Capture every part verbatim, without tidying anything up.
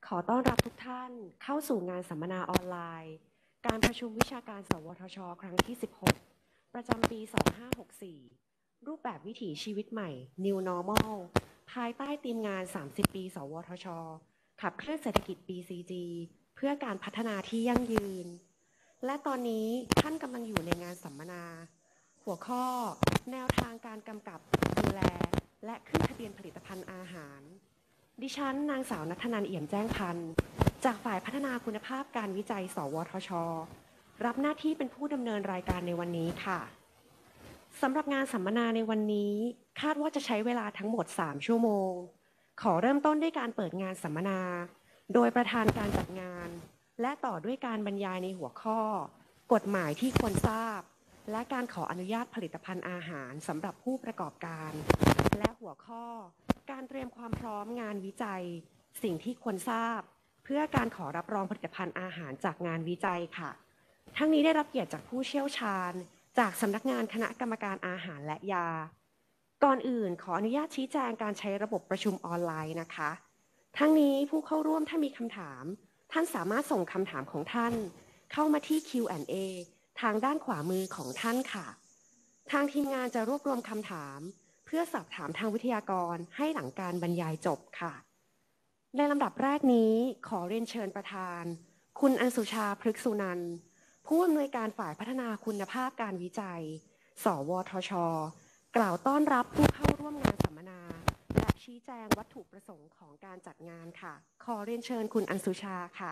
ขอต้อนรับทุกท่านเข้าสู่งานสัมมนาออนไลน์ การประชุมวิชาการสวทช ครั้งที่ สิบหก ประจำปี สองพันห้าร้อยหกสิบสี่ รูปแบบวิถีชีวิตใหม่ New Normal ภายใต้ธีมงาน สามสิบ ปี สวทช ขับเคลื่อนเศรษฐกิจ บี ซี จี เพื่อการพัฒนาที่ยั่งยืน และตอนนี้ท่านกำลังอยู่ในงานสัมมนา หัวข้อ แนวทางการกำกับดูแล และขึ้นทะเบียนผลิตภัณฑ์อาหาร ดิฉันนางสาวณัฐนันท์ เอี่ยมแจ้งพันธ์จากฝ่ายพัฒนาคุณภาพการวิจัย สวทช รับหน้าที่เป็นผู้ดำเนินรายการในวันนี้ค่ะสำหรับงานสัมมนาในวันนี้คาดว่าจะใช้เวลาทั้งหมด สาม ชั่วโมง ขอเริ่มต้นด้วยการเปิดงานสัมมนา โดยประธานการจัดงาน และต่อด้วยการบรรยายในหัวข้อ กฎหมายที่ควรทราบ และการขออนุญาตผลิตภัณฑ์อาหารสำหรับผู้ประกอบการ และหัวข้อการเตรียมความพร้อมงานวิจัย สิ่งที่ควรทราบ เพื่อการขอรับรองผลิตภัณฑ์อาหารจากงานวิจัยค่ะทั้งนี้ได้รับเกียรติจากผู้เชี่ยวชาญจากสำนักงานคณะกรรมการอาหารและยาก่อนอื่นขออนุญาตชี้แจงการใช้ระบบประชุมออนไลน์นะคะทั้งนี้ผู้เข้าร่วมถ้ามีคำถามท่านสามารถส่งคำถามของท่านเข้ามาที่ คิว แอนด์ เอ ทางด้านขวามือของท่านค่ะทางทีมงานจะรวบรวมคำถามเพื่อสอบถามทางวิทยากรให้หลังการบรรยายจบค่ะในลำดับแรกนี้ขอเรียนเชิญประธานคุณอัญสุชาพฤกษุนันท์ผู้อำนวยการฝ่ายพัฒนาคุณภาพการวิจัย สวทช กล่าวต้อนรับผู้เข้าร่วมงานสัมมนาและชี้แจงวัตถุประสงค์ของการจัดงานค่ะขอเรียนเชิญคุณอัญสุชาค่ะ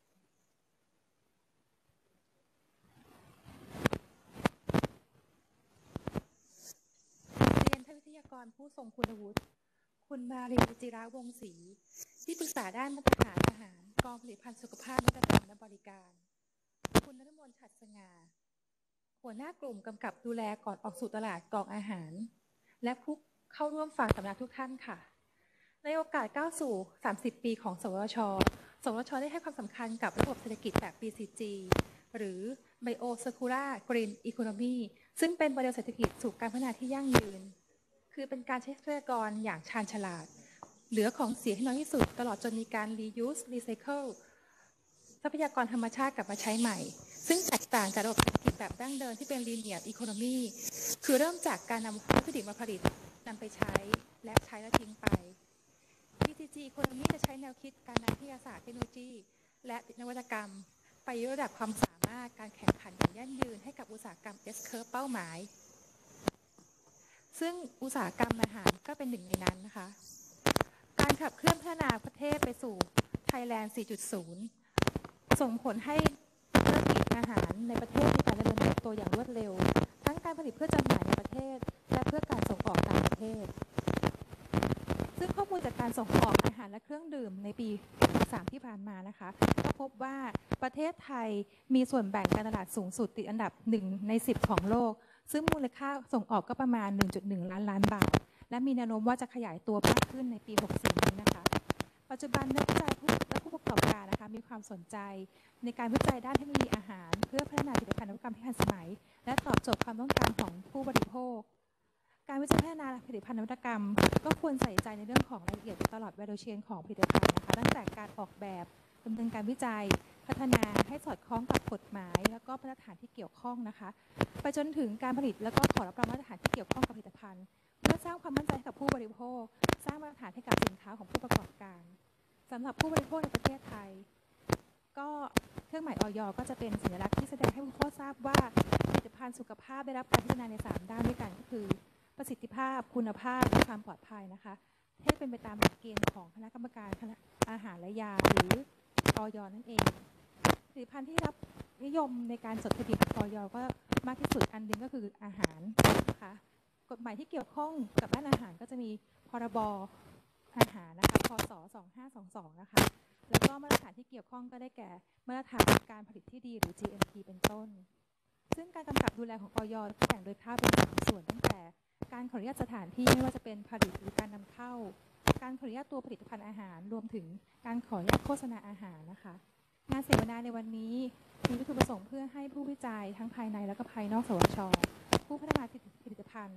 เรียนท่านวิทยากรผู้ทรงคุณวุฒิคุณมารีจิระวงศ์ศรีที่ปรึกษาด้านมาตรฐานอาหารกองผลิตภัณฑ์สุขภาพนวัตกรรมและบริการคุณนฤมลฉัตรสง่าหัวหน้ากลุ่มกำกับดูแลก่อนออกสู่ตลาดกองอาหารและผู้เข้าร่วมฝ่ายสำนักทุกท่านค่ะในโอกาสก้าวสู่ สามสิบ ปีของสวทช สวทช ได้ให้ความสำคัญกับระบบเศรษฐกิจแบบ บี ซี จี หรือ Bio Circular Green Economy ซึ่งเป็นโมเดลเศรษฐกิจสู่การพัฒนาที่ยั่งยืนคือเป็นการใช้ทรัพยากรอย่างชาญฉลาดเหลือของเสียให้น้อยที่สุดตลอดจนมีการ reuse recycle ทรัพยากรธรรมชาติกลับมาใช้ใหม่ซึ่งแตกต่างจากระบบเศรษฐกิจแบบดั้งเดิมที่เป็น linear economy คือเริ่มจากการนำวัตถุดิบมาผลิตนำไปใช้และใช้แล้วทิ้งไป บี ซี จี Economy จะใช้แนวคิดการนำวิทยาศาสตร์เทคโนโลยีและนวัตกรรมไปยกระดับความสามารถการแข่งขันอย่างยั่งยืนให้กับอุตสาหกรรม S curve เป้าหมายซึ่งอุตสาหกรรมอาหารก็เป็นหนึ่งในนั้นนะคะการขับเคลื่อนพัฒนาประเทศไปสู่ Thailand สี่จุดศูนย์ ส่งผลให้ธุรกิจอาหารในประเทศมีการเจริญเติบโตอย่างรวดเร็วทั้งการผลิตเพื่อจำหน่ายในประเทศและเพื่อการส่งออกต่างประเทศซึ่งข้อมูลจากการส่งออกอาหารและเครื่องดื่มในปีสามที่ผ่านมานะคะก็พบว่าประเทศไทยมีส่วนแบ่งการตลาดสูงสุดติดอันดับหนึ่งในสิบของโลกซึ่งมูลค่าส่งออกก็ประมาณ หนึ่งจุดหนึ่ง ล้านล้านบาทและมีแนวโน้มว่าจะขยายตัวมากขึ้นในปีหกสิบนี้นะคะปัจจุบันนักวิจัยและผู้ประกอบการนะคะมีความสนใจในการวิจัยด้านเทคโนโลยีอาหารเพื่อพัฒนาผลิตภัณฑ์นวัตกรรมที่ทันสมัยและตอบโจทย์ความต้องการของผู้บริโภคการวิจัยพัฒนาผลิตภัณฑ์นวัตกรรมก็ควรใส่ใจในเรื่องของรายละเอียดตลอด value chain ของผลิตภัณฑ์นะคะตั้งแต่การออกแบบดำเนินการวิจัยพัฒนาให้สอดคล้องกับกฎหมายแล้วก็มาตรฐานที่เกี่ยวข้องนะคะไปจนถึงการผลิตแล้วก็ขอรับรองมาตรฐานที่เกี่ยวข้องกับผลิตภัณฑ์เพื่อสร้างความมั่นใจให้กับผู้บริโภคสร้างมาตรฐานให้กับสินค้าของผู้ประกอบการสำหรับผู้บริโภคในประเทศไทยก็เครื่องหมาย อย. ก็จะเป็นสัญลักษณ์ที่แสดงให้ผู้บริโภคทราบว่าผลิตภัณฑ์สุขภาพได้รับการพิจารณาในสามด้านด้วยกันก็คือประสิทธิภาพคุณภาพและความปลอดภัยนะคะให้เป็นไปตามหลักเกณฑ์ของคณะกรรมการอาหารและยาหรือ อย. นั่นเองผลิตภัณฑ์ที่รับนิยมในการจดทะเบียนกับ อย. ก็มากที่สุดอันหนึ่งก็คืออาหารนะคะกฎหมายที่เกี่ยวข้องกับด้านอาหารก็จะมีพรบอาหารนะคะพ.ศ. สองพันห้าร้อยยี่สิบสองนะคะแล้วก็มาตรฐานที่เกี่ยวข้องก็ได้แก่มาตรฐานการผลิตที่ดีหรือ จี เอ็ม พี เป็นต้นซึ่งการกำกับดูแลของ อย. แบ่งโดยภาพเป็นสามส่วนตั้งแต่การขออนุญาตสถานที่ไม่ว่าจะเป็นผลิตหรือการนำเข้าการขออนุญาตตัวผลิตภัณฑ์อาหารรวมถึงการขออนุญาตโฆษณาอาหารนะคะงานเสวนาในวันนี้มีวัตถุประสงค์เพื่อให้ผู้วิจัยทั้งภายในและก็ภายนอกสวทช.ผู้พัฒนาผลิตภัณฑ์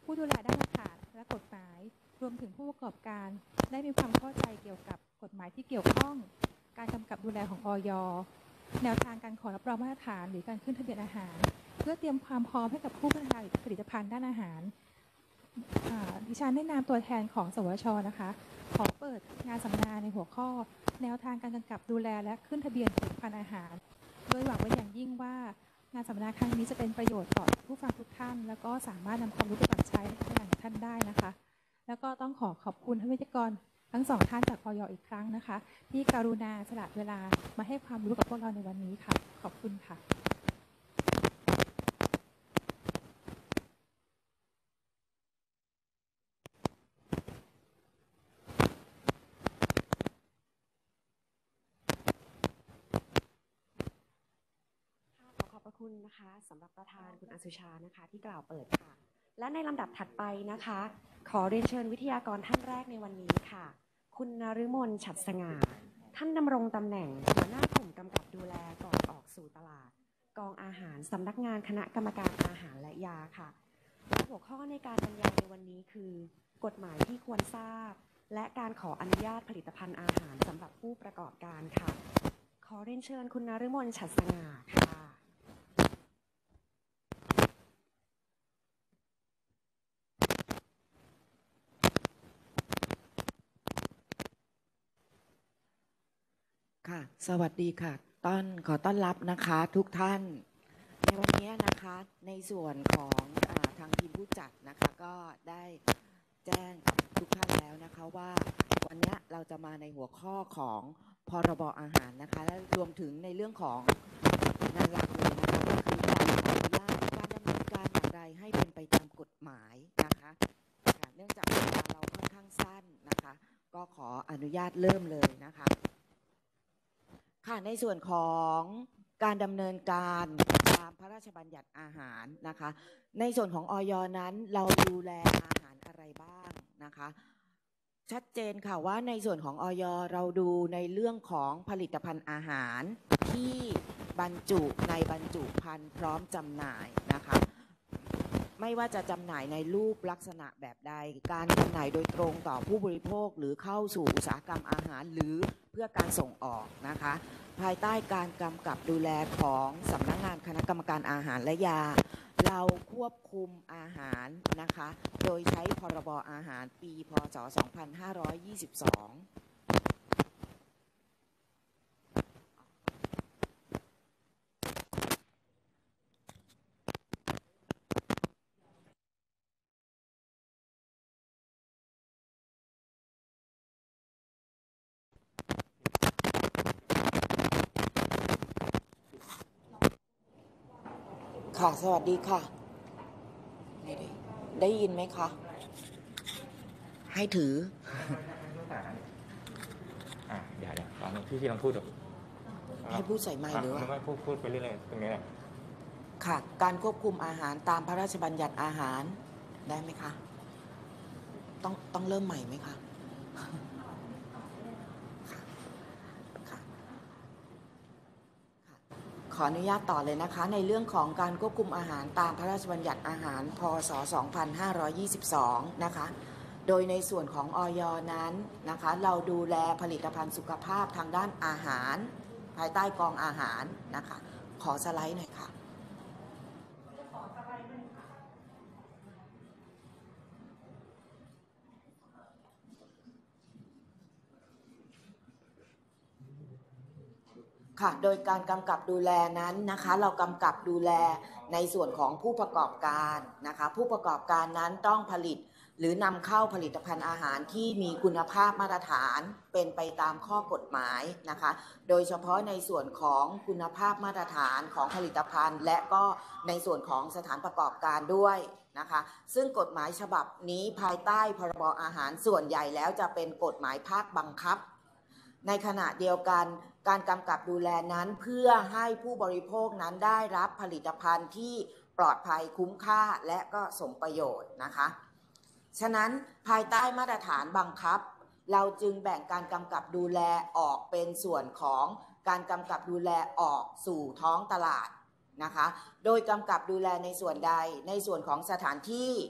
ผู้ดูแลด้านมาตรฐานและกฎหมายรวมถึงผู้ประกอบการได้มีความเข้าใจเกี่ยวกับกฎหมายที่เกี่ยวข้องการกำกับดูแลของอย.แนวทางการขอรับรองมาตรฐานหรือการขึ้นทะเบียนอาหารเพื่อเตรียมความพร้อมให้กับผู้พัฒนาผลิตภัณฑ์ด้านอาหารดิฉันได้นามตัวแทนของสวช.นะคะขอเปิดงานสัมมนาในหัวข้อแนวทางการกำกับดูแลและขึ้นทะเบียนผลิตภัณฑ์อาหารโดยหวังไว้อย่างยิ่งว่างานสัมมนาครั้งนี้จะเป็นประโยชน์ต่อผู้ฟังทุกท่านแล้วก็สามารถนำความรู้ไปปรับใช้ในงานของท่านได้นะคะแล้วก็ต้องขอขอบคุณท่านวิทยากรทั้งสองท่านจากอย.อีกครั้งนะคะที่กรุณาสละเวลามาให้ความรู้กับพวกเราในวันนี้ค่ะขอบคุณค่ะขอขอบพระคุณนะคะสำหรับประธานคุณอสุชานะคะที่กล่าวเปิดค่ะและในลำดับถัดไปนะคะขอเรียนเชิญวิทยากรท่านแรกในวันนี้ค่ะคุณนฤมลฉัตรสง่าท่านดำรงตำแหน่งหัวหน้ากลุ่มกำกับดูแลก่อนออกสู่ตลาดกองอาหารสำนักงานคณะกรรมการอาหารและยาค่ะหัวข้อในการบรรยายในวันนี้คือกฎหมายที่ควรทราบและการขออนุญาตผลิตภัณฑ์อาหารสำหรับผู้ประกอบการค่ะขอเรียนเชิญคุณนฤมลฉัตรสง่าค่ะค่ะสวัสดีค่ะต้อนขอต้อนรับนะคะทุกท่านในวันนี้นะคะในส่วนของอ่าทางทีมผู้จัดนะคะก็ได้แจ้งกับทุกท่านแล้วนะคะว่าวันนี้เราจะมาในหัวข้อของพรบอาหารนะคะและรวมถึงในเรื่องของงานหลักเลยนะคะก็คือการอนุญาตการดำเนินการอย่างไรให้เป็นไปตามกฎหมายนะคะค่ะเนื่องจากเวลาเราค่อนข้างสั้นนะคะก็ขออนุญาตเริ่มเลยนะคะค่ะในส่วนของการดำเนินการตามพระราชบัญญัติอาหารนะคะในส่วนของอย.นั้นเราดูแลอาหารอะไรบ้างนะคะชัดเจนค่ะว่าในส่วนของอย.เราดูในเรื่องของผลิตภัณฑ์อาหารที่บรรจุในบรรจุภัณฑ์พร้อมจำหน่ายนะคะไม่ว่าจะจำหน่ายในรูปลักษณะแบบใดการจำหน่ายโดยตรงต่อผู้บริโภคหรือเข้าสู่อุตสาหกรรมอาหารหรือเพื่อการส่งออกนะคะภายใต้การกำกับดูแลของสำนักงานคณะกรรมการอาหารและยาเราควบคุมอาหารนะคะโดยใช้พรบอาหารปีพ.ศ. สองพันห้าร้อยยี่สิบสองค่ะสวัสดีค่ะได้ยินไหมคะให้ถืออ่ะเดี๋ยวเดี๋ยวตอนนี้พี่พี่ลองพูดดูให้พูดใส่ไมค์หรือว่าไม่พูดพูดไปเรื่อยๆตรงนี้แหละค่ะการควบคุมอาหารตามพระราชบัญญัติอาหารได้ไหมคะต้องต้องเริ่มใหม่ไหมคะขออนุญาตต่อเลยนะคะในเรื่องของการควบคุมอาหารตามพระราชบัญญัติอาหารพ.ศ. สองพันห้าร้อยยี่สิบสองนะคะโดยในส่วนของอย.นั้นนะคะเราดูแลผลิตภัณฑ์สุขภาพทางด้านอาหารภายใต้กองอาหารนะคะขอสไลด์หน่อยค่ะค่ะโดยการกำกับดูแลนั้นนะคะเรากำกับดูแลในส่วนของผู้ประกอบการนะคะผู้ประกอบการนั้นต้องผลิตหรือนำเข้าผลิตภัณฑ์อาหารที่มีคุณภาพมาตรฐานเป็นไปตามข้อกฎหมายนะคะโดยเฉพาะในส่วนของคุณภาพมาตรฐานของผลิตภัณฑ์ และก็ในส่วนของสถานประกอบการด้วยนะคะซึ่งกฎหมายฉบับนี้ภายใต้พรบอาหารส่วนใหญ่แล้วจะเป็นกฎหมายภาคบังคับในขณะเดียวกันการกำกับดูแลนั้นเพื่อให้ผู้บริโภคนั้นได้รับผลิตภัณฑ์ที่ปลอดภัยคุ้มค่าและก็สมประโยชน์นะคะฉะนั้นภายใต้มาตรฐานบังคับเราจึงแบ่งการกำกับดูแลออกเป็นส่วนของการกำกับดูแลออกสู่ท้องตลาดนะคะโดยกำกับดูแลในส่วนใดในส่วนของสถานที่ผ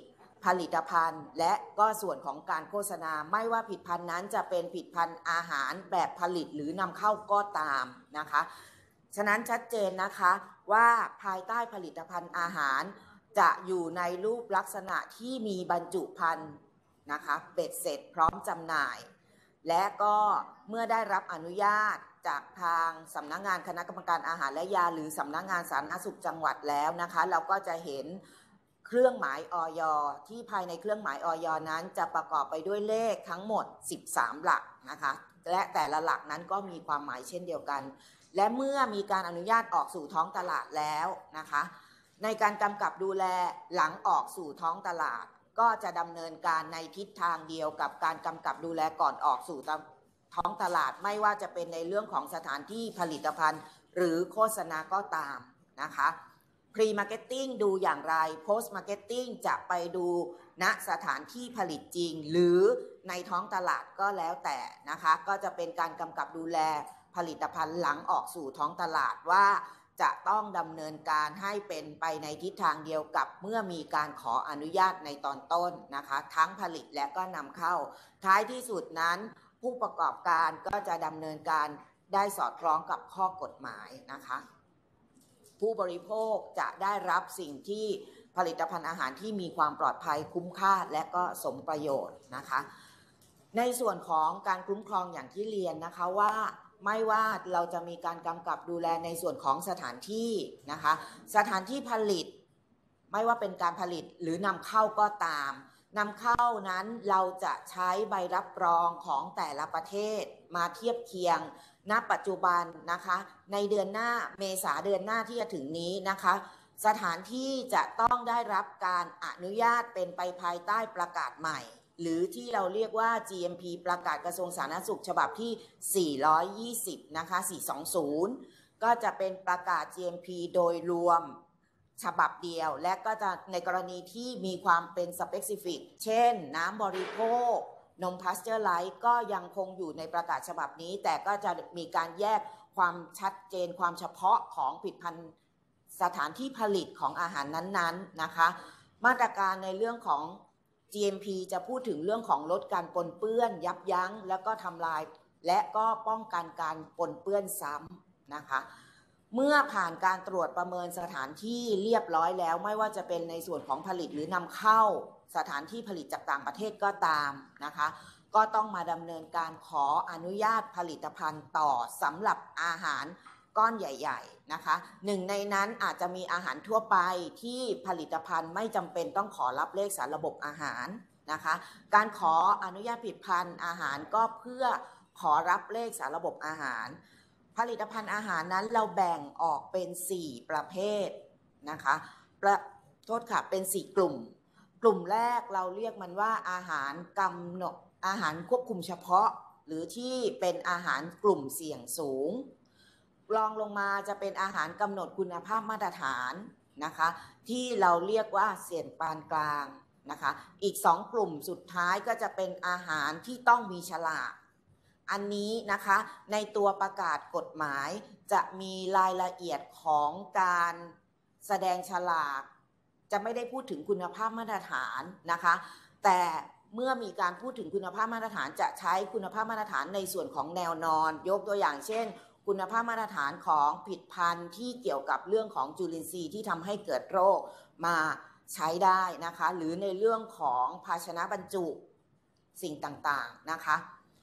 ผลิตภัณฑ์และก็ส่วนของการโฆษณาไม่ว่าผลิตภัณฑ์นั้นจะเป็นผลิตภัณฑ์อาหารแบบผลิตหรือนำเข้าก็ตามนะคะฉะนั้นชัดเจนนะคะว่าภายใต้ผลิตภัณฑ์อาหารจะอยู่ในรูปลักษณะที่มีบรรจุภัณฑ์นะคะเบ็ดเสร็จพร้อมจำหน่ายและก็เมื่อได้รับอนุญาตจากทางสำนักงานคณะกรรมการอาหารและยาหรือสำนักงานสาธารณสุขจังหวัดแล้วนะคะเราก็จะเห็นเครื่องหมายอย.ที่ภายในเครื่องหมายอย.นั้นจะประกอบไปด้วยเลขทั้งหมดสิบสามหลักนะคะและแต่ละหลักนั้นก็มีความหมายเช่นเดียวกันและเมื่อมีการอนุญาตออกสู่ท้องตลาดแล้วนะคะในการกำกับดูแลหลังออกสู่ท้องตลาดก็จะดำเนินการในทิศทางเดียวกับการกำกับดูแลก่อนออกสู่ท้องตลาดไม่ว่าจะเป็นในเรื่องของสถานที่ผลิตภัณฑ์หรือโฆษณาก็ตามนะคะ Pre-marketing ดูอย่างไร Post-marketing จะไปดูณสถานที่ผลิตจริงหรือในท้องตลาดก็แล้วแต่นะคะก็จะเป็นการกำกับดูแลผลิตภัณฑ์หลังออกสู่ท้องตลาดว่าจะต้องดำเนินการให้เป็นไปในทิศทางเดียวกับเมื่อมีการขออนุญาตในตอนต้นนะคะทั้งผลิตและก็นำเข้าท้ายที่สุดนั้นผู้ประกอบการก็จะดำเนินการได้สอดคล้องกับข้อกฎหมายนะคะผู้บริโภคจะได้รับสิ่งที่ผลิตภัณฑ์อาหารที่มีความปลอดภัยคุ้มค่าและก็สมประโยชน์นะคะในส่วนของการคุ้มครองอย่างที่เรียนนะคะว่าไม่ว่าเราจะมีการกำกับดูแลในส่วนของสถานที่นะคะสถานที่ผลิตไม่ว่าเป็นการผลิตหรือนำเข้าก็ตามนำเข้านั้นเราจะใช้ใบรับรองของแต่ละประเทศมาเทียบเคียงณปัจจุบันนะคะในเดือนหน้าเมษาเดือนหน้าที่จะถึงนี้นะคะสถานที่จะต้องได้รับการอนุญาตเป็นไปภายใต้ประกาศใหม่หรือที่เราเรียกว่า จี เอ็ม พี ประกาศกระทรวงสาธารณสุขฉบับที่สี่ร้อยยี่สิบนะคะสี่ร้อยยี่สิบก็จะเป็นประกาศ จี เอ็ม พี โดยรวมฉบับเดียวและก็จะในกรณีที่มีความเป็น specific เช่นน้ำบริโภคนมพาสเจอร์ไลท์ก็ยังคงอยู่ในประกาศฉบับนี้แต่ก็จะมีการแยกความชัดเจนความเฉพาะของผลิตภัณฑ์สถานที่ผลิตของอาหารนั้นๆนะคะมาตรการในเรื่องของ จี เอ็ม พี จะพูดถึงเรื่องของลดการปนเปื้อนยับยั้งแล้วก็ทำลายและก็ป้องกันการปนเปื้อนซ้ำนะคะเมื่อผ่านการตรวจประเมินสถานที่เรียบร้อยแล้วไม่ว่าจะเป็นในส่วนของผลิตหรือนำเข้าสถานที่ผลิตจากต่างประเทศก็ตามนะคะก็ต้องมาดำเนินการขออนุญาตผลิตภัณฑ์ต่อสำหรับอาหารก้อนใหญ่ๆนะคะหนึ่งในนั้นอาจจะมีอาหารทั่วไปที่ผลิตภัณฑ์ไม่จำเป็นต้องขอรับเลขสารระบบอาหารนะคะการขออนุญาตผลิตภัณฑ์อาหารก็เพื่อขอรับเลขสารระบบอาหารผลิตภัณฑ์อาหารนั้นเราแบ่งออกเป็นสี่ประเภทนะคะประโทษค่ะเป็นสี่กลุ่มกลุ่มแรกเราเรียกมันว่าอาหารกำหนดอาหารควบคุมเฉพาะหรือที่เป็นอาหารกลุ่มเสี่ยงสูงรองลงมาจะเป็นอาหารกำหนดคุณภาพมาตรฐานนะคะที่เราเรียกว่าเสี่ยงปานกลางนะคะอีกสองกลุ่มสุดท้ายก็จะเป็นอาหารที่ต้องมีฉลากอันนี้นะคะในตัวประกาศกฎหมายจะมีรายละเอียดของการแสดงฉลากจะไม่ได้พูดถึงคุณภาพมาตรฐานนะคะแต่เมื่อมีการพูดถึงคุณภาพมาตรฐานจะใช้คุณภาพมาตรฐานในส่วนของแนวนอนยกตัวอย่างเช่นคุณภาพมาตรฐานของผลิตภัณฑ์ที่เกี่ยวกับเรื่องของจุลินทรีย์ที่ทำให้เกิดโรคมาใช้ได้นะคะหรือในเรื่องของภาชนะบรรจุสิ่งต่างๆนะคะ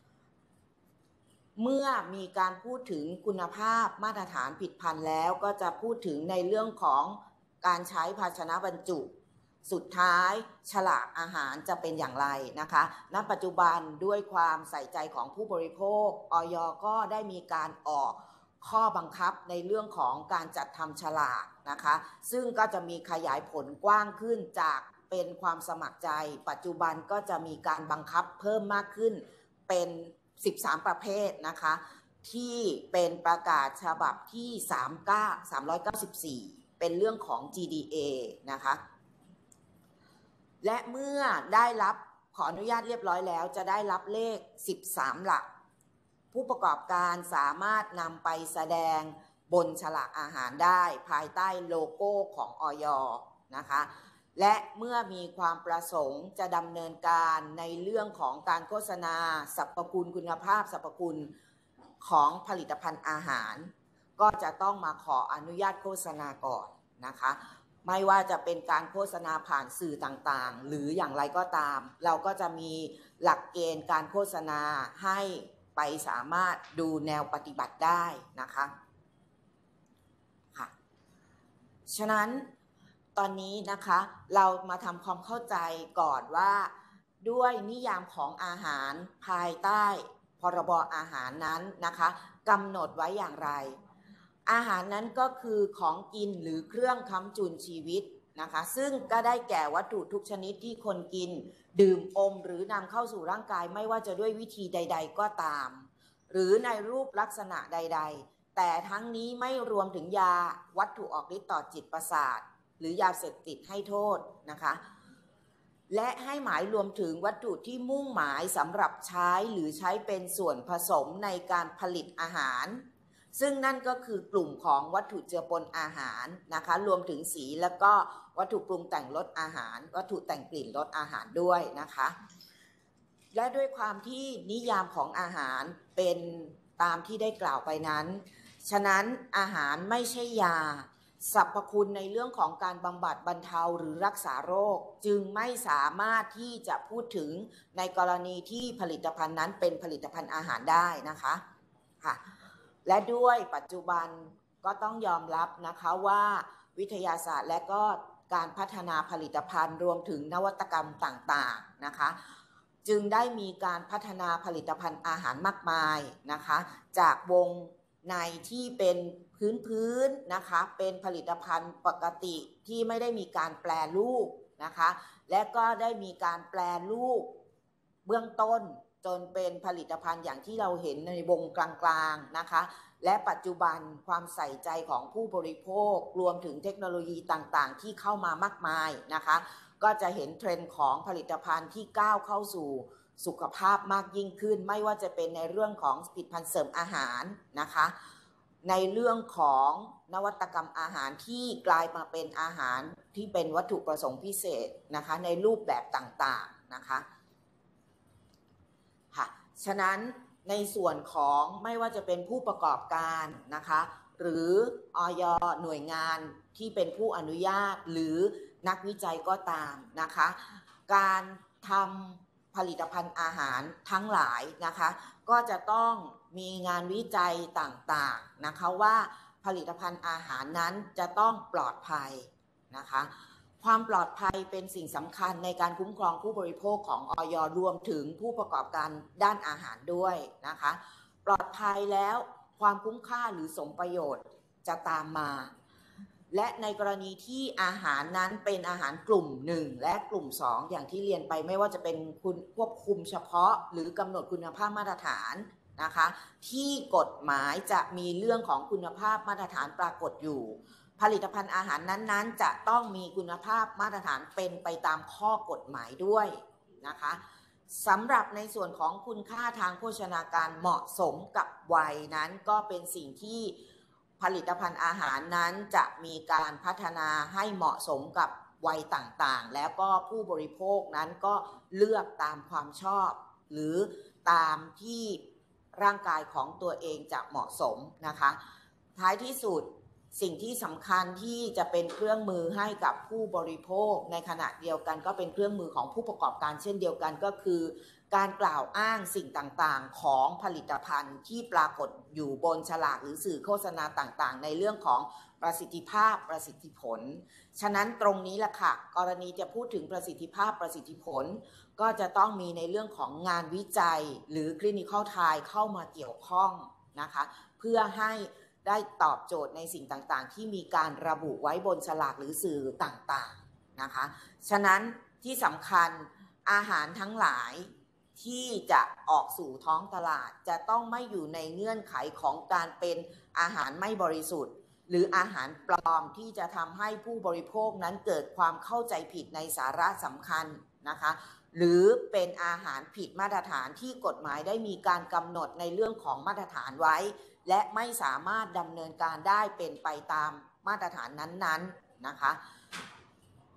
เมื่อมีการพูดถึงคุณภาพมาตรฐานผลิตภัณฑ์แล้วก็จะพูดถึงในเรื่องของการใช้ภาชนะบรรจุสุดท้ายฉลากอาหารจะเป็นอย่างไรนะคะณปัจจุบันด้วยความใส่ใจของผู้บริโภคอย.ก็ได้มีการออกข้อบังคับในเรื่องของการจัดทำฉลากนะคะซึ่งก็จะมีขยายผลกว้างขึ้นจากเป็นความสมัครใจปัจจุบันก็จะมีการบังคับเพิ่มมากขึ้นเป็นสิบสามประเภทนะคะที่เป็นประกาศฉบับที่สามร้อยเก้าสิบสี่เป็นเรื่องของ จี ดี เอ นะคะและเมื่อได้รับขออนุญาตเรียบร้อยแล้วจะได้รับเลขสิบสามหลักผู้ประกอบการสามารถนำไปแสดงบนฉลากอาหารได้ภายใต้โลโก้ของอย.นะคะและเมื่อมีความประสงค์จะดำเนินการในเรื่องของการโฆษณาสรรพคุณคุณภาพสรรพคุณของผลิตภัณฑ์อาหารก็จะต้องมาขออนุญาตโฆษณาก่อนนะคะไม่ว่าจะเป็นการโฆษณาผ่านสื่อต่างๆหรืออย่างไรก็ตามเราก็จะมีหลักเกณฑ์การโฆษณาให้ไปสามารถดูแนวปฏิบัติได้นะคะค่ะฉะนั้นตอนนี้นะคะเรามาทำความเข้าใจก่อนว่าด้วยนิยามของอาหารภายใต้พรบอาหารนั้นนะคะกำหนดไว้อย่างไรอาหารนั้นก็คือของกินหรือเครื่องค้ำจุนชีวิตนะคะซึ่งก็ได้แก่วัตถุทุกชนิดที่คนกินดื่มอมหรือนำเข้าสู่ร่างกายไม่ว่าจะด้วยวิธีใดๆก็ตามหรือในรูปลักษณะใดๆแต่ทั้งนี้ไม่รวมถึงยาวัตถุออกฤทธิ์ต่อจิตประสาทหรือยาเสพติดให้โทษนะคะและให้หมายรวมถึงวัตถุที่มุ่งหมายสำหรับใช้หรือใช้เป็นส่วนผสมในการผลิตอาหารซึ่งนั่นก็คือกลุ่มของวัตถุเจือปนอาหารนะคะรวมถึงสีแล้วก็วัตถุปรุงแต่งรสอาหารวัตถุแต่งกลิ่นรสอาหารด้วยนะคะและด้วยความที่นิยามของอาหารเป็นตามที่ได้กล่าวไปนั้นฉะนั้นอาหารไม่ใช่ยาสรรพคุณในเรื่องของการบำบัดบรรเทาหรือรักษาโรคจึงไม่สามารถที่จะพูดถึงในกรณีที่ผลิตภัณฑ์นั้นเป็นผลิตภัณฑ์อาหารได้นะคะค่ะและด้วยปัจจุบันก็ต้องยอมรับนะคะว่าวิทยาศาสตร์และก็การพัฒนาผลิตภัณฑ์รวมถึงนวัตกรรมต่างๆนะคะจึงได้มีการพัฒนาผลิตภัณฑ์อาหารมากมายนะคะจากวงในที่เป็นพื้นๆนะคะเป็นผลิตภัณฑ์ปกติที่ไม่ได้มีการแปรรูปนะคะและก็ได้มีการแปรรูปเบื้องต้นจนเป็นผลิตภัณฑ์อย่างที่เราเห็นในวงกลางๆนะคะและปัจจุบันความใส่ใจของผู้บริโภครวมถึงเทคโนโลยีต่างๆที่เข้ามามากมายนะคะก็จะเห็นเทรนด์ของผลิตภัณฑ์ที่ก้าวเข้าสู่สุขภาพมากยิ่งขึ้นไม่ว่าจะเป็นในเรื่องของผลิตภัณฑ์เสริมอาหารนะคะในเรื่องของนวัตกรรมอาหารที่กลายมาเป็นอาหารที่เป็นวัตถุประสงค์พิเศษนะคะในรูปแบบต่างๆนะคะค่ะฉะนั้นในส่วนของไม่ว่าจะเป็นผู้ประกอบการนะคะหรืออย.หน่วยงานที่เป็นผู้อนุญาตหรือนักวิจัยก็ตามนะคะการทำผลิตภัณฑ์อาหารทั้งหลายนะคะก็จะต้องมีงานวิจัยต่างๆนะคะว่าผลิตภัณฑ์อาหารนั้นจะต้องปลอดภัยนะคะความปลอดภัยเป็นสิ่งสำคัญในการคุ้มครองผู้บริโภคของอย.รวมถึงผู้ประกอบการด้านอาหารด้วยนะคะปลอดภัยแล้วความคุ้มค่าหรือสมประโยชน์จะตามมาและในกรณีที่อาหารนั้นเป็นอาหารกลุ่มหนึ่งและกลุ่มสองอย่างที่เรียนไปไม่ว่าจะเป็นคุณควบคุมเฉพาะหรือกำหนดคุณภาพมาตรฐานนะคะที่กฎหมายจะมีเรื่องของคุณภาพมาตรฐานปรากฏอยู่ผลิตภัณฑ์อาหารนั้นๆจะต้องมีคุณภาพมาตรฐานเป็นไปตามข้อกฎหมายด้วยนะคะสำหรับในส่วนของคุณค่าทางโภชนาการเหมาะสมกับวัยนั้นก็เป็นสิ่งที่ผลิตภัณฑ์อาหารนั้นจะมีการพัฒนาให้เหมาะสมกับวัยต่างๆแล้วก็ผู้บริโภคนั้นก็เลือกตามความชอบหรือตามที่ร่างกายของตัวเองจะเหมาะสมนะคะท้ายที่สุดสิ่งที่สำคัญที่จะเป็นเครื่องมือให้กับผู้บริโภคในขณะเดียวกันก็เป็นเครื่องมือของผู้ประกอบการเช่นเดียวกันก็คือการกล่าวอ้างสิ่งต่างๆของผลิตภัณฑ์ที่ปรากฏอยู่บนฉลากหรือสื่อโฆษณาต่างๆในเรื่องของประสิทธิภาพประสิทธิผลฉะนั้นตรงนี้แหละค่ะกรณีจะพูดถึงประสิทธิภาพประสิทธิผลก็จะต้องมีในเรื่องของงานวิจัยหรือ clinical trial เข้ามาเกี่ยวข้องนะคะเพื่อให้ได้ตอบโจทย์ในสิ่งต่างๆที่มีการระบุไว้บนฉลากหรือสื่อต่างๆนะคะฉะนั้นที่สำคัญอาหารทั้งหลายที่จะออกสู่ท้องตลาดจะต้องไม่อยู่ในเงื่อนไขของการเป็นอาหารไม่บริสุทธิ์หรืออาหารปลอมที่จะทำให้ผู้บริโภคนั้นเกิดความเข้าใจผิดในสาระสำคัญนะคะหรือเป็นอาหารผิดมาตรฐานที่กฎหมายได้มีการกำหนดในเรื่องของมาตรฐานไว้และไม่สามารถดำเนินการได้เป็นไปตามมาตรฐานนั้นๆนะคะ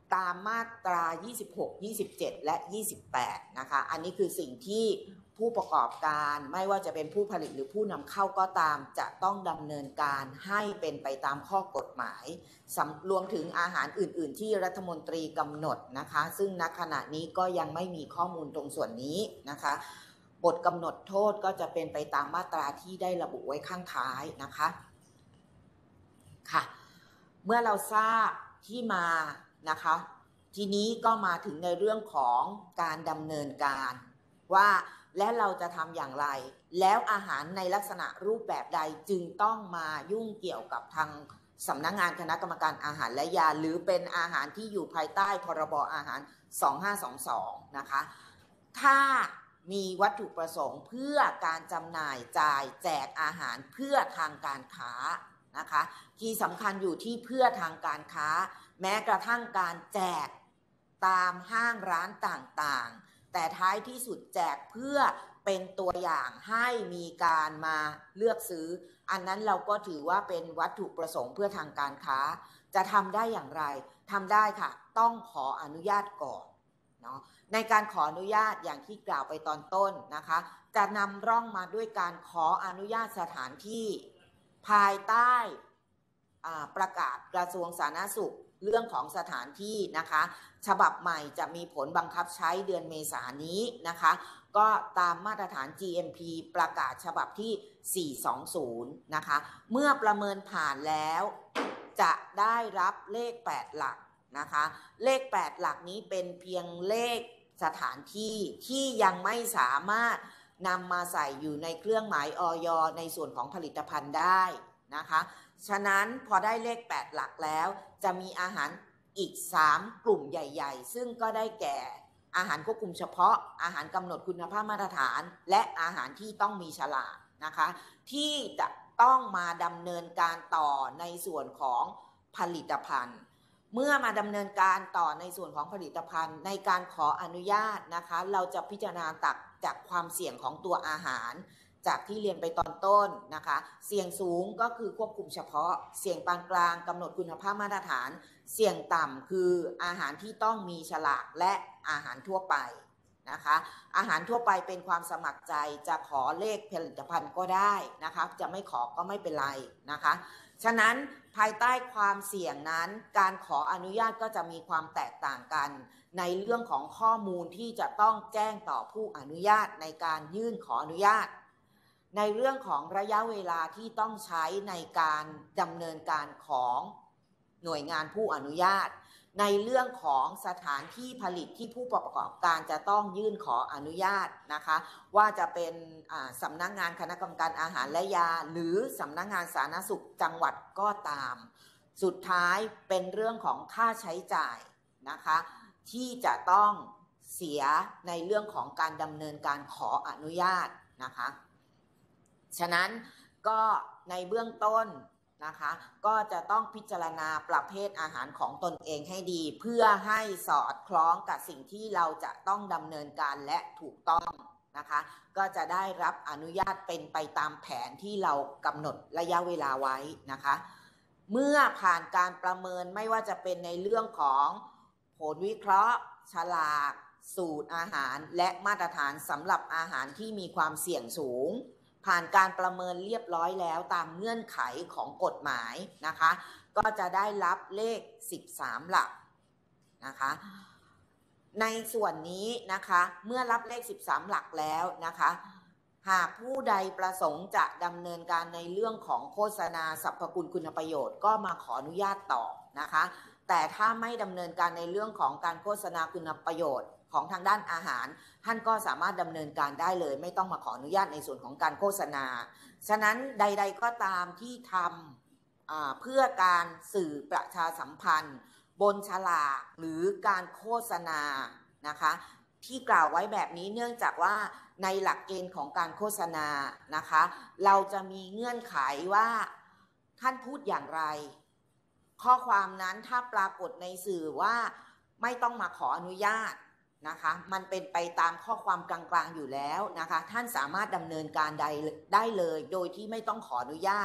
ตามมาตรายี่สิบหก ยี่สิบเจ็ด และยี่สิบแปดนะคะอันนี้คือสิ่งที่ผู้ประกอบการไม่ว่าจะเป็นผู้ผลิตหรือผู้นำเข้าก็ตามจะต้องดำเนินการให้เป็นไปตามข้อกฎหมายรวมถึงอาหารอื่นๆที่รัฐมนตรีกำหนดนะคะซึ่งณขณะนี้ก็ยังไม่มีข้อมูลตรงส่วนนี้นะคะบทกำหนดโทษก็จะเป็นไปตามมาตราที่ได้ระบุไว้ข้างท้ายนะคะค่ะเมื่อเราทราบที่มานะคะทีนี้ก็มาถึงในเรื่องของการดำเนินการว่าและเราจะทำอย่างไรแล้วอาหารในลักษณะรูปแบบใดจึงต้องมายุ่งเกี่ยวกับทางสำนักงานคณะกรรมการอาหารและยาหรือเป็นอาหารที่อยู่ภายใต้พรบอาหารสองห้าสองสองนะคะถ้ามีวัตถุประสงค์เพื่อการจำหน่ายจ่ายแจกอาหารเพื่อทางการค้านะคะที่สำคัญอยู่ที่เพื่อทางการค้าแม้กระทั่งการแจกตามห้างร้านต่างๆแต่ท้ายที่สุดแจกเพื่อเป็นตัวอย่างให้มีการมาเลือกซื้ออันนั้นเราก็ถือว่าเป็นวัตถุประสงค์เพื่อทางการค้าจะทำได้อย่างไรทำได้ค่ะต้องขออนุญาตก่อนเนาะในการขออนุญาตอย่างที่กล่าวไปตอนต้นนะคะจะนำร่องมาด้วยการขออนุญาตสถานที่ภายใต้ประกาศกระทรวงสาธารณสุขเรื่องของสถานที่นะคะฉบับใหม่จะมีผลบังคับใช้เดือนเมษายนนี้นะคะก็ตามมาตรฐาน จี เอ็ม พี ประกาศฉบับที่สี่ร้อยยี่สิบนะคะเมื่อประเมินผ่านแล้วจะได้รับเลขแปดหลักนะคะเลขแปดหลักนี้เป็นเพียงเลขสถานที่ที่ยังไม่สามารถนำมาใส่อยู่ในเครื่องหมายอย.ในส่วนของผลิตภัณฑ์ได้นะคะฉะนั้นพอได้เลขแปดหลักแล้วจะมีอาหารอีกสามกลุ่มใหญ่ๆซึ่งก็ได้แก่อาหารควบคุมเฉพาะอาหารกำหนดคุณภาพมาตรฐานและอาหารที่ต้องมีฉลากนะคะที่จะต้องมาดำเนินการต่อในส่วนของผลิตภัณฑ์เมื่อมาดำเนินการต่อในส่วนของผลิตภัณฑ์ในการขออนุญาตนะคะเราจะพิจารณาตักจากความเสี่ยงของตัวอาหารจากที่เรียนไปตอนต้นนะคะเสี่ยงสูงก็คือควบคุมเฉพาะเสี่ยงปานกลางกำหนดคุณภาพมาตรฐานเสี่ยงต่ำคืออาหารที่ต้องมีฉลากและอาหารทั่วไปนะคะอาหารทั่วไปเป็นความสมัครใจจะขอเลขผลิตภัณฑ์ก็ได้นะคะจะไม่ขอก็ไม่เป็นไรนะคะฉะนั้นภายใต้ความเสี่ยงนั้นการขออนุญาตก็จะมีความแตกต่างกันในเรื่องของข้อมูลที่จะต้องแจ้งต่อผู้อนุญาตในการยื่นขออนุญาตในเรื่องของระยะเวลาที่ต้องใช้ในการดำเนินการของหน่วยงานผู้อนุญาตในเรื่องของสถานที่ผลิตที่ผู้ประกอบการจะต้องยื่นขออนุญาตนะคะว่าจะเป็นสำนักงานคณะกรรมการอาหารและยาหรือสำนักงานสาธารณสุขจังหวัดก็ตามสุดท้ายเป็นเรื่องของค่าใช้จ่ายนะคะที่จะต้องเสียในเรื่องของการดำเนินการขออนุญาตนะคะฉะนั้นก็ในเบื้องต้นนะคะก็จะต้องพิจารณาประเภทอาหารของตนเองให้ดีเพื่อให้สอดคล้องกับสิ่งที่เราจะต้องดำเนินการและถูกต้องนะคะก็จะได้รับอนุญาตเป็นไปตามแผนที่เรากำหนดระยะเวลาไว้นะคะเมื่อผ่านการประเมินไม่ว่าจะเป็นในเรื่องของผลวิเคราะห์ฉลากสูตรอาหารและมาตรฐานสำหรับอาหารที่มีความเสี่ยงสูงผ่านการประเมินเรียบร้อยแล้วตามเงื่อนไขของกฎหมายนะคะก็จะได้รับเลขสิบสามหลักนะคะในส่วนนี้นะคะเมื่อรับเลขสิบสามหลักแล้วนะคะหากผู้ใดประสงค์จะดำเนินการในเรื่องของโฆษณาสรรพคุณคุณประโยชน์ก็มาขออนุญาตต่อนะคะแต่ถ้าไม่ดำเนินการในเรื่องของการโฆษณาคุณประโยชน์ของทางด้านอาหารท่านก็สามารถดำเนินการได้เลยไม่ต้องมาขออนุญาตในส่วนของการโฆษณาฉะนั้นใดๆก็ตามที่ทำเพื่อการสื่อประชาสัมพันธ์บนฉลากหรือการโฆษณานะคะที่กล่าวไว้แบบนี้เนื่องจากว่าในหลักเกณฑ์ของการโฆษณานะคะเราจะมีเงื่อนไขว่าท่านพูดอย่างไรข้อความนั้นถ้าปรากฏในสื่อว่าไม่ต้องมาขออนุญาตนะคะมันเป็นไปตามข้อความกลางๆอยู่แล้วนะคะท่านสามารถดำเนินการใดได้เลยโดยที่ไม่ต้องขออนุญาต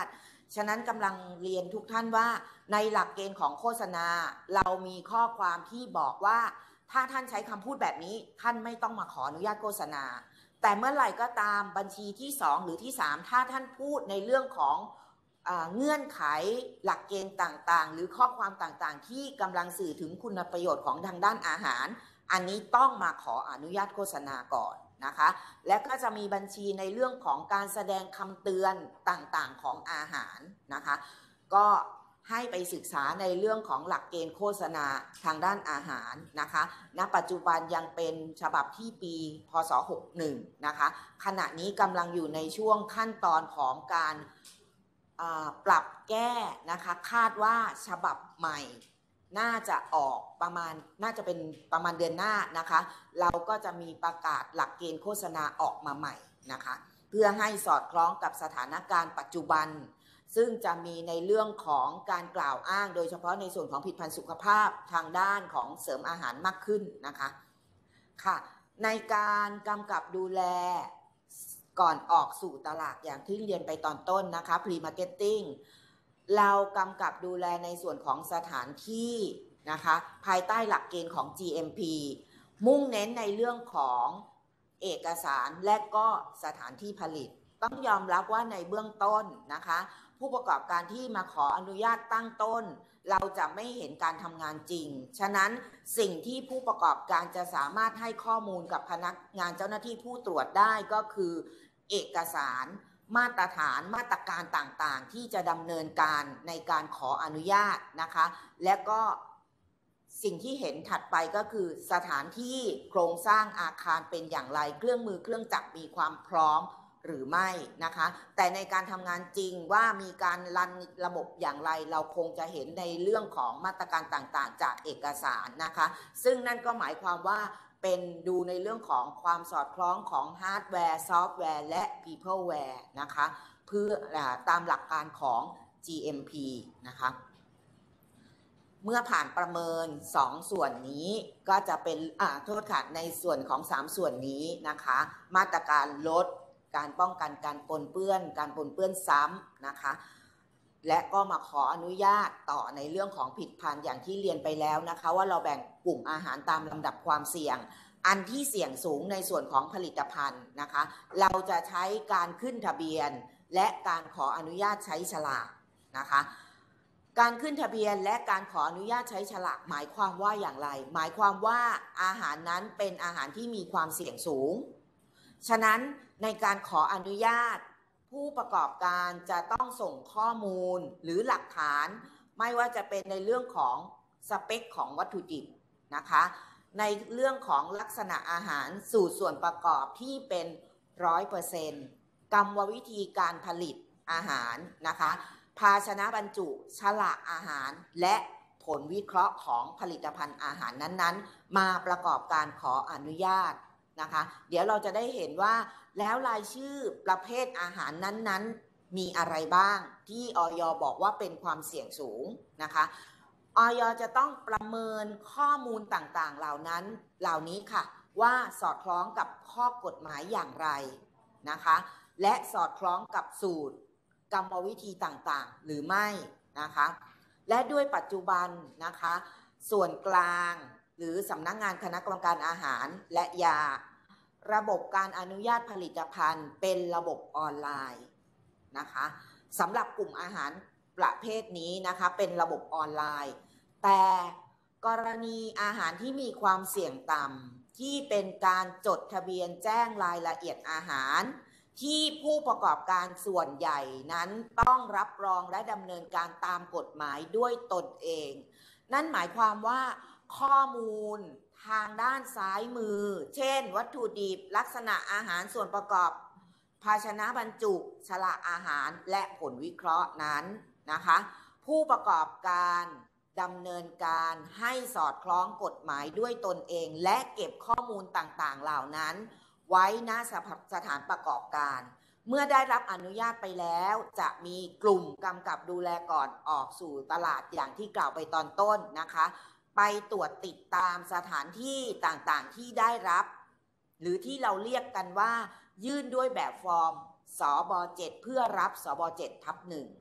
ฉะนั้นกำลังเรียนทุกท่านว่าในหลักเกณฑ์ของโฆษณาเรามีข้อความที่บอกว่าถ้าท่านใช้คำพูดแบบนี้ท่านไม่ต้องมาขออนุญาตโฆษณาแต่เมื่อไหร่ก็ตามบัญชีที่สองหรือที่สามถ้าท่านพูดในเรื่องของเงื่อนไขหลักเกณฑ์ต่างๆหรือข้อความต่างๆที่กำลังสื่อถึงคุณประโยชน์ของทางด้านอาหารอันนี้ต้องมาขออนุญาตโฆษณาก่อนนะคะและก็จะมีบัญชีในเรื่องของการแสดงคำเตือนต่างๆของอาหารนะคะก็ให้ไปศึกษาในเรื่องของหลักเกณฑ์โฆษณาทางด้านอาหารนะคะณปัจจุบันยังเป็นฉบับที่ปีพ.ศ. หกสิบเอ็ดนะคะขณะนี้กำลังอยู่ในช่วงขั้นตอนของการปรับแก้นะคะคาดว่าฉบับใหม่น่าจะออกประมาณน่าจะเป็นประมาณเดือนหน้านะคะเราก็จะมีประกาศหลักเกณฑ์โฆษณาออกมาใหม่นะคะเพื่อให้สอดคล้องกับสถานการณ์ปัจจุบันซึ่งจะมีในเรื่องของการกล่าวอ้างโดยเฉพาะในส่วนของผลิตภัณฑ์สุขภาพทางด้านของเสริมอาหารมากขึ้นนะคะค่ะในการกำกับดูแลก่อนออกสู่ตลาดอย่างที่เรียนไปตอนต้นนะคะ pre-marketing เรากำกับดูแลในส่วนของสถานที่นะคะภายใต้หลักเกณฑ์ของ จี เอ็ม พี มุ่งเน้นในเรื่องของเอกสารและก็สถานที่ผลิตต้องยอมรับว่าในเบื้องต้นนะคะผู้ประกอบการที่มาขออนุญาตตั้งต้นเราจะไม่เห็นการทำงานจริงฉะนั้นสิ่งที่ผู้ประกอบการจะสามารถให้ข้อมูลกับพนักงานเจ้าหน้าที่ผู้ตรวจได้ก็คือเอกสารมาตรฐานมาตรการต่างๆที่จะดำเนินการในการขออนุญาตนะคะและก็สิ่งที่เห็นถัดไปก็คือสถานที่โครงสร้างอาคารเป็นอย่างไรเครื่องมือเครื่องจักรมีความพร้อมหรือไม่นะคะแต่ในการทำงานจริงว่ามีการรันระบบอย่างไรเราคงจะเห็นในเรื่องของมาตรการต่างๆจากเอกสารนะคะซึ่งนั่นก็หมายความว่าเป็นดูในเรื่องของความสอดคล้องของฮาร์ดแวร์ซอฟต์แวร์และ Peopleware นะคะเพื่อตามหลักการของ จี เอ็ม พี นะคะเมื่อผ่านประเมินสองส่วนนี้ก็จะเป็นอ่าโทษค่ะในส่วนของสามส่วนนี้นะคะมาตรการลดการป้องกันการปนเปื้อนการปนเปื้อนซ้ำนะคะและก็มาขออนุญาตต่อในเรื่องของผลิตภัณฑ์อย่างที่เรียนไปแล้วนะคะว่าเราแบ่งกลุ่มอาหารตามลำดับความเสี่ยงอันที่เสี่ยงสูงในส่วนของผลิตภัณฑ์นะคะเราจะใช้การขึ้นทะเบียนและการขออนุญาตใช้ฉลากนะคะการขึ้นทะเบียนและการขออนุญาตใช้ฉลากหมายความว่าอย่างไรหมายความว่าอาหารนั้นเป็นอาหารที่มีความเสี่ยงสูงฉะนั้นในการขออนุญาตผู้ประกอบการจะต้องส่งข้อมูลหรือหลักฐานไม่ว่าจะเป็นในเรื่องของสเปคของวัตถุดิบนะคะในเรื่องของลักษณะอาหารสูตรส่วนประกอบที่เป็น ร้อยเปอร์เซ็นต์ กรรมวิธีการผลิตอาหารนะคะภาชนะบรรจุฉลากอาหารและผลวิเคราะห์ของผลิตภัณฑ์อาหารนั้นๆมาประกอบการขออนุญาตนะคะเดี๋ยวเราจะได้เห็นว่าแล้วรายชื่อประเภทอาหารนั้นๆมีอะไรบ้างที่อย.บอกว่าเป็นความเสี่ยงสูงนะคะอย.จะต้องประเมินข้อมูลต่างๆเหล่านั้นเหล่านี้ค่ะว่าสอดคล้องกับข้อกฎหมายอย่างไรนะคะและสอดคล้องกับสูตรกรรมวิธีต่างๆหรือไม่นะคะและด้วยปัจจุบันนะคะส่วนกลางหรือสำนักงานคณะกรรมการอาหารและยาระบบการอนุญาตผลิตภัณฑ์เป็นระบบออนไลน์นะคะสำหรับกลุ่มอาหารประเภทนี้นะคะเป็นระบบออนไลน์แต่กรณีอาหารที่มีความเสี่ยงต่ำที่เป็นการจดทะเบียนแจ้งรายละเอียดอาหารที่ผู้ประกอบการส่วนใหญ่นั้นต้องรับรองและดำเนินการตามกฎหมายด้วยตนเองนั่นหมายความว่าข้อมูลทางด้านซ้ายมือเช่นวัตถุดิบลักษณะอาหารส่วนประกอบภาชนะบรรจุฉลากอาหารและผลวิเคราะห์นั้นนะคะผู้ประกอบการดำเนินการให้สอดคล้องกฎหมายด้วยตนเองและเก็บข้อมูลต่างๆเหล่านั้นไว้ณสถานประกอบการเมื่อได้รับอนุญาตไปแล้วจะมีกลุ่มกำกับดูแลก่อนออกสู่ตลาดอย่างที่กล่าวไปตอนต้นนะคะไปตรวจติดตามสถานที่ต่างๆที่ได้รับหรือที่เราเรียกกันว่ายื่นด้วยแบบฟอร์มสบเจ็ดเพื่อรับสบเจ็ดทับหนึ่ง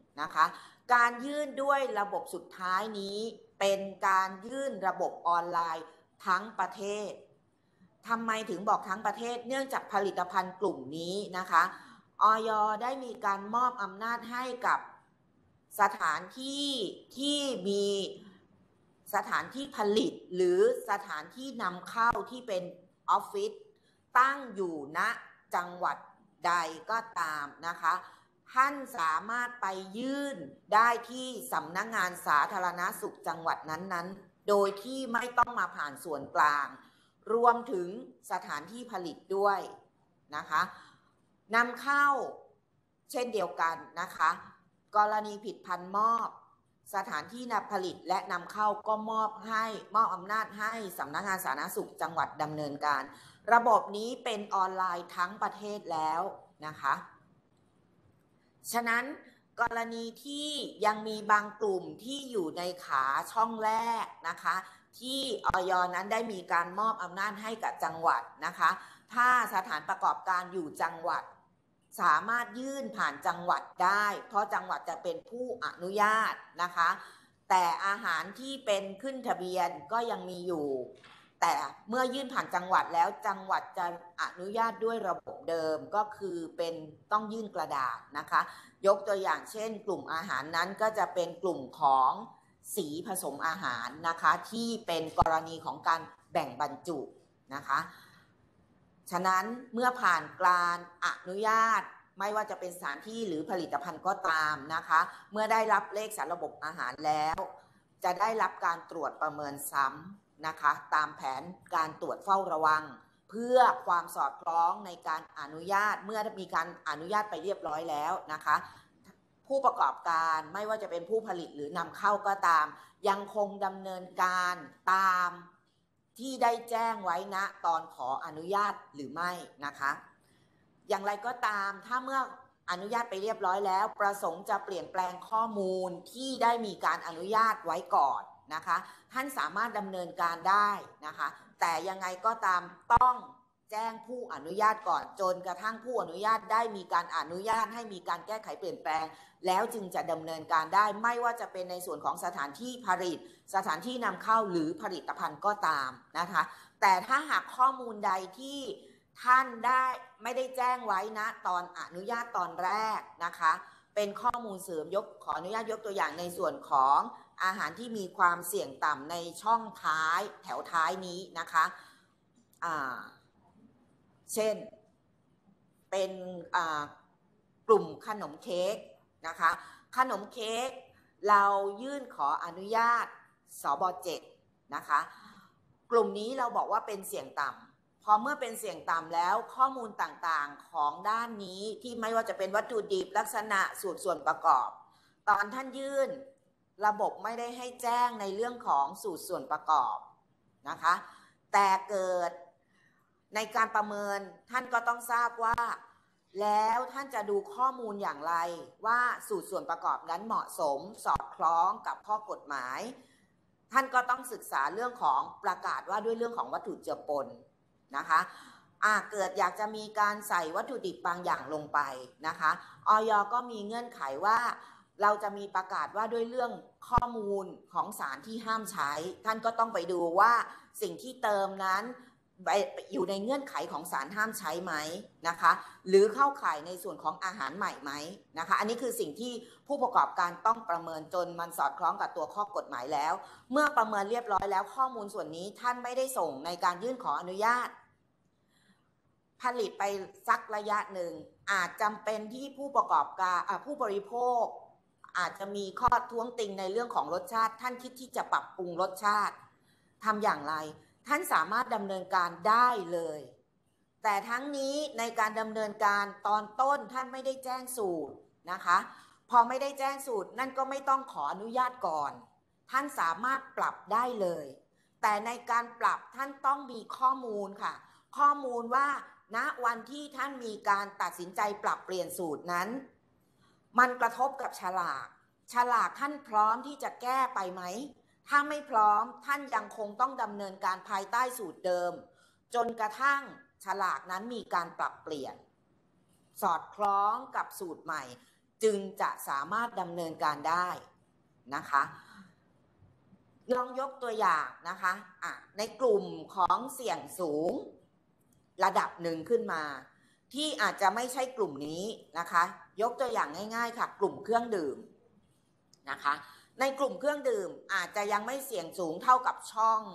นะคะการยื่นด้วยระบบสุดท้ายนี้เป็นการยื่นระบบออนไลน์ทั้งประเทศทำไมถึงบอกทั้งประเทศเนื่องจากผลิตภัณฑ์กลุ่มนี้นะคะอย.ได้มีการมอบอำนาจให้กับสถานที่ที่มีสถานที่ผลิตหรือสถานที่นำเข้าที่เป็นออฟฟิศตั้งอยู่ณจังหวัดใดก็ตามนะคะท่านสามารถไปยื่นได้ที่สำนักงานสาธารณสุขจังหวัดนั้นๆโดยที่ไม่ต้องมาผ่านส่วนกลางรวมถึงสถานที่ผลิตด้วยนะคะนำเข้าเช่นเดียวกันนะคะกรณีผิดพันธุ์มอบสถานที่นำผลิตและนำเข้าก็มอบให้มอบอำนาจให้สำนักงานสาธารณสุขจังหวัดดำเนินการระบบนี้เป็นออนไลน์ทั้งประเทศแล้วนะคะฉะนั้นกรณีที่ยังมีบางกลุ่มที่อยู่ในขาช่องแรกนะคะที่อย.นั้นได้มีการมอบอำนาจให้กับจังหวัดนะคะถ้าสถานประกอบการอยู่จังหวัดสามารถยื่นผ่านจังหวัดได้เพราะจังหวัดจะเป็นผู้อนุญาตนะคะแต่อาหารที่เป็นขึ้นทะเบียนก็ยังมีอยู่แต่เมื่อยื่นผ่านจังหวัดแล้วจังหวัดจะอนุญาตด้วยระบบเดิมก็คือเป็นต้องยื่นกระดาษนะคะยกตัวอย่างเช่นกลุ่มอาหารนั้นก็จะเป็นกลุ่มของสีผสมอาหารนะคะที่เป็นกรณีของการแบ่งบรรจุนะคะฉะนั้นเมื่อผ่านการอนุญาตไม่ว่าจะเป็นสถานที่หรือผลิตภัณฑ์ก็ตามนะคะเมื่อได้รับเลขสารระบบอาหารแล้วจะได้รับการตรวจประเมินซ้ำนะคะตามแผนการตรวจเฝ้าระวังเพื่อความสอดคล้องในการอนุญาตเมื่อมีการอนุญาตไปเรียบร้อยแล้วนะคะผู้ประกอบการไม่ว่าจะเป็นผู้ผลิตหรือนำเข้าก็ตามยังคงดำเนินการตามที่ได้แจ้งไว้ณตอนขออนุญาตหรือไม่นะคะอย่างไรก็ตามถ้าเมื่ออนุญาตไปเรียบร้อยแล้วประสงค์จะเปลี่ยนแปลงข้อมูลที่ได้มีการอนุญาตไว้ก่อนนะคะท่านสามารถดำเนินการได้นะคะแต่ยังไงก็ตามต้องแจ้งผู้อนุญาตก่อนจนกระทั่งผู้อนุญาตได้มีการอนุญาตให้มีการแก้ไขเปลี่ยนแปลงแล้วจึงจะดำเนินการได้ไม่ว่าจะเป็นในส่วนของสถานที่ผลิตสถานที่นำเข้าหรือผลิตภัณฑ์ก็ตามนะคะแต่ถ้าหากข้อมูลใดที่ท่านได้ไม่ได้แจ้งไว้นะตอนอนุญาตตอนแรกนะคะเป็นข้อมูลเสริมยกขออนุญาตยกตัวอย่างในส่วนของอาหารที่มีความเสี่ยงต่ำในช่องท้ายแถวท้ายนี้นะคะอ่าเช่นเป็นอ่ากลุ่มขนมเค้กนะคะขนมเค้กเรายื่นขออนุญาตสบเจ็ดนะคะกลุ่มนี้เราบอกว่าเป็นเสี่ยงต่ำพอเมื่อเป็นเสี่ยงต่ำแล้วข้อมูลต่างๆของด้านนี้ที่ไม่ว่าจะเป็นวัตถุดิบลักษณะสูตรส่วนประกอบตอนท่านยื่นระบบไม่ได้ให้แจ้งในเรื่องของสูตรส่วนประกอบนะคะแต่เกิดในการประเมินท่านก็ต้องทราบว่าแล้วท่านจะดูข้อมูลอย่างไรว่าสูตรส่วนประกอบนั้นเหมาะสมสอดคล้องกับข้อกฎหมายท่านก็ต้องศึกษาเรื่องของประกาศว่าด้วยเรื่องของวัตถุเจือปนนะคะอ่าเกิดอยากจะมีการใส่วัตถุดิบบางอย่างลงไปนะคะอย.ก็มีเงื่อนไขว่าเราจะมีประกาศว่าด้วยเรื่องข้อมูลของสารที่ห้ามใช้ท่านก็ต้องไปดูว่าสิ่งที่เติมนั้นอยู่ในเงื่อนไขของสารห้ามใช้ไหมนะคะหรือเข้าข่ายในส่วนของอาหารใหม่ไหมนะคะอันนี้คือสิ่งที่ผู้ประกอบการต้องประเมินจนมันสอดคล้องกับตัวข้อกฎหมายแล้วเมื่อประเมินเรียบร้อยแล้วข้อมูลส่วนนี้ท่านไม่ได้ส่งในการยื่นขออนุญาตผลิตไปสักระยะหนึ่งอาจจำเป็นที่ผู้ประกอบการผู้บริโภคอาจจะมีข้อท้วงติงในเรื่องของรสชาติท่านคิดที่จะปรับปรุงรสชาติทำอย่างไรท่านสามารถดำเนินการได้เลยแต่ทั้งนี้ในการดำเนินการตอนต้นท่านไม่ได้แจ้งสูตรนะคะพอไม่ได้แจ้งสูตรนั่นก็ไม่ต้องขออนุญาตก่อนท่านสามารถปรับได้เลยแต่ในการปรับท่านต้องมีข้อมูลค่ะข้อมูลว่าณวันที่ท่านมีการตัดสินใจปรับเปลี่ยนสูตรนั้นมันกระทบกับฉลากฉลากท่านพร้อมที่จะแก้ไปไหมถ้าไม่พร้อมท่านยังคงต้องดำเนินการภายใต้สูตรเดิมจนกระทั่งฉลากนั้นมีการปรับเปลี่ยนสอดคล้องกับสูตรใหม่จึงจะสามารถดำเนินการได้นะคะลองยกตัวอย่างนะคะอ่ะในกลุ่มของเสี่ยงสูงระดับหนึ่งขึ้นมาที่อาจจะไม่ใช่กลุ่มนี้นะคะยกตัวอย่างง่ายๆค่ะกลุ่มเครื่องดื่มนะคะในกลุ่มเครื่องดื่มอาจจะยังไม่เสี่ยงสูงเท่ากับช่อง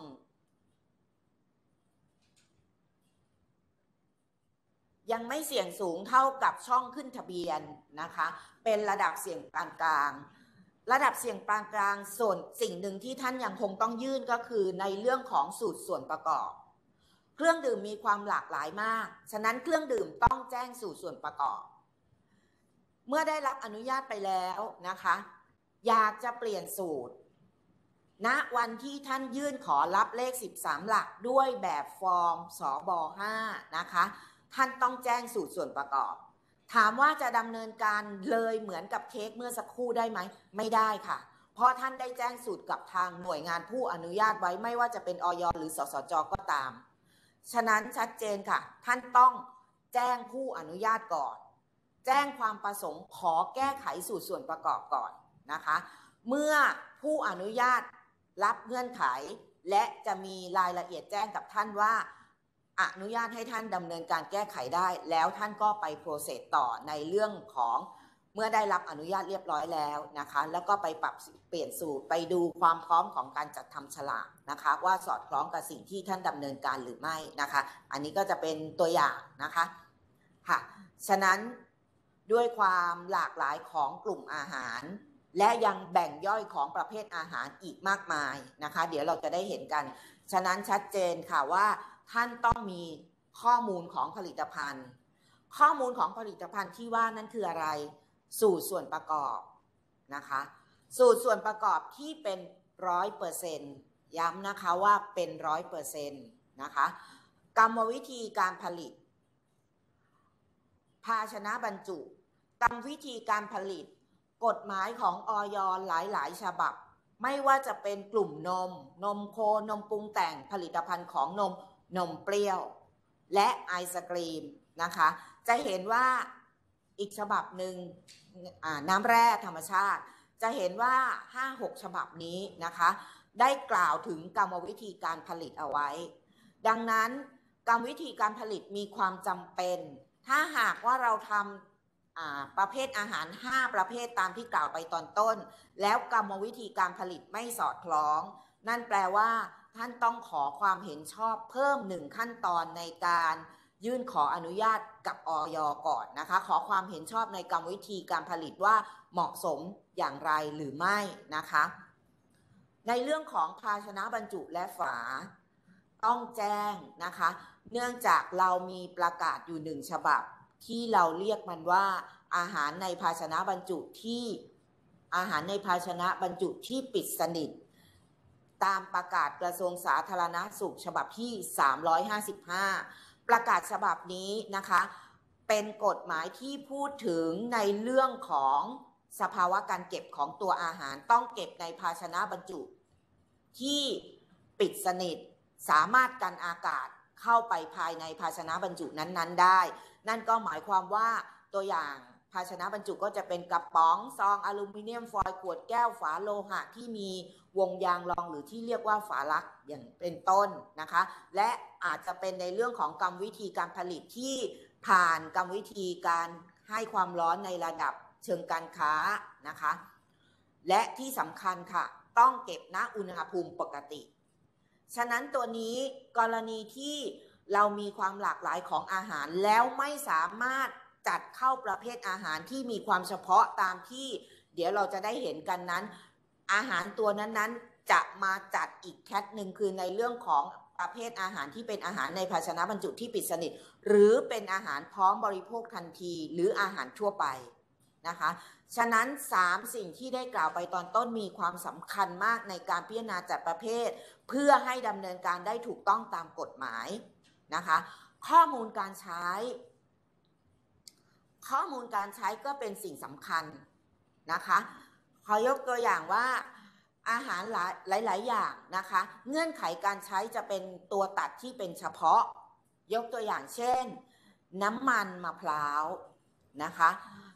ยังไม่เสี่ยงสูงเท่ากับช่องขึ้นทะเบียนนะคะเป็นระดับเสี่ยงปานกลางระดับเสี่ยงปานกลางส่วนสิ่งหนึ่งที่ท่านยังคงต้องยื่นก็คือในเรื่องของสูตรส่วนประกอบเครื่องดื่มมีความหลากหลายมากฉะนั้นเครื่องดื่มต้องแจ้งสูตรส่วนประกอบเมื่อได้รับอนุญาตไปแล้วนะคะอยากจะเปลี่ยนสูตรณวันที่ท่านยื่นขอรับเลขสิบสามหลักด้วยแบบฟอร์มสบห้านะคะท่านต้องแจ้งสูตรส่วนประกอบถามว่าจะดำเนินการเลยเหมือนกับเค้กเมื่อสักครู่ได้ไหมไม่ได้ค่ะเพราะท่านได้แจ้งสูตรกับทางหน่วยงานผู้อนุญาตไว้ไม่ว่าจะเป็นอย.หรือสสจ.ก็ตามฉะนั้นชัดเจนค่ะท่านต้องแจ้งผู้อนุญาตก่อนแจ้งความประสงค์ขอแก้ไขสูตรส่วนประกอบก่อนนะคะเมื่อผู้อนุญาตรับเงื่อนไขและจะมีรายละเอียดแจ้งกับท่านว่าอนุญาตให้ท่านดำเนินการแก้ไขได้แล้วท่านก็ไปโปรเซสต่อในเรื่องของเมื่อได้รับอนุญาตเรียบร้อยแล้วนะคะแล้วก็ไปปรับเปลี่ยนสูตรไปดูความพร้อมของการจัดทำฉลากนะคะว่าสอดคล้องกับสิ่งที่ท่านดำเนินการหรือไม่นะคะอันนี้ก็จะเป็นตัวอย่างนะคะค่ะฉะนั้นด้วยความหลากหลายของกลุ่มอาหารและยังแบ่งย่อยของประเภทอาหารอีกมากมายนะคะเดี๋ยวเราจะได้เห็นกันฉะนั้นชัดเจนค่ะว่าท่านต้องมีข้อมูลของผลิตภัณฑ์ข้อมูลของผลิตภัณฑ์ที่ว่านั้นคืออะไรสูตรส่วนประกอบนะคะสูตรส่วนประกอบที่เป็นร้อยเปอร์เซ็นต์ย้ำนะคะว่าเป็นร้อยเปอร์เซ็นต์นะคะกรรมวิธีการผลิตภาชนะบรรจุกรรมวิธีการผลิตกฎหมายของอย.หลายๆฉบับไม่ว่าจะเป็นกลุ่มนมนมโคนมปรุงแต่งผลิตภัณฑ์ของนมนมเปรี้ยวและไอศกรีมนะคะจะเห็นว่าอีกฉบับหนึ่งน้ำแร่ธรรมชาติจะเห็นว่า ห้าหก ฉบับนี้นะคะได้กล่าวถึงกรรมวิธีการผลิตเอาไว้ดังนั้นกรรมวิธีการผลิตมีความจำเป็นถ้าหากว่าเราทำประเภทอาหารห้าประเภทตามที่กล่าวไปตอนต้นแล้วกรรมวิธีการผลิตไม่สอดคล้องนั่นแปลว่าท่านต้องขอความเห็นชอบเพิ่มหนึ่งขั้นตอนในการยื่นขออนุญาตกับอย.ก่อนนะคะขอความเห็นชอบในกรรมวิธีการผลิตว่าเหมาะสมอย่างไรหรือไม่นะคะในเรื่องของภาชนะบรรจุและฝาต้องแจ้งนะคะเนื่องจากเรามีประกาศอยู่หนึ่งฉบับที่เราเรียกมันว่าอาหารในภาชนะบรรจุที่อาหารในภาชนะบรรจุที่ปิดสนิทตามประกาศกระทรวงสาธารณสุขฉบับที่สามร้อยห้าสิบห้าประกาศฉบับนี้นะคะเป็นกฎหมายที่พูดถึงในเรื่องของสภาวะการเก็บของตัวอาหารต้องเก็บในภาชนะบรรจุที่ปิดสนิทสามารถกันอากาศเข้าไปภายในภาชนะบรรจุนั้นๆได้นั่นก็หมายความว่าตัวอย่างภาชนะบรรจุก็จะเป็นกระป๋องซองอลูมิเนียมฟอยล์ขวดแก้วฝาโลหะที่มีวงยางรองหรือที่เรียกว่าฝาลักอย่างเป็นต้นนะคะและอาจจะเป็นในเรื่องของกรรมวิธีการผลิตที่ผ่านกรรมวิธีการให้ความร้อนในระดับเชิงการค้านะคะและที่สำคัญค่ะต้องเก็บณอุณหภูมิปกติฉะนั้นตัวนี้กรณีที่เรามีความหลากหลายของอาหารแล้วไม่สามารถจัดเข้าประเภทอาหารที่มีความเฉพาะตามที่เดี๋ยวเราจะได้เห็นกันนั้นอาหารตัวนั้นๆจะมาจัดอีกแคทหนึ่งคือในเรื่องของประเภทอาหารที่เป็นอาหารในภาชนะบรรจุที่ปิดสนิทหรือเป็นอาหารพร้อมบริโภคทันทีหรืออาหารทั่วไปนะคะฉะนั้นสามสิ่งที่ได้กล่าวไปตอนต้นมีความสำคัญมากในการพิจารณาจัดประเภทเพื่อให้ดำเนินการได้ถูกต้องตามกฎหมายนะคะข้อมูลการใช้ข้อมูลการใช้ก็เป็นสิ่งสำคัญนะคะขอยกตัวอย่างว่าอาหารหลายหลายๆอย่างนะคะเงื่อนไขการใช้จะเป็นตัวตัดที่เป็นเฉพาะยกตัวอย่างเช่นน้ำมันมะพร้าวนะคะ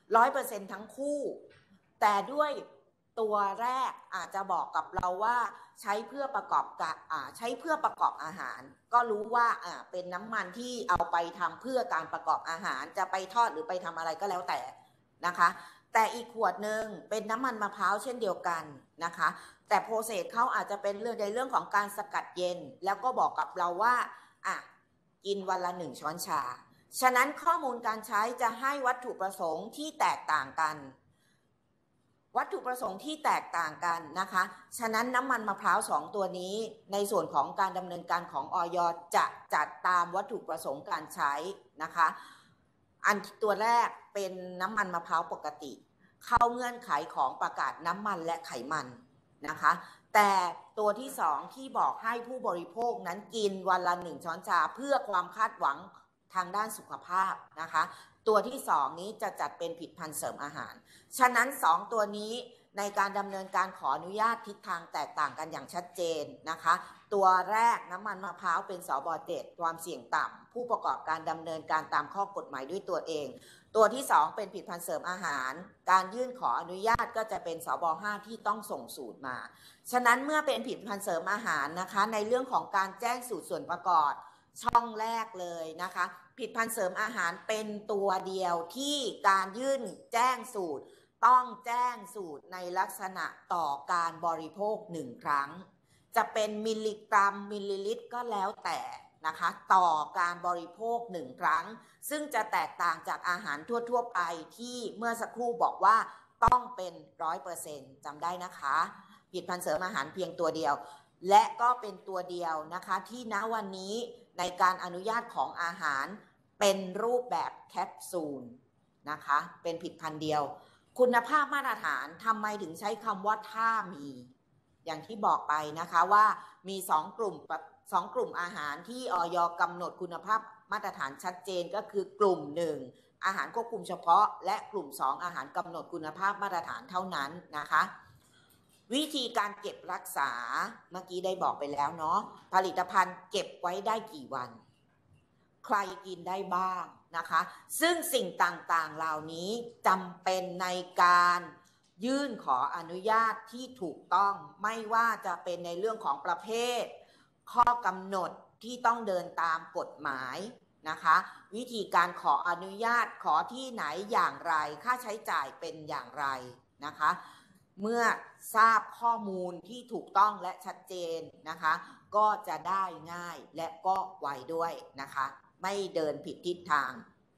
ร้อยเปอร์เซ็นต์ทั้งคู่แต่ด้วยตัวแรกอาจจะบอกกับเราว่าใช้เพื่อประกอบการใช้เพื่อประกอบอาหารก็รู้ว่าเป็นน้ำมันที่เอาไปทำเพื่อการประกอบอาหารจะไปทอดหรือไปทำอะไรก็แล้วแต่นะคะแต่อีกขวดหนึ่งเป็นน้ำมันมะพร้าวเช่นเดียวกันนะคะแต่โปรเซสเขาอาจจะเป็นเรื่องในเรื่องของการสกัดเย็นแล้วก็บอกกับเราว่าอ่ะกินวันละหนึ่งช้อนชาฉะนั้นข้อมูลการใช้จะให้วัตถุประสงค์ที่แตกต่างกันวัตถุประสงค์ที่แตกต่างกันนะคะฉะนั้นน้ำมันมะพร้าวสองตัวนี้ในส่วนของการดำเนินการของอย.จะจัดตามวัตถุประสงค์การใช้นะคะอันตัวแรกเป็นน้ำมันมะพร้าวปกติเข้าเงื่อนไขของประกาศน้ำมันและไขมันนะคะแต่ตัวที่สองที่บอกให้ผู้บริโภคนั้นกินวันละหนึ่งช้อนชาเพื่อความคาดหวังทางด้านสุขภาพนะคะตัวที่สองนี้จะจัดเป็นผลิตภัณฑ์เสริมอาหารฉะนั้นสองตัวนี้ในการดำเนินการขออนุญาตทิศทางแตกต่างกันอย่างชัดเจนนะคะตัวแรกน้ำมันมะพร้าวเป็นสบเจ็ดความเสี่ยงต่ำผู้ประกอบการดำเนินการตามข้อกฎหมายด้วยตัวเองตัวที่สองเป็นผลิตภัณฑ์เสริมอาหารการยื่นขออนุญาตก็จะเป็นสบห้าที่ต้องส่งสูตรมาฉะนั้นเมื่อเป็นผลิตภัณฑ์เสริมอาหารนะคะในเรื่องของการแจ้งสูตรส่วนประกอบช่องแรกเลยนะคะผลิตภัณฑ์เสริมอาหารเป็นตัวเดียวที่การยื่นแจ้งสูตรต้องแจ้งสูตรในลักษณะต่อการบริโภคหนึ่งครั้งจะเป็นมิลลิกรัมมิลลิลิตรก็แล้วแต่นะคะต่อการบริโภคหนึ่งครั้งซึ่งจะแตกต่างจากอาหารทั่วๆไปที่เมื่อสักครู่บอกว่าต้องเป็นร้อยเปอร์เซ็นต์จำได้นะคะผลิตภัณฑ์เสริมอาหารเพียงตัวเดียวและก็เป็นตัวเดียวนะคะที่ณวันนี้ในการอนุญาตของอาหารเป็นรูปแบบแคปซูลนะคะเป็นผลิตภัณฑ์เดียวคุณภาพมาตรฐานทำไมถึงใช้คำว่าถ้ามีอย่างที่บอกไปนะคะว่ามีสองกลุ่มสองกลุ่มอาหารที่อย.กำหนดคุณภาพมาตรฐานชัดเจนก็คือกลุ่มหนึ่งอาหารควบคุมเฉพาะและกลุ่มสองอาหารกำหนดคุณภาพมาตรฐานเท่านั้นนะคะวิธีการเก็บรักษาเมื่อกี้ได้บอกไปแล้วเนาะผลิตภัณฑ์เก็บไว้ได้กี่วันใครกินได้บ้างนะคะซึ่งสิ่งต่างๆเหล่านี้จำเป็นในการยื่นขออนุญาตที่ถูกต้องไม่ว่าจะเป็นในเรื่องของประเภทข้อกำหนดที่ต้องเดินตามกฎหมายนะคะวิธีการขออนุญาตขอที่ไหนอย่างไรค่าใช้จ่ายเป็นอย่างไรนะคะเมื่อทราบข้อมูลที่ถูกต้องและชัดเจนนะคะก็จะได้ง่ายและก็ไวด้วยนะคะไม่เดินผิดทิศทาง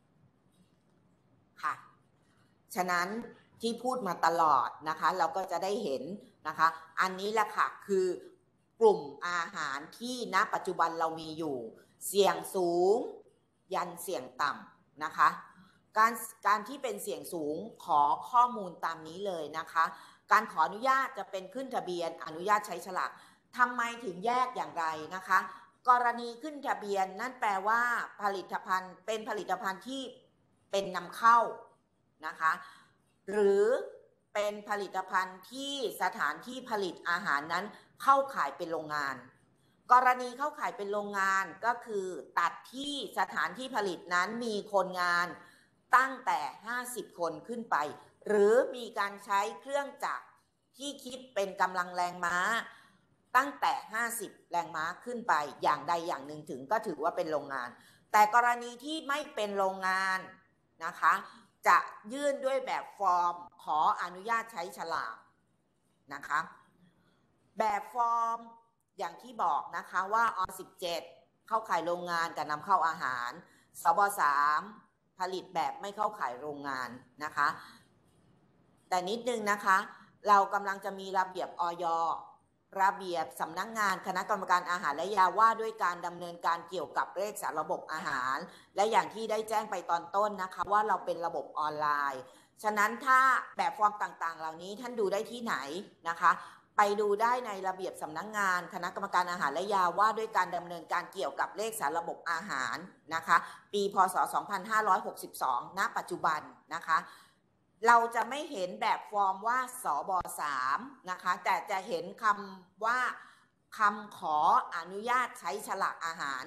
ค่ะฉะนั้นที่พูดมาตลอดนะคะเราก็จะได้เห็นนะคะอันนี้แหละค่ะคือกลุ่มอาหารที่ณปัจจุบันเรามีอยู่เสี่ยงสูงยันเสี่ยงต่ำนะคะการการที่เป็นเสี่ยงสูงขอข้อมูลตามนี้เลยนะคะการขออนุญาตจะเป็นขึ้นทะเบียนอนุญาตใช้ฉลากทำไมถึงแยกอย่างไรนะคะกรณีขึ้นทะเบียนนั่นแปลว่าผลิตภัณฑ์เป็นผลิตภัณฑ์ที่เป็นนำเข้านะคะหรือเป็นผลิตภัณฑ์ที่สถานที่ผลิตอาหารนั้นเข้าขายเป็นโรงงานกรณีเข้าขายเป็นโรงงานก็คือตัดที่สถานที่ผลิตนั้นมีคนงานตั้งแต่ห้าสิบคนขึ้นไปหรือมีการใช้เครื่องจักรที่คิดเป็นกำลังแรงม้าตั้งแต่ห้าสิบแรงม้าขึ้นไปอย่างใดอย่างหนึ่งถึงก็ถือว่าเป็นโรงงานแต่กรณีที่ไม่เป็นโรงงานนะคะจะยื่นด้วยแบบฟอร์มขออนุญาตใช้ฉลากนะคะแบบฟอร์มอย่างที่บอกนะคะว่าอสิบเจ็ดเข้าขายโรงงานกับนำเข้าอาหารสบสามผลิตแบบไม่เข้าขายโรงงานนะคะแต่นิดนึงนะคะเรากำลังจะมีระเบียบอย.ระเบียบสำนักงานคณะกรรมการอาหารและยาว่าด้วยการดำเนินการเกี่ยวกับเลขสารระบบอาหารและอย่างที่ได้แจ้งไปตอนต้นนะคะว่าเราเป็นระบบออนไลน์ฉะนั้นถ้าแบบฟอร์มต่างๆเหล่านี้ท่านดูได้ที่ไหนนะคะไปดูได้ในระเบียบสำนักงานคณะกรรมการอาหารและยาว่าด้วยการดำเนินการเกี่ยวกับเลขสารระบบอาหารนะคะปีพ.ศ. สองพันห้าร้อยหกสิบสองณปัจจุบันนะคะเราจะไม่เห็นแบบฟอร์มว่าสบสามนะคะแต่จะเห็นคำว่าคำขออนุญาตใช้ฉลากอาหาร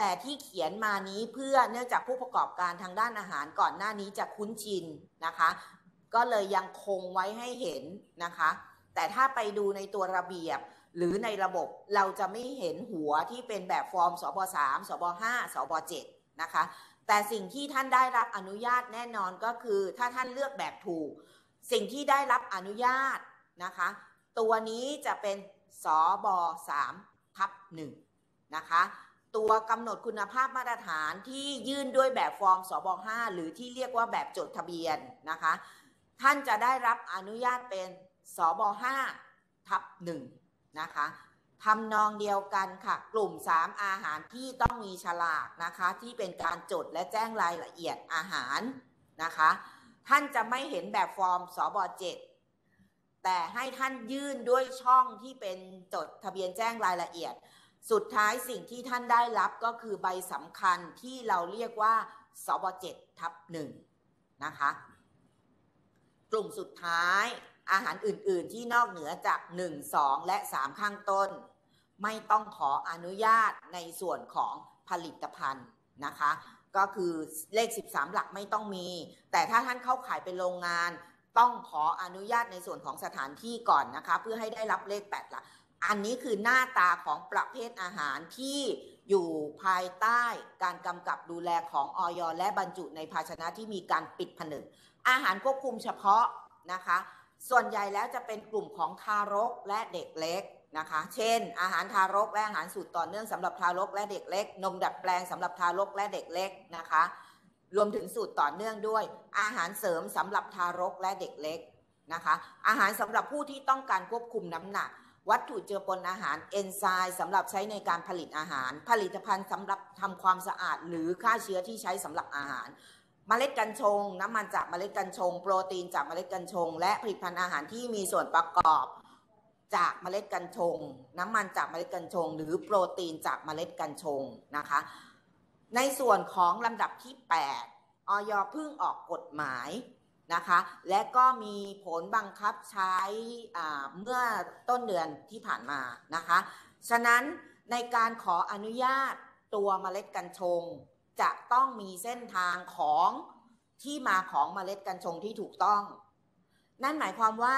แต่ที่เขียนมานี้เพื่อเนื่องจากผู้ประกอบการทางด้านอาหารก่อนหน้านี้จะคุ้นชินนะคะก็เลยยังคงไว้ให้เห็นนะคะแต่ถ้าไปดูในตัวระเบียบหรือในระบบเราจะไม่เห็นหัวที่เป็นแบบฟอร์มสบสามสบห้าสบเจ็ดนะคะแต่สิ่งที่ท่านได้รับอนุญาตแน่นอนก็คือถ้าท่านเลือกแบบถูกสิ่งที่ได้รับอนุญาตนะคะตัวนี้จะเป็นสบสามทับหนึ่งนะคะตัวกำหนดคุณภาพมาตรฐานที่ยื่นด้วยแบบฟอร์มสบห้าหรือที่เรียกว่าแบบจดทะเบียนนะคะท่านจะได้รับอนุญาตเป็นสบห้าทับหนึ่งนะคะทำนองเดียวกันค่ะกลุ่มสามอาหารที่ต้องมีฉลากนะคะที่เป็นการจดและแจ้งรายละเอียดอาหารนะคะท่านจะไม่เห็นแบบฟอร์มสบเจ็ดแต่ให้ท่านยื่นด้วยช่องที่เป็นจดทะเบียนแจ้งรายละเอียดสุดท้ายสิ่งที่ท่านได้รับก็คือใบสำคัญที่เราเรียกว่าสบเจ็ดทับหนึ่งนะคะกลุ่มสุดท้ายอาหารอื่นๆที่นอกเหนือจากหนึ่ง สองและสามข้างต้นไม่ต้องขออนุญาตในส่วนของผลิตภัณฑ์นะคะก็คือเลขสิบสามหลักไม่ต้องมีแต่ถ้าท่านเข้าขายเป็นโรงงานต้องขออนุญาตในส่วนของสถานที่ก่อนนะคะเพื่อให้ได้รับเลขแปดหลักอันนี้คือหน้าตาของประเภทอาหารที่อยู่ภายใต้การกำกับดูแลของอย.และบรรจุในภาชนะที่มีการปิดผนึกอาหารควบคุมเฉพาะนะคะส่วนใหญ่แล้วจะเป็นกลุ่มของทารกและเด็กเล็กนะคะเช่นอาหารทารกและอาหารสูตรต่อเนื่องสำหรับทารกและเด็กเล็กนมดัดแปลงสำหรับทารกและเด็กเล็กนะคะรวมถึงสูตรต่อเนื่องด้วยอาหารเสริมสำหรับทารกและเด็กเล็กนะคะอาหารสำหรับผู้ที่ต้องการควบคุมน้ำหนักวัตถุเจือปนอาหารเอนไซม์สำหรับใช้ในการผลิตอาหารผลิตภัณฑ์สำหรับทำความสะอาดหรือฆ่าเชื้อที่ใช้สำหรับอาหารเมล็ดกัญชงน้ำมันจากเมล็ดกัญชงโปรตีนจากเมล็ดกัญชงและผลิตภัณฑ์อาหารที่มีส่วนประกอบจากเมล็ดกัญชงน้ำมันจากเมล็ดกัญชงหรือโปรตีนจากเมล็ดกัญชงนะคะในส่วนของลำดับที่แปดอย.เพิ่งออกกฎหมายนะคะและก็มีผลบังคับใช้เมื่อต้นเดือนที่ผ่านมานะคะฉะนั้นในการขออนุญาตตัวเมล็ดกัญชงจะต้องมีเส้นทางของที่มาของเมล็ดกัญชงที่ถูกต้องนั่นหมายความว่า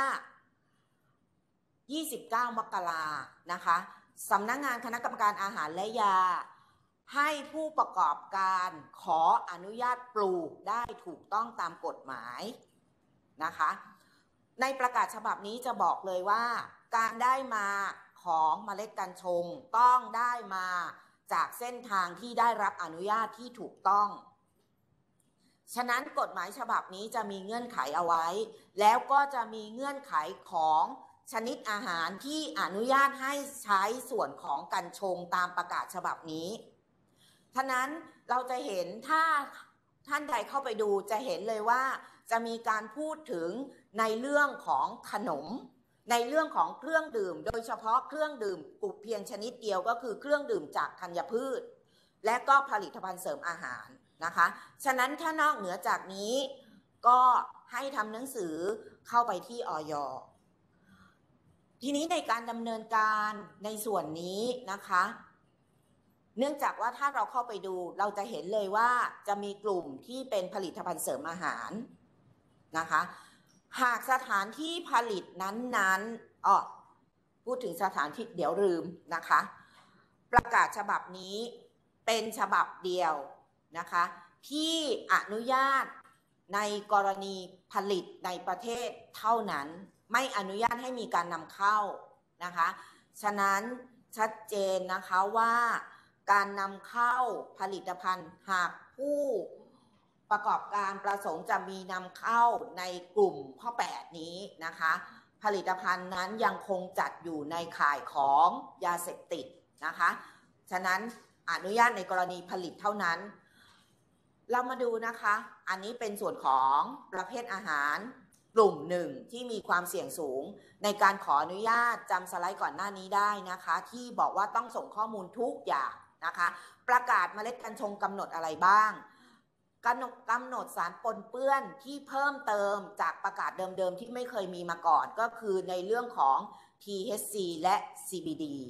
ยี่สิบเก้ามกรานะคะสำนักงานคณะกรรมการอาหารและยาให้ผู้ประกอบการขออนุญาตปลูกได้ถูกต้องตามกฎหมายนะคะในประกาศฉบับนี้จะบอกเลยว่าการได้มาของเมล็ดกัญชงต้องได้มาจากเส้นทางที่ได้รับอนุญาตที่ถูกต้องฉะนั้นกฎหมายฉบับนี้จะมีเงื่อนไขเอาไว้แล้วก็จะมีเงื่อนไขของชนิดอาหารที่อนุญาตให้ใช้ส่วนของกัญชงตามประกาศฉบับนี้ฉะนั้นเราจะเห็นถ้าท่านใดเข้าไปดูจะเห็นเลยว่าจะมีการพูดถึงในเรื่องของขนมในเรื่องของเครื่องดื่มโดยเฉพาะเครื่องดื่มกลุ่มเพียงชนิดเดียวก็คือเครื่องดื่มจากธัญพืชและก็ผลิตภัณฑ์เสริมอาหารนะคะฉะนั้นถ้านอกเหนือจากนี้ก็ให้ทำหนังสือเข้าไปที่อย.ทีนี้ในการดำเนินการในส่วนนี้นะคะเนื่องจากว่าถ้าเราเข้าไปดูเราจะเห็นเลยว่าจะมีกลุ่มที่เป็นผลิตภัณฑ์เสริมอาหารนะคะหากสถานที่ผลิตนั้นๆอ๋อพูดถึงสถานที่เดี๋ยวลืมนะคะประกาศฉบับนี้เป็นฉบับเดียวนะคะที่อนุญาตในกรณีผลิตในประเทศเท่านั้นไม่อนุญาตให้มีการนำเข้านะคะฉะนั้นชัดเจนนะคะว่าการนำเข้าผลิตภัณฑ์หากผู้ประกอบการประสงค์จะมีนำเข้าในกลุ่มข้อแปดนี้นะคะผลิตภัณฑ์นั้นยังคงจัดอยู่ในข่ายของยาเสพติดนะคะฉะนั้นอนุญาตในกรณีผลิตเท่านั้นเรามาดูนะคะอันนี้เป็นส่วนของประเภทอาหารกลุ่มหนึ่งที่มีความเสี่ยงสูงในการขออนุญาตจำสไลด์ก่อนหน้านี้ได้นะคะที่บอกว่าต้องส่งข้อมูลทุกอย่างนะคะประกาศเมล็ดกัญชงกำหนดอะไรบ้างกำหนดกำหนดสารปนเปื้อนที่เพิ่มเติมจากประกาศเดิมๆที่ไม่เคยมีมาก่อนก็คือในเรื่องของ ที เอช ซี และ ซี บี ดี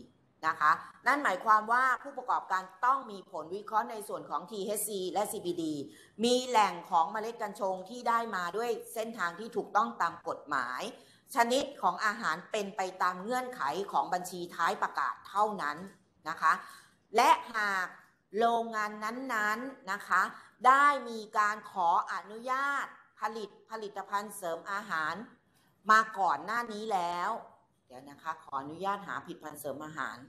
นะคะนั่นหมายความว่าผู้ประกอบการต้องมีผลวิเคราะห์ในส่วนของ ที เอช ซี และ ซี บี ดี มีแหล่งของเมล็ดกัญชงที่ได้มาด้วยเส้นทางที่ถูกต้องตามกฎหมายชนิดของอาหารเป็นไปตามเงื่อนไขของบัญชีท้ายประกาศเท่านั้นนะคะและหากโรงงานนั้นๆนะคะได้มีการขออนุญาตผลิตผลิตภัณฑ์เสริมอาหารมาก่อนหน้านี้แล้วเดี๋ยวนะคะขออนุญาตหาผลิตภัณฑ์เสริมอาหาร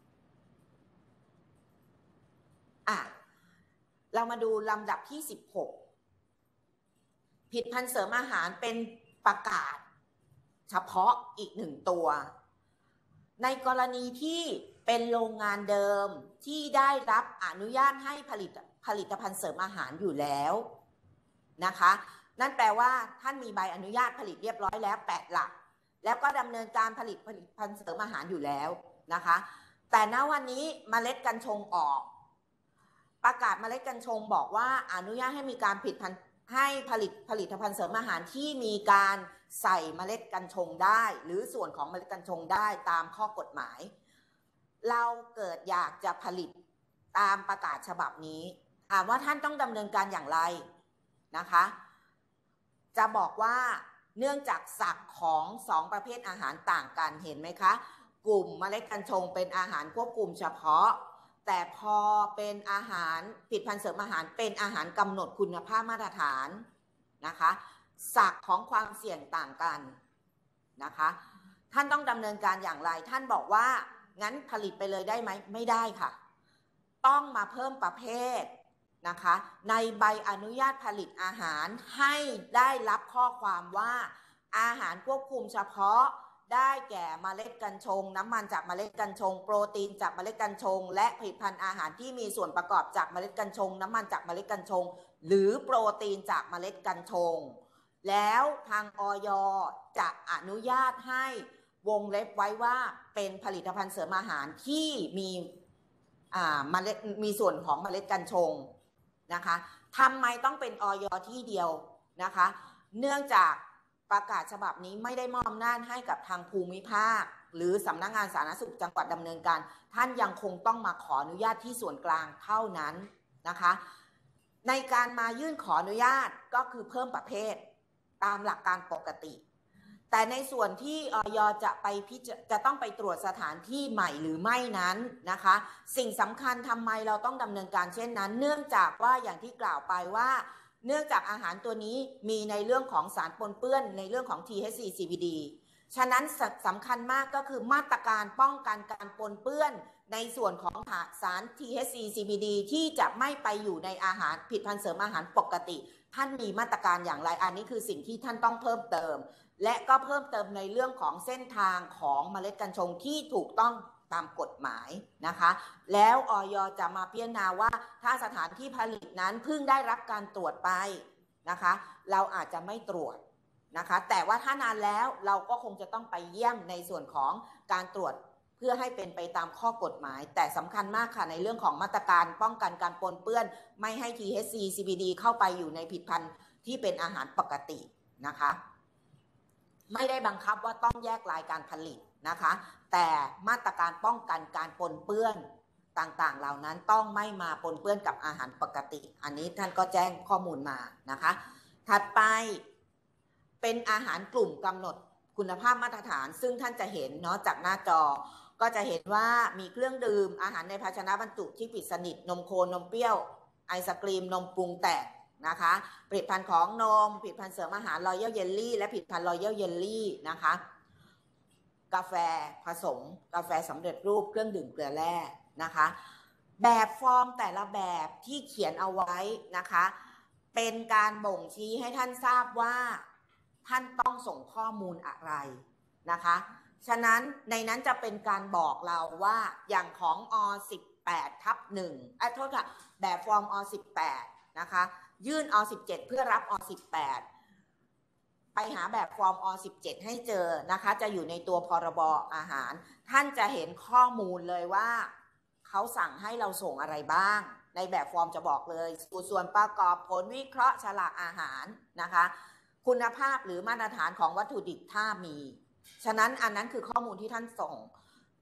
อ่ะเรามาดูลำดับที่สิบหกผลิตภัณฑ์เสริมอาหารเป็นประกาศเฉพาะอีกหนึ่งตัวในกรณีที่เป็นโรงงานเดิมที่ได้รับอนุญาตให้ผลิตผลิตภัณฑ์เสริมอาหารอยู่แล้วนะคะนั่นแปลว่าท่านมีใบอนุญาตผลิตเรียบร้อยแล้วแปดหลักแล้วก็ดำเนินการผลิตผลิตภัณฑ์เสริมอาหารอยู่แล้วนะคะแต่ณวันนี้เมล็ดกัญชงออกประกาศเมล็ดกัญชงบอกว่าอนุญาตให้มีการผลิตภัณฑ์ให้ผลิตผลิตภัณฑ์เสริมอาหารที่มีการใส่เมล็ดกัญชงได้หรือส่วนของเมล็ดกัญชงได้ตามข้อกฎหมายเราเกิดอยากจะผลิตตามประกาศฉบับนี้ถามว่าท่านต้องดำเนินการอย่างไรนะคะจะบอกว่าเนื่องจากศักดิ์ของสองประเภทอาหารต่างกันเห็นไหมคะกลุ่มเมล็ดกัญชงเป็นอาหารควบคุมเฉพาะแต่พอเป็นอาหารผลิตภัณฑ์เสริมอาหารเป็นอาหารกำหนดคุณภาพมาตรฐานนะคะศักดิ์ของความเสี่ยงต่างกันนะคะท่านต้องดำเนินการอย่างไรท่านบอกว่างั้นผลิตไปเลยได้ไหมไม่ได้ค่ะต้องมาเพิ่มประเภทนะคะในใบอนุญาตผลิตอาหารให้ได้รับข้อความว่าอาหารควบคุมเฉพาะได้แก่เมล็ดกัญชงน้ำมันจากเมล็ดกัญชงโปรตีนจากเมล็ดกัญชงและผลิตภัณฑ์อาหารที่มีส่วนประกอบจากเมล็ดกัญชงน้ำมันจากเมล็ดกัญชงหรือโปรตีนจากเมล็ดกัญชงแล้วทางอย.จะอนุญาตให้วงเล็บไว้ว่าเป็นผลิตภัณฑ์เสริมอาหารที่มีอ่าเมล็ดมีส่วนของเมล็ดกัญชงนะคะทำไมต้องเป็นอย.ที่เดียวนะคะเนื่องจากประกาศฉบับนี้ไม่ได้มอบอำนาจให้กับทางภูมิภาคหรือสำนักงานสาธารณสุขจังหวัดดำเนินการท่านยังคงต้องมาขออนุญาตที่ส่วนกลางเท่านั้นนะคะในการมายื่นขออนุญาตก็คือเพิ่มประเภทตามหลักการปกติแต่ในส่วนที่อย.จะไปพิจจะต้องไปตรวจสถานที่ใหม่หรือไม่นั้นนะคะสิ่งสำคัญทำไมเราต้องดำเนินการเช่นนั้นเนื่องจากว่าอย่างที่กล่าวไปว่าเนื่องจากอาหารตัวนี้มีในเรื่องของสารปนเปื้อนในเรื่องของ ที เอช ซี ซี บี ดี ฉะนั้นสำคัญมากก็คือมาตรการป้องกันการปนเปื้อนในส่วนของสาร ที เอช ซี ซี บี ดี ที่จะไม่ไปอยู่ในอาหารผลิตภัณฑ์เสริมอาหารปกติท่านมีมาตรการอย่างไรอันนี้คือสิ่งที่ท่านต้องเพิ่มเติมและก็เพิ่มเติมในเรื่องของเส้นทางของเมล็ดกัญชงที่ถูกต้องตามกฎหมายนะคะแล้วอย.จะมาพิจารณาว่าถ้าสถานที่ผลิตนั้นเพิ่งได้รับการตรวจไปนะคะเราอาจจะไม่ตรวจนะคะแต่ว่าถ้านานแล้วเราก็คงจะต้องไปเยี่ยมในส่วนของการตรวจเพื่อให้เป็นไปตามข้อกฎหมายแต่สำคัญมากค่ะในเรื่องของมาตรการป้องกันการปนเปื้อนไม่ให้ ที เอช ซี ซี บี ดี เข้าไปอยู่ในผลิตภัณฑ์ที่เป็นอาหารปกตินะคะไม่ได้บังคับว่าต้องแยกรายการผลิตนะคะแต่มาตรการป้องกันการปนเปื้อนต่างๆเหล่านั้นต้องไม่มาปนเปื้อนกับอาหารปกติอันนี้ท่านก็แจ้งข้อมูลมานะคะถัดไปเป็นอาหารกลุ่มกำหนดคุณภาพมาตรฐานซึ่งท่านจะเห็นเนาะจากหน้าจอก็จะเห็นว่ามีเครื่องดื่มอาหารในภาชนะบรรจุที่ปิดสนิทนมโคนมเปรี้ยวไอศกรีมนมปรุงแต่งนะคะผลิตภัณฑ์ของนมผลิตภัณฑ์เสริมอาหารรอยัลเยลลี่และผลิตภัณฑ์รอยัลเยลลี่นะคะกาแฟผสมกาแฟสำเร็จรูปเครื่องดื่มเกลือแร่นะคะแบบฟอร์มแต่ละแบบที่เขียนเอาไว้นะคะเป็นการบ่งชี้ให้ท่านทราบว่าท่านต้องส่งข้อมูลอะไรนะคะฉะนั้นในนั้นจะเป็นการบอกเราว่าอย่างของอ สิบแปด ทับ หนึ่งอ่ะโทษค่ะแบบฟอร์มอ สิบแปดนะคะยื่นอ สิบเจ็ด เพื่อรับอ สิบแปดไปหาแบบฟอร์มอ สิบเจ็ดให้เจอนะคะจะอยู่ในตัวพรบอาหารท่านจะเห็นข้อมูลเลยว่าเขาสั่งให้เราส่งอะไรบ้างในแบบฟอร์มจะบอกเลยส่วนประกอบผลวิเคราะห์ฉลากอาหารนะคะคุณภาพหรือมาตรฐานของวัตถุดิบถ้ามีฉะนั้นอันนั้นคือข้อมูลที่ท่านส่ง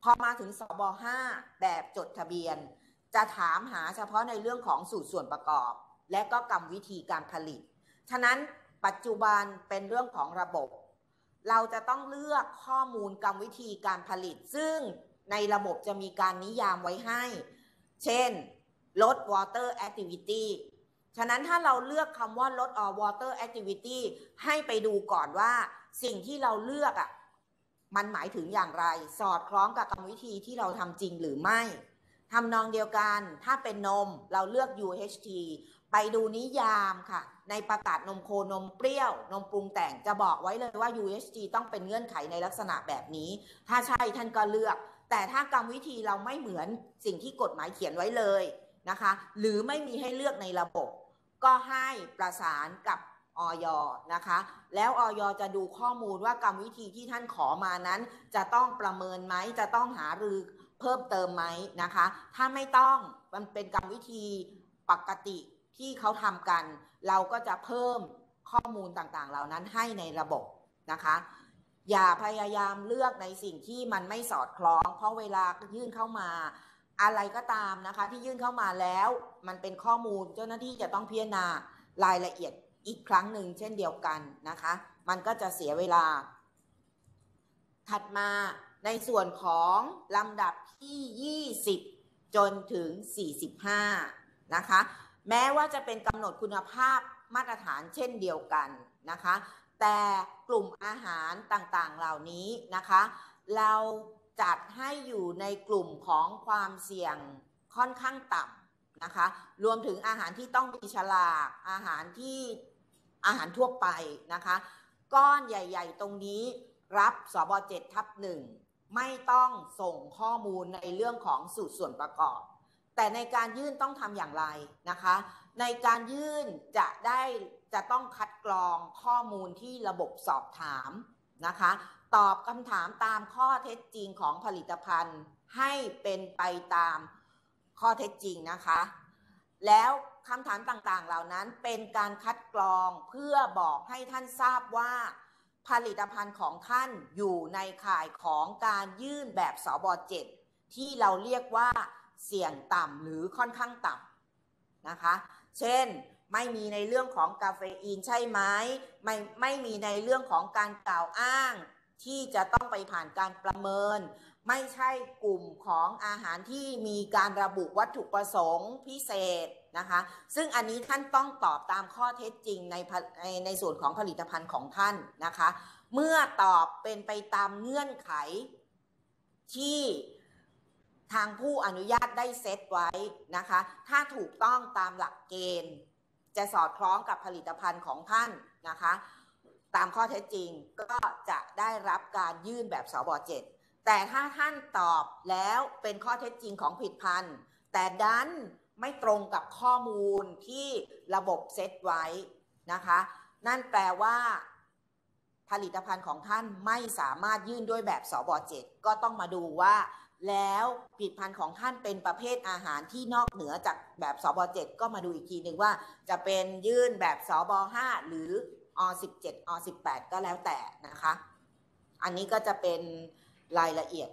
พอมาถึงสบห้าแบบจดทะเบียนจะถามหาเฉพาะในเรื่องของสูตรส่วนประกอบและก็กรรมวิธีการผลิตฉะนั้นปัจจุบันเป็นเรื่องของระบบเราจะต้องเลือกข้อมูลกรรมวิธีการผลิตซึ่งในระบบจะมีการนิยามไว้ให้เช่นลด water activity ฉะนั้นถ้าเราเลือกคำว่าลด water activity ให้ไปดูก่อนว่าสิ่งที่เราเลือกอ่ะมันหมายถึงอย่างไรสอดคล้องกับกรรมวิธีที่เราทำจริงหรือไม่ทำนองเดียวกันถ้าเป็นนมเราเลือก ยู เอช ที ไปดูนิยามค่ะในประกาศนมโคนมเปรี้ยวนมปรุงแต่งจะบอกไว้เลยว่า ยู เอช ที ต้องเป็นเงื่อนไขในลักษณะแบบนี้ถ้าใช่ท่านก็เลือกแต่ถ้ากรรมวิธีเราไม่เหมือนสิ่งที่กฎหมายเขียนไว้เลยนะคะหรือไม่มีให้เลือกในระบบก็ให้ประสานกับอย.นะคะแล้วอย.จะดูข้อมูลว่ากรรมวิธีที่ท่านขอมานั้นจะต้องประเมินไหมจะต้องหารือเพิ่มเติมไหมนะคะถ้าไม่ต้องมันเป็นกรรมวิธีปกติที่เขาทำกันเราก็จะเพิ่มข้อมูลต่างๆเหล่านั้นให้ในระบบนะคะอย่าพยายามเลือกในสิ่งที่มันไม่สอดคล้องเพราะเวลายื่นเข้ามาอะไรก็ตามนะคะที่ยื่นเข้ามาแล้วมันเป็นข้อมูลเจ้าหน้าที่จะต้องพิจารณารายละเอียดอีกครั้งหนึ่งเช่นเดียวกันนะคะมันก็จะเสียเวลาถัดมาในส่วนของลำดับที่ยี่สิบจนถึงสี่สิบห้านะคะแม้ว่าจะเป็นกำหนดคุณภาพมาตรฐานเช่นเดียวกันนะคะแต่กลุ่มอาหารต่างๆเหล่านี้นะคะเราจัดให้อยู่ในกลุ่มของความเสี่ยงค่อนข้างต่ำนะคะรวมถึงอาหารที่ต้องมีฉลากอาหารที่อาหารทั่วไปนะคะก้อนใหญ่ๆตรงนี้รับสบเจ็ดทับหนึ่งไม่ต้องส่งข้อมูลในเรื่องของสูตรส่วนประกอบแต่ในการยื่นต้องทำอย่างไรนะคะในการยื่นจะได้จะต้องคัดกรองข้อมูลที่ระบบสอบถามนะคะตอบคำถามตามข้อเท็จจริงของผลิตภัณฑ์ให้เป็นไปตามข้อเท็จจริงนะคะแล้วคำถามต่างๆเหล่านั้นเป็นการคัดกรองเพื่อบอกให้ท่านทราบว่าผลิตภัณฑ์ของท่านอยู่ในข่ายของการยื่นแบบสบเจ็ดที่เราเรียกว่าเสี่ยงต่ำหรือค่อนข้างต่ำนะคะเช่นไม่มีในเรื่องของกาเฟอีนใช่ไหมไม่ไม่มีในเรื่องของการกล่าวอ้างที่จะต้องไปผ่านการประเมินไม่ใช่กลุ่มของอาหารที่มีการระบุวัตถุประสงค์พิเศษนะคะซึ่งอันนี้ท่านต้องตอบตามข้อเท็จจริงในในส่วนของผลิตภัณฑ์ของท่านนะคะเมื่อตอบเป็นไปตามเงื่อนไขที่ทางผู้อนุญาตได้เซตไว้นะคะถ้าถูกต้องตามหลักเกณฑ์จะสอดคล้องกับผลิตภัณฑ์ของท่านนะคะตามข้อเท็จจริงก็จะได้รับการยื่นแบบสบเจ็ดแต่ถ้าท่านตอบแล้วเป็นข้อเท็จจริงของผลิตภัณฑ์แต่ดันไม่ตรงกับข้อมูลที่ระบบเซตไว้นะคะนั่นแปลว่าผลิตภัณฑ์ของท่านไม่สามารถยื่นด้วยแบบสบเจ็ดก็ต้องมาดูว่าแล้วผลิตภัณฑ์ของท่านเป็นประเภทอาหารที่นอกเหนือจากแบบสบเจ็ดก็มาดูอีกทีหนึ่งว่าจะเป็นยื่นแบบสบห้าหรืออสิบเจ็ดอสิบแปดก็แล้วแต่นะคะอันนี้ก็จะเป็นรายละเอียด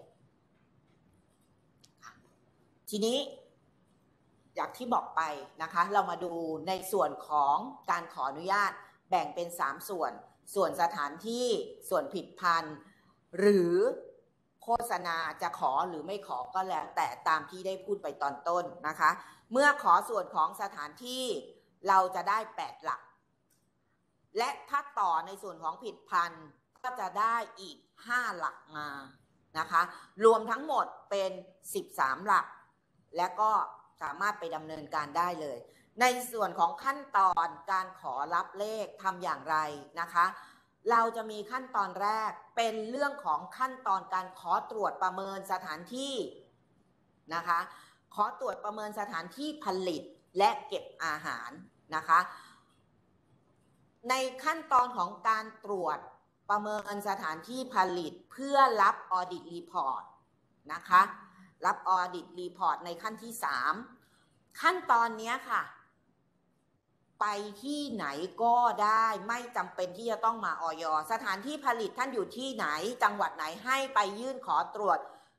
ทีนี้อย่างที่บอกไปนะคะเรามาดูในส่วนของการขออนุญาตแบ่งเป็นสามส่วนส่วนสถานที่ส่วนผลิตภัณฑ์หรือโฆษณาจะขอหรือไม่ขอก็แล้วแต่ตามที่ได้พูดไปตอนต้นนะคะเมื่อขอส่วนของสถานที่เราจะได้แปดหลักและถ้าต่อในส่วนของผลิตภัณฑ์ก็จะได้อีกห้าหลักมานะคะรวมทั้งหมดเป็นสิบสามหลักและก็สามารถไปดำเนินการได้เลยในส่วนของขั้นตอนการขอรับเลขทำอย่างไรนะคะเราจะมีขั้นตอนแรกเป็นเรื่องของขั้นตอนการขอตรวจประเมินสถานที่นะคะขอตรวจประเมินสถานที่ผลิตและเก็บอาหารนะคะในขั้นตอนของการตรวจประเมินสถานที่ผลิตเพื่อรับออดิตรีพอร์ตนะคะรับออดิตรีพอร์ตในขั้นที่สามขั้นตอนนี้ค่ะไปที่ไหนก็ได้ไม่จำเป็นที่จะต้องมาอย.สถานที่ผลิตท่านอยู่ที่ไหนจังหวัดไหนให้ไปยื่นขอตรวจ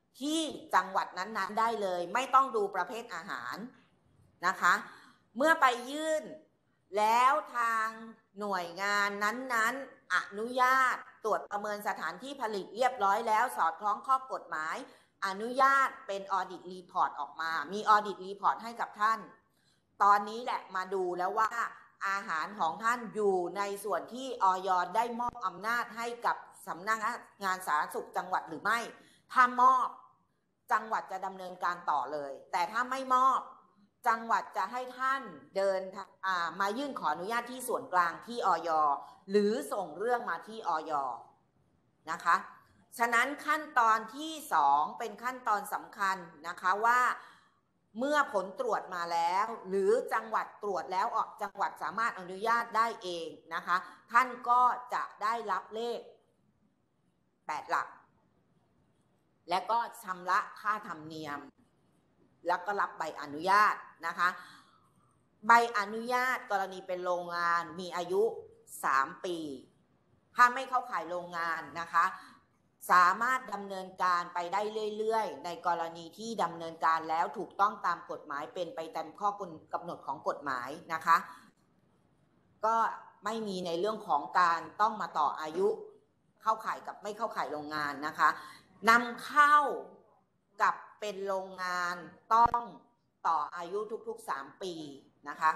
ที่จังหวัดนั้นๆได้เลยไม่ต้องดูประเภทอาหารนะคะเมื่อไปยื่นแล้วทางหน่วยงานนั้นๆอนุญาตตรวจประเมินสถานที่ผลิตเรียบร้อยแล้วสอดคล้องข้อกฎหมายอนุญาตเป็นออดิตรีพอร์ตออกมามีออดิตรีพอร์ตให้กับท่านตอนนี้แหละมาดูแล้วว่าอาหารของท่านอยู่ในส่วนที่อย.ได้มอบอำนาจให้กับสำนักงานสาธารณสุขจังหวัดหรือไม่ถ้ามอบจังหวัดจะดำเนินการต่อเลยแต่ถ้าไม่มอบจังหวัดจะให้ท่านเดินมายื่นขออนุญาตที่ส่วนกลางที่อย.หรือส่งเรื่องมาที่อย.นะคะฉะนั้นขั้นตอนที่สองเป็นขั้นตอนสำคัญนะคะว่าเมื่อผลตรวจมาแล้วหรือจังหวัดตรวจแล้วออกจังหวัดสามารถอนุญาตได้เองนะคะท่านก็จะได้รับเลขแปดหลักและก็ชำระค่าธรรมเนียมแล้วก็รับใบอนุญาตนะคะใบอนุญาตกรณีเป็นโรงงานมีอายุสามปีถ้าไม่เข้าข่ายโรงงานนะคะสามารถดำเนินการไปได้เรื่อยๆในกรณีที่ดำเนินการแล้วถูกต้องตามกฎหมายเป็นไปตามข้อกำหนดของกฎหมายนะคะก็ไม่มีในเรื่องของการต้องมาต่ออายุเข้าข่ายกับไม่เข้าข่ายโรงงานนะคะนำเข้ากับเป็นโรงงานต้องต่ออายุทุกๆสามปีนะคะ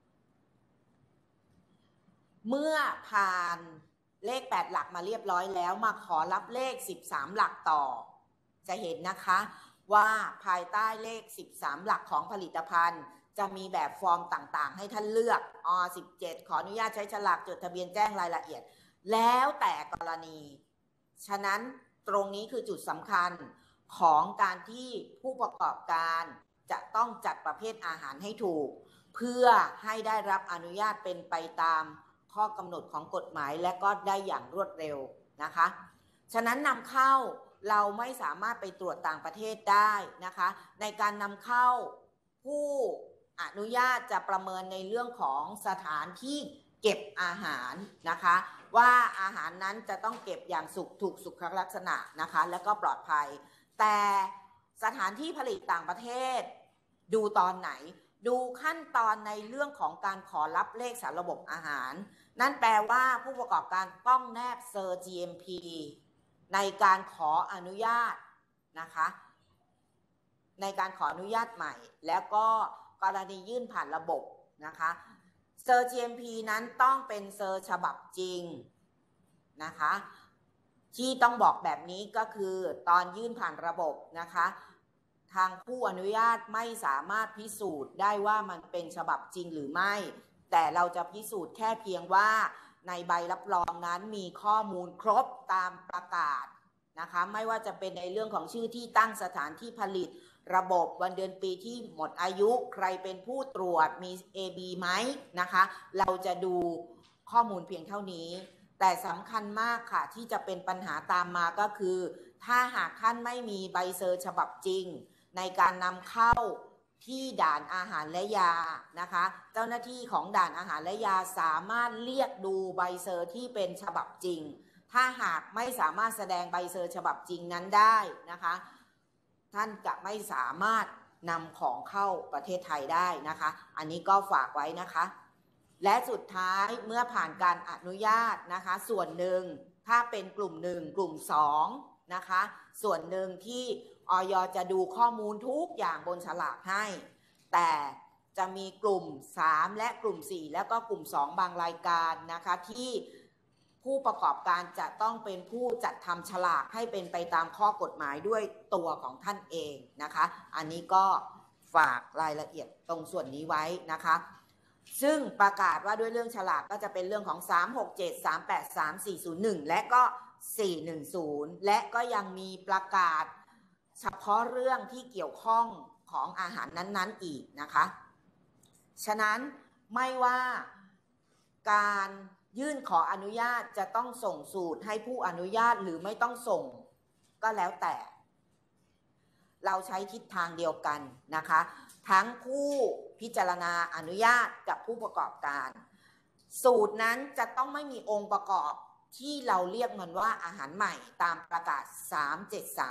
เมื่อผ่านเลขแปดหลักมาเรียบร้อยแล้วมาขอรับเลขสิบสามหลักต่อจะเห็นนะคะว่าภายใต้เลขสิบสามหลักของผลิตภัณฑ์จะมีแบบฟอร์มต่างๆให้ท่านเลือกอสิบเจ็ดขออนุญาตใช้ฉลากจดทะเบียนแจ้งรายละเอียดแล้วแต่กรณีฉะนั้นตรงนี้คือจุดสำคัญของการที่ผู้ประกอบการจะต้องจัดประเภทอาหารให้ถูกเพื่อให้ได้รับอนุญาตเป็นไปตามข้อกำหนดของกฎหมายและก็ได้อย่างรวดเร็วนะคะฉะนั้นนำเข้าเราไม่สามารถไปตรวจต่างประเทศได้นะคะในการนำเข้าผู้อนุญาตจะประเมินในเรื่องของสถานที่เก็บอาหารนะคะว่าอาหารนั้นจะต้องเก็บอย่างสุขถูกสุขลักษณะนะคะและก็ปลอดภัยแต่สถานที่ผลิตต่างประเทศดูตอนไหนดูขั้นตอนในเรื่องของการขอรับเลขสารระบบอาหารนั่นแปลว่าผู้ประกอบการต้องแนบเซอร์ จี เอ็ม พี ในการขออนุญาตนะคะในการขออนุญาตใหม่แล้วก็กรณียื่นผ่านระบบนะคะเซอร์ จี เอ็ม พี นั้นต้องเป็นเซอร์ฉบับจริงนะคะที่ต้องบอกแบบนี้ก็คือตอนยื่นผ่านระบบนะคะทางผู้อนุญาตไม่สามารถพิสูจน์ได้ว่ามันเป็นฉบับจริงหรือไม่แต่เราจะพิสูจน์แค่เพียงว่าในใบรับรองนั้นมีข้อมูลครบตามประกาศนะคะไม่ว่าจะเป็นในเรื่องของชื่อที่ตั้งสถานที่ผลิตระบบวันเดือนปีที่หมดอายุใครเป็นผู้ตรวจมี เอ บี ไหมนะคะเราจะดูข้อมูลเพียงเท่านี้แต่สำคัญมากค่ะที่จะเป็นปัญหาตามมาก็คือถ้าหากท่านไม่มีใบเซอร์ฉบับจริงในการนำเข้าที่ด่านอาหารและยานะคะเจ้าหน้าที่ของด่านอาหารและยาสามารถเรียกดูใบเซอร์ที่เป็นฉบับจริงถ้าหากไม่สามารถแสดงใบเซอร์ฉบับจริงนั้นได้นะคะท่านจะไม่สามารถนำของเข้าประเทศไทยได้นะคะอันนี้ก็ฝากไว้นะคะและสุดท้ายเมื่อผ่านการอนุญาตนะคะส่วนหนึ่งถ้าเป็นกลุ่มหนึ่งกลุ่มสองนะคะส่วนหนึ่งที่อย.จะดูข้อมูลทุกอย่างบนฉลากให้แต่จะมีกลุ่มสามและกลุ่มสี่แล้วก็กลุ่มสองบางรายการนะคะที่ผู้ประกอบการจะต้องเป็นผู้จัดทำฉลากให้เป็นไปตามข้อกฎหมายด้วยตัวของท่านเองนะคะอันนี้ก็ฝากรายละเอียดตรงส่วนนี้ไว้นะคะซึ่งประกาศว่าด้วยเรื่องฉลากก็จะเป็นเรื่องของสาม หก เจ็ด สาม แปด สาม สี่ ศูนย์ หนึ่งและก็สี่ หนึ่ง ศูนย์และก็ยังมีประกาศเฉพาะเรื่องที่เกี่ยวข้องของอาหารนั้นๆอีกนะคะฉะนั้นไม่ว่าการยื่นขออนุญาตจะต้องส่งสูตรให้ผู้อนุญาตหรือไม่ต้องส่งก็แล้วแต่เราใช้ทิศทางเดียวกันนะคะทั้งผู้พิจารณาอนุญาตกับผู้ประกอบการสูตรนั้นจะต้องไม่มีองค์ประกอบที่เราเรียกมันว่าอาหารใหม่ตามประกาศสาม เจ็ด สาม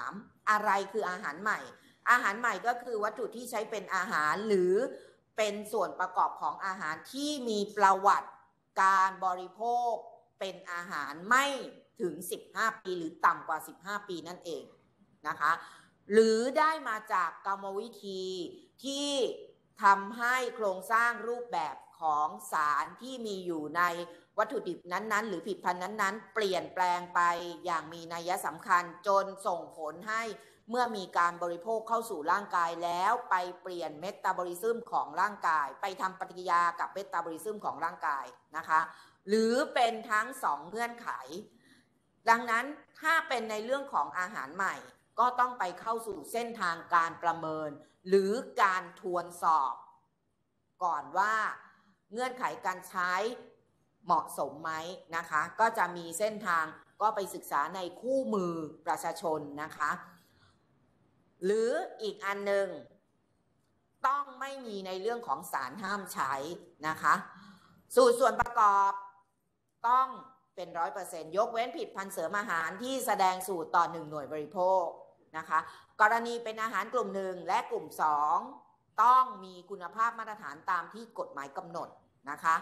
อะไรคืออาหารใหม่อาหารใหม่ก็คือวัตถุที่ใช้เป็นอาหารหรือเป็นส่วนประกอบของอาหารที่มีประวัติการบริโภคเป็นอาหารไม่ถึงสิบห้าปีหรือต่ำกว่าสิบห้าปีนั่นเองนะคะหรือได้มาจากกรรมวิธีที่ทำให้โครงสร้างรูปแบบของสารที่มีอยู่ในวัตถุดิบนั้นๆหรือผลิตภัณฑ์นั้นๆเปลี่ยนแปลงไปอย่างมีนัยสำคัญจนส่งผลให้เมื่อมีการบริโภคเข้าสู่ร่างกายแล้วไปเปลี่ยนเมตาบอลิซึมของร่างกายไปทำปฏิกิริยากับเมตาบอลิซึมของร่างกายนะคะหรือเป็นทั้งสองเงื่อนไขดังนั้นถ้าเป็นในเรื่องของอาหารใหม่ก็ต้องไปเข้าสู่เส้นทางการประเมินหรือการทวนสอบก่อนว่าเงื่อนไขการใช้เหมาะสมไหมนะคะก็จะมีเส้นทางก็ไปศึกษาในคู่มือประชาชนนะคะหรืออีกอันหนึ่งต้องไม่มีในเรื่องของสารห้ามใช้นะคะสูตรส่วนประกอบต้องเป็นร้อยเปอร์เซ็นต์ยกเว้นผลิตภัณฑ์เสริมอาหารที่แสดงสูตรต่อหนึ่งหน่วยบริโภคนะคะกรณีเป็นอาหารกลุ่มหนึ่งและกลุ่มสองต้องมีคุณภาพมาตรฐานตามที่กฎหมายกำหนดนะคะ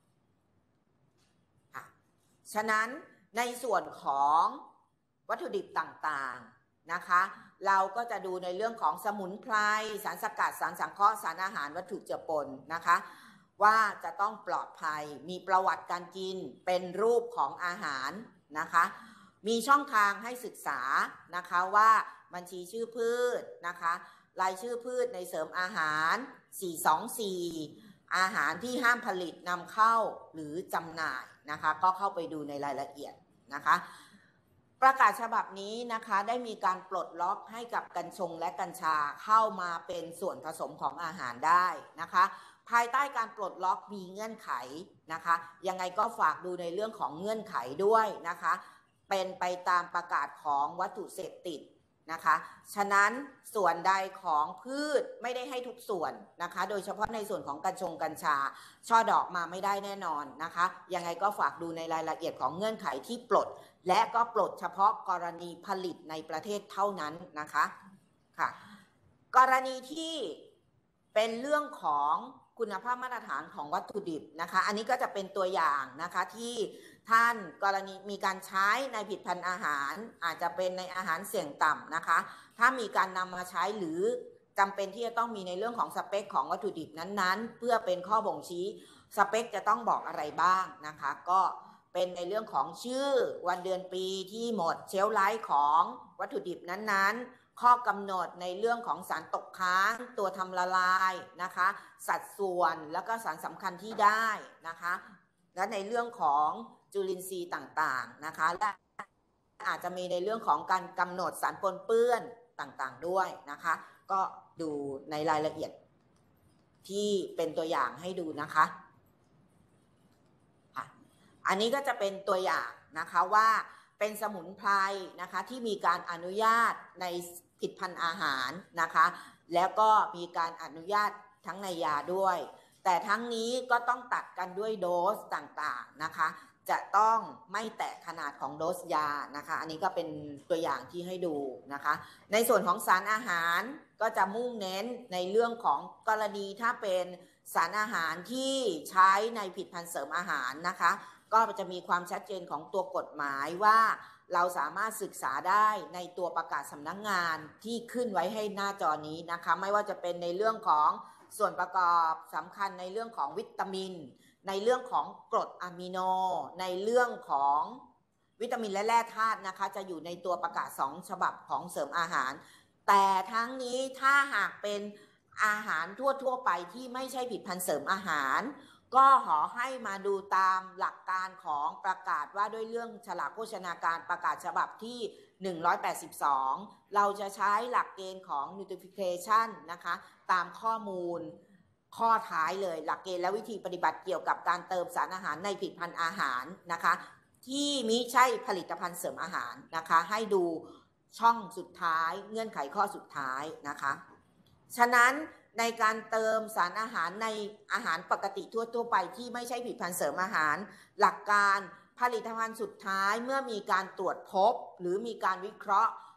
ฉะนั้นในส่วนของวัตถุดิบต่างๆนะคะเราก็จะดูในเรื่องของสมุนไพรสารสกัดสารสังเคราะห์สารอาหารวัตถุเจือปนนะคะว่าจะต้องปลอดภัยมีประวัติการกินเป็นรูปของอาหารนะคะมีช่องทางให้ศึกษานะคะว่าบัญชีชื่อพืชนะคะรายชื่อพืชในเสริมอาหารสี่สองสี่อาหารที่ห้ามผลิตนำเข้าหรือจำหน่ายนะคะก็เข้าไปดูในรายละเอียดนะคะประกาศฉบับนี้นะคะได้มีการปลดล็อกให้กับกัญชงและกัญชาเข้ามาเป็นส่วนผสมของอาหารได้นะคะภายใต้การปลดล็อกมีเงื่อนไขนะคะยังไงก็ฝากดูในเรื่องของเงื่อนไขด้วยนะคะเป็นไปตามประกาศของวัตถุเสพติดนะคะฉะนั้นส่วนใดของพืชไม่ได้ให้ทุกส่วนนะคะโดยเฉพาะในส่วนของกัญชงกัญชาช่อดอกมาไม่ได้แน่นอนนะคะยังไงก็ฝากดูในรายละเอียดของเงื่อนไขที่ปลดและก็ปลดเฉพาะกรณีผลิตในประเทศเท่านั้นนะคะค่ะกรณีที่เป็นเรื่องของคุณภาพมาตรฐานของวัตถุดิบนะคะอันนี้ก็จะเป็นตัวอย่างนะคะที่ท่านกรณีมีการใช้ในผลิตภัณฑ์อาหารอาจจะเป็นในอาหารเสี่ยงต่ำนะคะถ้ามีการนำมาใช้หรือจำเป็นที่จะต้องมีในเรื่องของสเปคของวัตถุดิบนั้นๆเพื่อเป็นข้อบ่งชี้สเปคจะต้องบอกอะไรบ้างนะคะก็เป็นในเรื่องของชื่อวันเดือนปีที่หมดเชลฟ์ไลฟ์ของวัตถุดิบนั้นๆข้อกำหนดในเรื่องของสารตกค้างตัวทำละลายนะคะสัดส่วนแล้วก็สารสำคัญที่ได้นะคะและในเรื่องของจุลินทรีย์ต่างๆนะคะและอาจจะมีในเรื่องของการกำหนดสารปนเปื้อนต่างๆด้วยนะคะก็ดูในรายละเอียดที่เป็นตัวอย่างให้ดูนะคะอันนี้ก็จะเป็นตัวอย่างนะคะว่าเป็นสมุนไพรนะคะที่มีการอนุญาตในผลิตภัณฑ์อาหารนะคะแล้วก็มีการอนุญาตทั้งในยาด้วยแต่ทั้งนี้ก็ต้องตัดกันด้วยโดสต่างๆนะคะจะต้องไม่แตะขนาดของโดสยานะคะอันนี้ก็เป็นตัวอย่างที่ให้ดูนะคะในส่วนของสารอาหารก็จะมุ่งเน้นในเรื่องของกรณีถ้าเป็นสารอาหารที่ใช้ในผลิตภัณฑ์เสริมอาหารนะคะก็จะมีความชัดเจนของตัวกฎหมายว่าเราสามารถศึกษาได้ในตัวประกาศสำนักงานที่ขึ้นไว้ให้หน้าจอนี้นะคะไม่ว่าจะเป็นในเรื่องของส่วนประกอบสำคัญในเรื่องของวิตามินในเรื่องของกรดอะมิโนในเรื่องของวิตามินและแร่ธาตุนะคะจะอยู่ในตัวประกาศสองฉบับของเสริมอาหารแต่ทั้งนี้ถ้าหากเป็นอาหารทั่วๆไปที่ไม่ใช่ผลิตภัณฑ์เสริมอาหารก็ขอให้มาดูตามหลักการของประกาศว่าด้วยเรื่องฉลากโภชนาการประกาศฉบับที่หนึ่งร้อยแปดสิบสองเราจะใช้หลักเกณฑ์ของ Notification นะคะตามข้อมูลข้อท้ายเลยหลักเกณฑ์และวิธีปฏิบัติเกี่ยวกับการเติมสารอาหารในผลิตภัณฑ์อาหารนะคะที่มิใช่ผลิตภัณฑ์เสริมอาหารนะคะให้ดูช่องสุดท้ายเงื่อนไขข้อสุดท้ายนะคะฉะนั้นในการเติมสารอาหารในอาหารปกติทั่วๆไปที่ไม่ใช่ผลิตภัณฑ์เสริมอาหารหลักการผลิตภัณฑ์สุดท้ายเมื่อมีการตรวจพบหรือมีการวิเคราะห์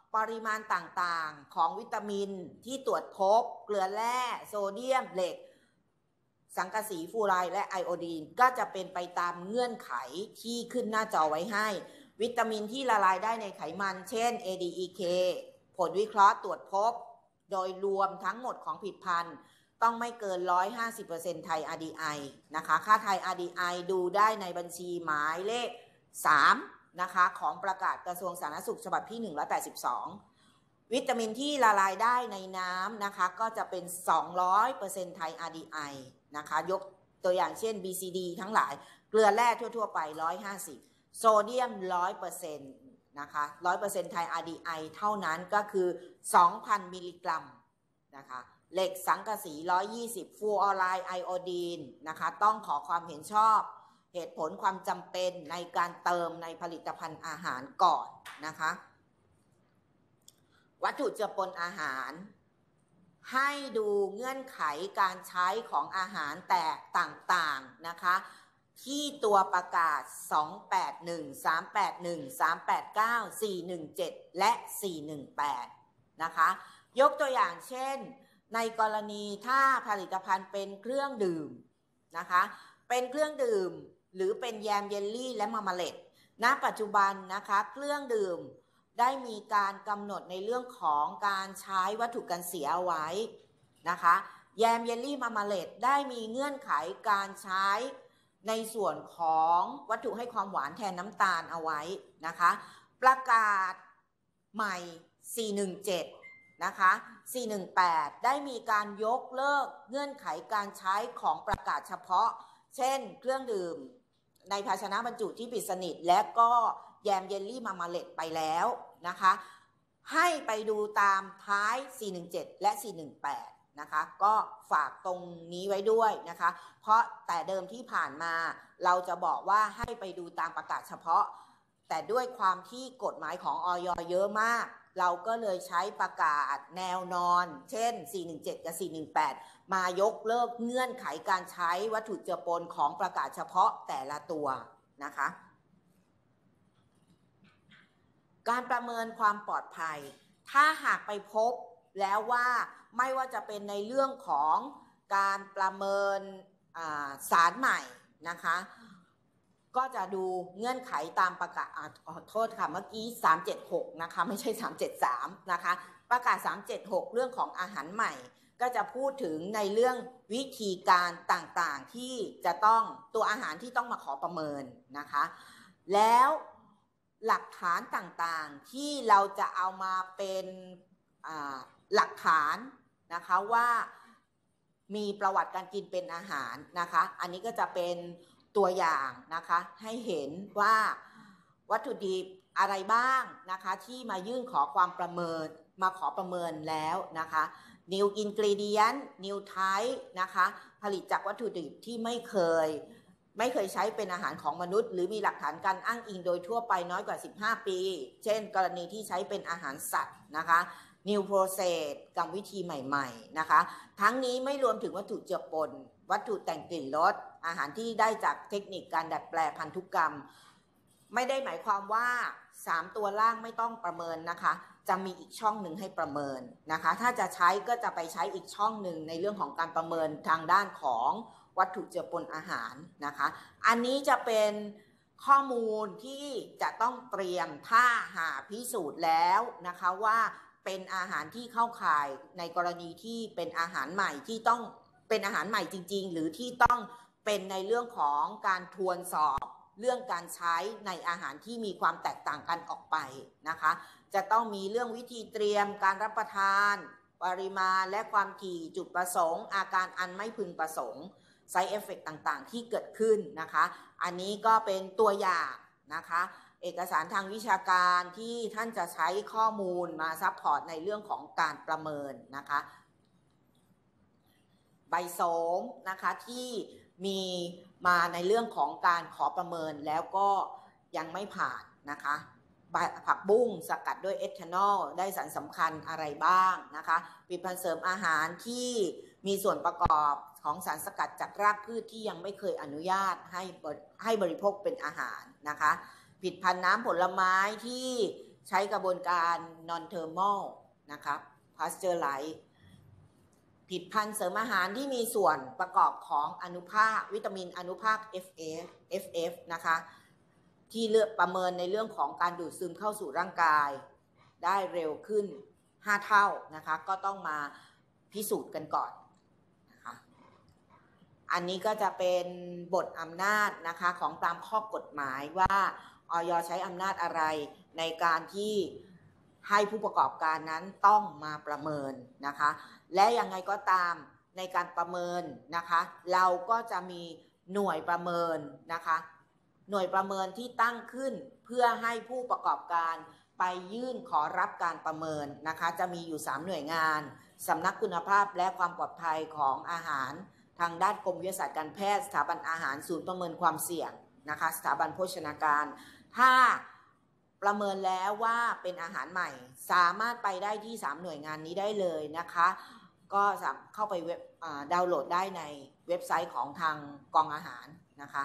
ปริมาณต่างๆของวิตามินที่ตรวจพบเกลือแร่โซเดียมเหล็กสังกะสีฟลูอไรด์และไอโอดีนก็จะเป็นไปตามเงื่อนไขที่ขึ้นหน้าจอไว้ให้วิตามินที่ละลายได้ในไขมันเช่น เอ ดี อี เค ผลวิเคราะห์ตรวจพบโดยรวมทั้งหมดของผลิตภัณฑ์ต้องไม่เกิน หนึ่งร้อยห้าสิบเปอร์เซ็นต์ ไทย อาร์ ดี ไอ นะคะค่าไทย อาร์ ดี ไอ ดูได้ในบัญชีหมายเลขสามนะคะของประกาศกระทรวงสาธารณสุขฉบับที่หนึ่งร้อยแปดสิบสองวิตามินที่ละลายได้ในน้ำนะคะก็จะเป็น สองร้อยเปอร์เซ็นต์ ไทย อาร์ ดี ไอ นะคะยกตัวอย่างเช่น บี ซี ดี ทั้งหลายเกลือแร่ทั่วๆไปหนึ่งร้อยห้าสิบโซเดียม หนึ่งร้อยเปอร์เซ็นต์ นะคะ หนึ่งร้อยเปอร์เซ็นต์ ไทย อาร์ ดี ไอ เท่านั้นก็คือ สองพัน มิลลิกรัมนะคะเหล็กสังกะสี หนึ่งร้อยยี่สิบ ฟลูออไรด์ไอโอดีนนะคะต้องขอความเห็นชอบเหตุผลความจำเป็นในการเติมในผลิตภัณฑ์อาหารก่อนนะคะวัตถุเจือปนอาหารให้ดูเงื่อนไขการใช้ของอาหารแตกต่างๆนะคะที่ตัวประกาศสองแปดหนึ่ง สามแปดหนึ่ง สามแปดเก้า สี่หนึ่งเจ็ดและสี่หนึ่งแปดนะคะยกตัวอย่างเช่นในกรณีถ้าผลิตภัณฑ์เป็นเครื่องดื่มนะคะเป็นเครื่องดื่มหรือเป็นแยมเยลลี่และมาร์มาเลดณปัจจุบันนะคะเครื่องดื่มได้มีการกำหนดในเรื่องของการใช้วัตถุกันเสียเอาไว้นะคะแยมเยลลี่มาร์มาเลดได้มีเงื่อนไขการใช้ในส่วนของวัตถุให้ความหวานแทนน้ำตาลเอาไว้นะคะประกาศใหม่สี่หนึ่งเจ็ดนะคะสี่หนึ่งแปดได้มีการยกเลิกเงื่อนไขการใช้ของประกาศเฉพาะเช่นเครื่องดื่มในภาชนะบรรจุที่ปิดสนิทและก็แยมเยลลี่มาร์มาเลดไปแล้วนะคะให้ไปดูตามท้ายสี่หนึ่งเจ็ดและสี่หนึ่งแปดนะคะก็ฝากตรงนี้ไว้ด้วยนะคะเพราะแต่เดิมที่ผ่านมาเราจะบอกว่าให้ไปดูตามประกาศเฉพาะแต่ด้วยความที่กฎหมายของอย.เยอะมากเราก็เลยใช้ประกาศแนวนอนเช่นสี่หนึ่งเจ็ดกับสี่หนึ่งแปดมายกเลิกเงื่อนไขการใช้วัตถุเจือปนของประกาศเฉพาะแต่ละตัวนะคะการประเมินความปลอดภัยถ้าหากไปพบแล้วว่าไม่ว่าจะเป็นในเรื่องของการประเมินสารใหม่นะคะก็จะดูเงื่อนไขตามประกาศขอโทษค่ะเมื่อกี้สามเจ็ดหกนะคะไม่ใช่สามเจ็ดสามนะคะประกาศสามเจ็ดหกเรื่องของอาหารใหม่ก็จะพูดถึงในเรื่องวิธีการต่างๆที่จะต้องตัวอาหารที่ต้องมาขอประเมินนะคะแล้วหลักฐานต่างๆที่เราจะเอามาเป็นหลักฐานนะคะว่ามีประวัติการกินเป็นอาหารนะคะอันนี้ก็จะเป็นตัวอย่างนะคะให้เห็นว่าวัตถุดิบอะไรบ้างนะคะที่มายื่นขอความประเมินมาขอประเมินแล้วนะคะ New Ingredient New Type นะคะผลิตจากวัตถุดิบที่ไม่เคยไม่เคยใช้เป็นอาหารของมนุษย์หรือมีหลักฐานการอ้างอิงโดยทั่วไปน้อยกว่าสิบห้าปีเช่นกรณีที่ใช้เป็นอาหารสัตว์นะคะ New Process กรรมวิธีใหม่ๆนะคะทั้งนี้ไม่รวมถึงวัตถุเจือปนวัตถุแต่งกลิ่นรสอาหารที่ได้จากเทคนิคการดัดแปลพันธุกรรมไม่ได้หมายความว่าสามตัวล่างไม่ต้องประเมินนะคะจะมีอีกช่องหนึ่งให้ประเมินนะคะถ้าจะใช้ก็จะไปใช้อีกช่องหนึ่งในเรื่องของการประเมินทางด้านของวัตถุเจือปนอาหารนะคะอันนี้จะเป็นข้อมูลที่จะต้องเตรียมถ้าหาพิสูจน์แล้วนะคะว่าเป็นอาหารที่เข้าข่ายในกรณีที่เป็นอาหารใหม่ที่ต้องเป็นอาหารใหม่จริงๆหรือที่ต้องเป็นในเรื่องของการทวนสอบเรื่องการใช้ในอาหารที่มีความแตกต่างกันออกไปนะคะจะต้องมีเรื่องวิธีเตรียมการรับประทานปริมาณและความถี่จุดประสงค์อาการอันไม่พึงประสงค์ side effect ต่างๆที่เกิดขึ้นนะคะอันนี้ก็เป็นตัวอย่างนะคะเอกสารทางวิชาการที่ท่านจะใช้ข้อมูลมาซัพพอร์ตในเรื่องของการประเมินนะคะใบโสมนะคะที่มีมาในเรื่องของการขอประเมินแล้วก็ยังไม่ผ่านนะคะผักบุ้งสกัดด้วยเอทานอลได้สารสำคัญอะไรบ้างนะคะผลิตภัณฑ์เสริมอาหารที่มีส่วนประกอบของสารสกัดจากรากพืชที่ยังไม่เคยอนุญาตให้ให้บริโภคเป็นอาหารนะคะผลิตภัณฑ์น้ำผลไม้ที่ใช้กระบวนการ non thermal นะครับ pasteurize ผลิตภัณฑ์เสริมอาหารที่มีส่วนประกอบของอนุภาควิตามินอนุภาค เอฟ เอฟ เอฟ เอฟ นะคะที่เลือกประเมินในเรื่องของการดูดซึมเข้าสู่ร่างกายได้เร็วขึ้นห้าเท่านะคะก็ต้องมาพิสูจน์กันก่อนนะคะอันนี้ก็จะเป็นบทอำนาจนะคะของตามข้อกฎหมายว่าอย.ใช้อำนาจอะไรในการที่ให้ผู้ประกอบการนั้นต้องมาประเมินนะคะและยังไงก็ตามในการประเมินนะคะเราก็จะมีหน่วยประเมินนะคะหน่วยประเมินที่ตั้งขึ้นเพื่อให้ผู้ประกอบการไปยื่นขอรับการประเมินนะคะจะมีอยู่สามหน่วยงานสำนักคุณภาพและความปลอดภัยของอาหารทางด้านกรมวิทยาศาสตร์การแพทย์สถาบันอาหารศูนย์ประเมินความเสี่ยงนะคะสถาบันโภชนาการถ้าประเมินแล้วว่าเป็นอาหารใหม่สามารถไปได้ที่สามหน่วยงานนี้ได้เลยนะคะก็เข้าไปเว็บดาวน์โหลดได้ในเว็บไซต์ของทางกองอาหารนะคะ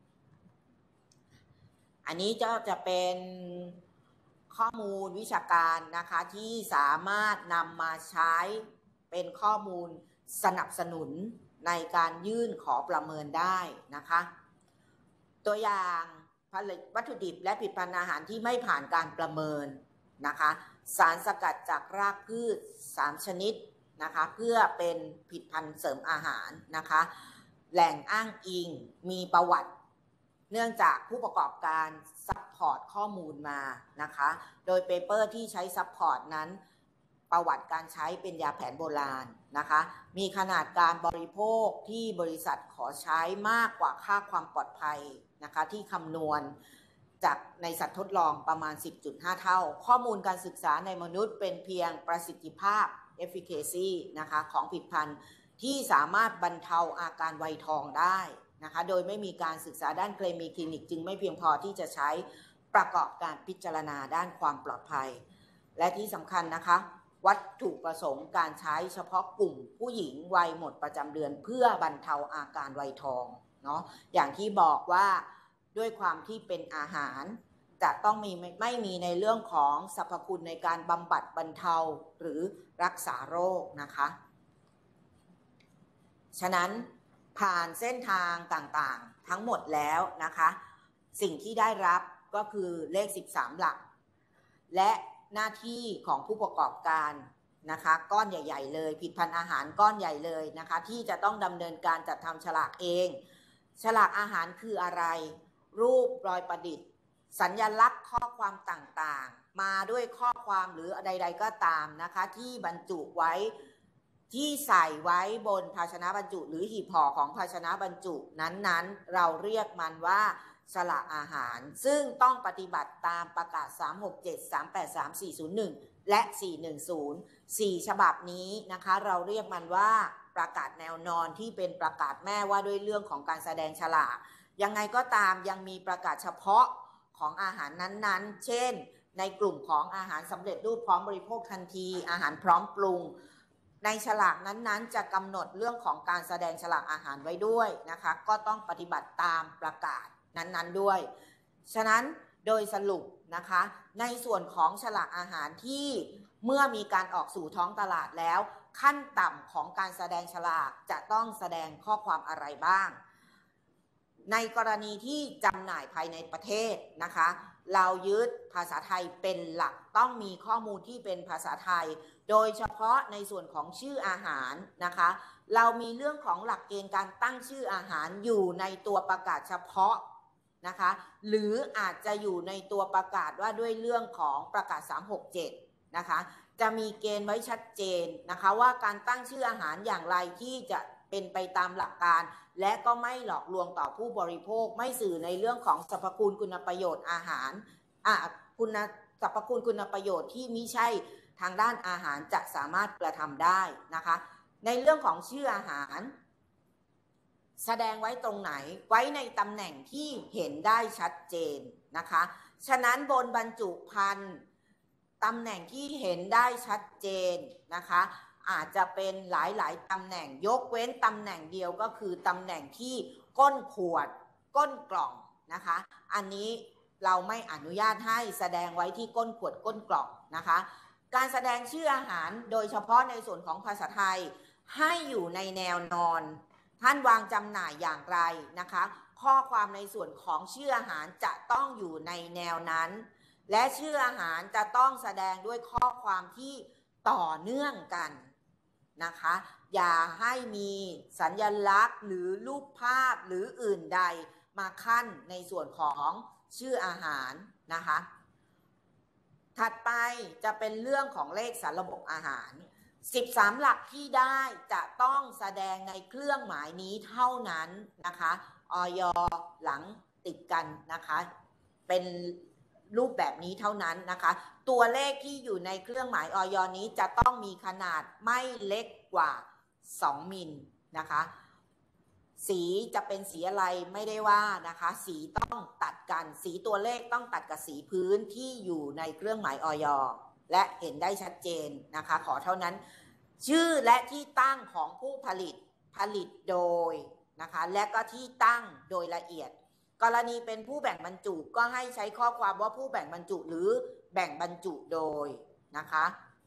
อันนี้จะจะเป็นข้อมูลวิชาการนะคะที่สามารถนำมาใช้เป็นข้อมูลสนับสนุนในการยื่นขอประเมินได้นะคะตัวอย่างผลิตวัตถุดิบและผลิตภัณฑ์อาหารที่ไม่ผ่านการประเมินนะคะสารสกัดจากรากพืชสามชนิดนะคะเพื่อเป็นผลิตภัณฑ์เสริมอาหารนะคะแหล่งอ้างอิงมีประวัติเนื่องจากผู้ประกอบการซัพพอร์ตข้อมูลมานะคะโดยเปเปอร์ที่ใช้ซัพพอร์ตนั้นประวัติการใช้เป็นยาแผนโบราณนะคะมีขนาดการบริโภคที่บริษัทขอใช้มากกว่าค่าความปลอดภัยนะคะที่คำนวณจากในสัตว์ทดลองประมาณ สิบจุดห้า เท่าข้อมูลการศึกษาในมนุษย์เป็นเพียงประสิทธิภาพ efficacy นะคะของผลิตภัณฑ์ที่สามารถบรรเทาอาการไวทองได้นะคะโดยไม่มีการศึกษาด้านเคมีคลินิกจึงไม่เพียงพอที่จะใช้ประกอบการพิจารณาด้านความปลอดภัยและที่สำคัญนะคะวัตถุประสงค์การใช้เฉพาะกลุ่มผู้หญิงวัยหมดประจำเดือนเพื่อบรรเทาอาการไวทองเนาะอย่างที่บอกว่าด้วยความที่เป็นอาหารจะต้องมีไม่มีในเรื่องของสรรพคุณในการบำบัดบรรเทาหรือรักษาโรคนะคะฉะนั้นผ่านเส้นทางต่างๆทั้งหมดแล้วนะคะสิ่งที่ได้รับก็คือเลขสิบสามหลักและหน้าที่ของผู้ประกอบการนะคะก้อนใหญ่ๆเลยผลิตภัณฑ์อาหารก้อนใหญ่เลยนะคะที่จะต้องดำเนินการจัดทำฉลากเองฉลากอาหารคืออะไรรูปรอยประดิษฐ์สัญลักษณ์ข้อความต่างๆมาด้วยข้อความหรือใดๆก็ตามนะคะที่บรรจุไว้ที่ใส่ไว้บนภาชนะบรรจุหรือหีบห่อของภาชนะบรรจุนั้นๆเราเรียกมันว่าฉลากอาหารซึ่งต้องปฏิบัติตามประกาศสามหกเจ็ด สามแปดสาม สี่ศูนย์หนึ่งและสี่หนึ่งศูนย์ สี่ฉบับนี้นะคะเราเรียกมันว่าประกาศแนวนอนที่เป็นประกาศแม่ว่าด้วยเรื่องของการแสดงฉลากยังไงก็ตามยังมีประกาศเฉพาะของอาหารนั้นๆเช่นในกลุ่มของอาหารสำเร็จรูปพร้อมบริโภคทันทีอาหารพร้อมปรุงในฉลากนั้นๆจะกำหนดเรื่องของการแสดงฉลากอาหารไว้ด้วยนะคะก็ต้องปฏิบัติตามประกาศนั้นๆด้วยฉะนั้นโดยสรุปนะคะในส่วนของฉลากอาหารที่เมื่อมีการออกสู่ท้องตลาดแล้วขั้นต่ำของการแสดงฉลากจะต้องแสดงข้อความอะไรบ้างในกรณีที่จำหน่ายภายในประเทศนะคะเรายึดภาษาไทยเป็นหลักต้องมีข้อมูลที่เป็นภาษาไทยโดยเฉพาะในส่วนของชื่ออาหารนะคะเรามีเรื่องของหลักเกณฑ์การตั้งชื่ออาหารอยู่ในตัวประกาศเฉพาะนะคะหรืออาจจะอยู่ในตัวประกาศว่าด้วยเรื่องของประกาศสามหกเจ็ดนะคะจะมีเกณฑ์ไว้ชัดเจนนะคะว่าการตั้งชื่ออาหารอย่างไรที่จะเป็นไปตามหลักการและก็ไม่หลอกลวงต่อผู้บริโภคไม่สื่อในเรื่องของสรรพคุณคุณประโยชน์อาหารอ่ะคุณสรรพคุณคุณประโยชน์ที่มิใช่ทางด้านอาหารจะสามารถกระทำได้นะคะในเรื่องของชื่ออาหารแสดงไว้ตรงไหนไว้ในตำแหน่งที่เห็นได้ชัดเจนนะคะฉะนั้นบนบรรจุภัณฑ์ตำแหน่งที่เห็นได้ชัดเจนนะคะอาจจะเป็นหลายๆตำแหน่งยกเว้นตำแหน่งเดียวก็คือตำแหน่งที่ก้นขวดก้นกล่องนะคะอันนี้เราไม่อนุญาตให้แสดงไว้ที่ก้นขวดก้นกล่องนะคะการแสดงชื่ออาหารโดยเฉพาะในส่วนของภาษาไทยให้อยู่ในแนวนอนท่านวางจำหน่ายอย่างไรนะคะข้อความในส่วนของชื่ออาหารจะต้องอยู่ในแนวนั้นและชื่ออาหารจะต้องแสดงด้วยข้อความที่ต่อเนื่องกันนะคะอย่าให้มีสัญลักษณ์หรือรูปภาพหรืออื่นใดมาขั้นในส่วนของชื่ออาหารนะคะถัดไปจะเป็นเรื่องของเลขสารระบบอาหารสิบสามหลักที่ได้จะต้องแสดงในเครื่องหมายนี้เท่านั้นนะคะอย.หลังติดกันนะคะเป็นรูปแบบนี้เท่านั้นนะคะตัวเลขที่อยู่ในเครื่องหมายอย.นี้จะต้องมีขนาดไม่เล็กกว่าสองมิลนะคะสีจะเป็นสีอะไรไม่ได้ว่านะคะสีต้องตัดกันสีตัวเลขต้องตัดกับสีพื้นที่อยู่ในเครื่องหมายอย.และเห็นได้ชัดเจนนะคะขอเท่านั้นชื่อและที่ตั้งของผู้ผลิตผลิตโดยนะคะและก็ที่ตั้งโดยละเอียดกรณีเป็นผู้แบ่งบรรจุก็ให้ใช้ข้อความว่าผู้แบ่งบรรจุหรือแบ่งบรรจุโดยนะคะ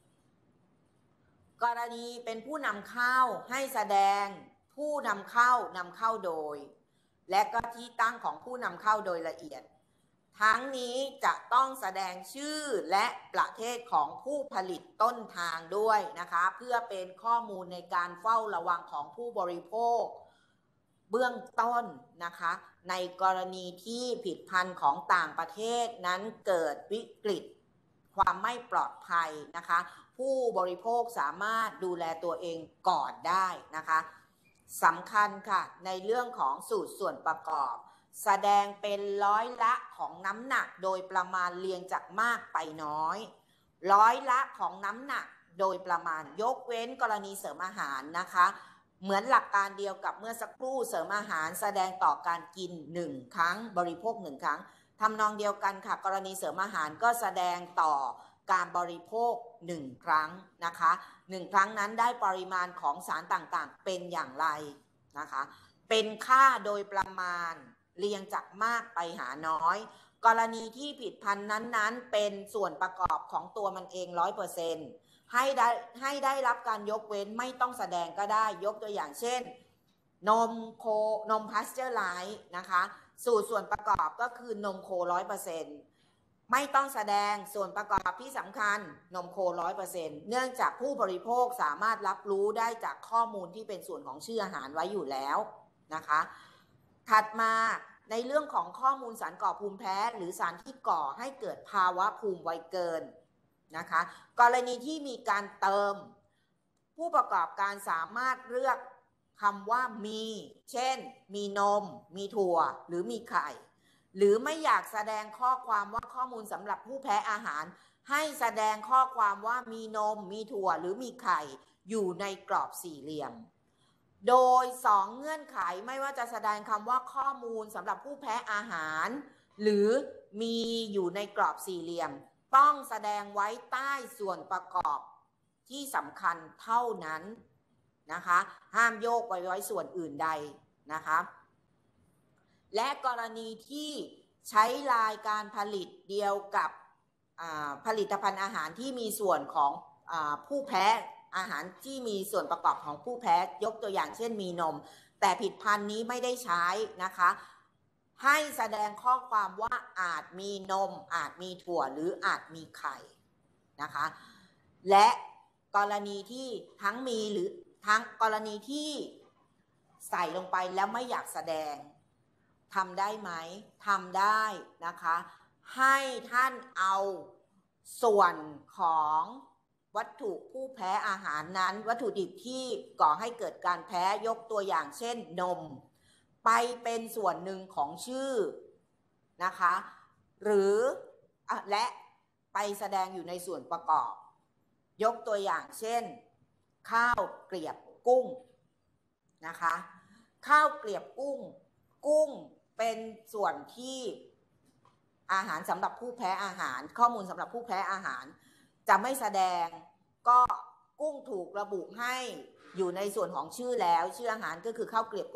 กรณีเป็นผู้นำเข้าให้แสดงผู้นำเข้านำเข้าโดยและก็ที่ตั้งของผู้นำเข้าโดยละเอียดทั้งนี้จะต้องแสดงชื่อและประเทศของผู้ผลิตต้นทางด้วยนะคะเพื่อเป็นข้อมูลในการเฝ้าระวังของผู้บริโภคเบื้องต้นนะคะในกรณีที่ผลิตภัณฑ์ของต่างประเทศนั้นเกิดวิกฤตความไม่ปลอดภัยนะคะผู้บริโภคสามารถดูแลตัวเองก่อนได้นะคะสำคัญค่ะในเรื่องของสูตรส่วนประกอบแสดงเป็นร้อยละของน้ำหนักโดยประมาณเรียงจากมากไปน้อยร้อยละของน้ำหนักโดยประมาณยกเว้นกรณีเสริมอาหารนะคะเหมือนหลักการเดียวกับเมื่อสักครู่เสริมอาหารแสดงต่อการกินหนึ่งครั้งบริโภคหนึ่งครั้งทำนองเดียวกันค่ะกรณีเสริมอาหารก็แสดงต่อการบริโภคหนึ่งครั้งนะคะหนึ่งครั้งนั้นได้ปริมาณของสารต่างๆเป็นอย่างไรนะคะเป็นค่าโดยประมาณเรียงจากมากไปหาน้อยกรณีที่ผลิตภัณฑ์นั้นๆเป็นส่วนประกอบของตัวมันเอง ร้อยเปอร์เซ็นต์ ให้ได้ให้ได้รับการยกเว้นไม่ต้องแสดงก็ได้ยกตัวอย่างเช่นนมโคนมพาสเจอร์ไลซ์นะคะสูตรส่วนประกอบก็คือนมโค ร้อยเปอร์เซ็นต์ ไม่ต้องแสดงส่วนประกอบที่สำคัญนมโค ร้อยเปอร์เซ็นต์ เนื่องจากผู้บริโภคสามารถรับรู้ได้จากข้อมูลที่เป็นส่วนของชื่ออาหารไว้อยู่แล้วนะคะถัดมาในเรื่องของข้อมูลสารก่อภูมิแพ้หรือสารที่ก่อให้เกิดภาวะภูมิไวเกินนะคะกรณีที่มีการเติมผู้ประกอบการสามารถเลือกคำว่ามีเช่นมีนมมีถั่วหรือมีไข่หรือไม่อยากแสดงข้อความว่าข้อมูลสำหรับผู้แพ้อาหารให้แสดงข้อความว่ามีนมมีถั่วหรือมีไข่อยู่ในกรอบสี่เหลี่ยมโดยสองเงื่อนไขไม่ว่าจะแสดงคำว่าข้อมูลสำหรับผู้แพ้อาหารหรือมีอยู่ในกรอบสี่เหลี่ยมต้องแสดงไว้ใต้ส่วนประกอบที่สำคัญเท่านั้นนะคะห้ามโยกไปไว้ส่วนอื่นใดนะคะและกรณีที่ใช้รายการผลิตเดียวกับผลิตภัณฑ์อาหารที่มีส่วนของผู้แพ้อาหารที่มีส่วนประกอบของผู้แพ้ยกตัวอย่างเช่นมีนมแต่ผลิตภัณฑ์นี้ไม่ได้ใช้นะคะให้แสดงข้อความว่าอาจมีนมอาจมีถั่วหรืออาจมีไข่นะคะและกรณีที่ทั้งมีหรือทั้งกรณีที่ใส่ลงไปแล้วไม่อยากแสดงทำได้ไหมทำได้นะคะให้ท่านเอาส่วนของวัตถุผู้แพ้อาหารนั้นวัตถุดิบที่ก่อให้เกิดการแพ้ยกตัวอย่างเช่นนมไปเป็นส่วนหนึ่งของชื่อนะคะหรือและไปแสดงอยู่ในส่วนประกอบยกตัวอย่างเช่นข้าวเกลียบกุ้งนะคะข้าวเกลียบกุ้งกุ้งเป็นส่วนที่อาหารสำหรับผู้แพ้อาหารข้อมูลสำหรับผู้แพ้อาหารจะไม่แสดงก็กุ้งถูกระบุให้อยู่ในส่วนของชื่อแล้วชื่ออาหารก็คือข้าวเกลียบกุ้ง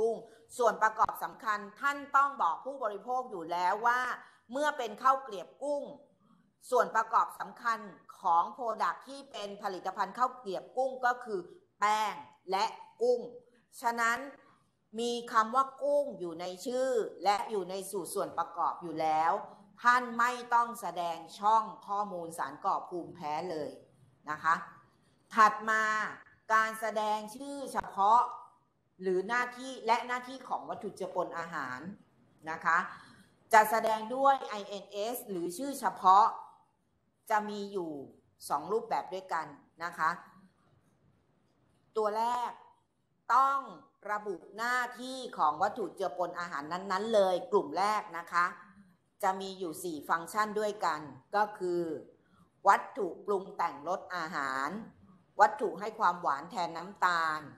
ส่วนประกอบสำคัญท่านต้องบอกผู้บริโภคอยู่แล้วว่าเมื่อเป็นข้าวเกลียบกุ้งส่วนประกอบสำคัญของโปรดักที่เป็นผลิตภัณฑ์ข้าวเกลียบกุ้งก็คือแป้งและกุ้งฉะนั้นมีคำว่ากุ้งอยู่ในชื่อและอยู่ในสูตรส่วนประกอบอยู่แล้วท่านไม่ต้องแสดงช่องข้อมูลสารก่อภูมิแพ้เลยนะคะถัดมาการแสดงชื่อเฉพาะหรือหน้าที่และหน้าที่ของวัตถุเจือปนอาหารนะคะจะแสดงด้วย ไอ เอ็น เอส หรือชื่อเฉพาะจะมีอยู่สองรูปแบบด้วยกันนะคะตัวแรกต้องระบุหน้าที่ของวัตถุเจือปนอาหารนั้นๆเลยกลุ่มแรกนะคะจะมีอยู่สี่ฟังก์ชันด้วยกันก็คือวัตถุปรุงแต่งรสอาหารวัตถุให้ความหวานแทนน้ำตาล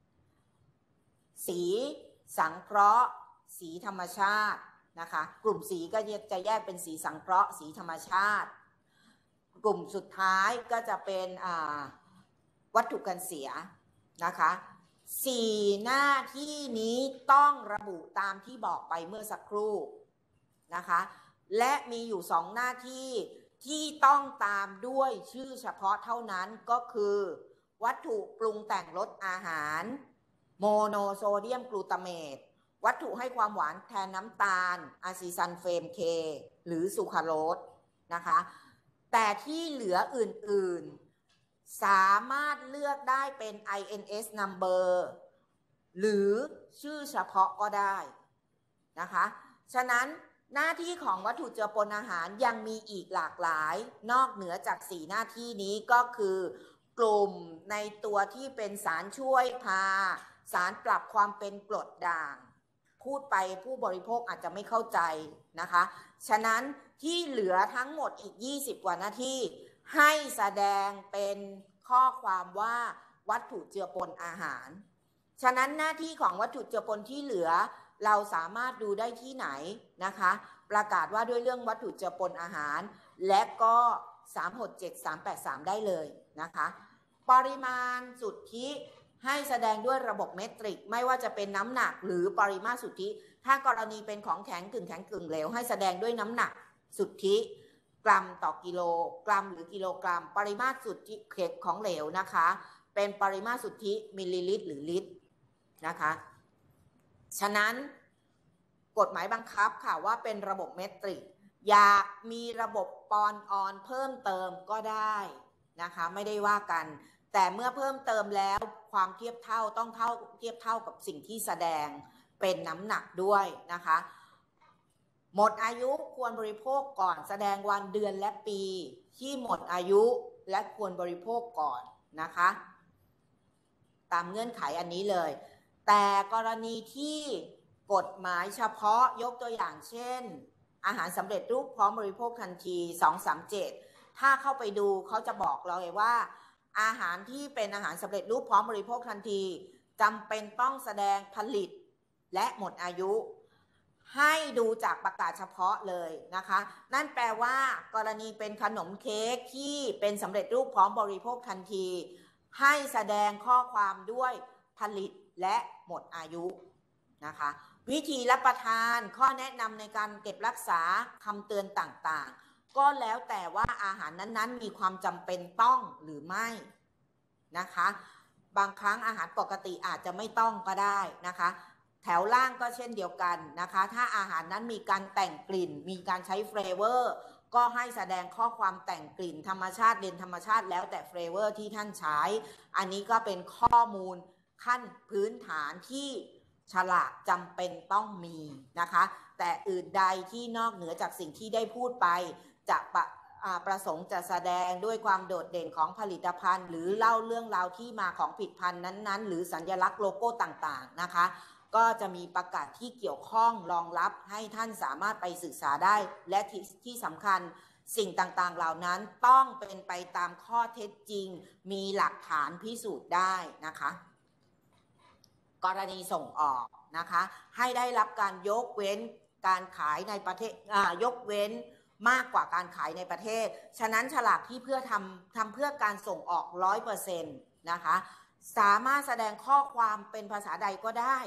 สีสังเคราะห์สีธรรมชาตินะคะกลุ่มสีก็จะแยกเป็นสีสังเคราะห์สีธรรมชาติกลุ่มสุดท้ายก็จะเป็นวัตถุกันเสียนะคะสี่หน้าที่นี้ต้องระบุตามที่บอกไปเมื่อสักครู่นะคะและมีอยู่สองหน้าที่ที่ต้องตามด้วยชื่อเฉพาะเท่านั้นก็คือวัตถุปรุงแต่งรสอาหารโมโนโซเดียมกลูตาเมตวัตถุให้ความหวานแทนน้ำตาลอะซิซันเฟมเคหรือซูคราโรสนะคะแต่ที่เหลืออื่นๆสามารถเลือกได้เป็น ไอ เอ็น เอส number หรือชื่อเฉพาะก็ได้นะคะฉะนั้นหน้าที่ของวัตถุเจือปนอาหารยังมีอีกหลากหลายนอกเหนือจากสี่หน้าที่นี้ก็คือกลุ่มในตัวที่เป็นสารช่วยพาสารปรับความเป็นกรดด่างพูดไปผู้บริโภคอาจจะไม่เข้าใจนะคะฉะนั้นที่เหลือทั้งหมดอีกยี่สิบกว่าหน้าที่ให้แสดงเป็นข้อความว่าวัตถุเจือปนอาหารฉะนั้นหน้าที่ของวัตถุเจือปนที่เหลือเราสามารถดูได้ที่ไหนนะคะประกาศว่าด้วยเรื่องวัตถุเจือปนอาหารและก็สาม หก เจ็ด สาม แปด สามได้เลยนะคะปริมาณสุทธิให้แสดงด้วยระบบเมตริกไม่ว่าจะเป็นน้ำหนักหรือปริมาตรสุทธิถ้ากรณีเป็นของแข็งกึ่งแข็งกึ่งเหลวให้แสดงด้วยน้ำหนักสุทธิกรัมต่อกิโลกรัมหรือกิโลกรัมปริมาตรสุทธิเขตของเหลวนะคะเป็นปริมาตรสุทธิมิลลิลิตรหรือลิตรนะคะฉะนั้นกฎหมายบังคับค่ะว่าเป็นระบบเมตริกอยากมีระบบปอนออนเพิ่มเติมก็ได้นะคะไม่ได้ว่ากันแต่เมื่อเพิ่มเติมแล้วความเทียบเท่าต้องเท่าเทียบเท่ากับสิ่งที่แสดงเป็นน้ำหนักด้วยนะคะหมดอายุควรบริโภคก่อนแสดงวันเดือนและปีที่หมดอายุและควรบริโภคก่อนนะคะตามเงื่อนไขอันนี้เลยแต่กรณีที่กฎหมายเฉพาะยกตัวอย่างเช่นอาหารสำเร็จรูปพร้อมบริโภคทันทีสอง สาม เจ็ดถ้าเข้าไปดูเขาจะบอกเราเลยว่าอาหารที่เป็นอาหารสำเร็จรูปพร้อมบริโภคทันทีจำเป็นต้องแสดงผลิตและหมดอายุให้ดูจากประกาศเฉพาะเลยนะคะนั่นแปลว่ากรณีเป็นขนมเค้กที่เป็นสำเร็จรูปพร้อมบริโภคทันทีให้แสดงข้อความด้วยผลิตและหมดอายุนะคะวิธีรับประทานข้อแนะนำในการเก็บรักษาคำเตือนต่างๆก็แล้วแต่ว่าอาหารนั้นๆมีความจำเป็นต้องหรือไม่นะคะบางครั้งอาหารปกติอาจจะไม่ต้องก็ได้นะคะแถวล่างก็เช่นเดียวกันนะคะถ้าอาหารนั้นมีการแต่งกลิ่นมีการใช้เฟลเวอร์ก็ให้แสดงข้อความแต่งกลิ่นธรรมชาติเด่นธรรมชาติแล้วแต่เฟลเวอร์ที่ท่านใช้อันนี้ก็เป็นข้อมูลขั้นพื้นฐานที่ฉลากจำเป็นต้องมีนะคะแต่อื่นใดที่นอกเหนือจากสิ่งที่ได้พูดไปจะประประสงค์จะแสดงด้วยความโดดเด่นของผลิตภัณฑ์หรือเล่าเรื่องราวที่มาของผลิตภัณฑ์นั้นๆหรือสัญลักษณ์โลโก้ต่างๆนะคะก็จะมีประกาศที่เกี่ยวข้องรองรับให้ท่านสามารถไปศึกษาได้และที่ที่สำคัญสิ่งต่างๆเหล่านั้นต้องเป็นไปตามข้อเท็จจริงมีหลักฐานพิสูจน์ได้นะคะกรณีส่งออกนะคะให้ได้รับการยกเว้นการขายในประเทศยกเว้นมากกว่าการขายในประเทศฉะนั้นฉลากที่เพื่อทำทำเพื่อการส่งออก ร้อยเปอร์เซ็นต์ นะคะสามารถแสดงข้อความเป็นภาษาใดก็ได้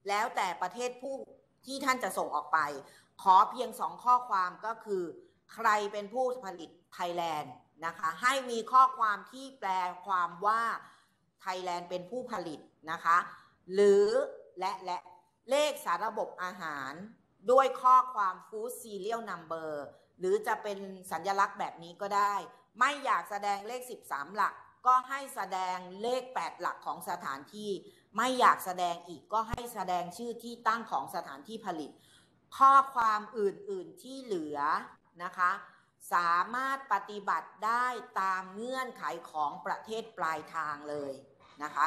แล้วแต่ประเทศผู้ที่ท่านจะส่งออกไปขอเพียงสองข้อความก็คือใครเป็นผู้ผลิตไทยแลนด์นะคะให้มีข้อความที่แปลความว่าไทยแลนด์เป็นผู้ผลิตนะคะหรือและและเลขสาระบบอาหารด้วยข้อความ Food Serial Number หรือจะเป็นสัญลักษณ์แบบนี้ก็ได้ไม่อยากแสดงเลขสิบสามหลักก็ให้แสดงเลขแปดหลักของสถานที่ไม่อยากแสดงอีกก็ให้แสดงชื่อที่ตั้งของสถานที่ผลิตข้อความอื่นๆที่เหลือนะคะสามารถปฏิบัติได้ตามเงื่อนไขของประเทศปลายทางเลยนะคะ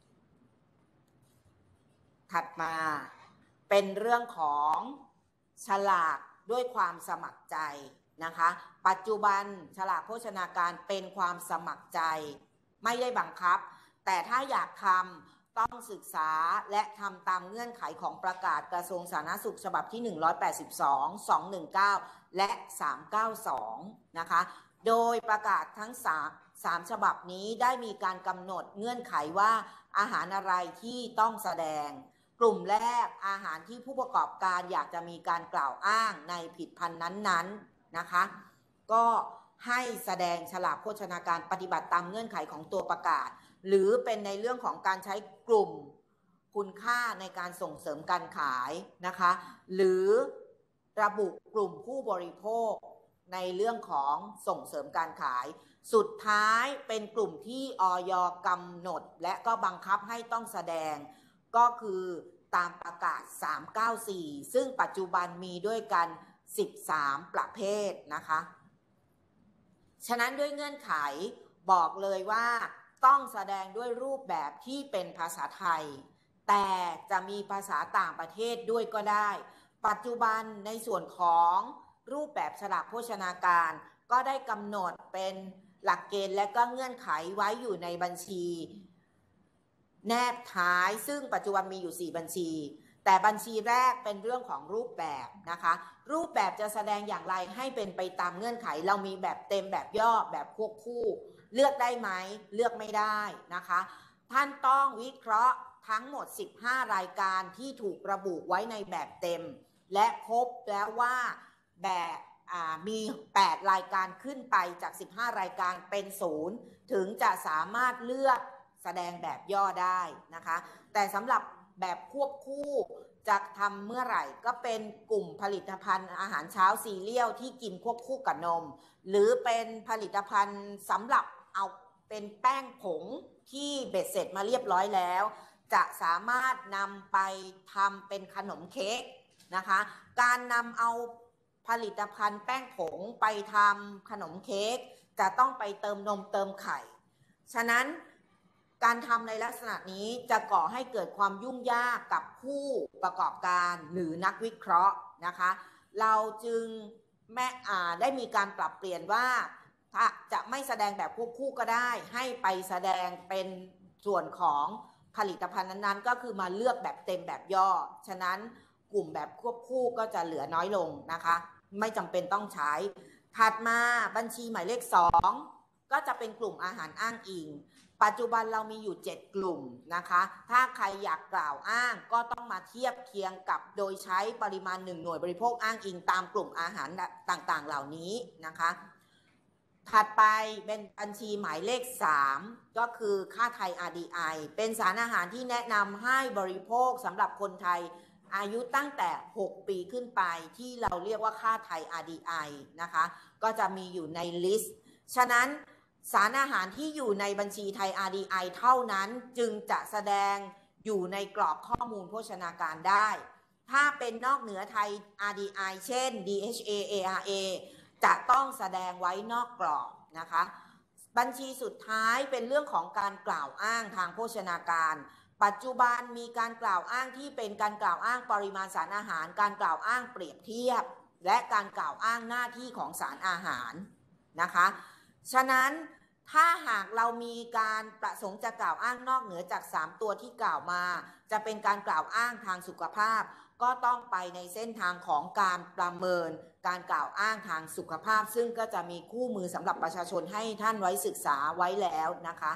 ถัดมาเป็นเรื่องของฉลากด้วยความสมัครใจนะคะปัจจุบันฉลากโภชนาการเป็นความสมัครใจไม่ได้บังคับแต่ถ้าอยากทำต้องศึกษาและทำตามเงื่อนไขของประกาศกระทรวงสาธารณสุขฉบับที่หนึ่งร้อยแปดสิบสอง สองร้อยสิบเก้าและสามร้อยเก้าสิบสองนะคะโดยประกาศทั้ง3 3ฉบับนี้ได้มีการกำหนดเงื่อนไขว่าอาหารอะไรที่ต้องแสดงกลุ่มแรกอาหารที่ผู้ประกอบการอยากจะมีการกล่าวอ้างในผลิตภัณฑ์นั้นๆนะคะก็ให้แสดงฉลากโภชนาการปฏิบัติตามเงื่อนไขของตัวประกาศหรือเป็นในเรื่องของการใช้กลุ่มคุณค่าในการส่งเสริมการขายนะคะหรือระบุกลุ่มผู้บริโภคในเรื่องของส่งเสริมการขายสุดท้ายเป็นกลุ่มที่อย.กำหนดและก็บังคับให้ต้องแสดงก็คือตามประกาศสามร้อยเก้าสิบสี่ซึ่งปัจจุบันมีด้วยกันสิบสามประเภทนะคะฉะนั้นด้วยเงื่อนไขบอกเลยว่าต้องแสดงด้วยรูปแบบที่เป็นภาษาไทยแต่จะมีภาษาต่างประเทศด้วยก็ได้ปัจจุบันในส่วนของรูปแบบฉลากโภชนาการก็ได้กำหนดเป็นหลักเกณฑ์และก็เงื่อนไขไว้อยู่ในบัญชีแนบท้ายซึ่งปัจจุบันมีอยู่สี่บัญชีแต่บัญชีแรกเป็นเรื่องของรูปแบบนะคะรูปแบบจะแสดงอย่างไรให้เป็นไปตามเงื่อนไขเรามีแบบเต็มแบบย่อแบบควบคู่เลือกได้ไหมเลือกไม่ได้นะคะท่านต้องวิเคราะห์ทั้งหมดสิบห้ารายการที่ถูกระบุไว้ในแบบเต็มและพบแล้วว่าแบบมีแปดรายการขึ้นไปจากสิบห้ารายการเป็นศูนย์ถึงจะสามารถเลือกแสดงแบบย่อได้นะคะแต่สำหรับแบบควบคู่จะทำเมื่อไหร่ก็เป็นกลุ่มผลิตภัณฑ์อาหารเช้าซีเรียลที่กินควบคู่กับนมหรือเป็นผลิตภัณฑ์สำหรับเอาเป็นแป้งผงที่เบ็ดเสร็จมาเรียบร้อยแล้วจะสามารถนำไปทำเป็นขนมเค้กนะคะการนำเอาผลิตภัณฑ์แป้งผงไปทำขนมเค้กจะต้องไปเติมนมเติมไข่ฉะนั้นการทำในลักษณะนี้จะก่อให้เกิดความยุ่งยากกับผู้ประกอบการหรือนักวิเคราะห์นะคะเราจึงแม่อ่าได้มีการปรับเปลี่ยนว่าถ้าจะไม่แสดงแบบควบคู่ก็ได้ให้ไปแสดงเป็นส่วนของผลิตภัณฑ์นั้นๆก็คือมาเลือกแบบเต็มแบบย่อฉะนั้นกลุ่มแบบควบคู่ก็จะเหลือน้อยลงนะคะไม่จำเป็นต้องใช้ถัดมาบัญชีหมายเลขสองก็จะเป็นกลุ่มอาหารอ้างอิงปัจจุบันเรามีอยู่เจ็ดกลุ่มนะคะถ้าใครอยากกล่าวอ้างก็ต้องมาเทียบเคียงกับโดยใช้ปริมาณหนึ่งหน่วยบริโภคอ้างอิงตามกลุ่มอาหารต่างๆเหล่านี้นะคะถัดไปเป็นบัญชีหมายเลขสามก็คือค่าไทย อาร์ ดี ไอ เป็นสารอาหารที่แนะนำให้บริโภคสำหรับคนไทยอายุตั้งแต่หกปีขึ้นไปที่เราเรียกว่าค่าไทย อาร์ ดี ไอ นะคะก็จะมีอยู่ในลิสต์ฉะนั้นสารอาหารที่อยู่ในบัญชีไทย อาร์ ดี ไอ เท่านั้นจึงจะแสดงอยู่ในกรอบข้อมูลโภชนาการได้ถ้าเป็นนอกเหนือไทย อาร์ ดี ไอ เช่น ดี เอช เอ เอ อาร์ เอ จะต้องแสดงไว้นอกกรอบนะคะบัญชีสุดท้ายเป็นเรื่องของการกล่าวอ้างทางโภชนาการปัจจุบันมีการกล่าวอ้างที่เป็นการกล่าวอ้างปริมาณสารอาหารการกล่าวอ้างเปรียบเทียบและการกล่าวอ้างหน้าที่ของสารอาหารนะคะฉะนั้นถ้าหากเรามีการประสงค์จะกล่าวอ้างนอกเหนือจากสามตัวที่กล่าวมาจะเป็นการกล่าวอ้างทางสุขภาพก็ต้องไปในเส้นทางของการประเมินการกล่าวอ้างทางสุขภาพซึ่งก็จะมีคู่มือสำหรับประชาชนให้ท่านไว้ศึกษาไว้แล้วนะคะ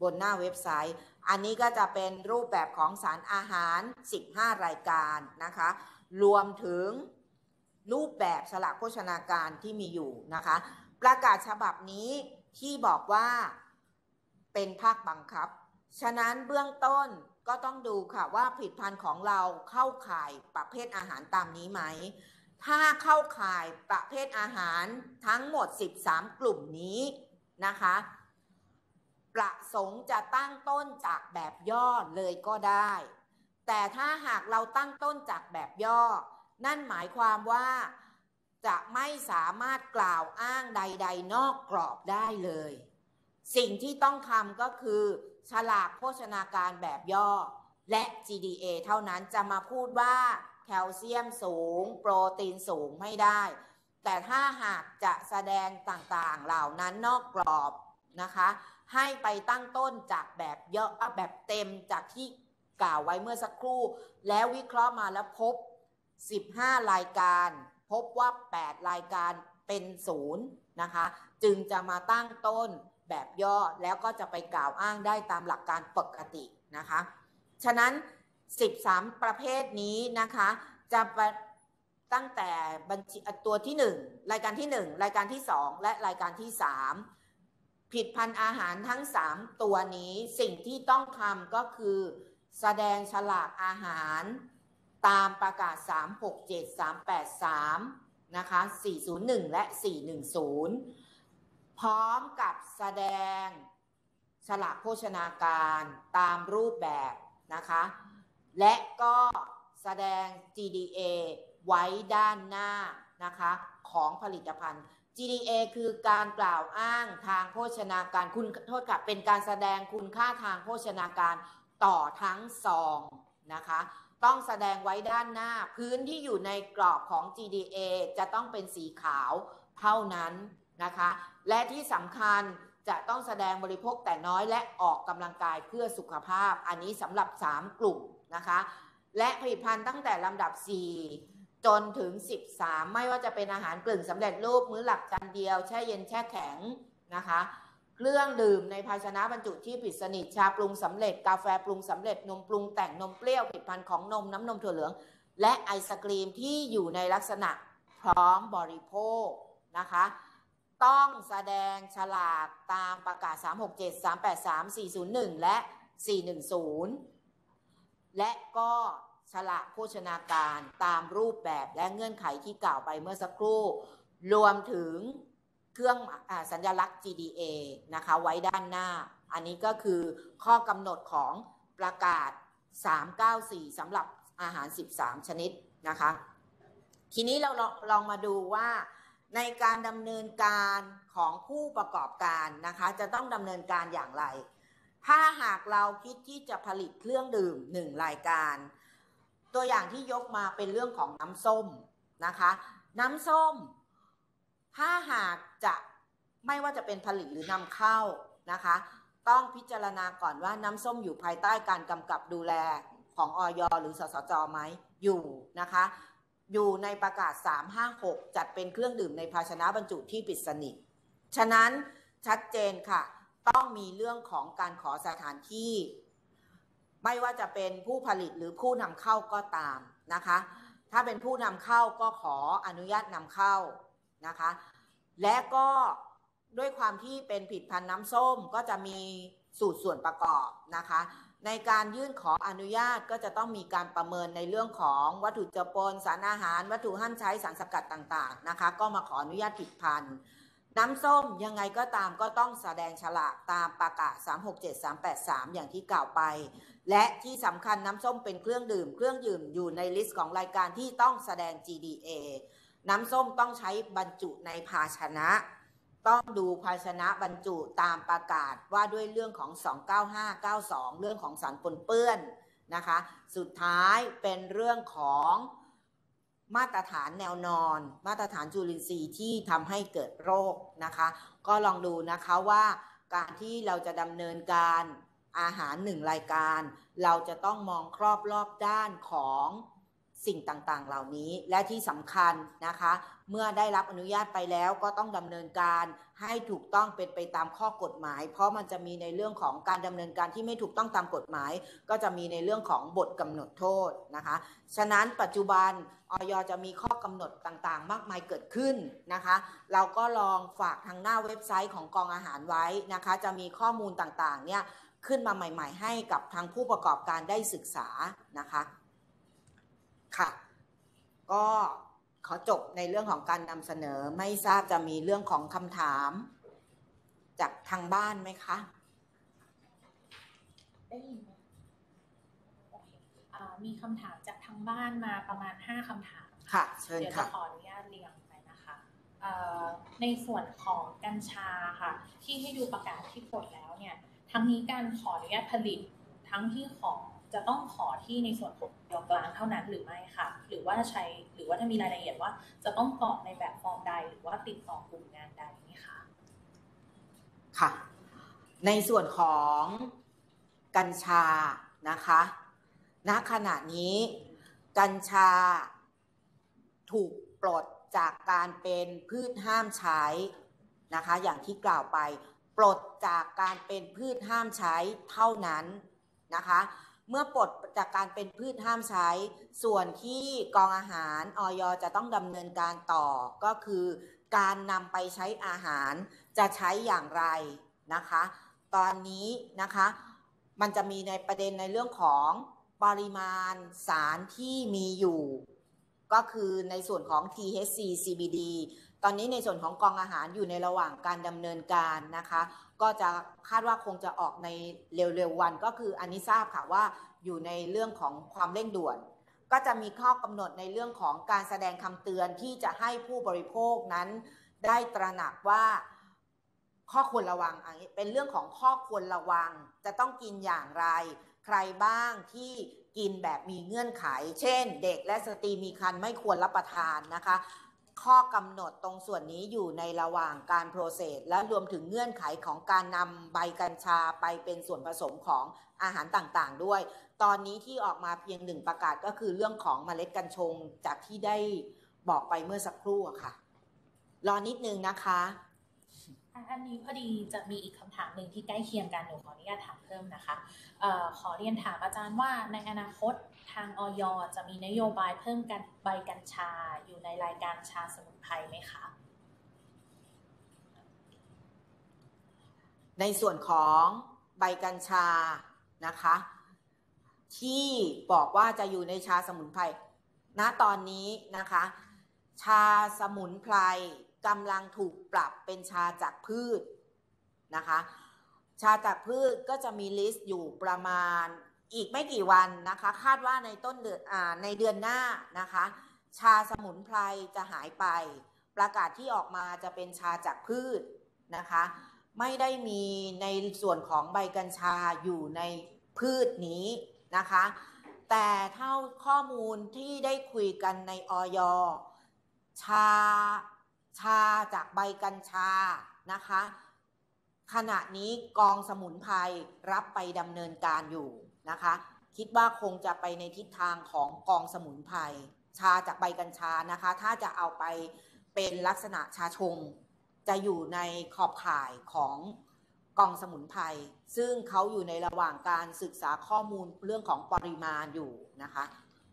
บนหน้าเว็บไซต์อันนี้ก็จะเป็นรูปแบบของสารอาหารสิบห้ารายการนะคะรวมถึงรูปแบบฉลากโภชนาการที่มีอยู่นะคะประกาศฉบับนี้ที่บอกว่าเป็นภาคบังคับฉะนั้นเบื้องต้นก็ต้องดูค่ะว่าผลิตภัณฑ์ของเราเข้าข่ายประเภทอาหารตามนี้ไหมถ้าเข้าข่ายประเภทอาหารทั้งหมดสิบสามกลุ่มนี้นะคะประสงค์จะตั้งต้นจากแบบย่อเลยก็ได้แต่ถ้าหากเราตั้งต้นจากแบบย่อนั่นหมายความว่าจะไม่สามารถกล่าวอ้างใดๆนอกกรอบได้เลยสิ่งที่ต้องทำก็คือฉลากโภชนาการแบบย่อและ จี ดี เอ เท่านั้นจะมาพูดว่าแคลเซียมสูงโปรตีนสูงไม่ได้แต่ถ้าหากจะแสดงต่างๆเหล่านั้นนอกกรอบนะคะให้ไปตั้งต้นจากแบบย่อแบบเต็มจากที่กล่าวไว้เมื่อสักครู่แล้ววิเคราะห์มาแล้วพบสิบห้ารายการพบว่าแปดรายการเป็นศูนย์นะคะจึงจะมาตั้งต้นแบบย่อแล้วก็จะไปกล่าวอ้างได้ตามหลักการปกตินะคะฉะนั้นสิบสามประเภทนี้นะคะจะตั้งแต่บัญชีตัวที่หนึ่งรายการที่หนึ่งรายการที่สองและรายการที่สามผลิตภัณฑ์อาหารทั้งสามตัวนี้สิ่งที่ต้องทำก็คือแสดงฉลากอาหารตามประกาศสามหกเจ็ด สามแปดสามนะคะสี่ศูนย์หนึ่งและสี่หนึ่งศูนย์พร้อมกับแสดงฉลากโภชนาการตามรูปแบบนะคะและก็แสดง จี ดี เอ ไว้ด้านหน้านะคะของผลิตภัณฑ์ จี ดี เอ คือการกล่าวอ้างทางโภชนาการคุณโทษค่ะเป็นการแสดงคุณค่าทางโภชนาการต่อทั้งซองนะคะต้องแสดงไว้ด้านหน้าพื้นที่อยู่ในกรอบของ จี ดี เอ จะต้องเป็นสีขาวเท่านั้นนะคะและที่สำคัญจะต้องแสดงบริโภคแต่น้อยและออกกำลังกายเพื่อสุขภาพอันนี้สำหรับสามกลุ่มนะคะและผลิตภัณฑ์ตั้งแต่ลำดับสี่จนถึงสิบสามไม่ว่าจะเป็นอาหารกึ่งสำเร็จรูปมื้อหลักจานเดียวแช่เย็นแช่แข็งนะคะเครื่องดื่มในภาชนะบรรจุที่ปิดสนิทชาปรุงสำเร็จกาแฟปรุงสำเร็จนมปรุงแต่งนมเปรี้ยวผลิตภัณฑ์ของนมน้ำนมถั่วเหลืองและไอศกรีมที่อยู่ในลักษณะพร้อมบริโภคนะคะต้องแสดงฉลากตามประกาศสามหกเจ็ด สามแปดสาม สี่ศูนย์หนึ่งและสี่หนึ่งศูนย์และก็ฉลากโภชนาการตามรูปแบบและเงื่อนไขที่กล่าวไปเมื่อสักครู่รวมถึงเครื่องอสัญลักษณ์ จี ดี เอ นะคะไว้ด้านหน้าอันนี้ก็คือข้อกำหนดของประกาศสามเก้าสี่สำหรับอาหารสิบสามชนิดนะคะทีนี้เราลองมาดูว่าในการดำเนินการของผู้ประกอบการนะคะจะต้องดำเนินการอย่างไรถ้าหากเราคิดที่จะผลิตเครื่องดื่มหนึ่งรายการตัวอย่างที่ยกมาเป็นเรื่องของน้ำส้มนะคะน้ำส้มถ้าหากจะไม่ว่าจะเป็นผลิตหรือนำเข้านะคะต้องพิจารณาก่อนว่าน้ำส้มอยู่ภายใต้การกำกับดูแลของอย.หรือสสจ.ไหมอยู่นะคะอยู่ในประกาศสามห้าหกจัดเป็นเครื่องดื่มในภาชนะบรรจุที่ปิดสนิทฉะนั้นชัดเจนค่ะต้องมีเรื่องของการขอสถานที่ไม่ว่าจะเป็นผู้ผลิตหรือผู้นำเข้าก็ตามนะคะถ้าเป็นผู้นำเข้าก็ขออนุญาตนำเข้านะคะและก็ด้วยความที่เป็นผลิตภัณฑ์น้ำส้มก็จะมีสูตรส่วนประกอบนะคะในการยื่นขออนุญาตก็จะต้องมีการประเมินในเรื่องของวัตถุเจือปนสารอาหารวัตถุห้ามใช้สารสกัดต่างๆนะคะก็มาขออนุญาตผลิตภัณฑ์น้ำส้มยังไงก็ตามก็ต้องแสดงฉลากตามประกาศสามหกเจ็ด สามแปดสามอย่างที่กล่าวไปและที่สำคัญน้ำส้มเป็นเครื่องดื่มเครื่องดื่มอยู่ในลิสต์ของรายการที่ต้องแสดง จี ดี เอ น้ำส้มต้องใช้บรรจุในภาชนะต้องดูภาชนะบรรจุตามประกาศว่าด้วยเรื่องของสองเก้าห้า เก้าสองเรื่องของสารปนเปื้อนนะคะสุดท้ายเป็นเรื่องของมาตรฐานแนวนอนมาตรฐานจุลินทรีย์ที่ทำให้เกิดโรคนะคะก็ลองดูนะคะว่าการที่เราจะดำเนินการอาหารหนึ่งรายการเราจะต้องมองครอบรอบด้านของสิ่งต่างๆเหล่านี้และที่สำคัญนะคะเมื่อได้รับอนุญาตไปแล้วก็ต้องดำเนินการให้ถูกต้องเป็นไปตามข้อกฎหมายเพราะมันจะมีในเรื่องของการดำเนินการที่ไม่ถูกต้องตามกฎหมายก็จะมีในเรื่องของบทกำหนดโทษนะคะฉะนั้นปัจจุบันอย.จะมีข้อกำหนดต่างๆมากมายเกิดขึ้นนะคะเราก็ลองฝากทางหน้าเว็บไซต์ของกองอาหารไว้นะคะจะมีข้อมูลต่างๆเนี่ยขึ้นมาใหม่ๆให้กับทางผู้ประกอบการได้ศึกษานะคะค่ะก็ขอจบในเรื่องของการนำเสนอไม่ทราบจะมีเรื่องของคำถามจากทางบ้านไหมคะได้ยินไหมโอเคอ่ามีคำถามจากทางบ้านมาประมาณห้าคำถามค่ะเชิญค่ะเดี๋ยวจะขออนุญาตเรียงไปนะคะในส่วนของกัญชาค่ะที่ให้ดูประกาศที่ปลดแล้วเนี่ยทั้งนี้การขออนุญาตผลิตทั้งที่ขอจะต้องขอที่ในส่วนของยกลางเท่านั้นหรือไม่ค่ะหรือว่าใช้หรือว่าถ้ามีรายละเอียดว่าจะต้องกรอกในแบบฟอร์มใดหรือว่าติดต่อกลุ่มงานใดไหมคะค่ะในส่วนของกัญชานะคะณขณะนี้กัญชาถูกปลดจากการเป็นพืชห้ามใช้นะคะอย่างที่กล่าวไปปลดจากการเป็นพืชห้ามใช้เท่านั้นนะคะเมื่อปลดจากการเป็นพืชห้ามใช้ส่วนที่กองอาหารอย.จะต้องดำเนินการต่อก็คือการนำไปใช้อาหารจะใช้อย่างไรนะคะตอนนี้นะคะมันจะมีในประเด็นในเรื่องของปริมาณสารที่มีอยู่ก็คือในส่วนของ ที เอช ซี ซี บี ดี ตอนนี้ในส่วนของกองอาหารอยู่ในระหว่างการดำเนินการนะคะก็จะคาดว่าคงจะออกในเร็วๆวันก็คืออันนี้ทราบค่ะว่าอยู่ในเรื่องของความเร่งด่วนก็จะมีข้อกำหนดในเรื่องของการแสดงคำเตือนที่จะให้ผู้บริโภคนั้นได้ตระหนักว่าข้อควรระวังอันนี้เป็นเรื่องของข้อควรระวังจะต้องกินอย่างไรใครบ้างที่กินแบบมีเงื่อนไขเช่นเด็กและสตรีมีครรภ์ไม่ควรรับประทานนะคะข้อกำหนดตรงส่วนนี้อยู่ในระหว่างการโปรเซสและรวมถึงเงื่อนไขของการนำใบกัญชาไปเป็นส่วนผสมของอาหารต่างๆด้วยตอนนี้ที่ออกมาเพียงหนึ่งประกาศก็คือเรื่องของเมล็ดกัญชงจากที่ได้บอกไปเมื่อสักครู่ค่ะรอนิดนึงนะคะอันนี้พอดีจะมีอีกคำถามหนึ่งที่ใกล้เคียงกันหนูขออนุญาตถามเพิ่มนะคะเอ่อขอเรียนถามอาจารย์ว่าในอนาคตทางอย.จะมีนโยบายเพิ่มการใบกัญชาอยู่ในรายการชาสมุนไพรไหมคะในส่วนของใบกัญชานะคะที่บอกว่าจะอยู่ในชาสมุนไพรณตอนนี้นะคะชาสมุนไพรกำลังถูกปรับเป็นชาจากพืชนะคะชาจากพืชก็จะมีลิสต์อยู่ประมาณอีกไม่กี่วันนะคะคาดว่าในต้นเดือนอ่าในเดือนหน้านะคะชาสมุนไพรจะหายไปประกาศที่ออกมาจะเป็นชาจากพืชนะคะไม่ได้มีในส่วนของใบกัญชาอยู่ในพืชนี้นะคะแต่เท่าข้อมูลที่ได้คุยกันในอย.ชาชาจากใบกัญชานะคะขณะนี้กองสมุนไพรรับไปดำเนินการอยู่นะคะคิดว่าคงจะไปในทิศทางของกองสมุนไพรชาจากใบกัญชานะคะถ้าจะเอาไปเป็นลักษณะชาชงจะอยู่ในขอบข่ายของกองสมุนไพรซึ่งเขาอยู่ในระหว่างการศึกษาข้อมูลเรื่องของปริมาณอยู่นะคะ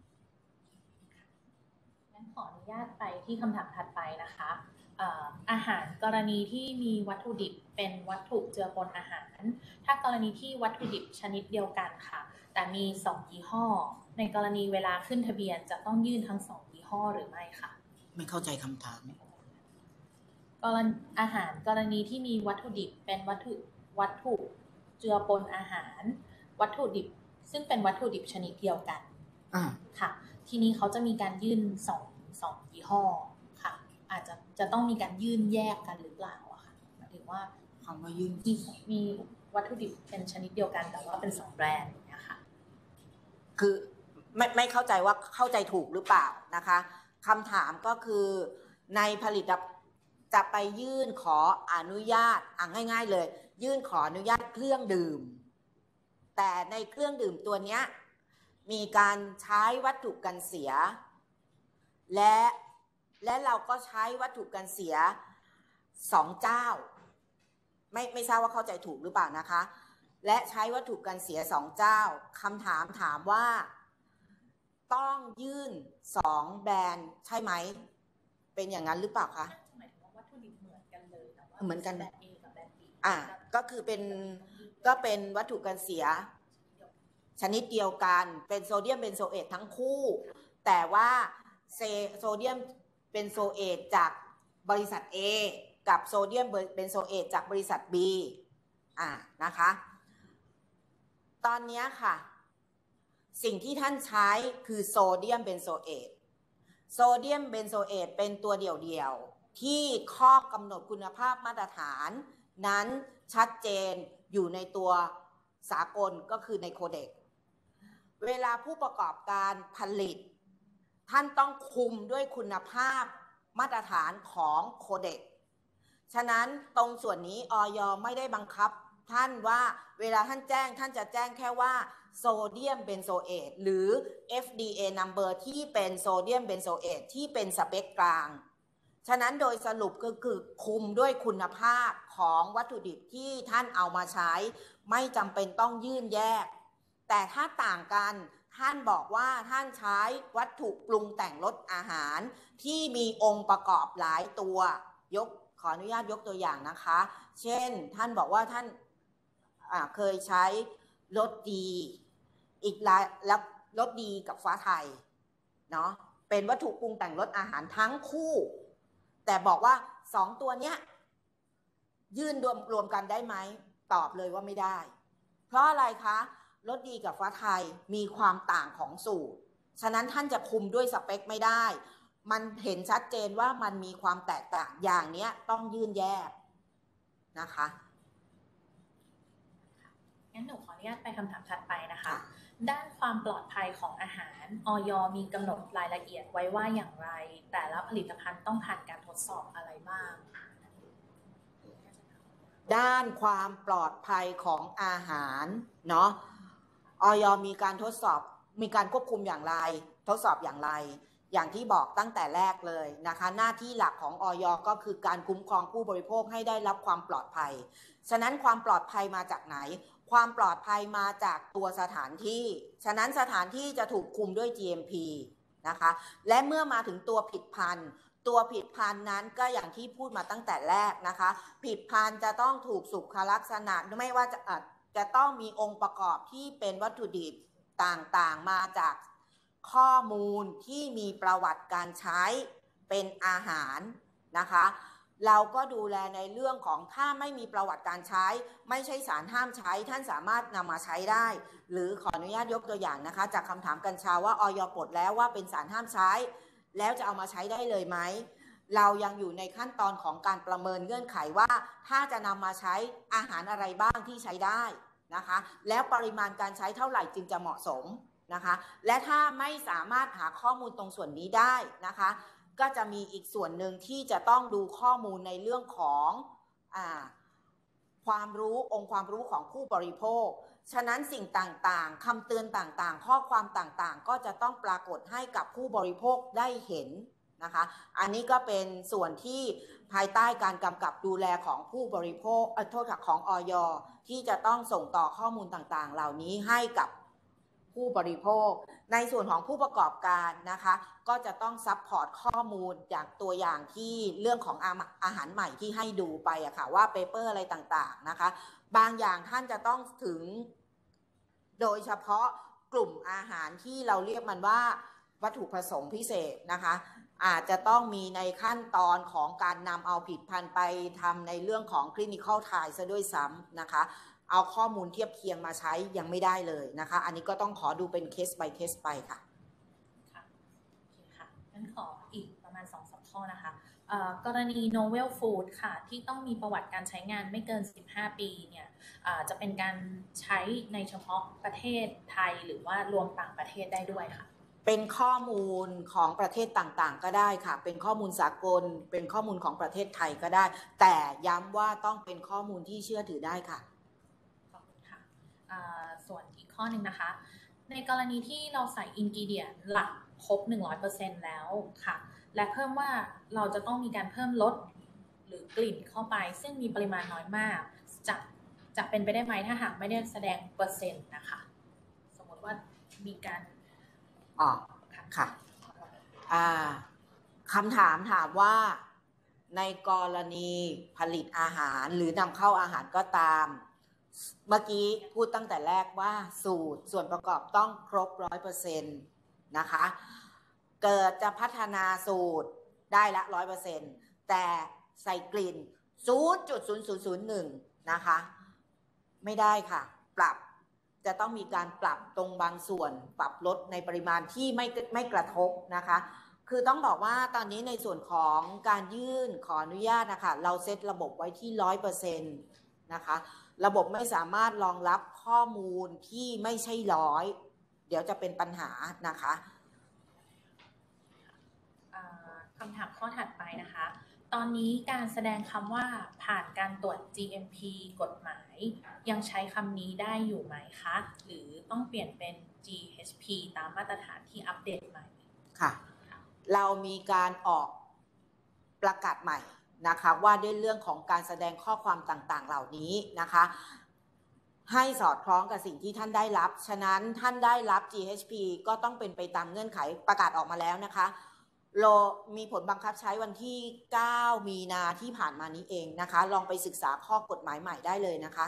งั้นขออนุญาตไปที่คำถามถัดไปนะคะอาหารกรณีที่มีวัตถุดิบเป็นวัตถุเจือปนอาหารถ้ากรณีที่วัตถุดิบชนิดเดียวกันค่ะแต่มีสองยี่ห้อในกรณีเวลาขึ้นทะเบียนจะต้องยื่นทั้งสองยี่ห้อหรือไม่คะไม่เข้าใจคำถามกรณีอาหารกรณีที่มีวัตถุดิบเป็นวัตถุวัตถุเจือปนอาหารวัตถุดิบซึ่งเป็นวัตถุดิบชนิดเดียวกันค่ะทีนี้เขาจะมีการยื่นสองสองยี่ห้อค่ะอาจจะจะต้องมีการยื่นแยกกันหรือเปล่าอะค่ะหมายถึงว่าคำว่ายื่นมีมีวัตถุดิบเป็นชนิดเดียวกันแต่ว่าเป็นสองแบรนด์เนี่ยค่ะคือไม่ไม่เข้าใจว่าเข้าใจถูกหรือเปล่านะคะคำถามก็คือในผลิตภัณฑ์จะไปยื่นขออนุญาตอ่ะง่ายๆเลยยื่นขออนุญาตเครื่องดื่มแต่ในเครื่องดื่มตัวเนี้ยมีการใช้วัตถุกันเสียและและเราก็ใช้วัตถุกันเสียสองเจ้าไม่ไม่ทราบว่าเข้าใจถูกหรือเปล่านะคะและใช้วัตถุกันเสียสองเจ้าคำถามถามว่าต้องยื่นสองแบรนด์ใช่ไหมเป็นอย่างนั้นหรือเปล่าคะหมายถึงว่าวัตถุดิบเหมือนกันเลยแต่ว่าเหมือนกันแบรนด์ A กับแบรนด์ B อ่ะก็คือเป็นก็เป็นวัตถุกันเสียชนิดเดียวกันเป็นโซเดียมเบนโซเอตทั้งคู่แต่ว่าโซเดียมเบนโซเอตจากบริษัท A กับโซเดียมเบนโซเอตจากบริษัท B อ่ะนะคะตอนนี้ค่ะสิ่งที่ท่านใช้คือโซเดียมเบนโซเอตโซเดียมเบนโซเอตเป็นตัวเดี่ยวๆที่ข้อกำหนดคุณภาพมาตรฐานนั้นชัดเจนอยู่ในตัวสากลก็คือในโคเด็กเวลาผู้ประกอบการผลิตท่านต้องคุมด้วยคุณภาพมาตรฐานของโคเด็กฉะนั้นตรงส่วนนี้อย.ไม่ได้บังคับท่านว่าเวลาท่านแจ้งท่านจะแจ้งแค่ว่าโซเดียมเบนโซเอตหรือ เอฟ ดี เอ number ที่เป็นโซเดียมเบนโซเอตที่เป็นสเปคกลางฉะนั้นโดยสรุปก็คือคุมด้วยคุณภาพของวัตถุดิบที่ท่านเอามาใช้ไม่จำเป็นต้องยื่นแยกแต่ถ้าต่างกันท่านบอกว่าท่านใช้วัตถุปรุงแต่งรสอาหารที่มีองค์ประกอบหลายตัวยกขออนุญาตยกตัวอย่างนะคะเช่นท่านบอกว่าท่านเคยใช้รสดีอีกหลายแล้วรสดีกับฟ้าไทยเนาะเป็นวัตถุปรุงแต่งรสอาหารทั้งคู่แต่บอกว่าสองตัวเนี้ยยื่นรวมรวมกันได้ไหมตอบเลยว่าไม่ได้เพราะอะไรคะรสดีกับฟ้าไทยมีความต่างของสูตรฉะนั้นท่านจะคุมด้วยสเปคไม่ได้มันเห็นชัดเจนว่ามันมีความแตกต่างอย่างเนี้ยต้องยื่นแยกนะคะงั้นหนูขออนุญาตไปคำถามถัดไปนะคะด้านความปลอดภัยของอาหารอย.มีกำหนดรายละเอียดไว้ว่าอย่างไรแต่ละผลิตภัณฑ์ต้องผ่านการทดสอบอะไรบ้างด้านความปลอดภัยของอาหารเนาะอย.มีการทดสอบมีการควบคุมอย่างไรทดสอบอย่างไรอย่างที่บอกตั้งแต่แรกเลยนะคะหน้าที่หลักของอย.ก็คือการคุ้มครองผู้บริโภคให้ได้รับความปลอดภัยฉะนั้นความปลอดภัยมาจากไหนความปลอดภัยมาจากตัวสถานที่ฉะนั้นสถานที่จะถูกคุมด้วย จี เอ็ม พี นะคะและเมื่อมาถึงตัวผลิตภัณฑ์ตัวผลิตภัณฑ์นั้นก็อย่างที่พูดมาตั้งแต่แรกนะคะผลิตภัณฑ์จะต้องถูกสุขลักษณะไม่ว่าจะจะต้องมีองค์ประกอบที่เป็นวัตถุดิบต่างๆมาจากข้อมูลที่มีประวัติการใช้เป็นอาหารนะคะเราก็ดูแลในเรื่องของถ้าไม่มีประวัติการใช้ไม่ใช่สารห้ามใช้ท่านสามารถนำมาใช้ได้หรือขออนุญาตยกตัวอย่างนะคะจากคำถามกัญชาว่าอย.ปลดแล้วว่าเป็นสารห้ามใช้แล้วจะเอามาใช้ได้เลยไหมเรายังอยู่ในขั้นตอนของการประเมินเงื่อนไขว่าถ้าจะนำมาใช้อาหารอะไรบ้างที่ใช้ได้นะคะแล้วปริมาณการใช้เท่าไหร่จึงจะเหมาะสมนะคะและถ้าไม่สามารถหาข้อมูลตรงส่วนนี้ได้นะคะก็จะมีอีกส่วนหนึ่งที่จะต้องดูข้อมูลในเรื่องของอ่าความรู้องค์ความรู้ของผู้บริโภคฉะนั้นสิ่งต่างๆคำเตือนต่างๆข้อความต่างๆก็จะต้องปรากฏให้กับผู้บริโภคได้เห็นนะคะอันนี้ก็เป็นส่วนที่ภายใต้การกำกับดูแลของผู้บริโภคเอ่อโทษค่ะของอย.ที่จะต้องส่งต่อข้อมูลต่างๆเหล่านี้ให้กับผู้บริโภคในส่วนของผู้ประกอบการนะคะก็จะต้องซัพพอร์ตข้อมูลอย่างตัวอย่างที่เรื่องของอาหารใหม่ที่ให้ดูไปอะค่ะว่าเปเปอร์อะไรต่างๆนะคะบางอย่างท่านจะต้องถึงโดยเฉพาะกลุ่มอาหารที่เราเรียกมันว่าวัตถุประสงค์พิเศษนะคะอาจจะต้องมีในขั้นตอนของการนำเอาผลิตภัณฑ์ไปทำในเรื่องของ clinical trial ซะด้วยซ้ำนะคะเอาข้อมูลเทียบเคียงมาใช้ยังไม่ได้เลยนะคะอันนี้ก็ต้องขอดูเป็นเคส by เคสไปค่ะค่ะโอเคค่ะงั้นขออีกประมาณ สองถึงสาม ข้อนะคะกรณี novel food ค่ะที่ต้องมีประวัติการใช้งานไม่เกินสิบห้าปีเนี่ยจะเป็นการใช้ในเฉพาะประเทศไทยหรือว่ารวมต่างประเทศได้ด้วยค่ะเป็นข้อมูลของประเทศต่างๆก็ได้ค่ะเป็นข้อมูลสากลเป็นข้อมูลของประเทศไทยก็ได้แต่ย้ำว่าต้องเป็นข้อมูลที่เชื่อถือได้ค่ะขอบคุณค่ะส่วนอีกข้อหนึ่งนะคะในกรณีที่เราใส่อินกิเดียนหลักครบ หนึ่งร้อยเปอร์เซ็นต์ แล้วค่ะและเพิ่มว่าเราจะต้องมีการเพิ่มรสหรือกลิ่นเข้าไปซึ่งมีปริมาณน้อยมากจะจะเป็นไปได้ไหมถ้าหากไม่ได้แสดงเปอร์เซ็นต์นะคะสมมติว่ามีการอ๋อค่ะอ่าคำถามถามว่าในกรณีผลิตอาหารหรือนำเข้าอาหารก็ตามเมื่อกี้พูดตั้งแต่แรกว่าสูตรส่วนประกอบต้องครบร้อยเปอร์เซ็นต์นะคะเกิดจะพัฒนาสูตรได้ละร้อยเปอร์เซ็นต์แต่ใส่กลิ่น ศูนย์จุดศูนย์ศูนย์ศูนย์หนึ่ง นะคะไม่ได้ค่ะปรับจะต้องมีการปรับตรงบางส่วนปรับลดในปริมาณที่ไม่ไม่กระทบนะคะคือต้องบอกว่าตอนนี้ในส่วนของการยื่นขออนุญาตนะคะเราเซตระบบไว้ที่ ร้อยเปอร์เซ็นต์ นะคะระบบไม่สามารถรองรับข้อมูลที่ไม่ใช่ร้อยเดี๋ยวจะเป็นปัญหานะคะคำถามข้อถัดไปนะคะตอนนี้การแสดงคำว่าผ่านการตรวจ จี เอ็ม พี กฎหมายยังใช้คำนี้ได้อยู่ไหมคะหรือต้องเปลี่ยนเป็น จี เอช พี ตามมาตรฐานที่อัปเดตใหม่ค่ะเรามีการออกประกาศใหม่นะคะว่าด้วยเรื่องของการแสดงข้อความต่างๆเหล่านี้นะคะให้สอดคล้องกับสิ่งที่ท่านได้รับฉะนั้นท่านได้รับ จี เอช พี ก็ต้องเป็นไปตามเงื่อนไขประกาศออกมาแล้วนะคะโลมีผลบังคับใช้วันที่เก้ามีนาที่ผ่านมานี้เองนะคะลองไปศึกษาข้อกฎหมายใหม่ได้เลยนะคะ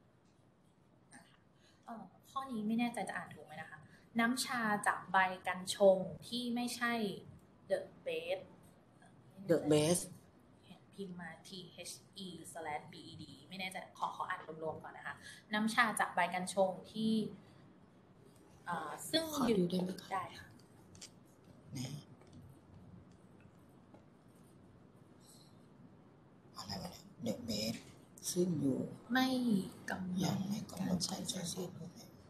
เอ่อข้อนี้ไม่แน่ใจจะอ่านถูกไหมนะคะน้ำชาจากใบกัญชงที่ไม่ใช่ the best the best เห็นพิมพ์มา ที เอช อี สแลช บี อี ดี ไม่แน่ใจขอขออ่านรวมๆก่อนนะคะน้ำชาจากใบกัญชงที่เอ่อซึ่งอยู่ได้ไหมคะได้ค่ะอะไรวะเนี่ยเดอะเบสซึ่งอยู่ไม่กำหนดยังไม่กำหนดใช้ใช้สิทธิ์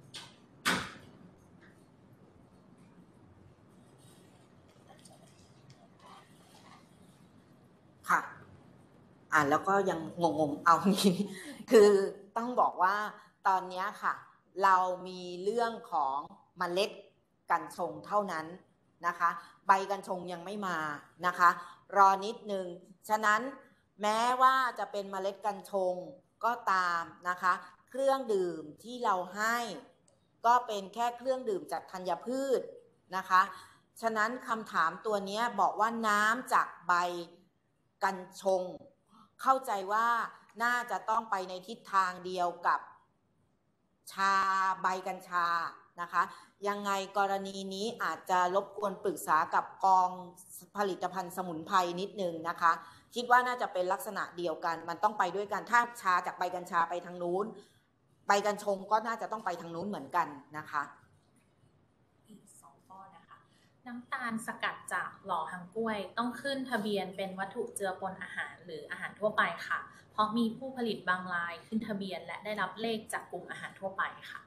ค่ะอ่านแล้วก็ยังงงๆเอานี้คือต้องบอกว่าตอนนี้ค่ะเรามีเรื่องของเมล็ดกัญชงเท่านั้นนะคะใบกัญชงยังไม่มานะคะรอนิดนึงฉะนั้นแม้ว่าจะเป็นเมล็ดกัญชงก็ตามนะคะเครื่องดื่มที่เราให้ก็เป็นแค่เครื่องดื่มจากธัญพืชนะคะฉะนั้นคำถามตัวนี้บอกว่าน้ำจากใบกัญชงเข้าใจว่าน่าจะต้องไปในทิศทางเดียวกับชาใบกัญชานะคะยังไงกรณีนี้อาจจะรบกวนปรึกษากับกองผลิตภัณฑ์สมุนไพรนิดนึงนะคะคิดว่าน่าจะเป็นลักษณะเดียวกันมันต้องไปด้วยกันถ้าชาจากใบกัญชาไปทางนู้นใบกัญชงก็น่าจะต้องไปทางนู้นเหมือนกันนะคะอีกสองข้อนะคะน้ำตาลสกัดจากหล่อฮังก้วยต้องขึ้นทะเบียนเป็นวัตถุเจือปนอาหารหรืออาหารทั่วไปค่ะเพราะมีผู้ผลิตบางรายขึ้นทะเบียนและได้รับเลขจากกลุ่มอาหารทั่วไปค่ะ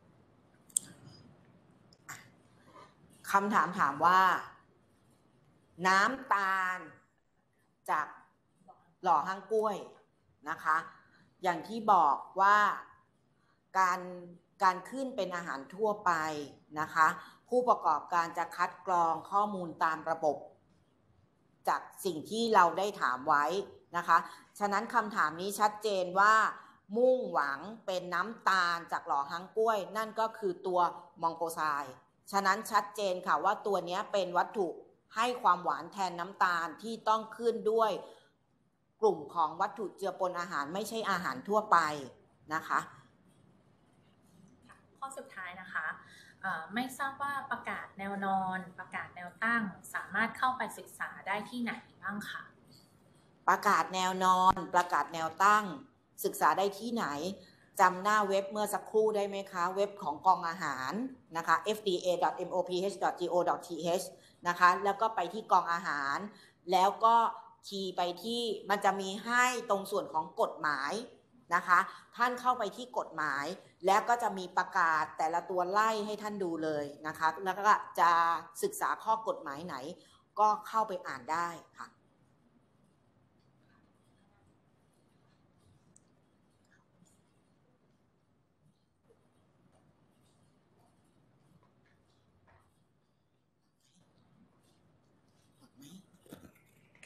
คำถามถามว่าน้ำตาลจากหล่อฮังก้วยนะคะอย่างที่บอกว่าการการขึ้นเป็นอาหารทั่วไปนะคะผู้ประกอบการจะคัดกรองข้อมูลตามระบบจากสิ่งที่เราได้ถามไว้นะคะฉะนั้นคำถามนี้ชัดเจนว่ามุ่งหวังเป็นน้ำตาลจากหล่อฮังก้วยนั่นก็คือตัวมองโกไซฉะนั้นชัดเจนค่ะว่าตัวนี้เป็นวัตถุให้ความหวานแทนน้ำตาลที่ต้องขึ้นด้วยกลุ่มของวัตถุเจือปนอาหารไม่ใช่อาหารทั่วไปนะคะข้อสุดท้ายนะคะไม่ทราบว่าประกาศแนวนอนประกาศแนวตั้งสามารถเข้าไปศึกษาได้ที่ไหนบ้างคะประกาศแนวนอนประกาศแนวตั้งศึกษาได้ที่ไหนจำหน้าเว็บเมื่อสักครู่ได้ไหมคะเว็บของกองอาหารนะคะ เอฟ ดี เอ ดอท เอ็ม โอ พี เอช ดอท จี โอ ดอท ที เอช นะคะแล้วก็ไปที่กองอาหารแล้วก็คีย์ไปที่มันจะมีให้ตรงส่วนของกฎหมายนะคะท่านเข้าไปที่กฎหมายแล้วก็จะมีประกาศแต่ละตัวไล่ให้ท่านดูเลยนะคะแล้วก็จะศึกษาข้อกฎหมายไหนก็เข้าไปอ่านได้ค่ะ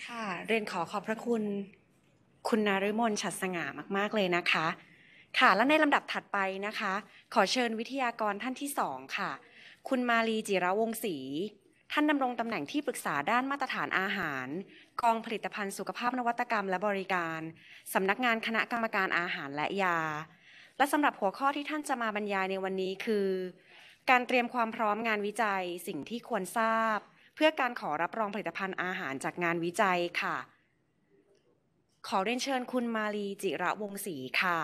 ค่ะเรียนขอขอบพระคุณคุณนฤมลฉัตรสง่ามากๆเลยนะคะค่ะและในลำดับถัดไปนะคะขอเชิญวิทยากรท่านที่สองค่ะคุณมาลีจิระวงศ์ศรีท่านดำรงตำแหน่งที่ปรึกษาด้านมาตรฐานอาหารกองผลิตภัณฑ์สุขภาพนวัตกรรมและบริการสำนักงานคณะกรรมการอาหารและยาและสำหรับหัวข้อที่ท่านจะมาบรรยายในวันนี้คือการเตรียมความพร้อมงานวิจัยสิ่งที่ควรทราบเพื่อการขอรับรองผลิตภัณฑ์อาหารจากงานวิจัยค่ะขอเรียนเชิญคุณมาลีจิระวงศ์ศรีค่ะ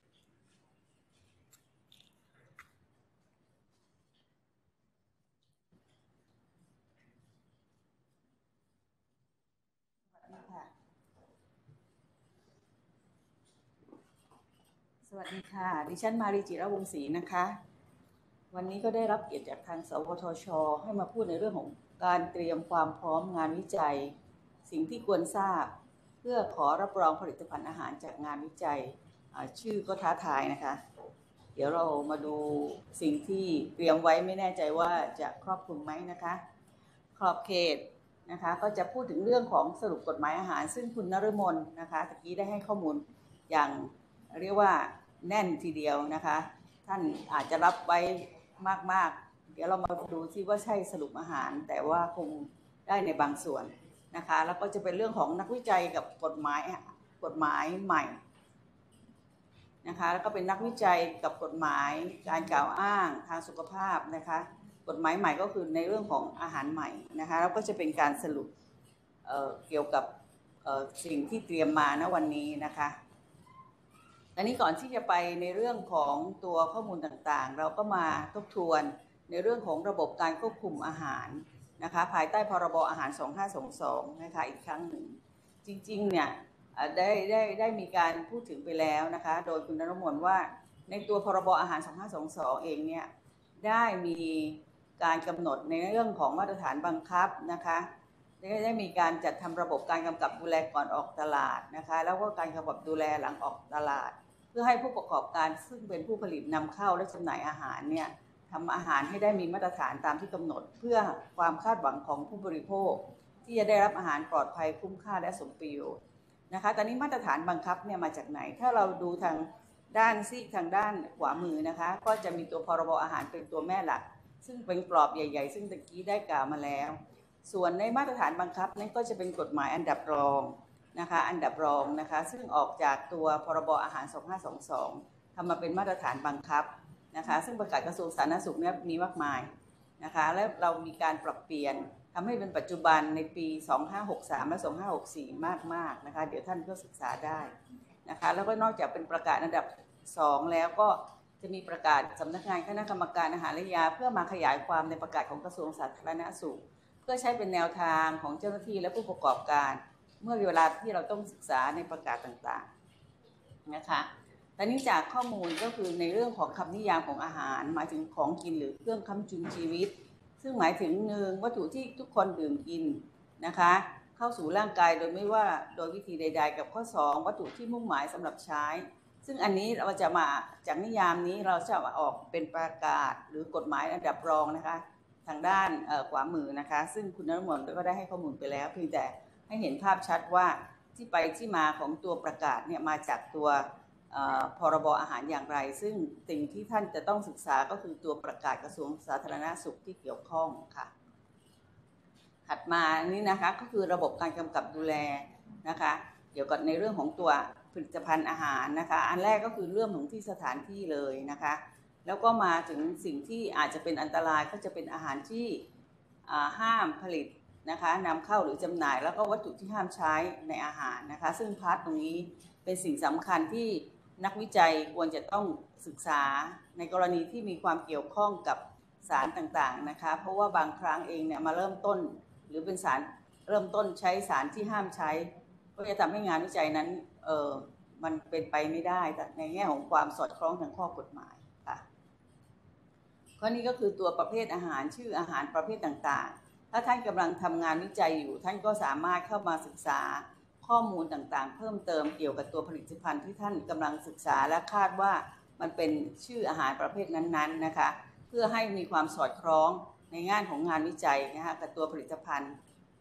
สวัสดีค่ะดิฉันมาลีจิระวงศ์ศรีนะคะวันนี้ก็ได้รับเกียรติจากทางสวทช.ให้มาพูดในเรื่องของการเตรียมความพร้อมงานวิจัยสิ่งที่ควรทราบเพื่อขอรับรองผลิตภัณฑ์อาหารจากงานวิจัยชื่อก็ท้าทายนะคะเดี๋ยวเรามาดูสิ่งที่เตรียมไว้ไม่แน่ใจว่าจะครอบคลุมไหมนะคะขอบเขตนะคะก็จะพูดถึงเรื่องของสรุปกฎหมายอาหารซึ่งคุณนฤมลนะคะตะกี้ได้ให้ข้อมูลอย่างเรียกว่าแน่นทีเดียวนะคะท่านอาจจะรับไว้มากๆเดี๋ยวเรามาดูซิว่าใช่สรุปอาหารแต่ว่าคงได้ในบางส่วนนะคะแล้วก็จะเป็นเรื่องของนักวิจัยกับกฎหมายกฎหมายใหม่นะคะแล้วก็เป็นนักวิจัยกับกฎหมายการกล่าวอ้างทางสุขภาพนะคะกฎหมายใหม่ก็คือในเรื่องของอาหารใหม่นะคะแล้วก็จะเป็นการสรุป เอ่อ เกี่ยวกับสิ่งที่เตรียมมาณวันนี้นะคะอันนี้ก่อนที่จะไปในเรื่องของตัวข้อมูลต่างๆเราก็มาทบทวนในเรื่องของระบบการควบคุมอาหารนะคะภายใต้พรบอาหารสองพันห้าร้อยยี่สิบสองนะคะอีกครั้งหนึ่งจริงๆเนี่ยได้ได้ได้มีการพูดถึงไปแล้วนะคะโดยคุณนฤมลว่าในตัวพรบอาหารสองพันห้าร้อยยี่สิบสองเองเนี่ยได้มีการกำหนดในเรื่องของมาตรฐานบังคับนะคะได้ได้มีการจัดทำระบบการกำกับดูแลก่อนออกตลาดนะคะแล้วก็การกำกับดูแลหลังออกตลาดเพื่อให้ผู้ประกอบการซึ่งเป็นผู้ผลิตนำเข้าและจำหน่ายอาหารเนี่ยทำอาหารให้ได้มีมาตรฐานตามที่กำหนดเพื่อความคาดหวังของผู้บริโภคที่จะได้รับอาหารปลอดภัยคุ้มค่าและสมประโยชน์นะคะตอนนี้มาตรฐานบังคับเนี่ยมาจากไหนถ้าเราดูทางด้านซีกทางด้านขวามือนะคะก็จะมีตัวพรบอาหารเป็นตัวแม่หลักซึ่งเป็นกรอบใหญ่ๆซึ่งตะกี้ได้กล่าวมาแล้วส่วนในมาตรฐานบังคับนั้นก็จะเป็นกฎหมายอันดับรองนะคะอันดับรองนะคะซึ่งออกจากตัวพรบอาหารสองพันห้าร้อยยี่สิบสองทำมาเป็นมาตรฐานบังคับนะคะซึ่งประกาศกระทรวงสาธารณสุขเนี่ยมีมากมายนะคะและเรามีการปรับเปลี่ยนทำให้เป็นปัจจุบันในปีสองพันห้าร้อยหกสิบสามและสองพันห้าร้อยหกสิบสี่มากๆนะคะเดี๋ยวท่านก็ศึกษาได้นะคะแล้วก็นอกจากเป็นประกาศอันดับสองแล้วก็จะมีประกาศสำนักงานคณะกรรมการอาหารและยาเพื่อมาขยายความในประกาศของกระทรวงสาธารณสุขเพื่อใช้เป็นแนวทางของเจ้าหน้าที่และผู้ประกอบการเมื่อเวลาที่เราต้องศึกษาในประกาศต่างๆนะคะแต่นี้จากข้อมูลก็คือในเรื่องของคำนิยามของอาหารหมายถึงของกินหรือเครื่องค้ำจุนชีวิตซึ่งหมายถึงหนึ่งวัตถุที่ทุกคนดื่มกินนะคะเข้าสู่ร่างกายโดยไม่ว่าโดยวิธีใดๆกับข้อสองวัตถุที่มุ่งหมายสำหรับใช้ซึ่งอันนี้เราจะมาจากนิยามนี้เราจะออกเป็นประกาศหรือกฎหมายอันดับรองนะคะทางด้านขวามือนะคะซึ่งคุณนฤมลก็ได้ให้ข้อมูลไปแล้วเพียงแต่ให้เห็นภาพชัดว่าที่ไปที่มาของตัวประกาศเนี่ยมาจากตัวพรบอาหารอย่างไรซึ่งสิ่งที่ท่านจะต้องศึกษาก็คือตัวประกาศกระทรวงสาธารณสุขที่เกี่ยวข้องค่ะถัดมานี่นะคะก็คือระบบการกำกับดูแลนะคะเกี่ยวกับในเรื่องของตัวผลิตภัณฑ์อาหารนะคะอันแรกก็คือเรื่องของที่สถานที่เลยนะคะแล้วก็มาถึงสิ่งที่อาจจะเป็นอันตรายก็จะเป็นอาหารที่ห้ามผลิตนะคะนำเข้าหรือจำหน่ายแล้วก็วัตถุที่ห้ามใช้ในอาหารนะคะซึ่งพาร์ทตรงนี้เป็นสิ่งสำคัญที่นักวิจัยควรจะต้องศึกษาในกรณีที่มีความเกี่ยวข้องกับสารต่างๆนะคะเพราะว่าบางครั้งเองเนี่ยมาเริ่มต้นหรือเป็นสารเริ่มต้นใช้สารที่ห้ามใช้ก็จะทำให้งานวิจัยนั้นเออมันเป็นไปไม่ได้แต่ในแง่ของความสอดคล้องทางข้อกฎหมายค่ะข้อนี้ก็คือตัวประเภทอาหารชื่ออาหารประเภทต่างๆถ้าท่านกำลังทำงานวิจัยอยู่ท่านก็สามารถเข้ามาศึกษาข้อมูลต่างๆเพิ่มเติมเกี่ยวกับตัวผลิตภัณฑ์ที่ท่านกำลังศึกษาและคาดว่ามันเป็นชื่ออาหารประเภทนั้นๆนะคะเพื่อให้มีความสอดคล้องในงานของงานวิจัยนะคะกับตัวผลิตภัณฑ์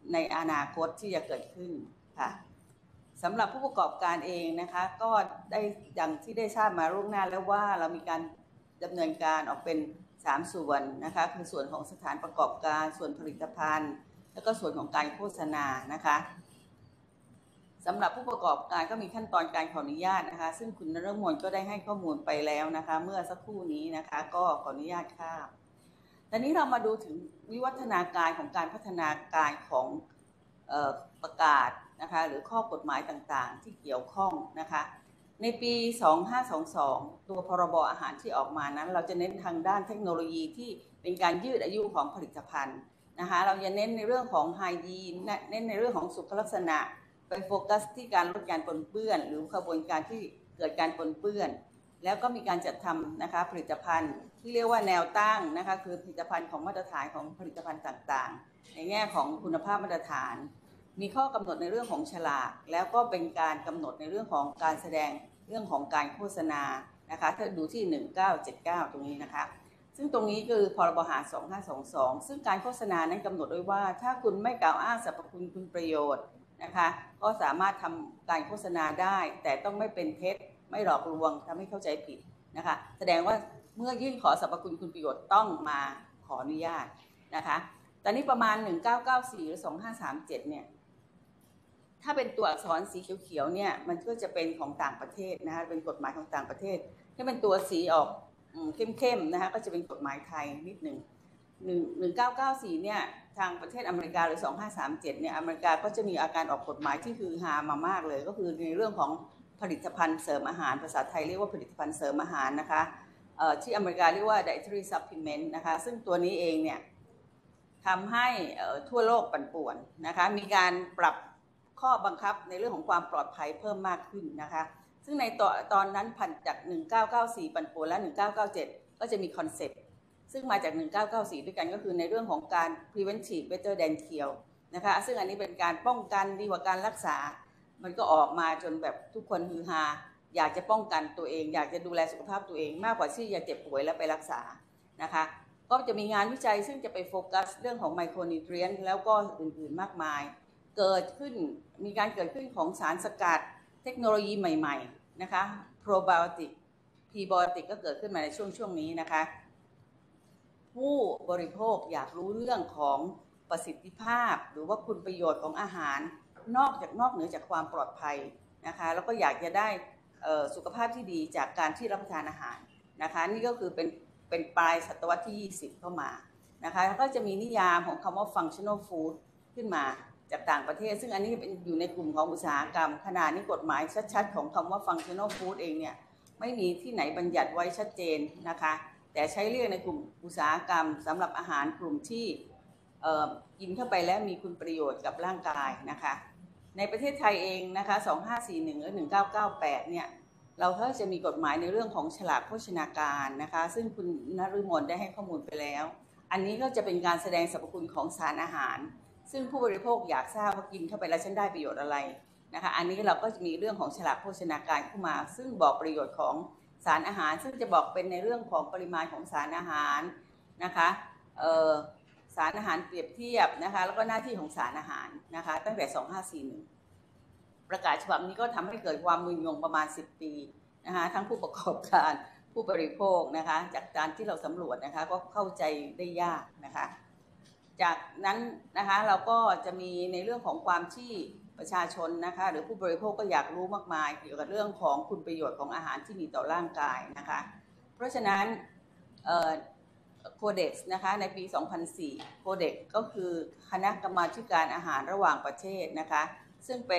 ในอนาคตที่จะเกิดขึ้นค่ะสำหรับผู้ประกอบการเองนะคะก็ได้อย่างที่ได้ทราบมาล่วงหน้าแล้วว่าเรามีการดำเนินการออกเป็นสามส่วนนะคะคือส่วนของสถานประกอบการส่วนผลิตภัณฑ์แล้วก็ส่วนของการโฆษณานะคะสำหรับผู้ประกอบการก็มีขั้นตอนการขออนุญาตนะคะซึ่งคุณนฤมลก็ได้ให้ข้อมูลไปแล้วนะคะเมื่อสักครู่นี้นะคะก็ขออนุญาตข้ามตอนนี้เรามาดูถึงวิวัฒนาการของการพัฒนาการของเอ่อประกาศนะคะหรือข้อกฎหมายต่างๆที่เกี่ยวข้องนะคะในปีสองพันห้าร้อยยี่สิบสองตัวพรบอาหารที่ออกมานั้นเราจะเน้นทางด้านเทคโนโลยีที่เป็นการยืดอายุของผลิตภัณฑ์นะคะเราจะเน้นในเรื่องของไฮยีนเน้นในเรื่องของสุขลักษณะไปโฟกัสที่การลดการปนเปื้อนหรือขบวนการที่เกิดการปนเปื้อนแล้วก็มีการจัดทำนะคะผลิตภัณฑ์ที่เรียกว่าแนวตั้งนะคะคือผลิตภัณฑ์ของมาตรฐานของผลิตภัณฑ์ต่างๆในแง่ของคุณภาพมาตรฐานมีข้อกำหนดในเรื่องของฉลากแล้วก็เป็นการกำหนดในเรื่องของการแสดงเรื่องของการโฆษณานะคะถ้าดูที่หนึ่งเก้าเจ็ดเก้าตรงนี้นะคะซึ่งตรงนี้คือพรบอาหารสองพันห้าร้อยยี่สิบสองซึ่งการโฆษณานั้นกำหนดไว้ว่าถ้าคุณไม่กล่าวอ้างสรรพคุณคุณประโยชน์นะคะก็สามารถทำการโฆษณาได้แต่ต้องไม่เป็นเท็จไม่หลอกลวงทำให้เข้าใจผิดนะคะแสดงว่าเมื่อยื่นขอสรรพคุณคุณประโยชน์ต้องมาขออนุญาตนะคะตอนนี้ประมาณหนึ่งเก้าเก้าสี่หรือสองพันห้าร้อยสามสิบเจ็ดเนี่ยถ้าเป็นตัวอักษรสีเขียวๆเนี่ยมันก็จะเป็นของต่างประเทศนะคะเป็นกฎหมายของต่างประเทศถ้าเป็นตัวสีออกเข้มๆนะคะก็จะเป็นกฎหมายไทยนิดหนึ่งหนึ่งหนึ่งเก้าเก้าสี่เนี่ยทางประเทศอเมริกาหรือสองพันห้าร้อยสามสิบเจ็ดเนี่ยอเมริกาก็จะมีอาการออกกฎหมายที่คือฮามามากเลยก็คือในเรื่องของผลิตภัณฑ์เสริมอาหารภาษาไทยเรียกว่าผลิตภัณฑ์เสริมอาหารนะคะที่อเมริกาเรียกว่า dietary supplement นะคะซึ่งตัวนี้เองเนี่ยทำให้ทั่วโลกปั่นป่วนนะคะมีการปรับข้อบังคับในเรื่องของความปลอดภัยเพิ่มมากขึ้นนะคะซึ่งในตอนตอนนั้นผ่านจากหนึ่งเก้าเก้าสี่ปั่นป่วนและหนึ่งเก้าเก้าเจ็ดก็จะมีคอนเซ็ปต์ซึ่งมาจากหนึ่งเก้าเก้าสี่ด้วยกันก็คือในเรื่องของการ preventive better than cure นะคะซึ่งอันนี้เป็นการป้องกันดีกว่าการรักษามันก็ออกมาจนแบบทุกคนฮือฮาอยากจะป้องกันตัวเองอยากจะดูแลสุขภาพตัวเองมากกว่าที่จะเจ็บป่วยแล้วไปรักษานะคะก็จะมีงานวิจัยซึ่งจะไปโฟกัสเรื่องของไมโครนิวเทรียนต์แล้วก็อื่นๆมากมายเกิดขึ้นมีการเกิดขึ้นของสารสกัดเทคโนโลยีใหม่ๆนะคะโปรไบโอติกพรีไบโอติกก็เกิดขึ้นมาในช่วงช่วงนี้นะคะผู้บริโภคอยากรู้เรื่องของประสิทธิภาพหรือว่าคุณประโยชน์ของอาหารนอกจากนอกเหนือจากความปลอดภัยนะคะแล้วก็อยากจะได้สุขภาพที่ดีจากการที่รับประทานอาหารนะคะนี่ก็คือเป็นเป็นปลายศตวรรษที่ยี่สิบเข้ามานะคะแล้วก็จะมีนิยามของคำว่า functional food ขึ้นมาจากต่างประเทศซึ่งอันนี้เป็นอยู่ในกลุ่มของอุตสาหกรรมขณะนี้กฎหมายชัดๆของคำว่า functional food เองเนี่ยไม่มีที่ไหนบัญญัติไว้ชัดเจนนะคะแต่ใช้เรียกในกลุ่มอุตสาหกรรมสำหรับอาหารกลุ่มที่กินเข้าไปแล้วมีคุณประโยชน์กับร่างกายนะคะในประเทศไทยเองนะคะสองพันห้าร้อยสี่สิบเอ็ดหรือหนึ่งพันเก้าร้อยเก้าสิบแปดเนี่ยเราก็จะมีกฎหมายในเรื่องของฉลากโภชนาการนะคะซึ่งคุณนฤมลได้ให้ข้อมูลไปแล้วอันนี้ก็จะเป็นการแสดงสรรพคุณของสารอาหารซึ่งผู้บริโภคอยากทราบว่ากินเข้าไปแล้วฉันได้ประโยชน์อะไรนะคะอันนี้เราก็จะมีเรื่องของฉลากโภชนาการเข้ามาซึ่งบอกประโยชน์ของสารอาหารซึ่งจะบอกเป็นในเรื่องของปริมาณของสารอาหารนะคะสารอาหารเปรียบเทียบนะคะแล้วก็หน้าที่ของสารอาหารนะคะตั้งแต่สองพันห้าร้อยสี่สิบเอ็ดประกาศฉบับนี้ก็ทำให้เกิดความมึนงงประมาณสิบปีนะคะทั้งผู้ประกอบการผู้บริโภคนะคะจากการที่เราสำรวจนะคะก็เข้าใจได้ยากนะคะจากนั้นนะคะเราก็จะมีในเรื่องของความที่ประชาชนนะคะหรือผู้บริโภคก็อยากรู้มากมายเกี่ยวกับเรื่องของคุณประโยชน์ของอาหารที่มีต่อร่างกายนะคะเพราะฉะนั้นโคเด็กซ์นะคะในปีสองพันสี่โคเด็กซ์ก็คือคณะกรรมาธิการอาหารระหว่างประเทศนะคะซึ่งเป็น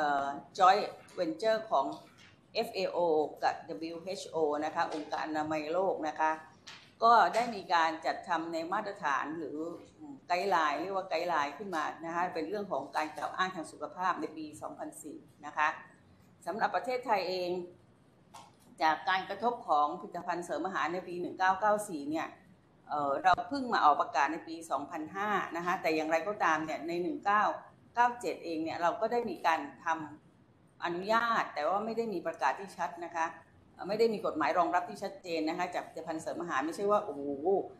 joint venture ของ เอฟ เอ โอ กับ ดับเบิลยู เอช โอ นะคะองค์การอนามัยโลกนะคะก็ได้มีการจัดทำในมาตรฐานหรือไกด์ไลน์เรียกว่าไกด์ไลน์ขึ้นมานะคะเป็นเรื่องของการกล่าวอ้างทางสุขภาพในปีสองพันสี่นะคะสำหรับประเทศไทยเองจากการกระทบของผลิตภัณฑ์เสริมอาหารในปีหนึ่งพันเก้าร้อยเก้าสิบสี่เนี่ย เอ่อเราเพิ่งมาออกประกาศในปีสองพันห้านะคะแต่อย่างไรก็ตามเนี่ยในหนึ่งพันเก้าร้อยเก้าสิบเจ็ดเองเนี่ยเราก็ได้มีการทำอนุญาตแต่ว่าไม่ได้มีประกาศที่ชัดนะคะไม่ได้มีกฎหมายรองรับที่ชัดเจนนะคะจากผลิตภัณฑ์เสริมอาหารไม่ใช่ว่าโอ้โห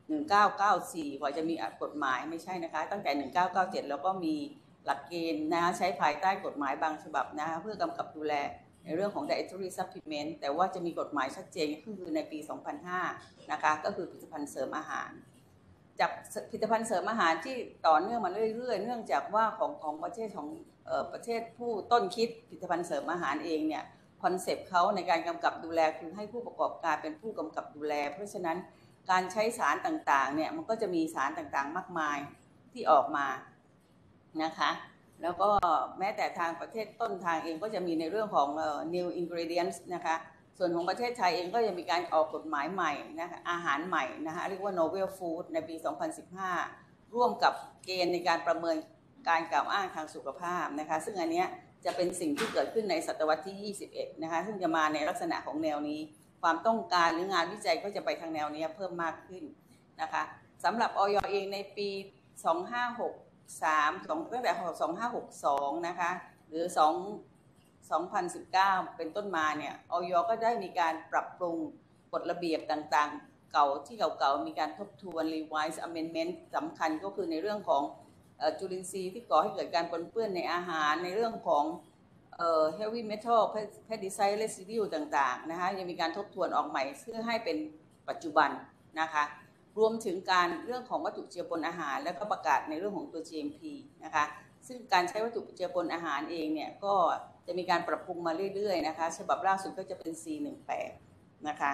หนึ่งเก้าเก้าสี่กว่าจะมีกฎหมายไม่ใช่นะคะตั้งแต่หนึ่งเก้าเก้าเจ็ดแล้วก็มีหลักเกณฑ์นะคะใช้ภายใต้กฎหมายบางฉบับนะคะเพื่อกำกับดูแลในเรื่องของ dietary supplement แต่ว่าจะมีกฎหมายชัดเจนก็คือในปี สองพันห้า นะคะก็คือผลิตภัณฑ์เสริมอาหารจากผลิตภัณฑ์เสริมอาหารที่ต่อเนื่องมาเรื่อยๆเนื่องจากว่าของของประเทศของเอ่อประเทศผู้ต้นคิดผลิตภัณฑ์เสริมอาหารเองเนี่ยคอนเซปต์เขาในการกำกับดูแลคือให้ผู้ประกอบการเป็นผู้กำกับดูแลเพราะฉะนั้นการใช้สารต่างๆเนี่ยมันก็จะมีสารต่างๆมากมายที่ออกมานะคะแล้วก็แม้แต่ทางประเทศต้นทางเองก็จะมีในเรื่องของ new ingredients นะคะส่วนของประเทศไทยเองก็จะมีการออกกฎหมายใหม่นะคะอาหารใหม่นะคะเรียกว่า novel food ในปี สองพันสิบห้า ร่วมกับเกณฑ์ในการประเมินการกล่าวอ้างทางสุขภาพนะคะซึ่งอันเนี้ยจะเป็นสิ่งที่เกิดขึ้นในศตวรรษที่ ยี่สิบเอ็ด นะคะซึ่งจะมาในลักษณะของแนวนี้ความต้องการหรืองานวิจัยก็จะไปทางแนวนี้เพิ่มมากขึ้นนะคะสำหรับอย.เองในปี สองพันห้าร้อยหกสิบสาม ตั้งแต่ สองพันห้าร้อยหกสิบสอง นะคะหรือสองพันสิบเก้า เป็นต้นมาเนี่ยอย.ก็ได้มีการปรับปรุงกฎระเบียบต่างๆเก่าที่เก่าๆมีการทบทวน revise amendment สำคัญก็คือในเรื่องของจุลินทรีย์ที่ก่อให้เกิดการปนเปื้อนในอาหารในเรื่องของเอ่อ heavy metal pesticide residue ต่างๆนะคะยังมีการทบทวนออกใหม่เพื่อให้เป็นปัจจุบันนะคะรวมถึงการเรื่องของวัตถุเจือปนอาหารแล้วก็ประกาศในเรื่องของตัว จี เอ็ม พี นะคะซึ่งการใช้วัตถุเจือปนอาหารเองเนี่ยก็จะมีการปรับปรุงมาเรื่อยๆนะคะฉบับล่าสุดก็จะเป็น ซี หนึ่งแปด นะคะ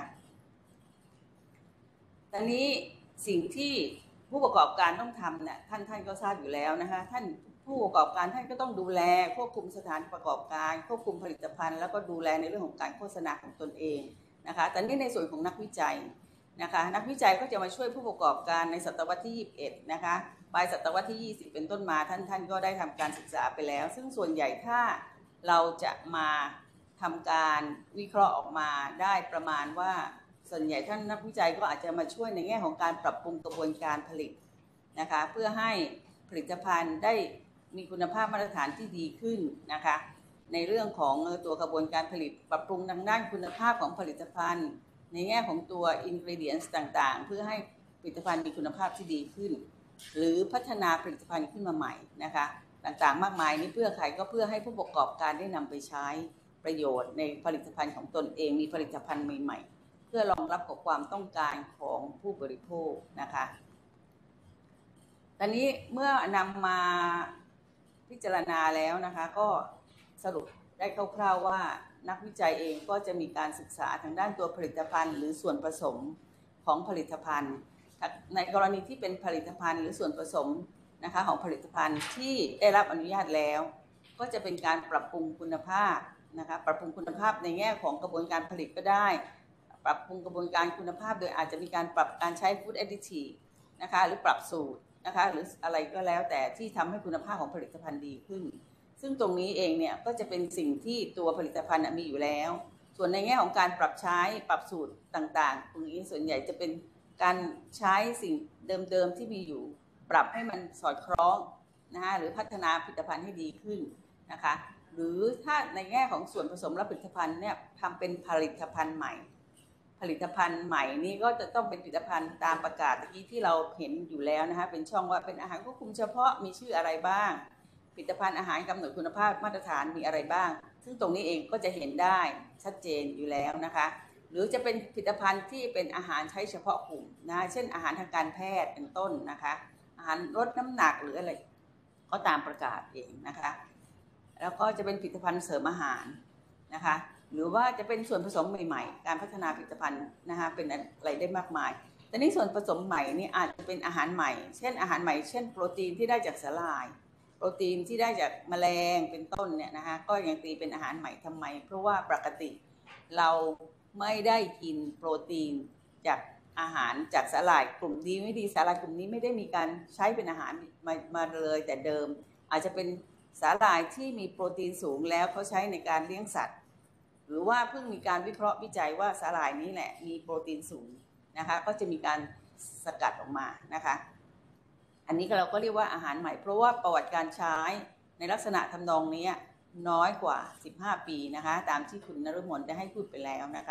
ตอนนี้สิ่งที่ผู้ประกอบการต้องทำเนี่ยท่านท่านก็ทราบอยู่แล้วนะคะท่านผู้ประกอบการท่านก็ต้องดูแลควบคุมสถานประกอบการควบคุมผลิตภัณฑ์แล้วก็ดูแลในเรื่องของการโฆษณาของตนเองนะคะแต่นี่ในส่วนของนักวิจัยนะคะนักวิจัยก็จะมาช่วยผู้ประกอบการในศตวรรษที่ ยี่สิบเอ็ด นะคะปลายศตวรรษที่ ยี่สิบ เป็นต้นมาท่านท่านก็ได้ทำการศึกษาไปแล้วซึ่งส่วนใหญ่ถ้าเราจะมาทำการวิเคราะห์ออกมาได้ประมาณว่าส่วนใหญ่ท่านนักวิจัยก็อาจจะมาช่วยในแง่ของการปรับปรุงกระบวนการผลิตนะคะเพื่อให้ผลิตภัณฑ์ได้มีคุณภาพมาตรฐานที่ดีขึ้นนะคะในเรื่องของตัวกระบวนการผลิตปรับปรุงทางด้านคุณภาพของผลิตภัณฑ์ในแง่ของตัว ingredients ต่างๆเพื่อให้ผลิตภัณฑ์มีคุณภาพที่ดีขึ้นหรือพัฒนาผลิตภัณฑ์ขึ้นมาใหม่นะคะต่างๆมากมายนี้เพื่อใครก็เพื่อให้ผู้ประกอบการได้นำไปใช้ประโยชน์ในผลิตภัณฑ์ของตนเองมีผลิตภัณฑ์ใหม่ๆเพื่อรองรับกับความต้องการของผู้บริโภคนะคะตอนนี้เมื่อนำมาพิจารณาแล้วนะคะก็สรุปได้คร่าวๆว่านักวิจัยเองก็จะมีการศึกษาทางด้านตัวผลิตภัณฑ์หรือส่วนผสมของผลิตภัณฑ์ในกรณีที่เป็นผลิตภัณฑ์หรือส่วนผสมนะคะของผลิตภัณฑ์ที่ได้รับอนุญาตแล้วก็จะเป็นการปรับปรุงคุณภาพนะคะปรับปรุงคุณภาพในแง่ของกระบวนการผลิตก็ได้ปรับปรุงกระบวนการคุณภาพโดยอาจจะมีการปรับการใช้ food additive นะคะหรือปรับสูตรนะคะหรืออะไรก็แล้วแต่ที่ทำให้คุณภาพของผลิตภัณฑ์ดีขึ้นซึ่งตรงนี้เองเนี่ยก็จะเป็นสิ่งที่ตัวผลิตภัณฑ์มีอยู่แล้วส่วนในแง่ของการปรับใช้ปรับสูตรต่างๆตรงนี้ส่วนใหญ่จะเป็นการใช้สิ่งเดิมๆที่มีอยู่ปรับให้มันสอดคล้องนะคะหรือพัฒนาผลิตภัณฑ์ให้ดีขึ้นนะคะหรือถ้าในแง่ของส่วนผสมและผลิตภัณฑ์เนี่ยทำเป็นผลิตภัณฑ์ใหม่ผลิตภัณฑ์ใหม่นี้ก็จะต้องเป็นผลิตภัณฑ์ตามประกาศเมื่อกี้ที่เราเห็นอยู่แล้วนะคะเป็นช่องว่าเป็นอาหารควบคุมเฉพาะมีชื่ออะไรบ้างผลิตภัณฑ์อาหารกำหนดคุณภาพมาตรฐานมีอะไรบ้างซึ่งตรงนี้เองก็จะเห็นได้ชัดเจนอยู่แล้วนะคะหรือจะเป็นผลิตภัณฑ์ที่เป็นอาหารใช้เฉพาะกลุ่มนะเช่นอาหารทางการแพทย์เป็นต้นนะคะอาหารลดน้ำหนักหรืออะไรก็ตามประกาศเองนะคะแล้วก็จะเป็นผลิตภัณฑ์เสริมอาหารนะคะหรือว่าจะเป็นส่วนผสมใหม่ๆการพัฒนาผลิตภัณฑ์นะคะเป็นอะไรได้มากมายแต่นี่ส่วนผสมใหม่นี่อาจจะเป็นอาหารใหม่เช่นอาหารใหม่เช่นโปรตีนที่ได้จากสาหร่ายโปรตีนที่ได้จากแมลงเป็นต้นเนี่ยนะคะก็ยังตีเป็นอาหารใหม่ทำไมเพราะว่าปกติเราไม่ได้กินโปรตีนจากอาหารจากสาหร่ายกลุ่มดีไม่ดีสาหร่ายกลุ่มนี้ไม่ได้มีการใช้เป็นอาหารมามาเลยแต่เดิมอาจจะเป็นสาหร่ายที่มีโปรตีนสูงแล้วเขาใช้ในการเลี้ยงสัตว์หรือว่าเพิ่งมีการวิเคราะห์วิจัยว่าสาหร่ายนี้แหละมีโปรตีนสูงนะคะก็จะมีการสกัดออกมานะคะอันนี้เราก็เรียกว่าอาหารใหม่เพราะว่าประวัติการใช้ในลักษณะทำนองนี้น้อยกว่าสิบห้าปีนะคะตามที่คุณนฤมลได้ให้พูดไปแล้วนะคะ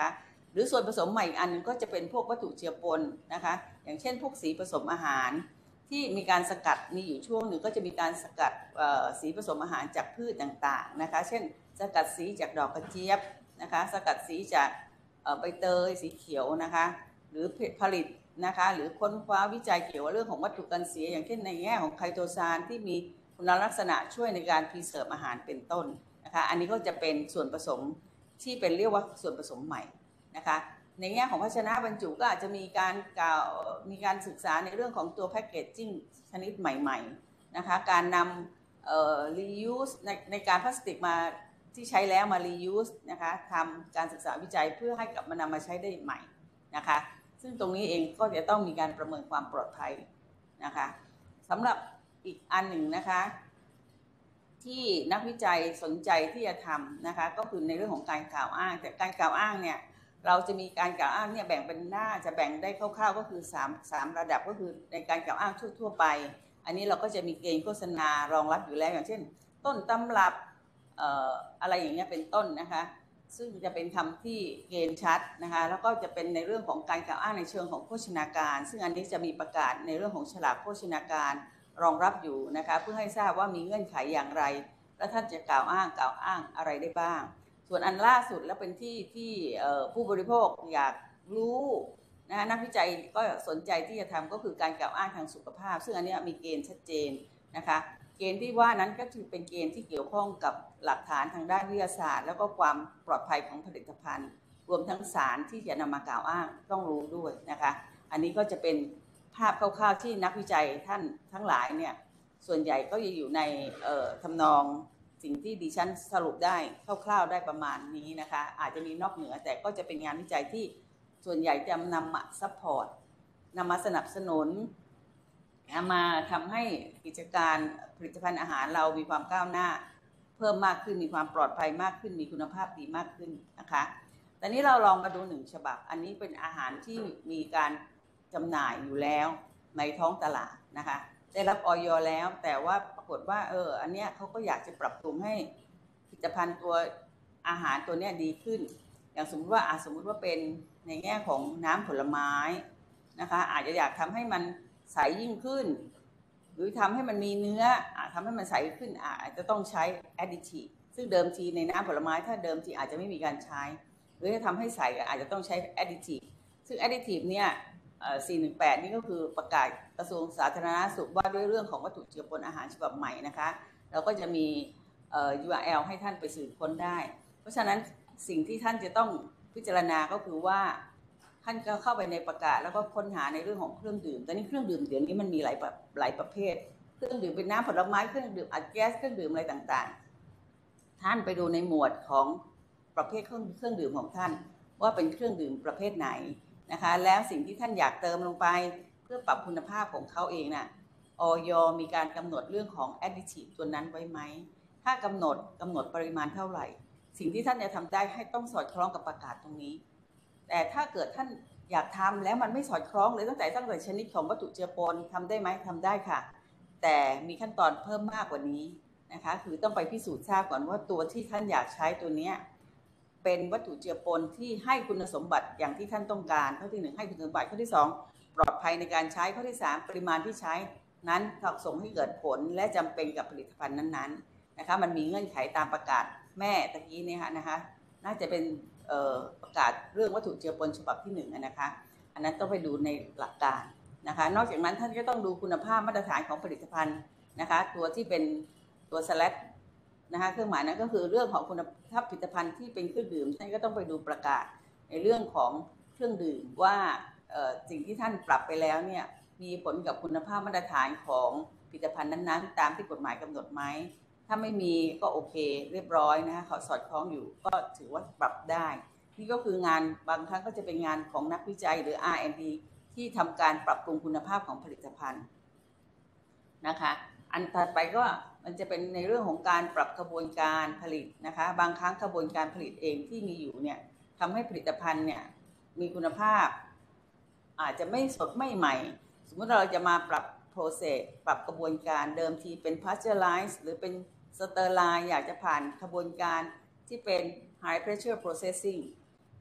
หรือส่วนผสมใหม่อีกอันนึงก็จะเป็นพวกวัตถุเจือปนนะคะอย่างเช่นพวกสีผสมอาหารที่มีการสกัดมีอยู่ช่วงหนึ่งก็จะมีการสกัดสีผสมอาหารจากพืชต่างๆนะคะเช่นสกัดสีจากดอกกระเจี๊ยบนะคะสกัดสีจากใบเตยสีเขียวนะคะหรือผลิตนะคะหรือค้นคว้าวิจัยเกี่ยวกับเรื่องของวัตถุกันเสียอย่างเช่นในแง่ของไคโตซานที่มีคุณลักษณะช่วยในการพรีเซิร์ฟอาหารเป็นต้นนะคะอันนี้ก็จะเป็นส่วนผสมที่เป็นเรียกว่าส่วนผสมใหม่นะคะในแง่ของภาชนะบรรจุก็อาจจะมีการกล่าวมีการศึกษาในเรื่องของตัวแพคเกจจิ้งชนิดใหม่ๆนะคะการนำเอ่อ reuse ในในการพลาสติกมาที่ใช้แล้วมา reuse นะคะทำการศึกษาวิจัยเพื่อให้กลับมานำมาใช้ได้ใหม่นะคะซึ่งตรงนี้เองก็จะต้องมีการประเมินความปลอดภัยนะคะสำหรับอีกอันหนึ่งนะคะที่นักวิจัยสนใจที่จะทำนะคะก็คือในเรื่องของการกล่าวอ้างแต่การกล่าวอ้างเนี่ยเราจะมีการกล่าวอ้างเนี่ยแบ่งเป็นหน้าจะแบ่งได้คร่าวๆก็คือ3 3ระดับก็คือในการกล่าวอ้างทั่วๆไปอันนี้เราก็จะมีเกณฑ์โฆษณารองรับอยู่แล้วอย่างเช่นต้นตำรับเอ่ออะไรอย่างเงี้ยเป็นต้นนะคะซึ่งจะเป็นคำที่เกณฑ์ชัดนะคะแล้วก็จะเป็นในเรื่องของการกล่าวอ้างในเชิงของโภชนาการซึ่งอันนี้จะมีประกาศในเรื่องของฉลากโภชนาการรองรับอยู่นะคะเพื่อให้ทราบว่ามีเงื่อนไขอย่างไรและท่านจะกล่าวอ้างกล่าวอ้างอะไรได้บ้างส่วนอันล่าสุดและเป็นที่ที่ผู้บริโภคอยากรู้นะคะนักวิจัยก็สนใจที่จะทำก็คือการกล่าวอ้างทางสุขภาพซึ่งอันนี้มีเกณฑ์ชัดเจนนะคะเกณฑ์ที่ว่านั้นก็คือเป็นเกณฑ์ที่เกี่ยวข้องกับหลักฐานทางด้านวิทยาศาสตร์แล้วก็ความปลอดภัยของผลิตภัณฑ์รวมทั้งสารที่จะนำมากล่าวอ้างต้องรู้ด้วยนะคะอันนี้ก็จะเป็นภาพคร่าวๆที่นักวิจัยท่านทั้งหลายเนี่ยส่วนใหญ่ก็จะอยู่ในทำนองสิ่งที่ดิฉันสรุปได้คร่าวๆได้ประมาณนี้นะคะอาจจะมีนอกเหนือแต่ก็จะเป็นงานวิจัยที่ส่วนใหญ่จะนำมาซัพพอร์ตนำมาสนับสนุนมาทำให้กิจการผลิตภัณฑ์อาหารเรามีความก้าวหน้าเพิ่มมากขึ้นมีความปลอดภัยมากขึ้นมีคุณภาพดีมากขึ้นนะคะแต่นี้เราลองมาดูหนึ่งฉบับอันนี้เป็นอาหารที่มีการจำหน่ายอยู่แล้วในท้องตลาดนะคะได้รับอย.แล้วแต่ว่าปรากฏว่าเอออันเนี้ยเขาก็อยากจะปรับปรุงให้ผลิตภัณฑ์ตัวอาหารตัวเนี้ยดีขึ้นอย่างสมมติว่าสมมติว่าเป็นในแง่ของน้ำผลไม้นะคะอาจจะอยากทำให้มันใสยิ่งขึ้นหรือทำให้มันมีเนื้อทำให้มันใสขึ้นอาจจะต้องใช้แอดดิทีฟซึ่งเดิมทีในน้ำผลไม้ถ้าเดิมทีอาจจะไม่มีการใช้หรือจะทำให้ใสอาจจะต้องใช้แอดดิทีฟซึ่งแอดดิทีฟเนี่ยสี่หนึ่งแปดนี่ก็คือประกาศกระทรวงสาธารณสุขว่าด้วยเรื่องของวัตถุเจือปนอาหารฉบับใหม่นะคะเราก็จะมี ยู อาร์ แอล ให้ท่านไปสืบค้นได้เพราะฉะนั้นสิ่งที่ท่านจะต้องพิจารณาก็คือว่าท่านก็เข้าไปในประกาศแล้วก็ค้นหาในเรื่องของเครื่องดื่มแต่นี่เครื่องดื่มเดี๋ยวนี้มันมีหลายแบบหลายประเภทเครื่องดื่มเป็นน้ำผลไม้เครื่องดื่มอัดแก๊สเครื่องดื่มอะไรต่างๆท่านไปดูในหมวดของประเภทเครื่องเครื่องดื่มของท่านว่าเป็นเครื่องดื่มประเภทไหนนะคะแล้วสิ่งที่ท่านอยากเติมลงไปเพื่อปรับคุณภาพของเขาเองน่ะอย.มีการกำหนดเรื่องของแอดดิทีฟตัวนั้นไว้ไหมถ้ากำหนดกำหนดปริมาณเท่าไหร่สิ่งที่ท่านจะทำได้ให้ต้องสอดคล้องกับประกาศตรงนี้แต่ถ้าเกิดท่านอยากทำแล้วมันไม่สอดคล้องเลยตั้งแต่ตั้งแต่ชนิดของวัตถุเจือปนทำได้ไหมทำได้ค่ะแต่มีขั้นตอนเพิ่มมากกว่านี้นะคะคือต้องไปพิสูจน์ทราบก่อนว่าตัวที่ท่านอยากใช้ตัวนี้เป็นวัตถุเจือปนที่ให้คุณสมบัติอย่างที่ท่านต้องการข้อที่หนึ่งให้คุณสมบัติข้อที่สองปลอดภัยในการใช้ข้อที่สามปริมาณที่ใช้นั้นส่งให้เกิดผลและจำเป็นกับผลิตภัณฑ์นั้นๆนะคะมันมีเงื่อนไขตามประกาศแม่ตะกี้เนี่ยนะคะน่าจะเป็นประกาศเรื่องวัตถุเจือปนฉบับที่หนึ่งนะคะอันนั้นต้องไปดูในหลักการนะคะนอกจากนั้นท่านก็ต้องดูคุณภาพมาตรฐานของผลิตภัณฑ์นะคะตัวที่เป็นตัวสแลชนะคะเครื่องหมายนั้นก็คือเรื่องของคุณภาพผลิตภัณฑ์ที่เป็นเครื่องดื่มท่านก็ต้องไปดูประกาศในเรื่องของเครื่องดื่มว่าสิ่งที่ท่านปรับไปแล้วเนี่ยมีผลกับคุณภาพมาตรฐานของผลิตภัณฑ์นั้นๆตามที่กฎหมายกำหนดไหมถ้าไม่มีก็โอเคเรียบร้อยนะคะเขาสอดคล้องอยู่ก็ถือว่าปรับได้นี่ก็คืองานบางครั้งก็จะเป็นงานของนักวิจัยหรือ อาร์ แอนด์ ดี ที่ทำการปรับปรุงคุณภาพของผลิตภัณฑ์นะคะอันถัดไปก็มันจะเป็นในเรื่องของการปรับกระบวนการผลิตนะคะบางครั้งกระบวนการผลิตเองที่มีอยู่เนี่ยทำให้ผลิตภัณฑ์เนี่ยมีคุณภาพอาจจะไม่สดไม่ใหม่สมมติเราจะมาปรับ process ปรับกระบวนการเดิมทีเป็น pasteurize หรือเป็น sterilize อยากจะผ่านกระบวนการที่เป็น high pressure processing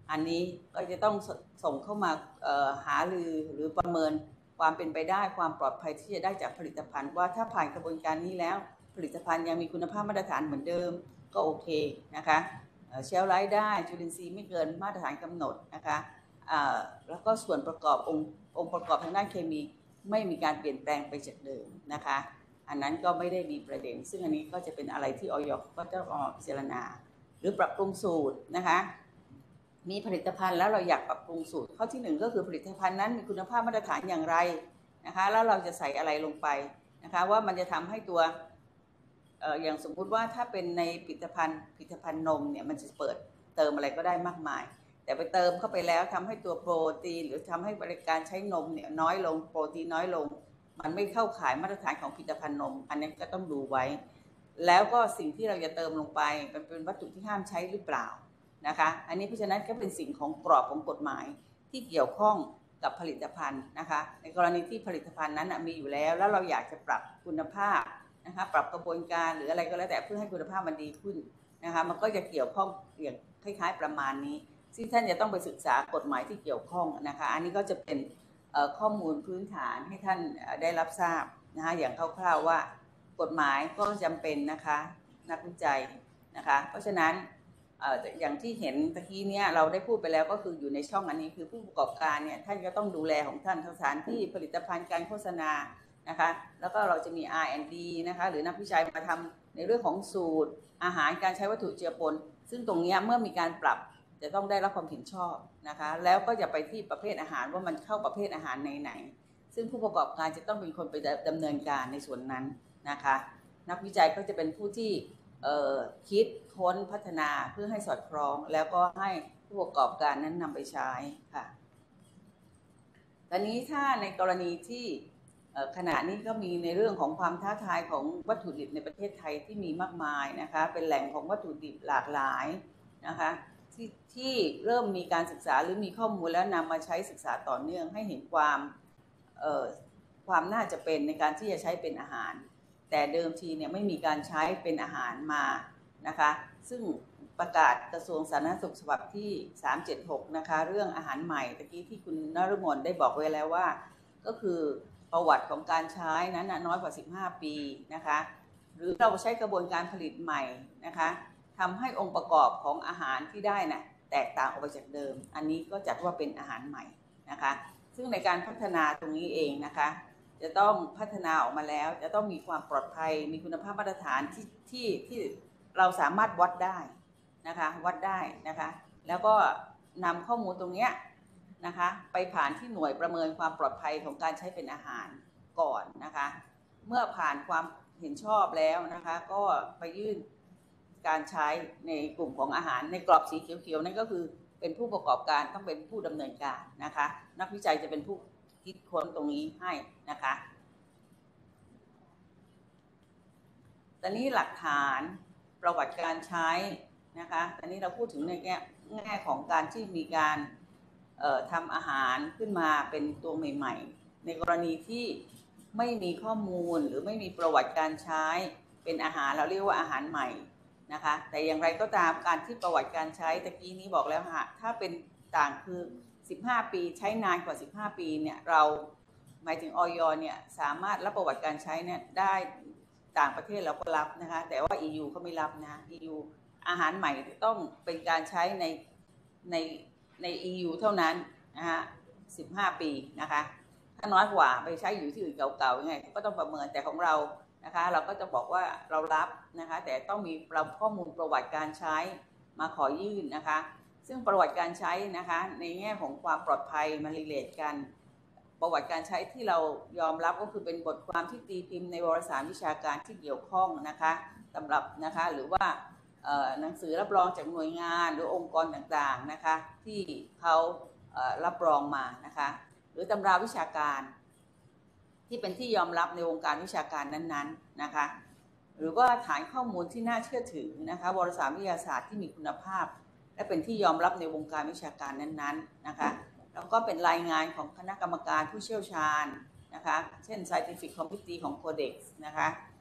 อันนี้ก็จะต้องส่งเข้ามาหารือหรือประเมินความเป็นไปได้ความปลอดภัยที่จะได้จากผลิตภัณฑ์ว่าถ้าผ่านกระบวนการนี้แล้วผลิตภัณฑ์ยังมีคุณภาพมาตรฐานเหมือนเดิมก็โอเคนะคะเชลไลท์ได้จุลินทรีย์ไม่เกินมาตรฐานกำหนดนะคะแล้วก็ส่วนประกอบองค์องค์ประกอบทางด้านเคมีไม่มีการเปลี่ยนแปลงไปจากเดิมนะคะอันนั้นก็ไม่ได้มีประเด็นซึ่งอันนี้ก็จะเป็นอะไรที่อย.ก็จะออกพิจารณาหรือปรับปรุงสูตรนะคะมีผลิตภัณฑ์แล้วเราอยากปรับปรุงสูตรข้อที่หนึ่งก็คือผลิตภัณฑ์นั้นมีคุณภาพมาตรฐานอย่างไรนะคะแล้วเราจะใส่อะไรลงไปนะคะว่ามันจะทำให้ตัวเอ่ออย่างสมมุติว่าถ้าเป็นในผลิตภัณฑ์ผลิตภัณฑ์นมเนี่ยมันจะเปิดเติมอะไรก็ได้มากมายแต่ไปเติมเข้าไปแล้วทำให้ตัวโปรตีนหรือทำให้บริการใช้นมเนี่ยน้อยลงโปรตีนน้อยลงมันไม่เข้าข่ายมาตรฐานของผลิตภัณฑ์นมอันนี้ก็ต้องดูไว้แล้วก็สิ่งที่เราจะเติมลงไปมันเป็นวัตถุที่ห้ามใช้หรือเปล่านะคะอันนี้เพราะฉะนั้นก็เป็นสิ่งของกรอบของกฎหมายที่เกี่ยวข้องกับผลิตภัณฑ์นะคะในกรณีที่ผลิตภัณฑ์นั้นมีอยู่แล้วแล้วเราอยากจะปรับคุณภาพนะคะปรับกระบวนการหรืออะไรก็แล้วแต่เพื่อให้คุณภาพมันดีขึ้นนะคะมันก็จะเกี่ยวข้องอย่างคล้ายๆประมาณนี้ซึ่งท่านจะต้องไปศึกษากฎหมายที่เกี่ยวข้องนะคะอันนี้ก็จะเป็นข้อมูลพื้นฐานให้ท่านได้รับทราบนะคะอย่างคร่าวๆว่ากฎหมายก็จำเป็นนะคะนักวิจัยนะคะเพราะฉะนั้นอย่างที่เห็นตะกี้เนี่ยเราได้พูดไปแล้วก็คืออยู่ในช่องอันนี้คือผู้ประกอบการเนี่ยท่านก็ต้องดูแลของท่านสถานที่ผลิตภัณฑ์การโฆษณานะคะแล้วก็เราจะมี อาร์ แอนด์ ดี นะคะหรือนักวิจัยมาทำในเรื่องของสูตรอาหารการใช้วัตถุเจือปนซึ่งตรงนี้เมื่อมีการปรับจะต้องได้รับความเห็นชอบนะคะแล้วก็จะไปที่ประเภทอาหารว่ามันเข้าประเภทอาหารไหนๆซึ่งผู้ประกอบการจะต้องเป็นคนไปดำเนินการในส่วนนั้นนะคะนักวิจัยก็จะเป็นผู้ที่คิดค้นพัฒนาเพื่อให้สอดคล้องแล้วก็ให้ผู้ประกอบการนั้นนำไปใช้ค่ะตอนนี้ถ้าในกรณีที่ขณะนี้ก็มีในเรื่องของความท้าทายของวัตถุดิบในประเทศไทยที่มีมากมายนะคะเป็นแหล่งของวัตถุดิบหลากหลายนะคะที่ที่เริ่มมีการศึกษาหรือมีข้อมูลแล้วนำมาใช้ศึกษาต่อเนื่องให้เห็นความความน่าจะเป็นในการที่จะใช้เป็นอาหารแต่เดิมทีเนี่ยไม่มีการใช้เป็นอาหารมานะคะซึ่งประกาศกระทรวงสาธารณสุขฉบับที่สามเจ็ดหกนะคะเรื่องอาหารใหม่ตะกี้ที่คุณนฤมลได้บอกไว้แล้วว่าก็คือประวัติของการใช้นั้นน้อยกว่าสิบห้าปีนะคะหรือเราใช้กระบวนการผลิตใหม่นะคะทำให้องค์ประกอบของอาหารที่ได้น่ะแตกต่างออกไปจากเดิมอันนี้ก็จัดว่าเป็นอาหารใหม่นะคะซึ่งในการพัฒนาตรงนี้เองนะคะจะต้องพัฒนาออกมาแล้วจะต้องมีความปลอดภัยมีคุณภาพมาตรฐานที่ที่ที่เราสามารถวัดได้นะคะวัดได้นะคะแล้วก็นำข้อมูลตรงนี้นะคะไปผ่านที่หน่วยประเมินความปลอดภัยของการใช้เป็นอาหารก่อนนะคะเมื่อผ่านความเห็นชอบแล้วนะคะก็ไปยื่นการใช้ในกลุ่มของอาหารในกรอบสีเขียวๆนั่นก็คือเป็นผู้ประกอบการต้องเป็นผู้ดำเนินการนะคะนักวิจัยจะเป็นผู้คิดค้นตรงนี้ให้นะคะตอนนี้หลักฐานประวัติการใช้นะคะตอนนี้เราพูดถึงในแง่แง่ของการที่มีการทำอาหารขึ้นมาเป็นตัวใหม่ๆในกรณีที่ไม่มีข้อมูลหรือไม่มีประวัติการใช้เป็นอาหารเราเรียกว่าอาหารใหม่นะคะแต่อย่างไรก็ตามการที่ประวัติการใช้ตะกี้นี้บอกแล้วค่ะถ้าเป็นต่างคือสิบห้าปีใช้นานกว่าสิบห้าปีเนี่ยเราหมายถึงอย.เนี่ยสามารถรับประวัติการใช้เนี่ยได้ต่างประเทศเราก็รับนะคะแต่ว่า อี ยู เขาไม่รับนะ อี ยู อาหารใหม่ต้องเป็นการใช้ในในใน อี ยู เท่านั้นนะคะสิบห้าปีนะคะถ้าน้อยกว่าไปใช้อยู่ที่อื่นเก่าๆยังไงก็ต้องประเมินแต่ของเรานะคะเราก็จะบอกว่าเรารับนะคะแต่ต้องมีข้อมูลประวัติการใช้มาขอยื่นนะคะซึ่งประวัติการใช้นะคะในแง่ของความปลอดภัยมารีเลทกันประวัติการใช้ที่เรายอมรับก็คือเป็นบทความที่ตีพิมพ์ในวารสารวิชาการที่เกี่ยวข้องนะคะสำหรับนะคะหรือว่าหนังสือรับรองจากหน่วยงานหรือองค์กรต่างๆนะคะที่เขารับรองมานะคะหรือตำราวิชาการที่เป็นที่ยอมรับในวงการวิชาการนั้นๆนะคะหรือว่าฐานข้อมูลที่น่าเชื่อถือนะคะวารสารวิทยาศาสตร์ที่มีคุณภาพและเป็นที่ยอมรับในวงการวิชาการนั้นๆนะคะแล้วก็เป็นรายงานของคณะกรรมการผู้เชี่ยวชาญนะคะเช่น Scientific Committee ของ Codex นะคะ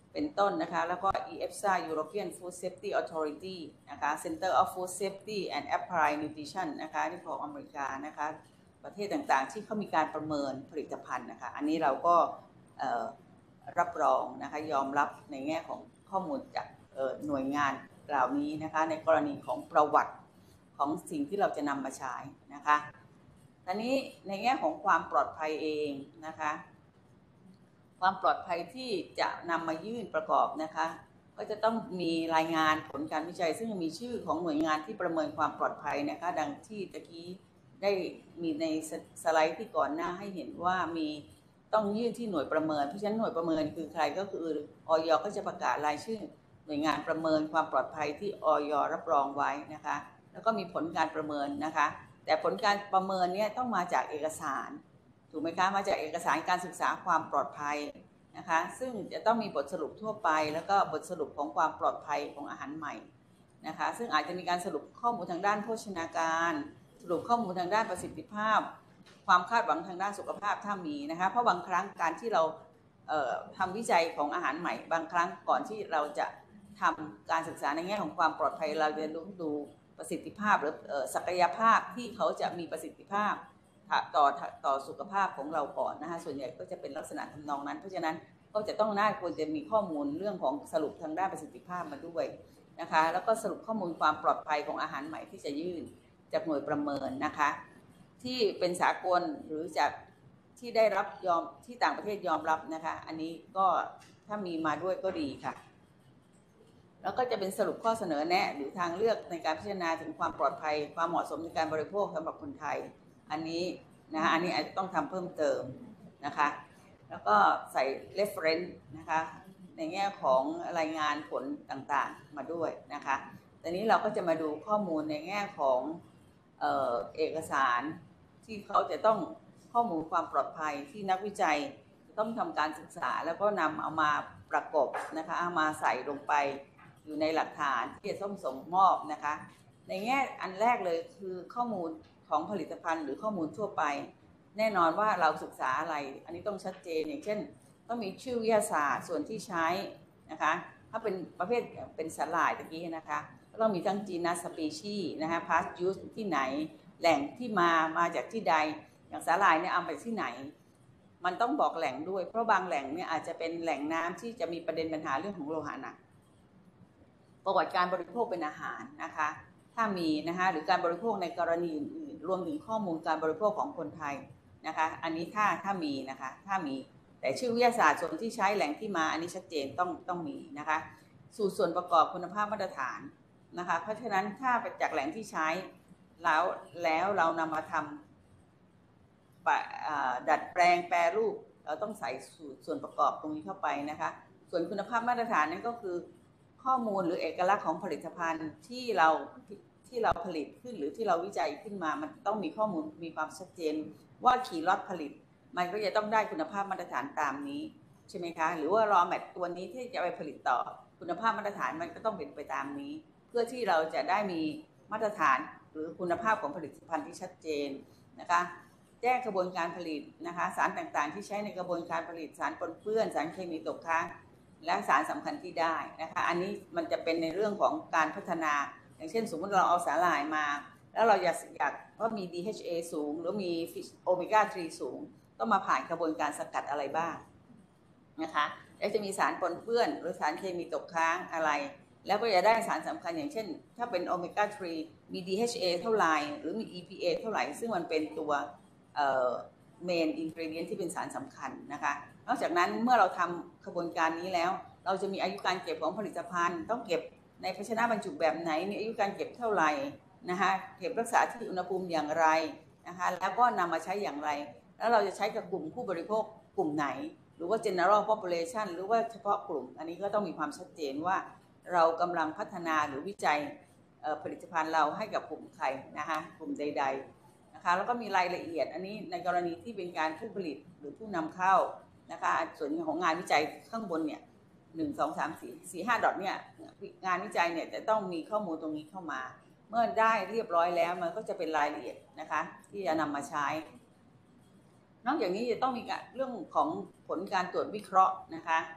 เป็นต้นนะคะแล้วก็ อี เอฟ เอส เอ European Food Safety Authority นะคะ Center of Food Safety and Applied Nutrition นะคะที่ของอเมริกานะคะประเทศต่างๆที่เขามีการประเมินผลิตภัณฑ์นะคะอันนี้เราก็รับรองนะคะยอมรับในแง่ของข้อมูลจากหน่วยงานเหล่านี้นะคะในกรณีของประวัติของสิ่งที่เราจะนำมาใช้นะคะทีนี้ในแง่ของความปลอดภัยเองนะคะความปลอดภัยที่จะนำมายื่นประกอบนะคะก็จะต้องมีรายงานผลการวิจัยซึ่งมีชื่อของหน่วยงานที่ประเมินความปลอดภัยนะคะดังที่ตะกี้ได้มีในสไลด์ที่ก่อนหน้าให้เห็นว่ามีต้องยื่นที่หน่วยประเมินเพราะฉะนั้นหน่วยประเมินคือใครก็คืออย.ก็จะประกาศรายชื่อหน่วยงานประเมินความปลอดภัยที่อย.รับรองไว้นะคะแล้วก็มีผลการประเมินนะคะแต่ผลการประเมินเนี่ยต้องมาจากเอกสารถูกไหมคะมาจากเอกสารการศึกษาความปลอดภัยนะคะซึ่งจะต้องมีบทสรุปทั่วไปแล้วก็บทสรุปของความปลอดภัยของอาหารใหม่นะคะซึ่งอาจจะมีการสรุปข้อมูลทางด้านโภชนาการสรุปข้อมูลทางด้านประสิทธิภาพความคาดหวังทางด้านสุขภาพถ้ามีนะคะเพราะบางครั้งการที่เราเอ่อทำวิจัยของอาหารใหม่บางครั้งก่อนที่เราจะทำการศึกษาในแง่ของความปลอดภัยเราจะดูดูประสิทธิภาพหรือศักยภาพที่เขาจะมีประสิทธิภาพต่อต่อสุขภาพของเราก่อนนะคะส่วนใหญ่ก็จะเป็นลักษณะทำนองนั้นเพราะฉะนั้นก็จะต้องน่าควรจะมีข้อมูลเรื่องของสรุปทางด้านประสิทธิภาพมาด้วยนะคะแล้วก็สรุปข้อมูลความปลอดภัยของอาหารใหม่ที่จะยื่นจากหน่วยประเมินนะคะที่เป็นสากลหรือจากที่ได้รับยอมที่ต่างประเทศยอมรับนะคะอันนี้ก็ถ้ามีมาด้วยก็ดีค่ะแล้วก็จะเป็นสรุปข้อเสนอแนะหรือทางเลือกในการพิจารณาถึงความปลอดภัยความเหมาะสมในการบริโภคสำหรับคนไทยอันนี้นะอันนี้อาจจะต้องทำเพิ่มเติมนะคะแล้วก็ใส่ reference นะคะในแง่ของรายงานผลต่างๆมาด้วยนะคะตอนนี้เราก็จะมาดูข้อมูลในแง่ของเอ่อเอกสารที่เขาจะต้องข้อมูลความปลอดภัยที่นักวิจัยจะต้องทำการศึกษาแล้วก็นำเอามาประกบนะคะเอามาใส่ลงไปอยู่ในหลักฐานที่จะต้องส่งมอบนะคะในแง่อันแรกเลยคือข้อมูลของผลิตภัณฑ์หรือข้อมูลทั่วไปแน่นอนว่าเราศึกษาอะไรอันนี้ต้องชัดเจนอย่างเช่นต้องมีชื่อวิทยาศาสตร์ส่วนที่ใช้นะคะถ้าเป็นประเภทเป็นสาหร่ายตะกี้นะคะก็ต้องมีทั้ง genus species นะคะ past use ที่ไหนแหล่งที่มามาจากที่ใดอย่างสาหร่ายเนี่ยเอาไปที่ไหนมันต้องบอกแหล่งด้วยเพราะบางแหล่งเนี่ยอาจจะเป็นแหล่งน้ำที่จะมีประเด็นปัญหาเรื่องของโลหะหนักประวัติการบริโภคเป็นอาหารนะคะถ้ามีนะคะหรือการบริโภคในกรณีอื่นๆรวมถึงข้อมูลการบริโภคของคนไทยนะคะอันนี้ถ้าถ้ามีนะคะถ้ามีแต่ชื่อวิทยาศาสตร์ส่วนที่ใช้แหล่งที่มาอันนี้ชัดเจนต้องต้องมีนะคะสูตรส่วนประกอบคุณภาพมาตรฐานนะคะเพราะฉะนั้นถ้าจากแหล่งที่ใช้แล้วแล้วเรานำมาทำดัดแปลงแปรรูปเราต้องใส่สูตรส่วนประกอบตรงนี้เข้าไปนะคะส่วนคุณภาพมาตรฐานนั่นก็คือข้อมูลหรือเอกลักษณ์ของผลิตภัณฑ์ที่เราที่เราผลิตขึ้นหรือที่เราวิจัยขึ้นมามันต้องมีข้อมูลมีความชัดเจนว่ากี่ล็อตผลิตมันก็จะต้องได้คุณภาพมาตรฐานตามนี้ใช่ไหมคะหรือว่ารอแมทตัวนี้ที่จะไปผลิตต่อคุณภาพมาตรฐานมันก็ต้องเป็นไปตามนี้เพื่อที่เราจะได้มีมาตรฐานหรือคุณภาพของผลิตภัณฑ์ที่ชัดเจนนะคะแจ้งกระบวนการผลิตนะคะสารต่างๆที่ใช้ในกระบวนการผลิตสารปนเปื้อนสารเคมีตกค้างและสารสำคัญที่ได้นะคะอันนี้มันจะเป็นในเรื่องของการพัฒนาอย่างเช่นสมมติเราเอาสาหร่ายมาแล้วเราอยากอยากว่ามี ดี เอช เอ สูงหรือมีโอเมก้าสามสูงต้องมาผ่านกระบวนการสกัดอะไรบ้างนะคะแล้วจะมีสารปนเปื้อนหรือสารเคมีตกค้างอะไรแล้วก็จะได้สารสำคัญอย่างเช่นถ้าเป็นโอเมก้าสามมี ดี เอช เอ เท่าไหร่หรือมี อี พี เอ เท่าไหร่ซึ่งมันเป็นตัวเอ่อ main ingredient ที่เป็นสารสำคัญนะคะนอกจากนั้นเมื่อเราทำกระบวนการนี้แล้วเราจะมีอายุการเก็บของผลิตภัณฑ์ต้องเก็บในภาชนะบรรจุแบบไหนมีอายุการเก็บเท่าไหร่นะคะเก็บรักษาที่อุณหภูมิอย่างไรนะคะแล้วก็นำมาใช้อย่างไรแล้วเราจะใช้กับกลุ่มผู้บริโภคกลุ่มไหนหรือว่า general population หรือว่าเฉพาะกลุ่มอันนี้ก็ต้องมีความชัดเจนว่าเรากำลังพัฒนาหรือวิจัยผลิตภัณฑ์เราให้กับกลุ่มใครนะคะกลุ่มใดๆนะคะแล้วก็มีรายละเอียดอันนี้ในกรณีที่เป็นการผู้ผลิตหรือผู้นำเข้านะคะส่วนของงานวิจัยข้างบนเนี่ยหนึ่งสองสามสี่สี่ห้าดอทเนี่ยงานวิจัยเนี่ยจะต้องมีข้อมูลตรงนี้เข้ามาเมื่อได้เรียบร้อยแล้วมันก็จะเป็นรายละเอียดนะคะที่จะนำมาใช้นอกจากนี้จะต้องมีเรื่องของผลการตรวจวิเคราะห์นะคะข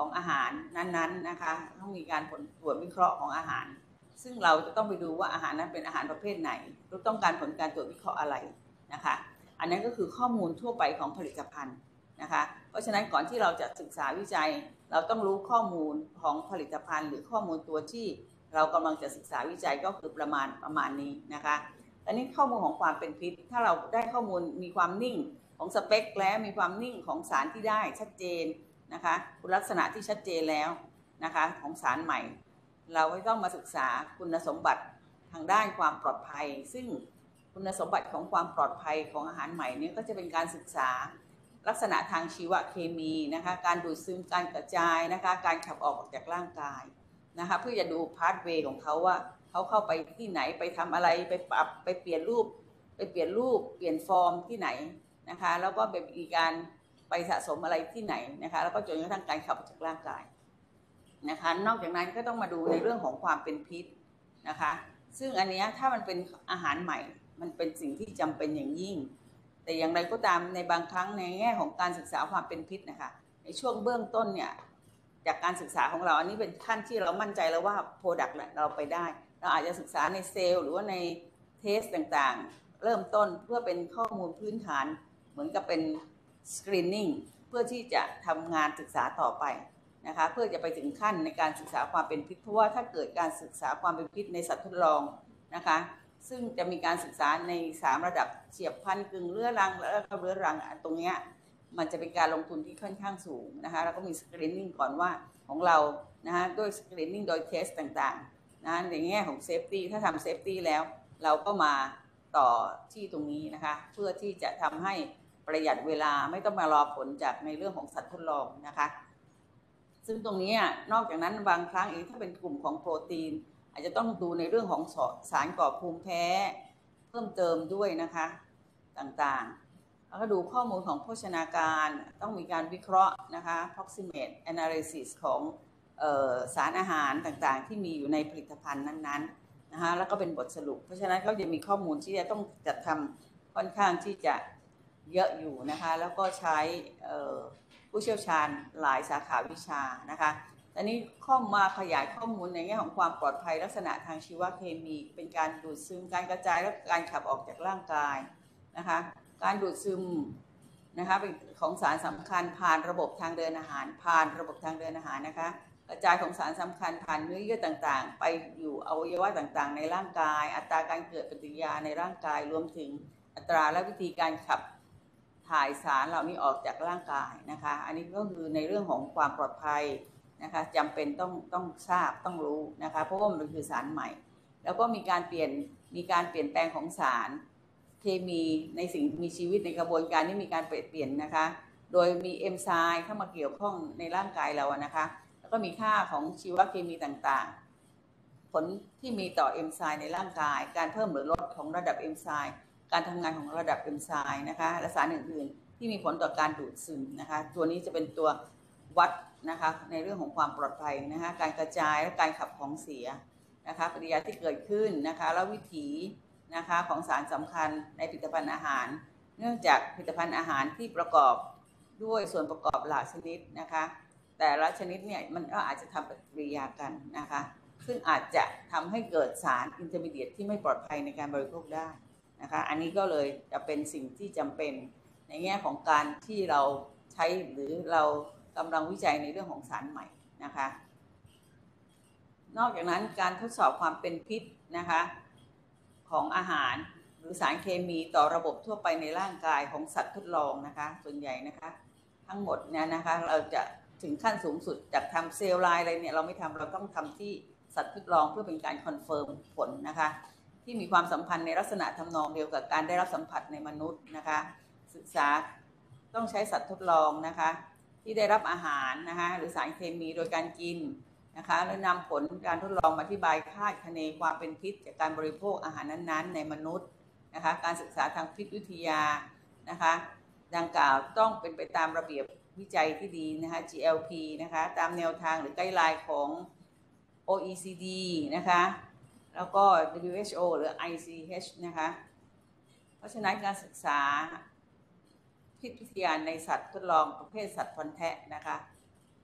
ของอาหารนั้นๆนะคะต้องมีการผลตรวจวิเคราะห์ของอาหารซึ่งเราจะต้องไปดูว่าอาหารนั้นเป็นอาหารประเภทไหนเราต้องการผลการตรวจวิเคราะห์อะไรนะคะอันนั้นก็คือข้อมูลทั่วไปของผลิตภัณฑ์นะคะเพราะฉะนั้นก่อนที่เราจะศึกษาวิจัยเราต้องรู้ข้อมูลของผลิตภัณฑ์หรือข้อมูลตัวที่เรากำลังจะศึกษาวิจัยก็คือประมาณประมาณนี้นะคะอันนี้ข้อมูลของความเป็นพิษถ้าเราได้ข้อมูลมีความนิ่งของสเปคและมีความนิ่งของสารที่ได้ชัดเจนนะคะคุณลักษณะที่ชัดเจนแล้วนะคะของสารใหม่เราก็ต้องมาศึกษาคุณสมบัติทางด้านความปลอดภัยซึ่งคุณสมบัติของความปลอดภัยของอาหารใหม่นี้ก็จะเป็นการศึกษาลักษณะทางชีวเคมีนะคะการดูดซึมการกระจายนะคะการขับออกจากร่างกายนะคะเพื่อจะดูพาธเวย์ของเขาว่าเขาเข้าไปที่ไหนไปทำอะไรไปปรับไปเปลี่ยนรูปไปเปลี่ยนรูปเปลี่ยนฟอร์มที่ไหนนะคะแล้วก็เป็นมีการไปสะสมอะไรที่ไหนนะคะแล้วก็จนกระทั่งการขับออกจากร่างกายนะคะนอกจากนั้นก็ต้องมาดูในเรื่องของความเป็นพิษนะคะซึ่งอันนี้ถ้ามันเป็นอาหารใหม่มันเป็นสิ่งที่จำเป็นอย่างยิ่งแต่อย่างไรก็ตามในบางครั้งในแง่ของการศึกษาความเป็นพิษนะคะในช่วงเบื้องต้นเนี่ยจากการศึกษาของเราอันนี้เป็นขั้นที่เรามั่นใจแล้วว่า Product เราไปได้เราอาจจะศึกษาในเซลล์หรือว่าในเทสต่างๆเริ่มต้นเพื่อเป็นข้อมูลพื้นฐานเหมือนกับเป็น screening เพื่อที่จะทำงานศึกษาต่อไปนะคะเพื่อจะไปถึงขั้นในการศึกษาความเป็นพิษเพราะว่าถ้าเกิดการศึกษาความเป็นพิษในสัตว์ทดลองนะคะซึ่งจะมีการศึกษาในสามระดับเฉียบพลันกึ่งเรื้อรังแล้วก็เรื้อรังตรงนี้มันจะเป็นการลงทุนที่ค่อนข้างสูงนะคะแล้วก็มี screening ก่อนว่าของเรานะคะด้วย screening โดยเทสต่างๆนะในแง่ของ safety ถ้าทำ safety แล้วเราก็มาต่อที่ตรงนี้นะคะเพื่อที่จะทำให้ประหยัดเวลาไม่ต้องมารอผลจากในเรื่องของสัตว์ทดลองนะคะซึ่งตรงนี้นอกจากนั้นบางครั้งเองถ้าเป็นกลุ่มของโปรตีนอาจจะต้องดูในเรื่องของสารก่อภูมิแพ้เพิ่มเติมด้วยนะคะต่างๆแล้วก็ดูข้อมูลของโภชนาการต้องมีการวิเคราะห์นะคะ proximate analysis ของเอ่อสารอาหารต่างๆที่มีอยู่ในผลิตภัณฑ์นั้นๆนะคะแล้วก็เป็นบทสรุปเพราะฉะนั้นก็จะมีข้อมูลที่จะต้องจัดทำค่อนข้างที่จะเยอะอยู่นะคะแล้วก็ใช้ผู้เชี่ยวชาญหลายสาขาวิชานะคะตอนนี้ข้อมาขยายข้อมูลในแง่ของความปลอดภัยลักษณะทางชีวเคมีเป็นการดูดซึมการกระจายและการขับออกจากร่างกายนะคะการดูดซึมนะคะเป็นของสารสำคัญผ่านระบบทางเดินอาหารผ่านระบบทางเดินอาหารนะคะกระจายของสารสำคัญผ่านเนื้อเยื่อต่างๆไปอยู่อวัยวะต่างๆในร่างกายอัตราการเกิดปฏิกิริยาในร่างกายรวมถึงอัตราและวิธีการขับถ่ายสารเหล่านี้ออกจากร่างกายนะคะอันนี้ก็คือในเรื่องของความปลอดภัยนะคะจำเป็นต้องต้องทราบต้องรู้นะคะเพราะว่ามันคือสารใหม่แล้วก็มีการเปลี่ยนมีการเปลี่ยนแปลงของสารเคมีในสิ่งมีชีวิตในกระบวนการที่มีการเปลี่ยนเปลี่ยนนะคะโดยมีเอนไซม์เข้ามาเกี่ยวข้องในร่างกายเรานะคะแล้วก็มีค่าของชีวเคมีต่างๆผลที่มีต่อเอนไซม์ในร่างกายการเพิ่มหรือลดของระดับเอนไซม์การทำงานของระดับเอนไซม์นะคะและสารอื่นๆที่มีผลต่อการดูดซึมนะคะตัวนี้จะเป็นตัววัดนะคะในเรื่องของความปลอดภัยนะคะการกระจายและการขับของเสียนะคะปฏิกิริยาที่เกิดขึ้นนะคะแล้ววิถีนะคะของสารสำคัญในผลิตภัณฑ์อาหารเนื่องจากผลิตภัณฑ์อาหารที่ประกอบด้วยส่วนประกอบหลายชนิดนะคะแต่ละชนิดเนี่ยมันก็อาจจะทำปฏิกิริยากันนะคะซึ่งอาจจะทำให้เกิดสารอินเตอร์มีเดียตที่ไม่ปลอดภัยในการบริโภคได้นะคะอันนี้ก็เลยจะเป็นสิ่งที่จำเป็นในแง่ของการที่เราใช้หรือเรากำลังวิจัยในเรื่องของสารใหม่นะคะนอกจากนั้นการทดสอบความเป็นพิษนะคะของอาหารหรือสารเคมีต่อระบบทั่วไปในร่างกายของสัตว์ทดลองนะคะส่วนใหญ่นะคะทั้งหมดเนี่ยนะคะเราจะถึงขั้นสูงสุดจากทำเซลล์ไลน์อะไรเนี่ยเราไม่ทำเราต้องทำที่สัตว์ทดลองเพื่อเป็นการคอนเฟิร์มผลนะคะที่มีความสัมพันธ์ในลักษณะทำนองเดียวกับการได้รับสัมผัสในมนุษย์นะคะศึกษาต้องใช้สัตว์ทดลองนะคะที่ได้รับอาหารนะคะหรือสารเคมีโดยการกินนะคะแล้วนำผลการทดลองมาอธิบายคาดคะเนความเป็นพิษจากการบริโภคอาหารนั้นๆในมนุษย์นะคะการศึกษาทางพิษวิทยานะคะดังกล่าวต้องเป็นไปตามระเบียบวิจัยที่ดีนะคะ จี แอล พี นะคะตามแนวทางหรือไกด์ไลน์ของ โอ อี ซี ดี นะคะแล้วก็ ดับเบิลยู เอช โอ หรือ ไอ ซี เอช นะคะเพราะฉะนั้นการศึกษาพิษวิทยาในสัตว์ทดลองประเภทสัตว์ฟันแทะนะคะ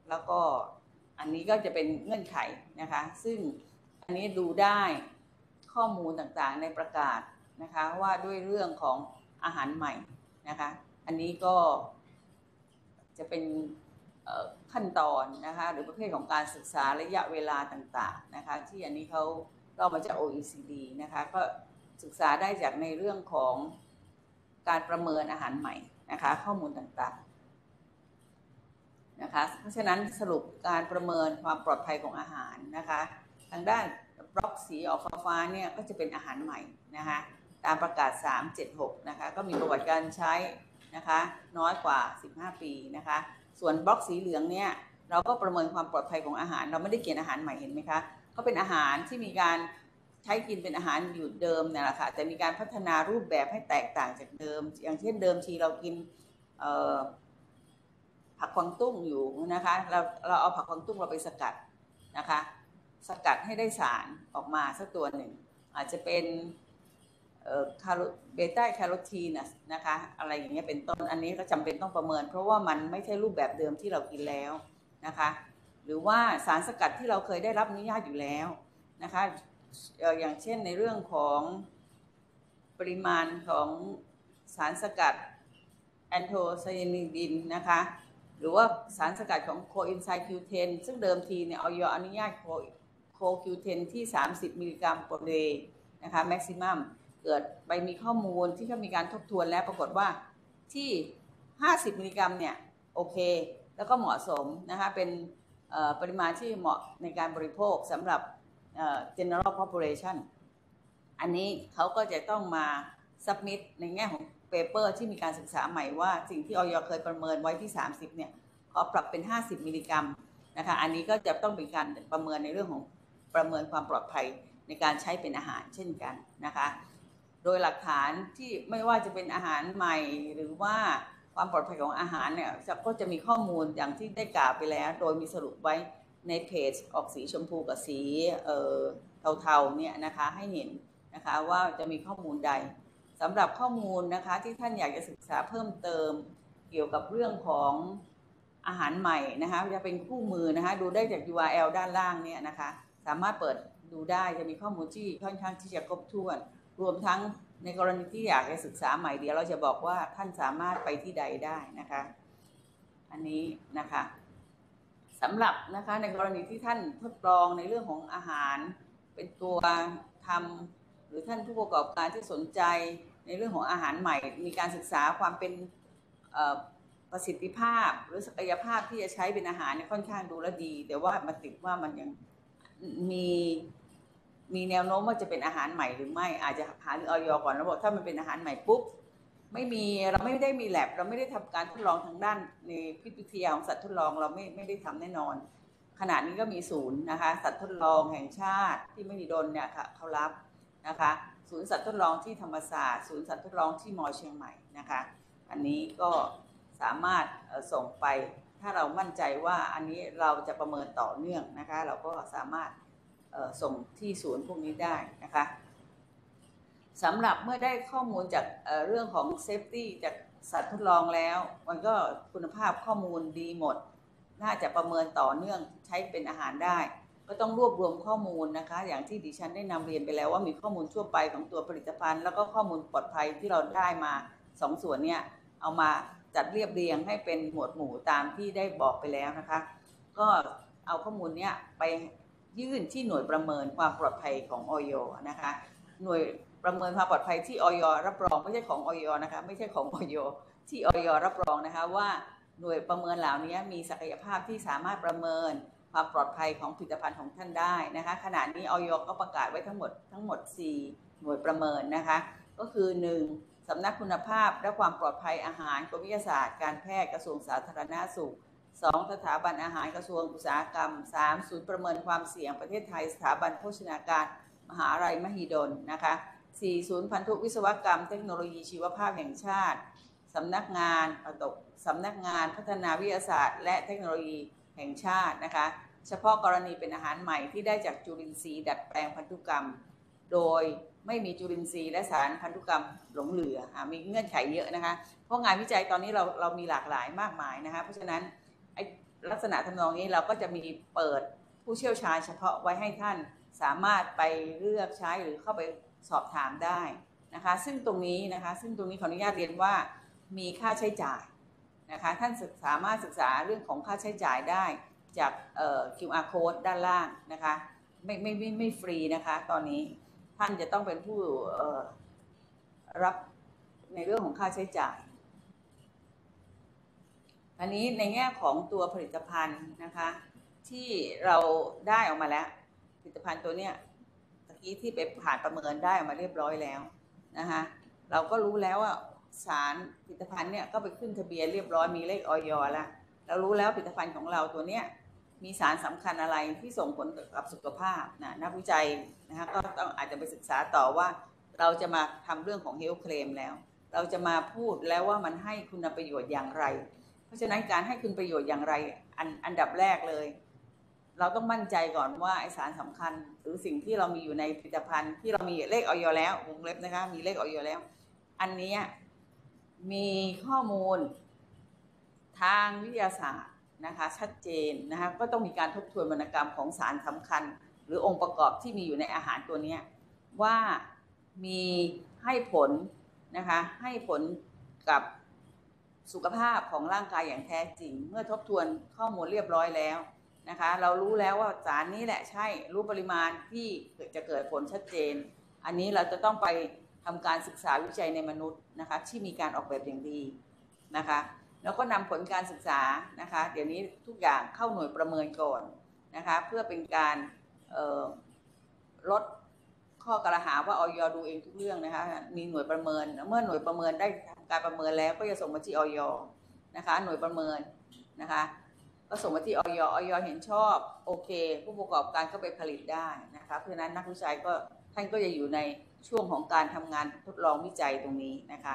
แล้วก็อันนี้ก็จะเป็นเงื่อนไขนะคะซึ่งอันนี้ดูได้ข้อมูลต่างๆในประกาศนะคะว่าด้วยเรื่องของอาหารใหม่นะคะอันนี้ก็จะเป็นขั้นตอนนะคะหรือประเภทของการศึกษาระยะเวลาต่างๆนะคะที่อันนี้เขาเรามาจาก โอ อี ซี ดี นะคะก็ศึกษาได้จากในเรื่องของการประเมินอาหารใหม่นะคะข้อมูลต่างๆนะคะเพราะฉะนั้นสรุปการประเมินความปลอดภัยของอาหารนะคะทางด้านบล็อกสีออกฟ้าๆเนี่ยก็จะเป็นอาหารใหม่นะคะตามประกาศสามเจ็ดหกนะคะก็มีประวัติการใช้นะคะน้อยกว่าสิบห้าปีนะคะส่วนบล็อกสีเหลืองเนี่ยเราก็ประเมินความปลอดภัยของอาหารเราไม่ได้เขียนอาหารใหม่เห็นไหมคะก็เป็นอาหารที่มีการใช้กินเป็นอาหารอยู่เดิมเนี่ยแหละค่ะแต่มีการพัฒนารูปแบบให้แตกต่างจากเดิมอย่างเช่นเดิมทีเรากินผักกวางตุ้งอยู่นะคะเราเราเอาผักกวางตุ้งเราไปสกัดนะคะสกัดให้ได้สารออกมาสักตัวหนึ่งอาจจะเป็นเบต้าแคโรทีนนะคะอะไรอย่างเงี้ยเป็นต้นอันนี้ก็จำเป็นต้องประเมินเพราะว่ามันไม่ใช่รูปแบบเดิมที่เรากินแล้วนะคะหรือว่าสารสกัดที่เราเคยได้รับอนุญาตอยู่แล้วนะคะอย่างเช่นในเรื่องของปริมาณของสารสกัดแอนโทไซยานิดินนะคะหรือว่าสารสกัดของโคเอนไซม์ คิว เท็น ซึ่งเดิมทีเนี่ยอย.อนุญาตโค คิว เท็น ที่สามสิบมิลลิกรัมต่อเดย์นะคะแม็กซิมัมเกิดไปมีข้อมูลที่เขามีการทบทวนแล้วปรากฏว่าที่ห้าสิบมิลลิกรัมเนี่ยโอเคแล้วก็เหมาะสมนะคะเป็นปริมาณที่เหมาะในการบริโภคสำหรับ general population อันนี้เขาก็จะต้องมา submit ในแง่ของ paper ที่มีการศึกษาใหม่ว่าสิ่งที่อย.เคยประเมินไว้ที่สามสิบเนี่ยขอปรับเป็นห้าสิบมิลลิกรัมนะคะอันนี้ก็จะต้องเป็นการประเมินในเรื่องของประเมินความปลอดภัยในการใช้เป็นอาหารเช่นกันนะคะโดยหลักฐานที่ไม่ว่าจะเป็นอาหารใหม่หรือว่าความปลอดภัยของอาหารเนี่ยก็จะมีข้อมูลอย่างที่ได้กล่าวไปแล้วโดยมีสรุปไว้ในเพจออกสีชมพูกับสีเอ่อเทาๆเนี่ยนะคะให้เห็นนะคะว่าจะมีข้อมูลใดสำหรับข้อมูลนะคะที่ท่านอยากจะศึกษาเพิ่มเติมเกี่ยวกับเรื่องของอาหารใหม่นะคะจะเป็นคู่มือนะคะดูได้จาก ยู อาร์ แอล ด้านล่างเนี่ยนะคะสามารถเปิดดูได้จะมีข้อมูลที่ค่อนข้างที่จะครบถ้วนรวมทั้งในกรณีที่อยากจะศึกษาใหม่เดี๋ยวเราจะบอกว่าท่านสามารถไปที่ใดได้นะคะอันนี้นะคะสำหรับนะคะในกรณีที่ท่านทดลองในเรื่องของอาหารเป็นตัวทำหรือท่านผู้ประกอบการที่สนใจในเรื่องของอาหารใหม่มีการศึกษาความเป็นประสิทธิภาพหรือศักยภาพที่จะใช้เป็นอาหารเนี่ยค่อนข้างดูแลดีแต่ว่ามาติดว่ามันยังมีมีแนวโน้มว่าจะเป็นอาหารใหม่หรือไม่อาจจะหาหรืออย.ก่อนแล้วบอกถ้ามันเป็นอาหารใหม่ปุ๊บไม่มีเราไม่ได้มีแลบเราไม่ได้ทำการทดลองทางด้านในพิษวิทยาของสัตว์ทดลองเราไม่ไม่ได้ทำแน่นอนขณะนี้ก็มีศูนย์นะคะสัตว์ทดลองแห่งชาติที่มหิดลเนี่ยค่ะเขารับนะคะศูนย์สัตว์ทดลองที่ธรรมศาสตร์ศูนย์สัตว์ทดลองที่มอเชียงใหม่นะคะอันนี้ก็สามารถส่งไปถ้าเรามั่นใจว่าอันนี้เราจะประเมินต่อเนื่องนะคะเราก็สามารถส่งที่ศูนย์พวกนี้ได้นะคะสำหรับเมื่อได้ข้อมูลจากเ, เรื่องของเซฟตี้จากสัตว์ทดลองแล้วมันก็คุณภาพข้อมูลดีหมดน่าจะประเมินต่อเนื่องใช้เป็นอาหารได้ก็ต้องรวบรวมข้อมูลนะคะอย่างที่ดิฉันได้นำเรียนไปแล้วว่ามีข้อมูลทั่วไปของตัวผลิตภัณฑ์แล้วก็ข้อมูลปลอดภัยที่เราได้มาสองส่วนเนี่ยเอามาจัดเรียบเรียงให้เป็นหมวดหมู่ตามที่ได้บอกไปแล้วนะคะก็เอาข้อมูลเนี้ยไปยื่นที่หน่วยประเมินความปลอดภัยของอย.นะคะหน่วยประเมินความปลอดภัยที่อย.รับรองไม่ใช่ของอย.นะคะไม่ใช่ของอย.ที่อย.รับรองนะคะว่าหน่วยประเมินเหล่านี้มีศักยภาพที่สามารถประเมินความปลอดภัยของผลิตภัณฑ์ของท่านได้นะคะขณะนี้อย.ก็ประกาศไว้ทั้งหมดทั้งหมดสี่หน่วยประเมินนะคะก็คือหนึ่งสำนักคุณภาพและความปลอดภัยอาหารกรมวิทยาศาสตร์การแพทย์กระทรวงสาธารณสุขสองสถาบันอาหารกระทรวงอุตสาหกรรมสามศูนย์ประเมินความเสี่ยงประเทศไทยสถาบันโภชนาการมหาวิทยาลัยมหิดลนะคะสี่ศูนย์พันธุวิศวกรรมเทคโนโลยีชีวภาพแห่งชาติสำนักงานตกสำนักงานพัฒนาวิทยาศาสตร์และเทคโนโลยีแห่งชาตินะคะเฉพาะกรณีเป็นอาหารใหม่ที่ได้จากจุลินทรีย์ดัดแปลงพันธุกรรมโดยไม่มีจุลินทรีย์และสารพันธุกรรมหลงเหลือมีเงื่อนไขเยอะนะคะเพราะงานวิจัยตอนนี้เราเรามีหลากหลายมากมายนะคะเพราะฉะนั้นลักษณะทำนองนี้เราก็จะมีเปิดผู้เชี่ยวชาญเฉพาะไว้ให้ท่านสามารถไปเลือกใช้หรือเข้าไปสอบถามได้นะคะซึ่งตรงนี้นะคะซึ่งตรงนี้ขออนุญาตเรียนว่ามีค่าใช้จ่ายนะคะท่านสามารถศึกษาเรื่องของค่าใช้จ่ายได้จากเอ่อ คิว อาร์ code ด้านล่างนะคะไม่ไม่ไม่ไม่ฟรีนะคะตอนนี้ท่านจะต้องเป็นผู้เอ่อรับในเรื่องของค่าใช้จ่ายอันนี้ในแง่ของตัวผลิตภัณฑ์นะคะที่เราได้ออกมาแล้วผลิตภัณฑ์ตัวเนี้ยตะกี้ที่ไปผ่านประเมินได้ออกมาเรียบร้อยแล้วนะคะเราก็รู้แล้วว่าสารผลิตภัณฑ์เนี่ยก็ไปขึ้นทะเบียนเรียบร้อยมีเลขอย.แล้วเรารู้แล้วผลิตภัณฑ์ของเราตัวเนี้ยมีสารสำคัญอะไรที่ส่งผลกับสุขภาพนะนักวิจัยนะคะก็ต้องอาจจะไปศึกษาต่อว่าเราจะมาทำเรื่องของ health claim แล้วเราจะมาพูดแล้วว่ามันให้คุณประโยชน์อย่างไรเพราะฉะนั้นการให้คุณประโยชน์อย่างไรอันอันดับแรกเลยเราต้องมั่นใจก่อนว่าไอสารสำคัญหรือสิ่งที่เรามีอยู่ในผลิตภัณฑ์ที่เรามีเลขอย.แล้ววงเล็บนะคะมีเลขอย.แล้วอันนี้มีข้อมูลทางวิทยาศาสตร์นะคะชัดเจนนะคะก็ต้องมีการทบทวนวรรณกรรมของสารสำคัญหรือองค์ประกอบที่มีอยู่ในอาหารตัวนี้ว่ามีให้ผลนะคะให้ผลกับสุขภาพของร่างกายอย่างแท้จริงเมื่อทบทวนข้อมูลเรียบร้อยแล้วนะคะเรารู้แล้วว่าสารนี้แหละใช่รู้ปริมาณที่จะเกิดผลชัดเจนอันนี้เราจะต้องไปทำการศึกษาวิจัยในมนุษย์นะคะที่มีการออกแบบอย่างดีนะคะแล้วก็นำผลการศึกษานะคะเดี๋ยวนี้ทุกอย่างเข้าหน่วยประเมินก่อนนะคะเพื่อเป็นการลดข้อกล่าวหาว่าอย.ดูเองทุกเรื่องนะคะมีหน่วยประเมินเมื่อหน่วยประเมินได้การประเมินแล้วก็จะส่งมาที่อย.นะคะหน่วยประเมินนะคะก็ส่งมาที่อย.อย.เห็นชอบโอเคผู้ประกอบการก็ไปผลิตได้นะคะเพราะฉะนั้นนักวิจัยก็ท่านก็จะอยู่ในช่วงของการทำงานทดลองวิจัยตรงนี้นะคะ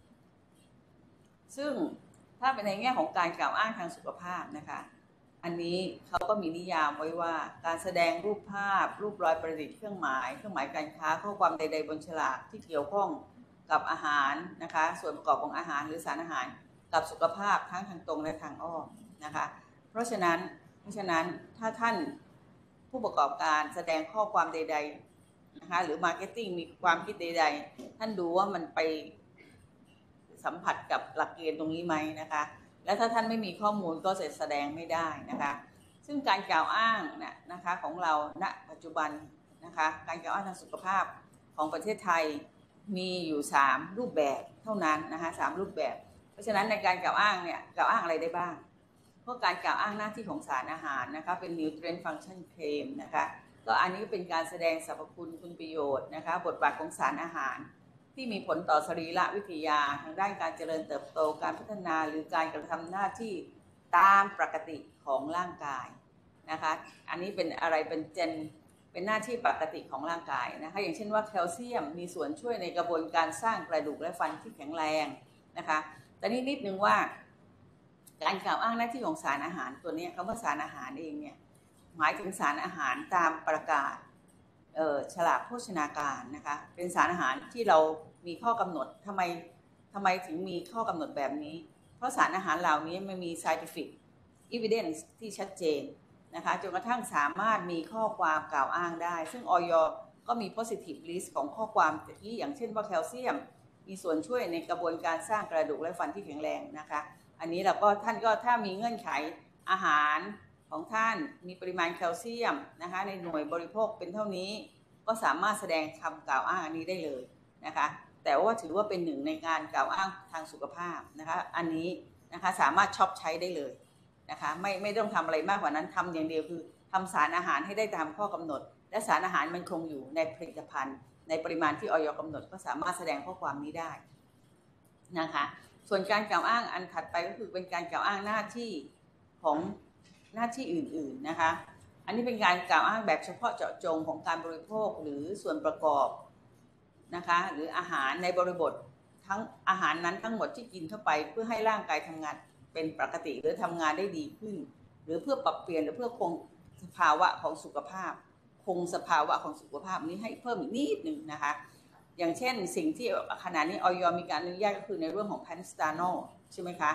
ซึ่งถ้าเป็นในแง่ของการกล่าวอ้างทางสุขภาพนะคะอันนี้เขาก็มีนิยามไว้ว่าการแสดงรูปภาพรูปรอยประดิษฐ์เครื่องหมายเครื่องหมายการค้าข้อความใดๆบนฉลากที่เกี่ยวข้องกับอาหารนะคะส่วนประกอบของอาหารหรือสารอาหารกับสุขภาพทั้งทางตรงและทางอ้อมนะคะเพราะฉะนั้นเพราะฉะนั้นถ้าท่านผู้ประกอบการแสดงข้อความใดๆนะคะหรือมาร์เก็ตติ้งมีความคิดใดๆท่านดูว่ามันไปสัมผัสกับหลักเกณฑ์ตรงนี้ไหมนะคะและถ้าท่านไม่มีข้อมูลก็จะแสดงไม่ได้นะคะซึ่งการกล่าวอ้างนะนะคะของเราณปัจจุบันนะคะการกล่าวอ้างทางสุขภาพของประเทศไทยมีอยู่สามรูปแบบเท่านั้นนะคะสามรูปแบบเพราะฉะนั้นในการกล่าวอ้างเนี่ยกล่าวอ้างอะไรได้บ้างเพราะการกล่าวอ้างหน้าที่ของสารอาหารนะคะเป็น nutrient function claim นะคะก็อันนี้เป็นการแสดงสรรพคุณคุณประโยชน์นะคะบทบาทของสารอาหารที่มีผลต่อสรีระวิทยาทางด้านการเจริญเติบโตการพัฒนาหรือการกระทำหน้าที่ตามปกติของร่างกายนะคะอันนี้เป็นอะไรเป็นเจนเป็นหน้าที่ปกติของร่างกายนะคะอย่างเช่นว่าแคลเซียมมีส่วนช่วยในกระบวนการสร้างกระดูกและฟันที่แข็งแรงนะคะแต่นี่นิดนึงว่าการกล่าวอ้างหน้าที่ของสารอาหารตัวนี้คำว่าสารอาหารเองเนี่ยหมายถึงสารอาหารตามประกาศฉลากโภชนาการนะคะเป็นสารอาหารที่เรามีข้อกำหนดทำไมทำไมถึงมีข้อกำหนดแบบนี้เพราะสารอาหารเหล่านี้มันมี scientific evidence ที่ชัดเจนนะคะจนกระทั่งสามารถมีข้อความกล่าวอ้างได้ซึ่งอย.ก็มี positive list ของข้อความที่อย่างเช่นว่าแคลเซียมมีส่วนช่วยในกระบวนการสร้างกระดูกและฟันที่แข็งแรงนะคะอันนี้เราก็ท่านก็ถ้ามีเงื่อนไขอาหารของท่านมีปริมาณแคลเซียมนะคะในหน่วยบริโภคเป็นเท่านี้ก็สามารถแสดงคำกล่าวอ้างอันนี้ได้เลยนะคะแต่ว่าถือว่าเป็นหนึ่งในการกล่าวอ้างทางสุขภาพนะคะอันนี้นะคะสามารถช็อปใช้ได้เลยนะคะไม่ไม่ต้องทำอะไรมากกว่านั้นทำอย่างเดียวคือทำสารอาหารให้ได้ตามข้อกำหนดและสารอาหารมันคงอยู่ในผลิตภัณฑ์ในปริมาณที่อย.กำหนดก็สามารถแสดงข้อความนี้ได้นะคะส่วนการกล่าวอ้างอันถัดไปก็คือเป็นการกล่าวอ้างหน้าที่ของหน้าที่อื่นๆนะคะอันนี้เป็นการกล่าวอ้างแบบเฉพาะเจาะจงของการบริโภคหรือส่วนประกอบนะคะหรืออาหารในบริบททั้งอาหารนั้นทั้งหมดที่กินเข้าไปเพื่อให้ร่างกายทำงานเป็นปกติหรือทำงานได้ดีขึ้นหรือเพื่อปรับเปลี่ยนหรือเพื่อคงสภาวะของสุขภาพคงสภาวะของสุขภาพนี้ให้เพิ่มอีกนิดนึงนะคะอย่างเช่นสิ่งที่ขณะนี้อย.มีการอนุญาตก็คือในเรื่องของแพนสตาโนใช่ไหมคะ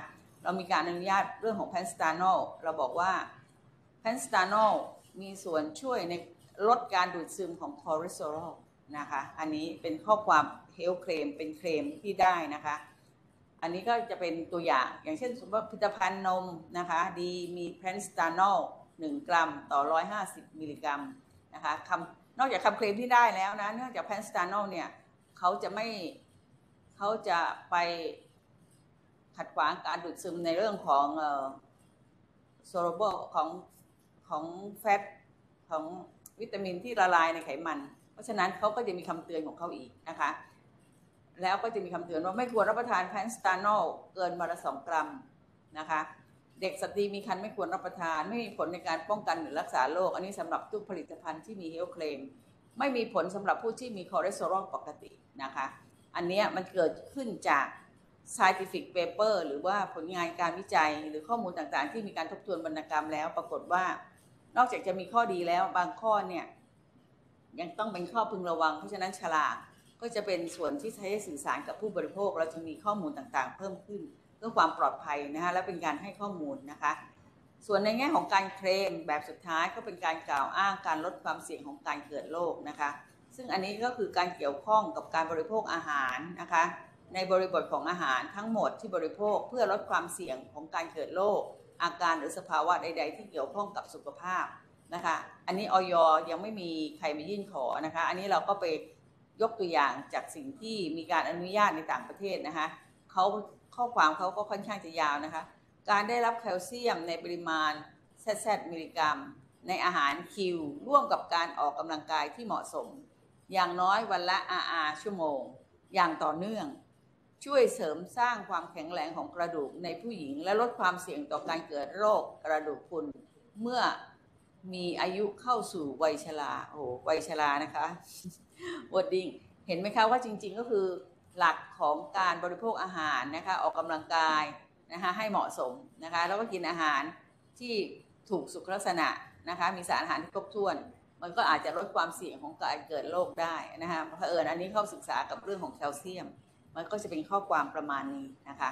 เรามีการอนุญาตเรื่องของแพนสตาโนลเราบอกว่าแพนสตาโนลมีส่วนช่วยในลดการดูดซึมของคอเลสเตอรอลนะคะอันนี้เป็นข้อความเฮลท์เคลมเป็นเคลมที่ได้นะคะอันนี้ก็จะเป็นตัวอย่างอย่างเช่นสมมติว่าผลิตภัณฑ์นมนะคะดีมีแพนสตาโนลหนึ่งกรัมต่อหนึ่งร้อยห้าสิบมิลลิกรัมนะคะคำนอกจากคำเคลมที่ได้แล้วนะเนื่องจากแพนสตาโนลเนี่ยเขาจะไม่เขาจะไปขัดขวางการดูดซึมในเรื่องของเอ่อโซโลโบของของแฟตของวิตามินที่ละลายในไขมันเพราะฉะนั้นเขาก็จะมีคำเตือนของเขาอีกนะคะแล้วก็จะมีคำเตือนว่าไม่ควรรับประทานแพนสตาโนลเกินวันละสองกรัมนะคะเด็กสตรีมีครรภ์ไม่ควรรับประทานไม่มีผลในการป้องกันหรือรักษาโรคอันนี้สำหรับทุกผลิตภัณฑ์ที่มีเฮลท์เคลมไม่มีผลสำหรับผู้ที่มีคอเลสเตอรอลปกตินะคะอันนี้มันเกิดขึ้นจาก scientific paper หรือว่าผลงานการวิจัยหรือข้อมูลต่างๆที่มีการทบทวนวรรณกรรมแล้วปรากฏว่านอกจากจะมีข้อดีแล้วบางข้อเนี่ยยังต้องเป็นข้อพึงระวังเพราะฉะนั้นฉลากก็จะเป็นส่วนที่ใช้สื่อสารกับผู้บริโภคเราจะมีข้อมูลต่างๆเพิ่มขึ้นเพื่อความปลอดภัยนะคะและเป็นการให้ข้อมูลนะคะส่วนในแง่ของการเคลมแบบสุดท้ายก็เป็นการกล่าวอ้างการลดความเสี่ยงของการเกิดโรคนะคะซึ่งอันนี้ก็คือการเกี่ยวข้องกับการบริโภคอาหารนะคะในบริบทของอาหารทั้งหมดที่บริโภคเพื่อลดความเสี่ยงของการเกิดโรคอาการหรือสภาวะใดๆที่เกี่ยวข้องกับสุขภาพนะคะอันนี้อย.ยังไม่มีใครมายื่นขอนะคะอันนี้เราก็ไปยกตัวอย่างจากสิ่งที่มีการอนุญาตในต่างประเทศนะคะเขาข้อความเขาก็ค่อนข้างจะยาวนะคะการได้รับแคลเซียมในปริมาณ แซด แซด มิลลิกรัมในอาหารคิวร่วมกับการออกกำลังกายที่เหมาะสมอย่างน้อยวันละ อาร์ อาร์ ชั่วโมงอย่างต่อเนื่องช่วยเสริมสร้างความแข็งแรงของกระดูกในผู้หญิงและลดความเสี่ยงต่อการเกิดโรคกระดูกพรุนเมื่อมีอายุเข้าสู่วัยชราโอ้วัยชรานะคะวอร์ดิ้งเห็นไหมคะว่าจริงๆก็คือหลักของการบริโภคอาหารนะคะออกกำลังกายนะคะให้เหมาะสมนะคะแล้วก็กินอาหารที่ถูกสุขลักษณะนะคะมีสารอาหารที่ครบถ้วนมันก็อาจจะลดความเสี่ยงของการเกิดโรคได้นะคะเผอิญอันนี้เข้าศึกษากับเรื่องของแคลเซียมมันก็จะเป็นข้อความประมาณนี้นะคะ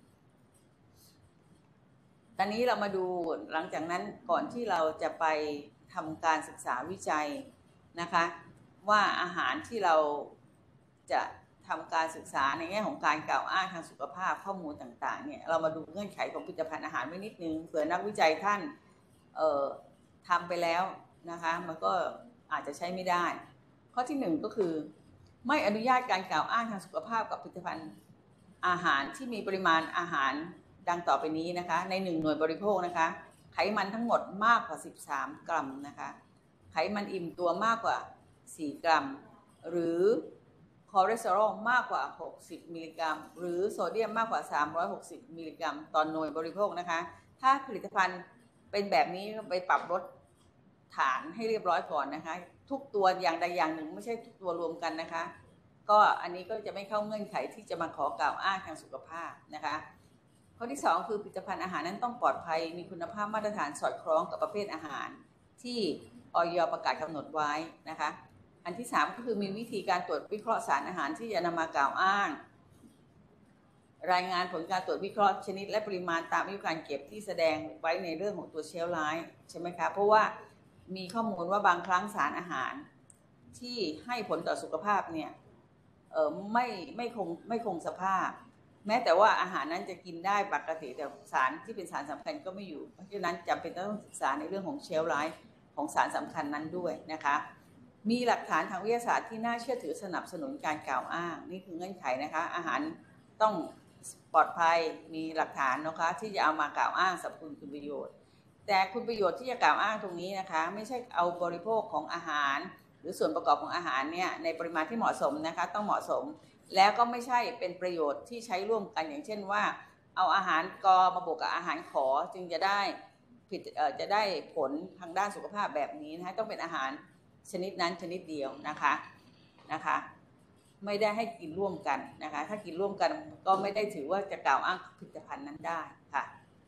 ตอนนี้เรามาดูหลังจากนั้นก่อนที่เราจะไปทำการศึกษาวิจัยนะคะว่าอาหารที่เราจะทำการศึกษาในแง่ของการกล่าวอ้างทางสุขภาพข้อมูลต่างๆเนี่ยเรามาดูเงื่อนไขของผลิตภัณฑ์อาหารไว้นิดนึงเผื่อนักวิจัยท่านเอ่อทำไปแล้วนะคะมันก็อาจจะใช้ไม่ได้ข้อที่หนึ่งก็คือไม่อนุญาตการกล่าวอ้างทางสุขภาพกับผลิตภัณฑ์อาหารที่มีปริมาณอาหารดังต่อไปนี้นะคะในหนึ่งหน่วยบริโภคนะคะไขมันทั้งหมดมากกว่าสิบสามกรัมนะคะไขมันอิ่มตัวมากกว่าสี่กรัมหรือคอเลสเตอรอลมากกว่าหกสิบมิลลิกรัมหรือโซเดียมมากกว่าสามร้อยหกสิบมิลลิกรัมต่อหน่วยบริโภคนะคะถ้าผลิตภัณฑ์เป็นแบบนี้ไปปรับลดฐานให้เรียบร้อยก่อนนะคะทุกตัวอย่างใดอย่างหนึ่งไม่ใช่ทุกตัวรวมกันนะคะก็อันนี้ก็จะไม่เข้าเงื่อนไขที่จะมาขอกล่าวอ้างทางสุขภาพนะคะข้อที่สองคือผลิตภัณฑ์อาหารนั้นต้องปลอดภัยมีคุณภาพมาตรฐานสอดคล้องกับประเภทอาหารที่อย.ประกาศกำหนดไว้นะคะอันที่สามก็คือมีวิธีการตรวจวิเคราะห์สารอาหารที่จะนำมากล่าวอ้างรายงานผลการตรวจวิเคราะห์ชนิดและปริมาณตามอายุการเก็บที่แสดงไว้ในเรื่องของตัวเชลฟ์ไลน์ใช่ไหมคะเพราะว่ามีข้อมูลว่าบางครั้งสารอาหารที่ให้ผลต่อสุขภาพเนี่ยเออไม่ไม่คงไม่คงสภาพแม้แต่ว่าอาหารนั้นจะกินได้ปกติแต่สารที่เป็นสารสำคัญก็ไม่อยู่เพราะฉะนั้นจำเป็นต้องศึกษาในเรื่องของเชลฟ์ไลน์ของสารสำคัญนั้นด้วยนะคะมีหลักฐานทางวิทยาศาสตร์ที่น่าเชื่อถือสนับสนุนการกล่าวอ้างนี่คือเงื่อนไขนะคะอาหารต้องปลอดภัยมีหลักฐานนะคะที่จะเอามากล่าวอ้างสรรพคุณคุณประโยชน์แต่คุณประโยชน์ที่จะกล่าวอ้างตรงนี้นะคะไม่ใช่เอาบริโภคของอาหารหรือส่วนประกอบของอาหารเนี่ยในปริมาณที่เหมาะสมนะคะต้องเหมาะสมแล้วก็ไม่ใช่เป็นประโยชน์ที่ใช้ร่วมกันอย่างเช่นว่าเอาอาหารกอมาบวกกับอาหารขอจึงจะได้ผิดเอ่อจะได้ผลทางด้านสุขภาพแบบนี้นะคะต้องเป็นอาหารชนิดนั้นชนิดเดียวนะคะนะคะไม่ได้ให้กินร่วมกันนะคะถ้ากินร่วมกันก็ไม่ได้ถือว่าจะกล่าวอ้างผลิตภัณฑ์นั้นได้ค่ะ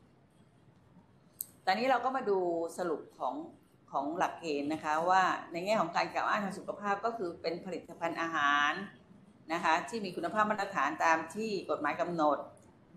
ตอนนี้เราก็มาดูสรุปของของหลักเกณฑ์นะคะว่าในแง่ของการกล่าวอ้างทางสุขภาพก็คือเป็นผลิตภัณฑ์อาหารนะคะที่มีคุณภาพมาตรฐานตามที่กฎหมายกำหนด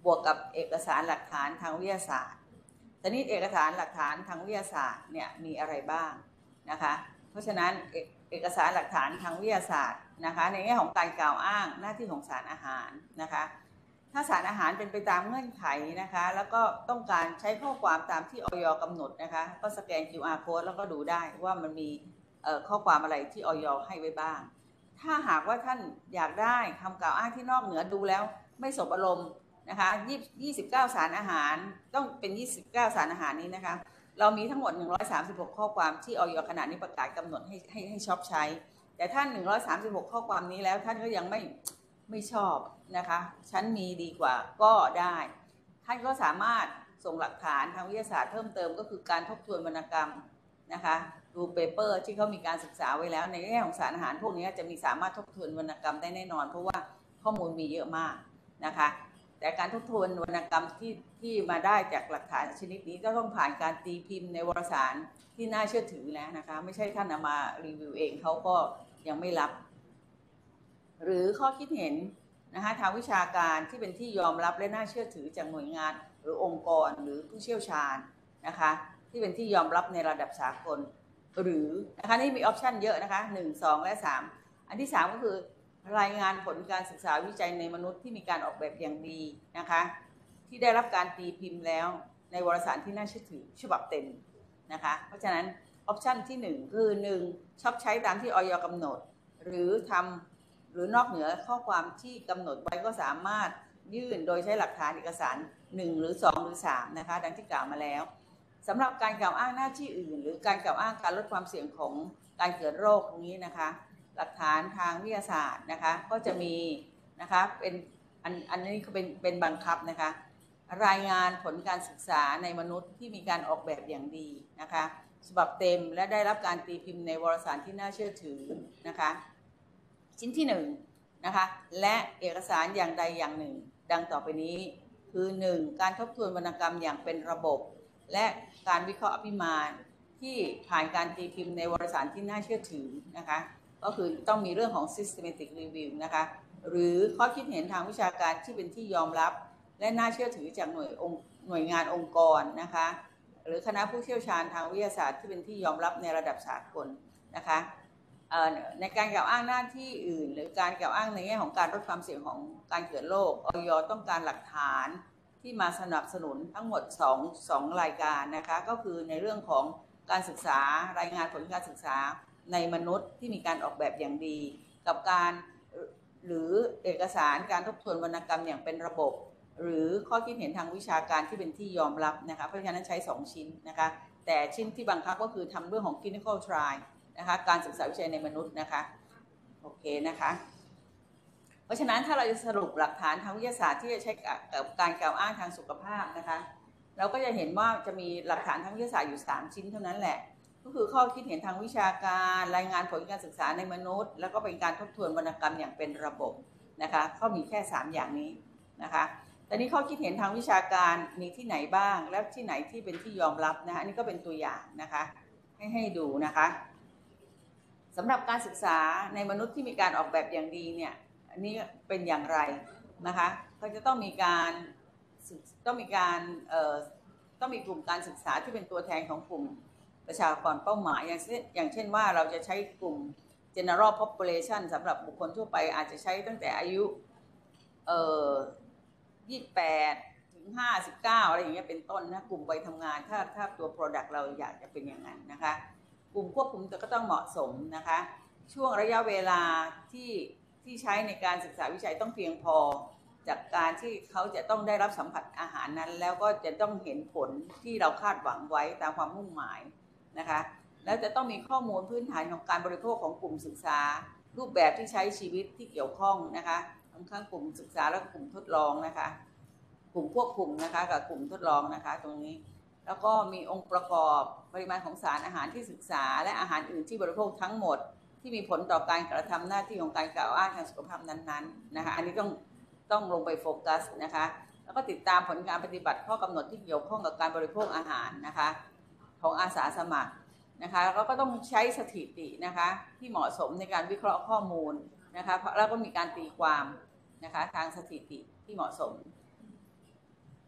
บวกกับเอกสารหลักฐานทางวิทยาศาสตร์แต่นี้เอกสารหลักฐานทางวิทยาศาสตร์เนี่ยมีอะไรบ้างนะคะเพราะฉะนั้นเอกสารหลักฐานทางวิทยาศาสตร์นะคะในแง่ของการกล่าวอ้างหน้าที่ของสารอาหารนะคะถ้าสารอาหารเป็นไปตามเงื่อนไขนะคะแล้วก็ต้องการใช้ข้อความตามที่อย.กำหนดนะคะก็สแกน คิว อาร์ code แล้วก็ดูได้ว่ามันมีข้อความอะไรที่อย.ให้ไว้บ้างถ้าหากว่าท่านอยากได้คำกล่าวอ้างที่นอกเหนือดูแล้วไม่สบอารมณ์นะคะยี่สิบเก้าสารอาหารต้องเป็นยี่สิบเก้าสารอาหารนี้นะคะเรามีทั้งหมดหนึ่งร้อยสามสิบหกข้อความที่อย.ขณะนี้ประกาศกำหนดให้ให้ให้ชอบใช้แต่ท่านหนึ่งร้อยสามสิบหกข้อความนี้แล้วท่านก็ยังไม่ไม่ชอบนะคะฉันมีดีกว่าก็ได้ท่านก็สามารถส่งหลักฐานทางวิทยาศาสตร์เพิ่มเติมก็คือการทบทวนวรรณกรรมนะคะดูเปเปอร์ที่เขามีการศึกษาไว้แล้วในแง่ของสารอาหารพวกนี้จะมีสามารถทบทวนวรรณกรรมได้แน่นอนเพราะว่าข้อมูลมีเยอะมากนะคะแต่การทบทวนวรรณกรรมที่ที่มาได้จากหลักฐานชนิดนี้ก็ต้องผ่านการตีพิมพ์ในวารสารที่น่าเชื่อถือแล้วนะคะไม่ใช่ท่านเอามารีวิวเองเขาก็ยังไม่รับหรือข้อคิดเห็นนะคะทางวิชาการที่เป็นที่ยอมรับและน่าเชื่อถือจากหน่วยงานหรือองค์กรหรือผู้เชี่ยวชาญนะคะที่เป็นที่ยอมรับในระดับสากลหรือนะคะนี่มีออปชันเยอะนะคะหนึ่ง สองและสามอันที่สามก็คือรายงานผลการศึกษาวิจัยในมนุษย์ที่มีการออกแบบอย่างดีนะคะที่ได้รับการตีพิมพ์แล้วในวารสารที่น่าเชื่อถือฉบับเต็มนะคะเพราะฉะนั้นออปชันที่หนึ่งคือหนึ่งชอบใช้ตามที่อย.กำหนดหรือทำหรือนอกเหนือข้อความที่กำหนดไว้ก็สามารถยื่นโดยใช้หลักฐานเอกสารหนึ่งหรือสองหรือสามนะคะดังที่กล่าวมาแล้วสำหรับการกล่าวอ้างหน้าที่อื่นหรือการกล่าวอ้างการลดความเสี่ยงของการเกิดโรคตรงนี้นะคะหลักฐานทางวิทยาศาสตร์นะคะก็จะมีนะคะเป็นอันอันนี้ก็เป็นเป็นบังคับนะคะรายงานผลการศึกษาในมนุษย์ที่มีการออกแบบอย่างดีนะคะฉบับเต็มและได้รับการตีพิมพ์ในวารสารที่น่าเชื่อถือนะคะชิ้นที่หนึ่งนะคะและเอกสารอย่างใดอย่างหนึ่งดังต่อไปนี้คือหนึ่งการทบทวนวรรณกรรมอย่างเป็นระบบและการวิเคราะห์อภิมานที่ผ่านการตีพิมพ์ในวารสารที่น่าเชื่อถือนะคะก็คือต้องมีเรื่องของ systematic review นะคะหรือข้อคิดเห็นทางวิชาการที่เป็นที่ยอมรับและน่าเชื่อถือจากหน่วยองค์หน่วยงานองค์กรนะคะหรือคณะผู้เชี่ยวชาญทางวิทยาศาสตร์ที่เป็นที่ยอมรับในระดับสากลนะคะในการกล่าวอ้างหน้าที่อื่นหรือการกล่าวอ้างในแง่ของการลดความเสี่ยงของการเกิดโรคอย.ต้องการหลักฐานที่มาสนับสนุนทั้งหมดสอง สองรายการนะคะก็คือในเรื่องของการศึกษารายงานผลการศึกษาในมนุษย์ที่มีการออกแบบอย่างดีกับการหรือเอกสารการทบทวนวรรณกรรมอย่างเป็นระบบหรือข้อคิดเห็นทางวิชาการที่เป็นที่ยอมรับนะคะเพราะฉะนั้นใช้สองชิ้นนะคะแต่ชิ้นที่บังคับก็คือทำเรื่องของ clinical trial นะคะการศึกษาวิจัยในมนุษย์นะคะโอเคนะคะเพราะฉะนั้นถ้าเราจะสรุปหลักฐานทางวิทยาศาสตร์ที่จะใช้กับการกล่าวอ้างทางสุขภาพนะคะเราก็จะเห็นว่าจะมีหลักฐานทางวิทยาศาสตร์อยู่สามชิ้นเท่านั้นแหละก็คือข้อคิดเห็นทางวิชาการรายงานผลการศึกษาในมนุษย์แล้วก็เป็นการทบทวนวรรณกรรมอย่างเป็นระบบนะคะเขามีแค่สามอย่างนี้นะคะแต่นี้ข้อคิดเห็นทางวิชาการมีที่ไหนบ้างและที่ไหนที่เป็นที่ยอมรับนะคะอันนี้ก็เป็นตัวอย่างนะคะให้ให้ดูนะคะสำหรับการศึกษาในมนุษย์ที่มีการออกแบบอย่างดีเนี่ยอันนี้เป็นอย่างไรนะคะก็จะต้องมีการต้องมีการเอ่อต้องมีกลุ่มการศึกษาที่เป็นตัวแทนของกลุ่มประชากรเป้าหมายอย่างเช่นอย่างเช่นว่าเราจะใช้กลุ่ม general population สำหรับบุคคลทั่วไปอาจจะใช้ตั้งแต่อายุเอ่อยี่สิบแปดถึงห้าสิบเก้าอะไรอย่างเงี้ยเป็นต้นนะกลุ่มวัยทำงานถ้าถ้าตัว product เราอยากจะเป็นอย่างนั้นนะคะกลุ่มควบคุมก็ต้องเหมาะสมนะคะช่วงระยะเวลาที่ที่ใช้ในการศึกษาวิจัยต้องเพียงพอจากการที่เขาจะต้องได้รับสัมผัสอาหารนั้นแล้วก็จะต้องเห็นผลที่เราคาดหวังไว้ตามความมุ่งหมายนะคะแล้วจะต้องมีข้อมูลพื้นฐานของการบริโภคของกลุ่มศึกษารูปแบบที่ใช้ชีวิตที่เกี่ยวข้องนะคะทั้งข้างกลุ่มศึกษาและกลุ่มทดลองนะคะกลุ่มควบคุมนะคะกับกลุ่มทดลองนะคะตรงนี้แล้วก็มีองค์ประกอบปริมาณของสารอาหารที่ศึกษาและอาหารอื่นที่บริโภคทั้งหมดที่มีผลต่อการกระทำหน้าที่ของการกล่าวอ้างทางสุขภาพนั้นๆนะคะอันนี้ต้องต้องลงไปโฟกัสนะคะแล้วก็ติดตามผลการปฏิบัติข้อกำหนดที่เกี่ยวข้องกับการบริโภคอาหารนะคะของอาสาสมัครนะคะแล้วก็ต้องใช้สถิตินะคะที่เหมาะสมในการวิเคราะห์ข้อมูลนะคะแล้วก็มีการตีความนะคะทางสถิติที่เหมาะสม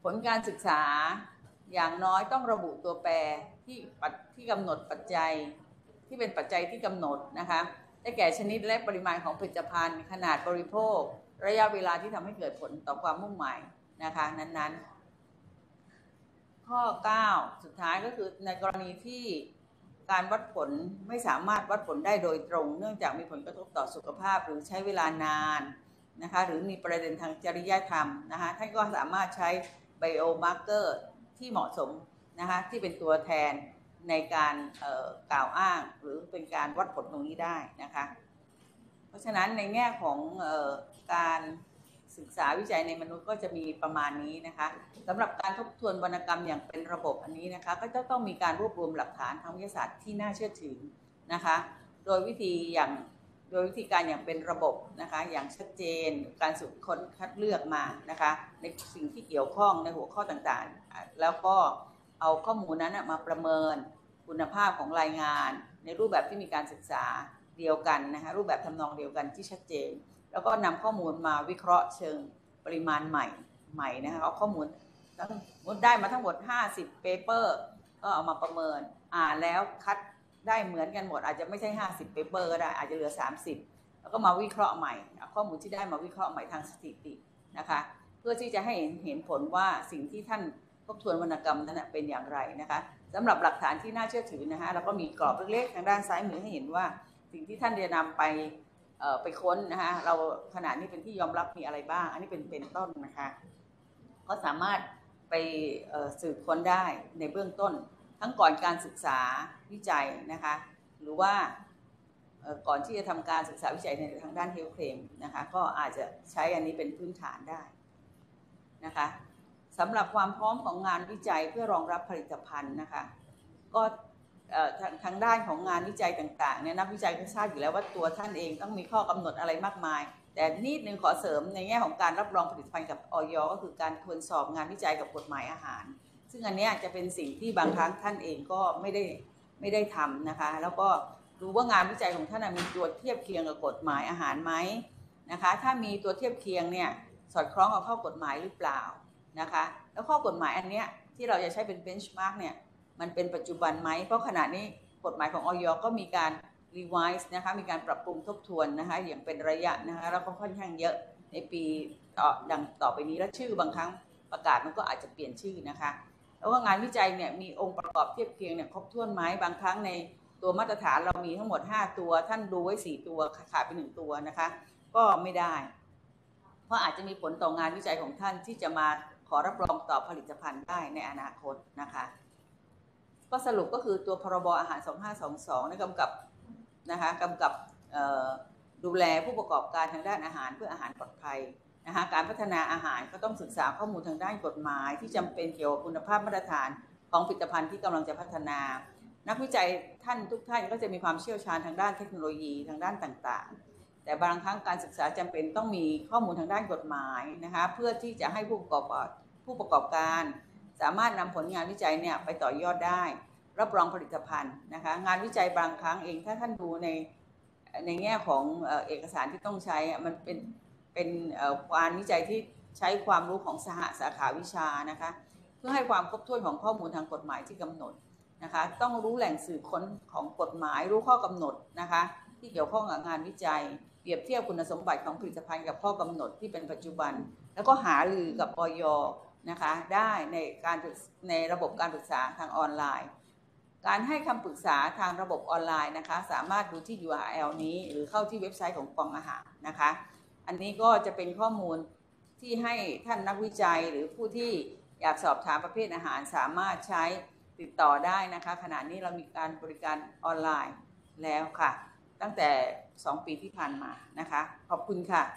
ผลการศึกษาอย่างน้อยต้องระบุตัวแปรที่ที่กำหนดปัจจัยที่เป็นปัจจัยที่กำหนดนะคะได้แก่ชนิดและปริมาณของผลิตภัณฑ์ขนาดบริโภคระยะเวลาที่ทำให้เกิดผลต่อความมุ่งหมายนะคะนั้นๆข้อเก้าสุดท้ายก็คือในกรณีที่การวัดผลไม่สามารถวัดผลได้โดยตรงเนื่องจากมีผลกระทบต่อสุขภาพหรือใช้เวลานานนะคะหรือมีประเด็นทางจริยธรรมนะคะท่านก็สามารถใช้ไบโอมาร์เกอร์ที่เหมาะสมนะคะที่เป็นตัวแทนในการกล่าวอ้างหรือเป็นการวัดผลตรงนี้ได้นะคะเพราะฉะนั้นในแง่ของการศึกษาวิจัยในมนุษย์ก็จะมีประมาณนี้นะคะสำหรับการทบทวนวรรณกรรมอย่างเป็นระบบอันนี้นะคะก็จะต้องมีการรวบรวมหลักฐานทางวิทยาศาสตร์ที่น่าเชื่อถือนะคะโดยวิธีอย่างโดยวิธีการอย่างเป็นระบบนะคะอย่างชัดเจนการสืบค้นคัดเลือกมานะคะในสิ่งที่เกี่ยวข้องในหัวข้อต่างๆแล้วก็เอาข้อมูลนั้นมาประเมินคุณภาพของรายงานในรูปแบบที่มีการศึกษาเดียวกันนะคะรูปแบบทำนองเดียวกันที่ชัดเจนแล้วก็นำข้อมูลมาวิเคราะห์เชิงปริมาณใหม่ใหม่นะคะเอาข้อมูลมุดได้มาทั้งหมดห้าสิบเปเปอร์ก็เอามาประเมินอ่านแล้วคัดได้เหมือนกันหมดอาจจะไม่ใช่ห้าสิบเปเปอร์ก็ได้อาจจะเหลือสามสิบแล้วก็มาวิเคราะห์ใหม่เอาข้อมูลที่ได้มาวิเคราะห์ใหม่ทางสถิตินะคะเพื่อที่จะให้เห็นผลว่าสิ่งที่ท่านทบทวนวรรณกรรมนั้นเป็นอย่างไรนะคะสำหรับหลักฐานที่น่าเชื่อถือนะคะแล้วก็มีกรอบเล็กๆทางด้านซ้ายมือให้เห็นว่าสิ่งที่ท่านจะนำไปไปค้นนะคะเราขณะนี้เป็นที่ยอมรับมีอะไรบ้างอันนี้เป็นเป็นต้นนะคะก็สามารถไปสืบค้นได้ในเบื้องต้นทั้งก่อนการศึกษาวิจัยนะคะหรือว่าก่อนที่จะทำการศึกษาวิจัยในทางด้านเฮลท์เคลมนะคะก็อาจจะใช้อันนี้เป็นพื้นฐานได้นะคะสำหรับความพร้อมของงานวิจัยเพื่อรองรับผลิตภัณฑ์นะคะก็ทางทางด้านของงานวิจัยต่างๆเนี่ยนักวิจัยก็ทราบอยู่แล้วว่าตัวท่านเองต้องมีข้อกำหนดอะไรมากมายแต่นิดนึงขอเสริมในแง่ของการรับรองผลิตภัณฑ์กับอย.ก็คือการทวนสอบงานวิจัยกับกฎหมายอาหารซึ่งอันนี้จะเป็นสิ่งที่บางครั้งท่านเองก็ไม่ได้ไม่ได้ทำนะคะแล้วก็ดูว่างานวิจัยของท่านมีตัวเทียบเคียงกับกฎหมายอาหารไหมนะคะถ้ามีตัวเทียบเคียงเนี่ยสอดคล้องกับข้อกฎหมายหรือเปล่านะคะแล้วข้อกฎหมายอันเนี้ยที่เราจะใช้เป็นเบนช์มาร์กเนี่ยมันเป็นปัจจุบันไหมเพราะขณะนี้กฎหมายของอย.ก็มีการรีไวซ์นะคะมีการปรับปรุงทบทวนนะคะอย่างเป็นระยะนะคะแล้วก็ค่อนข้างเยอะในปีต่อดังต่อไปนี้และชื่อบางครั้งประกาศมันก็อาจจะเปลี่ยนชื่อนะคะแล้วก็งานวิจัยเนี่ยมีองค์ประกอบเทียบเคียงเนี่ยครบถ้วนไหมบางครั้งในตัวมาตรฐานเรามีทั้งหมดห้าตัวท่านดูไว้สี่ตัวขาดไปหนึ่งตัวนะคะก็ไม่ได้เพราะอาจจะมีผลต่องานวิจัยของท่านที่จะมาขอรับรองต่อผลิตภัณฑ์ได้ในอนาคตนะคะก็สรุปก็คือตัวพรบอาหารสองพันห้าร้อยยี่สิบสองได้กำกับนะคะกำกับดูแลผู้ประกอบการทางด้านอาหารเพื่ออาหารปลอดภัยนะคะการพัฒนาอาหารก็ต้องศึกษาข้อมูลทางด้านกฎหมายที่จำเป็นเกี่ยวกับคุณภาพมาตรฐานของผลิตภัณฑ์ที่กำลังจะพัฒนานักวิจัยท่านทุกท่านก็จะมีความเชี่ยวชาญทางด้านเทคโนโลยีทางด้านต่างๆแต่บางครั้งการศึกษาจำเป็นต้องมีข้อมูลทางด้านกฎหมายนะคะเพื่อที่จะให้ผู้ประกอบผู้ประกอบการสามารถนำผลงานวิจัยเนี่ยไปต่อยอดได้รับรองผลิตภัณฑ์นะคะงานวิจัยบางครั้งเองถ้าท่านดูในในแง่ของเอกสารที่ต้องใช้มันเป็นเป็นการวิจัยที่ใช้ความรู้ของสหสาขาวิชานะคะเพื่อให้ความครบถ้วนของข้อมูลทางกฎหมายที่กำหนดนะคะต้องรู้แหล่งสืบค้นของกฎหมายรู้ข้อกำหนดนะคะที่เกี่ยวข้องกับงานวิจัยเปรียบเทียบคุณสมบัติของผลิตภัณฑ์กับข้อกำหนดที่เป็นปัจจุบันแล้วก็หารือกับอย.นะคะได้ในการในระบบการปรึกษาทางออนไลน์การให้คำปรึกษาทางระบบออนไลน์นะคะสามารถดูที่ ยู อาร์ แอล นี้หรือเข้าที่เว็บไซต์ของกองอาหารนะคะอันนี้ก็จะเป็นข้อมูลที่ให้ท่านนักวิจัยหรือผู้ที่อยากสอบถามประเภทอาหารสามารถใช้ติดต่อได้นะคะขณะนี้เรามีการบริการออนไลน์แล้วค่ะตั้งแต่สองปีที่ผ่านมานะคะขอบคุณค่ะ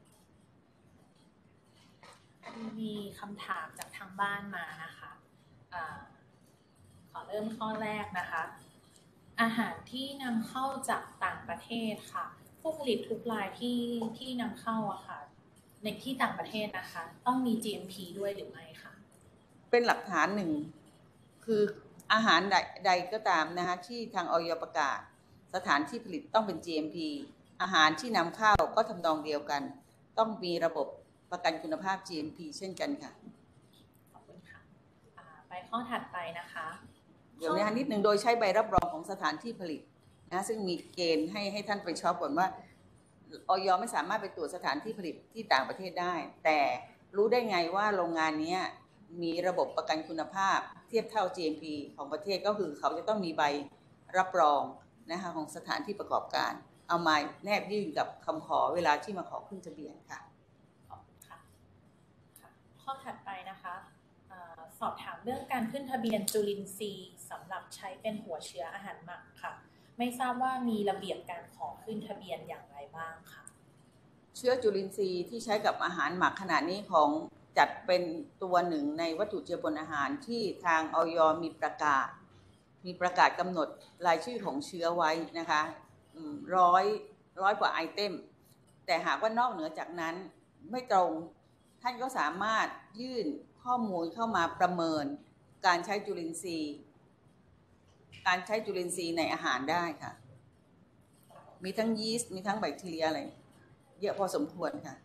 มีคำถามจากทางบ้านมานะคะอ่าขอเริ่มข้อแรกนะคะอาหารที่นำเข้าจากต่างประเทศค่ะผู้ผลิตทุกรายที่ที่นำเข้าอะค่ะในที่ต่างประเทศนะคะต้องมี จี เอ็ม พี ด้วยหรือไม่คะเป็นหลักฐานหนึ่งคืออาหารใดใดก็ตามนะคะที่ทางอย.ประกาศสถานที่ผลิตต้องเป็น จี เอ็ม พี อาหารที่นำเข้าก็ทำนองเดียวกันต้องมีระบบประกันคุณภาพ จี เอ็ม พี เช่นกันค่ะขอบไปข้อถัดไปนะคะเดี๋ยวนี้นิดหนึ่งโดยใช้ใบรับรองของสถานที่ผลิตนะซึ่งมีเกณฑ์ให้ให้ท่านไปช็อปก่อนว่าอย.ไม่สามารถไปตรวจสถานที่ผลิตที่ต่างประเทศได้ แต่รู้ได้ไงว่าโรงงานนี้มีระบบประกันคุณภาพเทียบเท่า จี เอ็ม พี ของประเทศก็คือเขาจะต้องมีใบรับรองนะคะของสถานที่ประกอบการเอามาแนบยื่นกับคำขอเวลาที่มาขอขึ้นทะเบียนค่ะขอบคุณค่ะข้อถัดไปนะคะสอบถามเรื่องการขึ้นทะเบียนจุลินทรีย์สำหรับใช้เป็นหัวเชื้ออาหารหมักค่ะไม่ทราบว่ามีระเบียบการขอขึ้นทะเบียนอย่างไรบ้างค่ะเชื้อจุลินทรีย์ที่ใช้กับอาหารหมักขนาดนี้ของจัดเป็นตัวหนึ่งในวัตถุเจือปนอาหารที่ทางอย.มีประกาศมีประกาศกำหนดรายชื่อของเชื้อไว้นะคะร้อยร้อยกว่าไอเทมแต่หากว่านอกเหนือจากนั้นไม่ตรงท่านก็สามารถยื่นข้อมูลเข้ามาประเมินการใช้จุลินทรีย์การใช้จุลินทรีย์ในอาหารได้ค่ะมีทั้งยีสต์มีทั้งแบคทีเรียอะไรเยอะพอสมควรค่ะ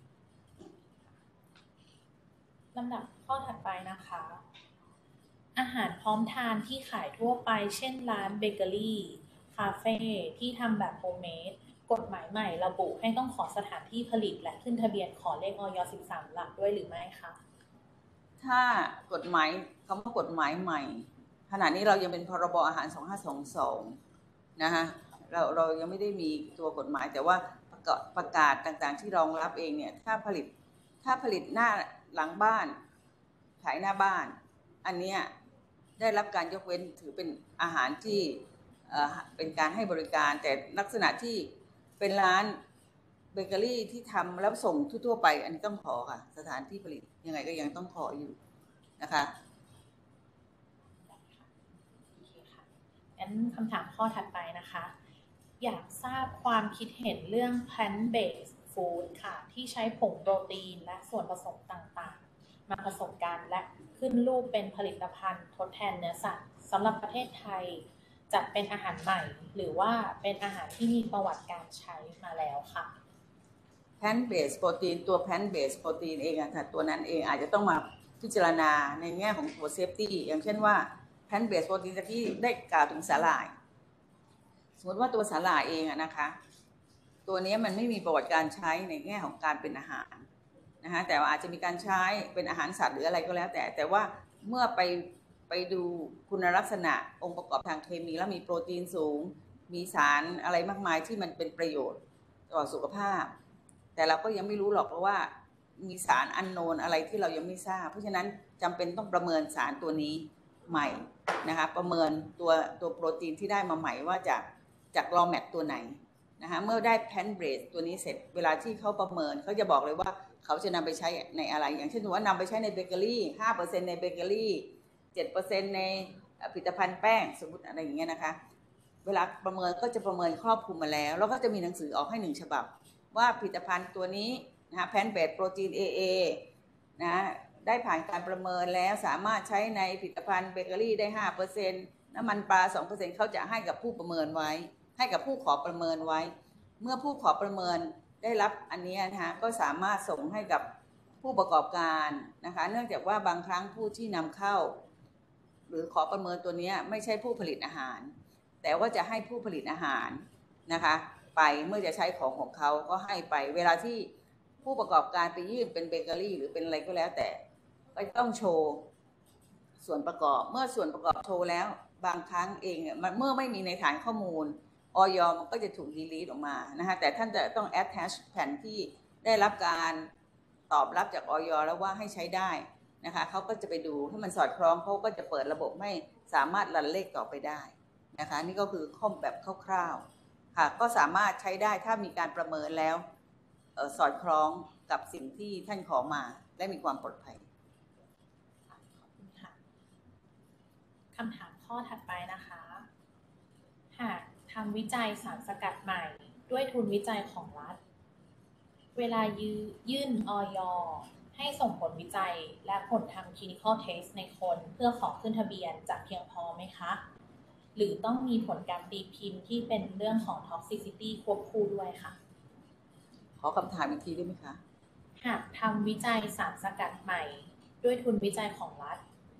ลำดับข้อถัดไปนะคะอาหารพร้อมทานที่ขายทั่วไปเช่นร้านเบเกอรี่คาเฟ่ที่ทำแบบโฮมเมดกฎหมายใหม่ระบุให้ต้องขอสถานที่ผลิตและขึ้นทะเบียนขอเลขอย.สิบสามหลักด้วยหรือไม่คะถ้ากฎหมายคำว่ากฎหมายใหม่ขณะนี้เรายังเป็นพรบอาหารสองห้าสองสองนะคะเราเรายังไม่ได้มีตัวกฎหมายแต่ว่าประกาศต่างๆที่รองรับเองเนี่ยถ้าผลิตถ้าผลิตหน้าหลังบ้านขายหน้าบ้านอันนี้ได้รับการยกเว้นถือเป็นอาหารที่เป็นการให้บริการแต่ลักษณะที่เป็นร้านเบเกอรี่ที่ทำแล้วส่งทั่วๆไปอันนี้ต้องขอค่ะสถานที่ผลิตยังไงก็ยังต้องขออยู่นะคะโอเคค่ะงั้นคำถามข้อถัดไปนะคะอยากทราบความคิดเห็นเรื่อง plant based food ค่ะที่ใช้ผงโปรตีนและส่วนผสมต่างๆมาผสมกันและขึ้นรูปเป็นผลิตภัณฑ์ทดแทนเนื้อสัตว์สำหรับประเทศไทยจัดเป็นอาหารใหม่หรือว่าเป็นอาหารที่มีประวัติการใช้มาแล้วค่ะ plant based protein ตัว plant based protein เองอะค่ะตัวนั้นเองอาจจะต้องมาพิจารณาในแง่ของตัว safety อย่างเช่นว่า plant based protein ที่ได้กล่าวถึงสาหร่ายสมมติว่าตัวสาหร่ายเองอะนะคะตัวนี้มันไม่มีประวัติการใช้ในแง่ของการเป็นอาหารนะคะแต่ว่าอาจจะมีการใช้เป็นอาหารสัตว์หรืออะไรก็แล้วแต่แต่ว่าเมื่อไปไปดูคุณลักษณะองค์ประกอบทางเคมีแล้วมีโปรตีนสูงมีสารอะไรมากมายที่มันเป็นประโยชน์ต่อสุขภาพแต่เราก็ยังไม่รู้หรอกเพราะว่ามีสารอันโนนอะไรที่เรายังไม่ทราบเพราะฉะนั้นจำเป็นต้องประเมินสารตัวนี้ใหม่นะคะประเมินตัวตัวโปรตีนที่ได้มาใหม่ว่าจากจากรอแมทตัวไหนนะคะเมื่อได้แพนเบรดตัวนี้เสร็จเวลาที่เขาประเมินเขาจะบอกเลยว่าเขาจะนำไปใช้ในอะไรอย่างเช่นว่านำไปใช้ในเบเกอรี่ ห้าเปอร์เซ็นต์ ในเบเกอรี่ เจ็ดเปอร์เซ็นต์ ในผลิตภัณฑ์แป้งสมมติอะไรอย่างเงี้ยนะคะเวลาประเมินก็จะประเมินครอบคลุมมาแล้วแล้วก็จะมีหนังสือออกให้หนึ่งฉบับว่าผลิตภัณฑ์ตัวนี้นะคะแพนเบรดโปรตีน เอ เอ นะได้ผ่านการประเมินแล้วสามารถใช้ในผลิตภัณฑ์เบเกอรี่ได้ ห้าเปอร์เซ็นต์ น้ำมันปลา สองเปอร์เซ็นต์ เขาจะให้กับผู้ประเมินไว้ให้กับผู้ขอประเมินไว้เมื่อผู้ขอประเมินได้รับอันนี้นะคะก็สามารถส่งให้กับผู้ประกอบการนะคะเนื่องจากว่าบางครั้งผู้ที่นำเข้าหรือขอประเมินตัวนี้ไม่ใช่ผู้ผลิตอาหารแต่ว่าจะให้ผู้ผลิตอาหารนะคะไปเมื่อจะใช้ของของเขาก็ให้ไปเวลาที่ผู้ประกอบการไปยื่นเป็นเบเกอรี่หรือเป็นอะไรก็แล้วแต่ก็ต้องโชว์ส่วนประกอบเมื่อส่วนประกอบโชว์แล้วบางครั้งเองมันเมื่อไม่มีในฐานข้อมูลอย.มันก็จะถูกดีลีทออกมานะคะแต่ท่านจะต้อง attach แผ่นที่ได้รับการตอบรับจากอย.แล้วว่าให้ใช้ได้นะคะเขาก็จะไปดูถ้ามันสอดคล้องเขาก็จะเปิดระบบให้สามารถรันเลขต่อไปได้นะคะนี่ก็คือข้อแบบคร่าวๆค่ะก็สามารถใช้ได้ถ้ามีการประเมินแล้วสอดคล้องกับสิ่งที่ท่านขอมาและมีความปลอดภัยขอบคุณค่ะคำถามข้อถัดไปนะคะหากทำวิจัยสารสกัดใหม่ด้วยทุนวิจัยของรัฐเวลายื่นอย.ให้ส่งผลวิจัยและผลทาง clinical test ในคนเพื่อขอขึ้นทะเบียนจะเพียงพอไหมคะหรือต้องมีผลการตีพิมพ์ที่เป็นเรื่องของ toxicity ควบคู่ด้วยค่ะขอคำถามอีกทีได้ไหมคะหากทำวิจัยสารสกัดใหม่ด้วยทุนวิจัยของรัฐ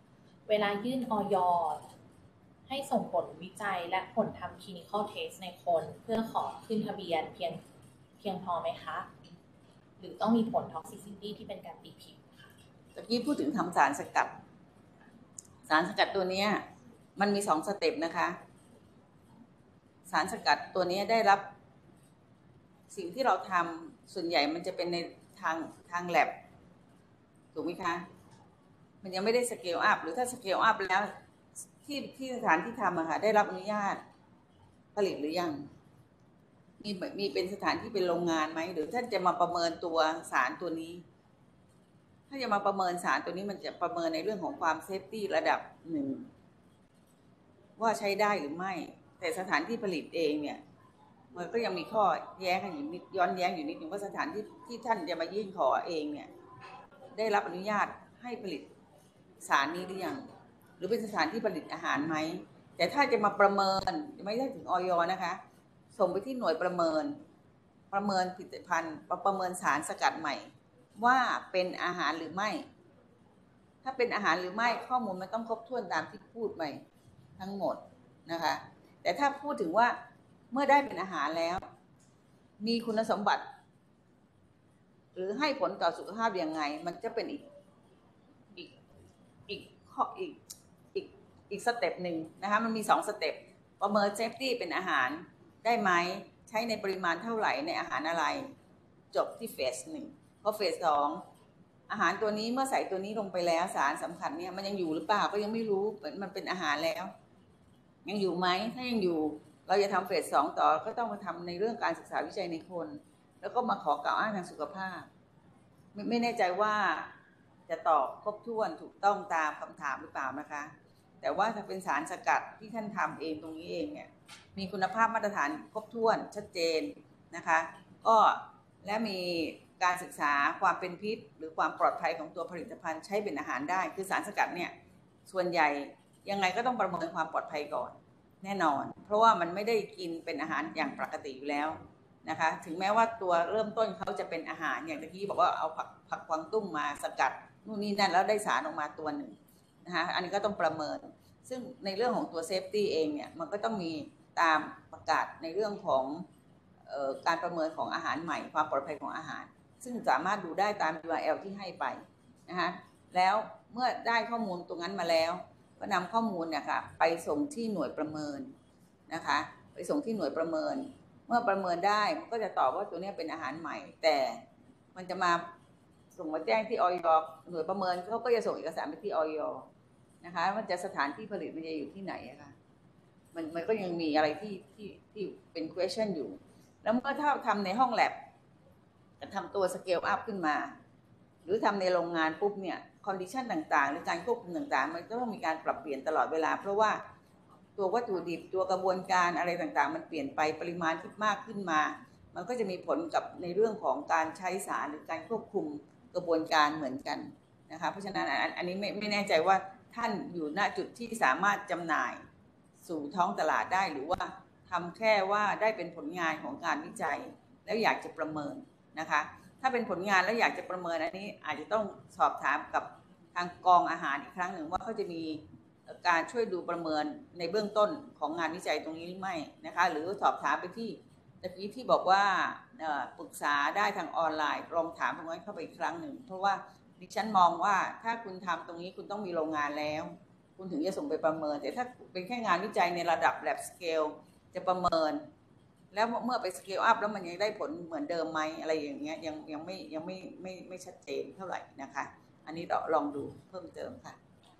เวลายื่นอย.ให้ส่งผลวิจัยและผลทำ clinical test ในคนเพื่อขอขึ้นทะเบียนเพียงเพียงพอไหมคะหรือต้องมีผล toxicity ที่เป็นการตีพิมพ์ค่ะตะกี้พูดถึงทำสารสกัดสารสกัดตัวนี้มันมีสองสเต็ปนะคะสารสกัดตัวนี้ได้รับสิ่งที่เราทำส่วนใหญ่มันจะเป็นในทางทางแลบถูกไหมคะมันยังไม่ได้สเกลอัพหรือถ้าสเกลอัพแล้วที่ที่สถานที่ทำอะค่ะได้รับอนุญาตผลิตหรือยังมีมีเป็นสถานที่เป็นโรงงานไหมหรือท่านจะมาประเมินตัวสารตัวนี้ถ้าจะมาประเมินสารตัวนี้มันจะประเมินในเรื่องของความเซฟตี้ระดับหนึ่งว่าใช้ได้หรือไม่แต่สถานที่ผลิตเองเนี่ยมันก็ยังมีข้อแย้งกันอยู่นิดย้อนแย้งอยู่นิดนึงว่าสถานที่ที่ท่านจะมายื่นขอเองเนี่ยได้รับอนุญาตให้ผลิตสารนี้หรือยังหรือเป็นสถานที่ผลิตอาหารไหมแต่ถ้าจะมาประเมินไม่ได้ถึงอย.นะคะส่งไปที่หน่วยประเมินประเมินผลิตภัณฑ์ประเมินสารสกัดใหม่ว่าเป็นอาหารหรือไม่ถ้าเป็นอาหารหรือไม่ข้อมูลมันต้องครบถ้วนตามที่พูดไปทั้งหมดนะคะแต่ถ้าพูดถึงว่าเมื่อได้เป็นอาหารแล้วมีคุณสมบัติหรือให้ผลต่อสุขภาพยังไงมันจะเป็นอีกอีกอีกข้ออีกอีกอีกสเต็ปหนึ่งนะคะมันมีสองสเต็ปประเมินเซฟตี้เป็นอาหารได้ไหมใช้ในปริมาณเท่าไหร่ในอาหารอะไรจบที่เฟสหนึ่งพอเฟสสองอาหารตัวนี้เมื่อใส่ตัวนี้ลงไปแล้วสารสำคัญเนี่ยมันยังอยู่หรือเปล่าก็ยังไม่รู้มันเป็นอาหารแล้วยังอยู่ไหมถ้ายังอยู่เราจะทำเฟสสองต่อก็ต้องมาทำในเรื่องการศึกษาวิจัยในคนแล้วก็มาขอกล่าวอ้างทางสุขภาพไม่ไม่แน่ใจว่าจะตอบครบถ้วนถูกต้องตามคำถามหรือเปล่านะคะแต่ว่าถ้าเป็นสารสกัดที่ท่านทำเองตรงนี้เองเนี่ยมีคุณภาพมาตรฐานครบถ้วนชัดเจนนะคะก็และมีการศึกษาความเป็นพิษหรือความปลอดภัยของตัวผลิตภัณฑ์ใช้เป็นอาหารได้คือสารสกัดเนี่ยส่วนใหญ่ยังไงก็ต้องประเมินความปลอดภัยก่อนแน่นอนเพราะว่ามันไม่ได้กินเป็นอาหารอย่างปกติอยู่แล้วนะคะถึงแม้ว่าตัวเริ่มต้นเขาจะเป็นอาหารอย่างตะกี้บอกว่าเอาผักผักกวางตุ้งมาสกัดนู่นนี่นั่นแล้วได้สารออกมาตัวหนึ่งนะคะอันนี้ก็ต้องประเมินซึ่งในเรื่องของตัวเซฟตี้เองเนี่ยมันก็ต้องมีตามประกาศในเรื่องของเอ่อการประเมินของอาหารใหม่ความปลอดภัยของอาหารซึ่งสามารถดูได้ตาม ยู อาร์ แอล ที่ให้ไปนะคะแล้วเมื่อได้ข้อมูลตรงนั้นมาแล้วก็นำข้อมูลเนี่ยค่ะไปส่งที่หน่วยประเมินนะคะไปส่งที่หน่วยประเมินเมื่อประเมินได้มันก็จะตอบว่าตัวนี้เป็นอาหารใหม่แต่มันจะมาส่งมาแจ้งที่อย.หน่วยประเมินเขาก็จะส่งเอกสารไปที่อย.นะคะมันจะสถานที่ผลิตมันจะอยู่ที่ไหนอะคะมันมันก็ยังมีอะไรที่ที่ที่เป็น question อยู่แล้วเมื่อถ้าทำในห้องแลบทำตัวสเกลอัพขึ้นมาหรือทำในโรงงานปุ๊บเนี่ยคอนดิชันต่างๆหรือการควบคุมต่างๆมันก็ต้องมีการปรับเปลี่ยนตลอดเวลาเพราะว่าตัววัตถุดิบตัวกระบวนการอะไรต่างๆมันเปลี่ยนไปปริมาณที่มากขึ้นมามันก็จะมีผลกับในเรื่องของการใช้สารหรือการควบคุมกระบวนการเหมือนกันนะคะเพราะฉะนั้นอันนี้ไม่ไม่แน่ใจว่าท่านอยู่ณจุดที่สามารถจำหน่ายสู่ท้องตลาดได้หรือว่าทำแค่ว่าได้เป็นผลงานของการวิจัยแล้วอยากจะประเมินนะคะถ้าเป็นผลงานแล้วอยากจะประเมินอันนี้อาจจะต้องสอบถามกับทางกองอาหารอีกครั้งหนึ่งว่าเขาจะมีการช่วยดูประเมินในเบื้องต้นของงานวิจัยตรงนี้หรือไม่นะคะหรือสอบถามไปที่ตะกี้ที่บอกว่าปรึกษาได้ทางออนไลน์ลองถามตรงนั้นเข้าไปอีกครั้งหนึ่งเพราะว่าดิฉันมองว่าถ้าคุณทำตรงนี้คุณต้องมีโรงงานแล้วคุณถึงจะส่งไปประเมินแต่ถ้าเป็นแค่งานวิจัยในระดับ lab scale จะประเมินแล้วเมื่อไปสเกลอัพแล้วมันยังได้ผลเหมือนเดิมไหมอะไรอย่างเงี้ยยังยังไม่ยังไม่ไม่ไม่ชัดเจนเท่าไหร่นะคะอันนี้เราลองดูเพิ่มเติมค่ะ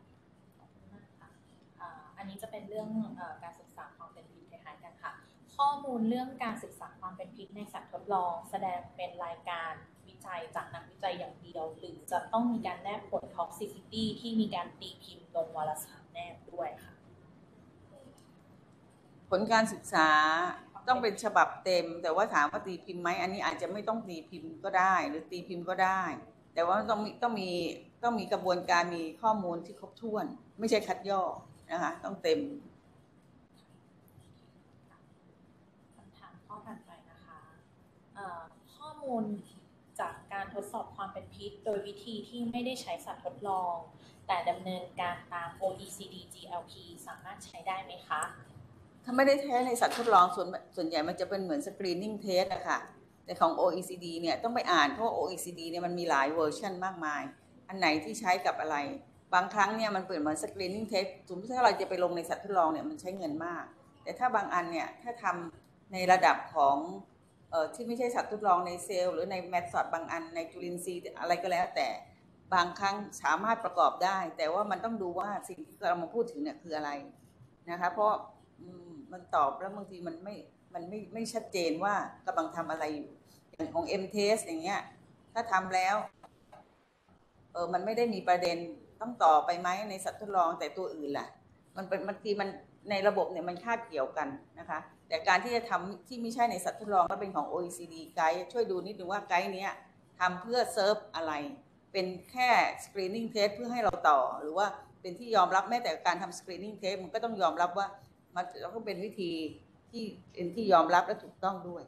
อันนี้จะเป็นเรื่องการศึกษาความเป็นพิษคล้ายๆกันค่ะข้อมูลเรื่องการศึกษาความเป็นพิษในสัตว์ทดลองแสดงเป็นรายการวิจัยจากนักวิจัยอย่างเดียวหรือจะต้องมีการแนบผล toxicity ที่มีการตีพิมพ์ลงวารสารแนบด้วยค่ะผลการศึกษาต้องเป็นฉบับเต็มแต่ว่าถามว่าตีพิมพ์ไหมอันนี้อาจจะไม่ต้องตีพิมพ์ก็ได้หรือตีพิมพ์ก็ได้แต่ว่าต้องมีต้องมีต้องมีกระบวนการมีข้อมูลที่ครบถ้วนไม่ใช่คัดย่อนะคะต้องเต็มคำถามข้อถัดไปนะคะข้อมูลจากการการทดสอบความเป็นพิษโดยวิธีที่ไม่ได้ใช้สัตว์ทดลองแต่ดำเนินการตาม โอ อี ซี ดี จี แอล พี สามารถใช้ได้ไหมคะถ้าไม่ได้ใช้ในสัตว์ทดลองส่วนส่วนใหญ่มันจะเป็นเหมือนสกรีนนิ่งเทสอะค่ะแต่ของ โอ อี ซี ดี เนี่ยต้องไปอ่านเพราะว่า โอ อี ซี ดี เนี่ยมันมีหลายเวอร์ชันมากมายอันไหนที่ใช้กับอะไรบางครั้งเนี่ยมันเปิดเหมือนสกรีนนิ่งเทสสมมติถ้าเราจะไปลงในสัตว์ทดลองเนี่ยมันใช้เงินมากแต่ถ้าบางอันเนี่ยถ้าทำในระดับของเอ่อที่ไม่ใช่สัตว์ทดลองในเซลล์หรือในแมทสอดบางอันในจุลินทรีย์อะไรก็แล้วแต่บางครั้งสามารถประกอบได้แต่ว่ามันต้องดูว่าสิ่งที่เรามาพูดถึงเนี่ยคืออะไรนะคะเพราะมันตอบแล้วบางทีมันไม่มันไม่ไม่ชัดเจนว่ากำลังทำอะไรอยู่อย่างของ เอ็ม Test อย่างเงี้ยถ้าทำแล้วเออมันไม่ได้มีประเด็นต้องต่อไปไหมในสัตว์ทดลองแต่ตัวอื่นล่ะมันเป็นบางทีมันในระบบเนี่ยมันคาดเกี่ยวกันนะคะแต่การที่จะทำที่ไม่ใช่ในสัตว์ทดลองก็เป็นของ โอ อี ซี ดี ไกด์ช่วยดูนิดนึงว่าไกด์เนี้ยทำเพื่อเซิร์ฟอะไรเป็นแค่ screening test เพื่อให้เราต่อหรือว่าเป็นที่ยอมรับแม้แต่การทำ screening test มันก็ต้องยอมรับว่ามันต้องเป็นวิธีที่เป็นที่ยอมรับและถูกต้องด้วย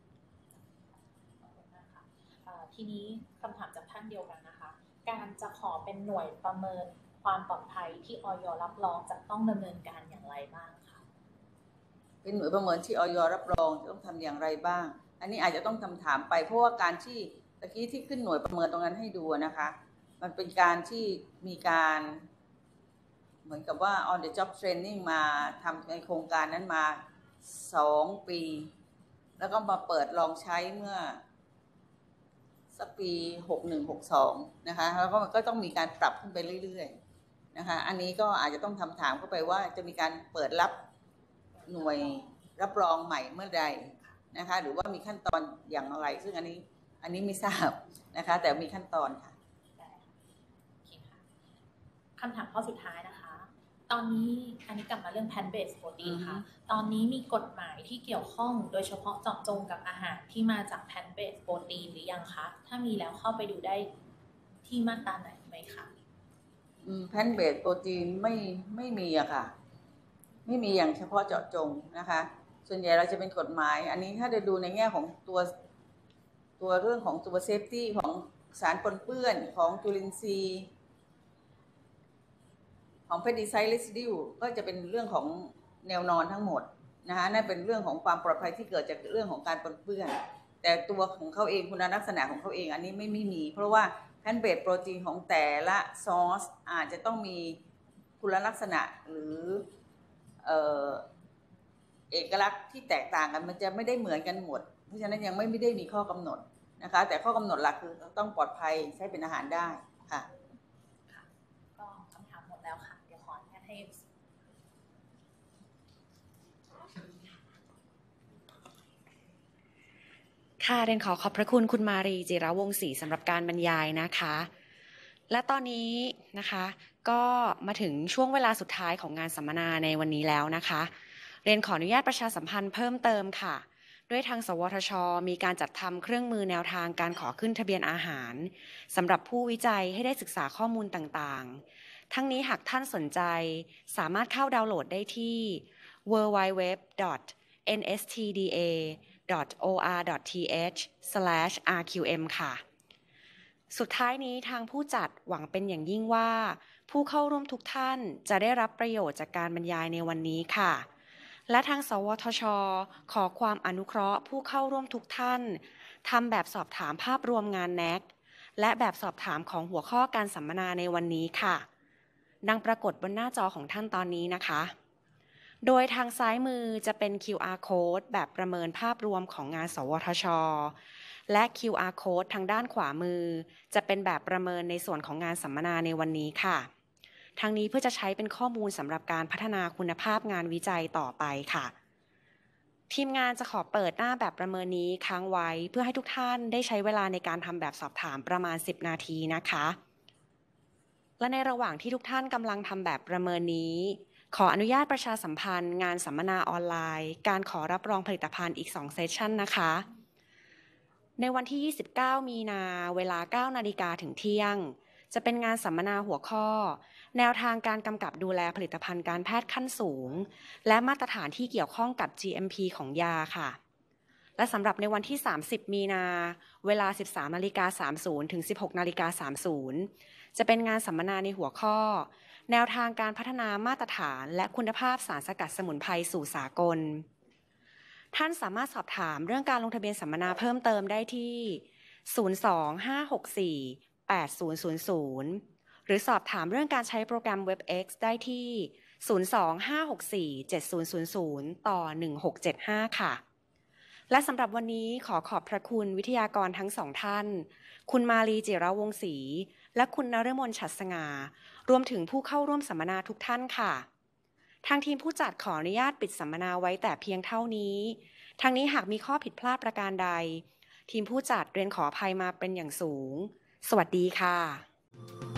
ทีนี้คำถามจากท่านเดียวกันนะคะการจะขอเป็นหน่วยประเมินความปลอดภัยที่อย.รับรองจะต้องดำเนินการอย่างไรบ้างคะเป็นหน่วยประเมินที่อย.รับรองจะต้องทำอย่างไรบ้างอันนี้อาจจะต้องคำถามไปเพราะว่าการที่ตะกี้ที่ขึ้นหน่วยประเมินตรงนั้นให้ดูนะคะมันเป็นการที่มีการเหมือนกับว่า on the job training มาทำในโครงการนั้นมาสองปีแล้วก็มาเปิดลองใช้เมื่อสักปีหกสิบเอ็ด หกสิบสองนะคะแล้วก็มันก็ต้องมีการปรับขึ้นไปเรื่อยๆนะคะอันนี้ก็อาจจะต้องทำถามเข้าไปว่าจะมีการเปิดรับหน่วยรับรองใหม่เมื่อใดนะคะหรือว่ามีขั้นตอนอย่างไรซึ่งอันนี้อันนี้ไม่ทราบนะคะแต่มีขั้นตอนค่ะคำถามข้อสุดท้ายนะคะตอนนี้อันนี้กลับมาเรื่อง plant based protein ค่ะตอนนี้มีกฎหมายที่เกี่ยวข้องโดยเฉพาะเจาะจงกับอาหารที่มาจาก plant based protein หรือยังคะถ้ามีแล้วเข้าไปดูได้ที่มาตราไหนไหมคะอืม plant based protein ไม่ไม่มีอะค่ะไม่มีอย่างเฉพาะเจาะจงนะคะส่วนใหญ่เราจะเป็นกฎหมายอันนี้ถ้าจะดูในแง่ของตัวตัวเรื่องของตัวเซฟตี้ของสารปนเปื้อนของจุลินทรีย์ของ pesticide residue ก็จะเป็นเรื่องของแนวนอนทั้งหมดนะคะนั่นเป็นเรื่องของความปลอดภัยที่เกิดจากเรื่องของการปนเปื้อนแต่ตัวของเขาเองคุณลักษณะของเขาเองอันนี้ไม่ไม่มีเพราะว่า plant based protein ของแต่ละซอสอาจจะต้องมีคุณลักษณะหรือเอ่อเอกลักษณ์ที่แตกต่างกันมันจะไม่ได้เหมือนกันหมดเพราะฉะนั้นยังไม่ไม่ได้มีข้อกำหนดนะคะแต่ข้อกำหนดหลักคือต้องปลอดภัยใช้เป็นอาหารได้ค่ะค่ะก็คำถามหมดแล้วค่ะเดี๋ยวขออนุญาตให้ค่ะเรนขอขอบพระคุณคุณมารีจิรวงศ์ศรีสำหรับการบรรยายนะคะและตอนนี้นะคะก็มาถึงช่วงเวลาสุดท้ายของงานสัมมนาในวันนี้แล้วนะคะเรนขออนุญาตประชาสัมพันธ์เพิ่มเติมค่ะด้วยทางสวทช.มีการจัดทำเครื่องมือแนวทางการขอขึ้นทะเบียนอาหารสำหรับผู้วิจัยให้ได้ศึกษาข้อมูลต่างๆทั้งนี้หากท่านสนใจสามารถเข้าดาวน์โหลดได้ที่ ดับเบิลยู ดับเบิลยู ดับเบิลยู ดอท เอ็น เอส ที ดี เอ ดอท โอ อาร์ ดอท ที เอช สแลช อาร์ คิว เอ็ม ค่ะสุดท้ายนี้ทางผู้จัดหวังเป็นอย่างยิ่งว่าผู้เข้าร่วมทุกท่านจะได้รับประโยชน์จากการบรรยายในวันนี้ค่ะและทางสวทช.ขอความอนุเคราะห์ผู้เข้าร่วมทุกท่านทำแบบสอบถามภาพรวมงาน เอ็น เอ ซี และแบบสอบถามของหัวข้อการสัมมนาในวันนี้ค่ะดังปรากฏบนหน้าจอของท่านตอนนี้นะคะโดยทางซ้ายมือจะเป็น คิว อาร์ Code แบบประเมินภาพรวมของงานสวทช.และ คิว อาร์ Code ทางด้านขวามือจะเป็นแบบประเมินในส่วนของงานสัมมนาในวันนี้ค่ะทางนี้เพื่อจะใช้เป็นข้อมูลสำหรับการพัฒนาคุณภาพงานวิจัยต่อไปค่ะทีมงานจะขอเปิดหน้าแบบประเมินนี้ค้างไว้เพื่อให้ทุกท่านได้ใช้เวลาในการทำแบบสอบถามประมาณสิบนาทีนะคะและในระหว่างที่ทุกท่านกำลังทำแบบประเมินนี้ขออนุญาตประชาสัมพันธ์งานสัมมนาออนไลน์การขอรับรองผลิตภัณฑ์อีกสองเซสชั่นนะคะในวันที่ยี่สิบเก้ามีนาเวลา เก้านาฬิกาถึงเที่ยงจะเป็นงานสัมมนาหัวข้อแนวทางการกำกับดูแลผลิตภัณฑ์การแพทย์ขั้นสูงและมาตรฐานที่เกี่ยวข้องกับ จี เอ็ม พี ของยาค่ะและสำหรับในวันที่สามสิบมีนาเวลา สิบสามนาฬิกาสามสิบ ถึง สิบหกนาฬิกาสามสิบ จะเป็นงานสัมมนาในหัวข้อแนวทางการพัฒนามาตรฐานและคุณภาพสารสกัดสมุนไพรสู่สากลท่านสามารถสอบถามเรื่องการลงทะเบียนสัมมนาเพิ่มเติมได้ที่ ศูนย์ สอง ห้า หก สี่ แปด ศูนย์ ศูนย์ ศูนย์ หรือสอบถามเรื่องการใช้โปรแกรม WebEx ได้ที่ ศูนย์ สอง ห้า หก สี่ เจ็ด ศูนย์ ศูนย์ ศูนย์ ต่อ หนึ่ง หก เจ็ด ห้า ค่ะและสำหรับวันนี้ขอขอบพระคุณวิทยากรทั้งสองท่านคุณมาลีจิรวงศ์ศรีและคุณนฤมลฉัตรสง่ารวมถึงผู้เข้าร่วมสัมมนาทุกท่านค่ะทางทีมผู้จัดขออนุญาตปิดสัมมนาไว้แต่เพียงเท่านี้ทางนี้หากมีข้อผิดพลาดประการใดทีมผู้จัดเรียนขออภัยมาเป็นอย่างสูงสวัสดีค่ะ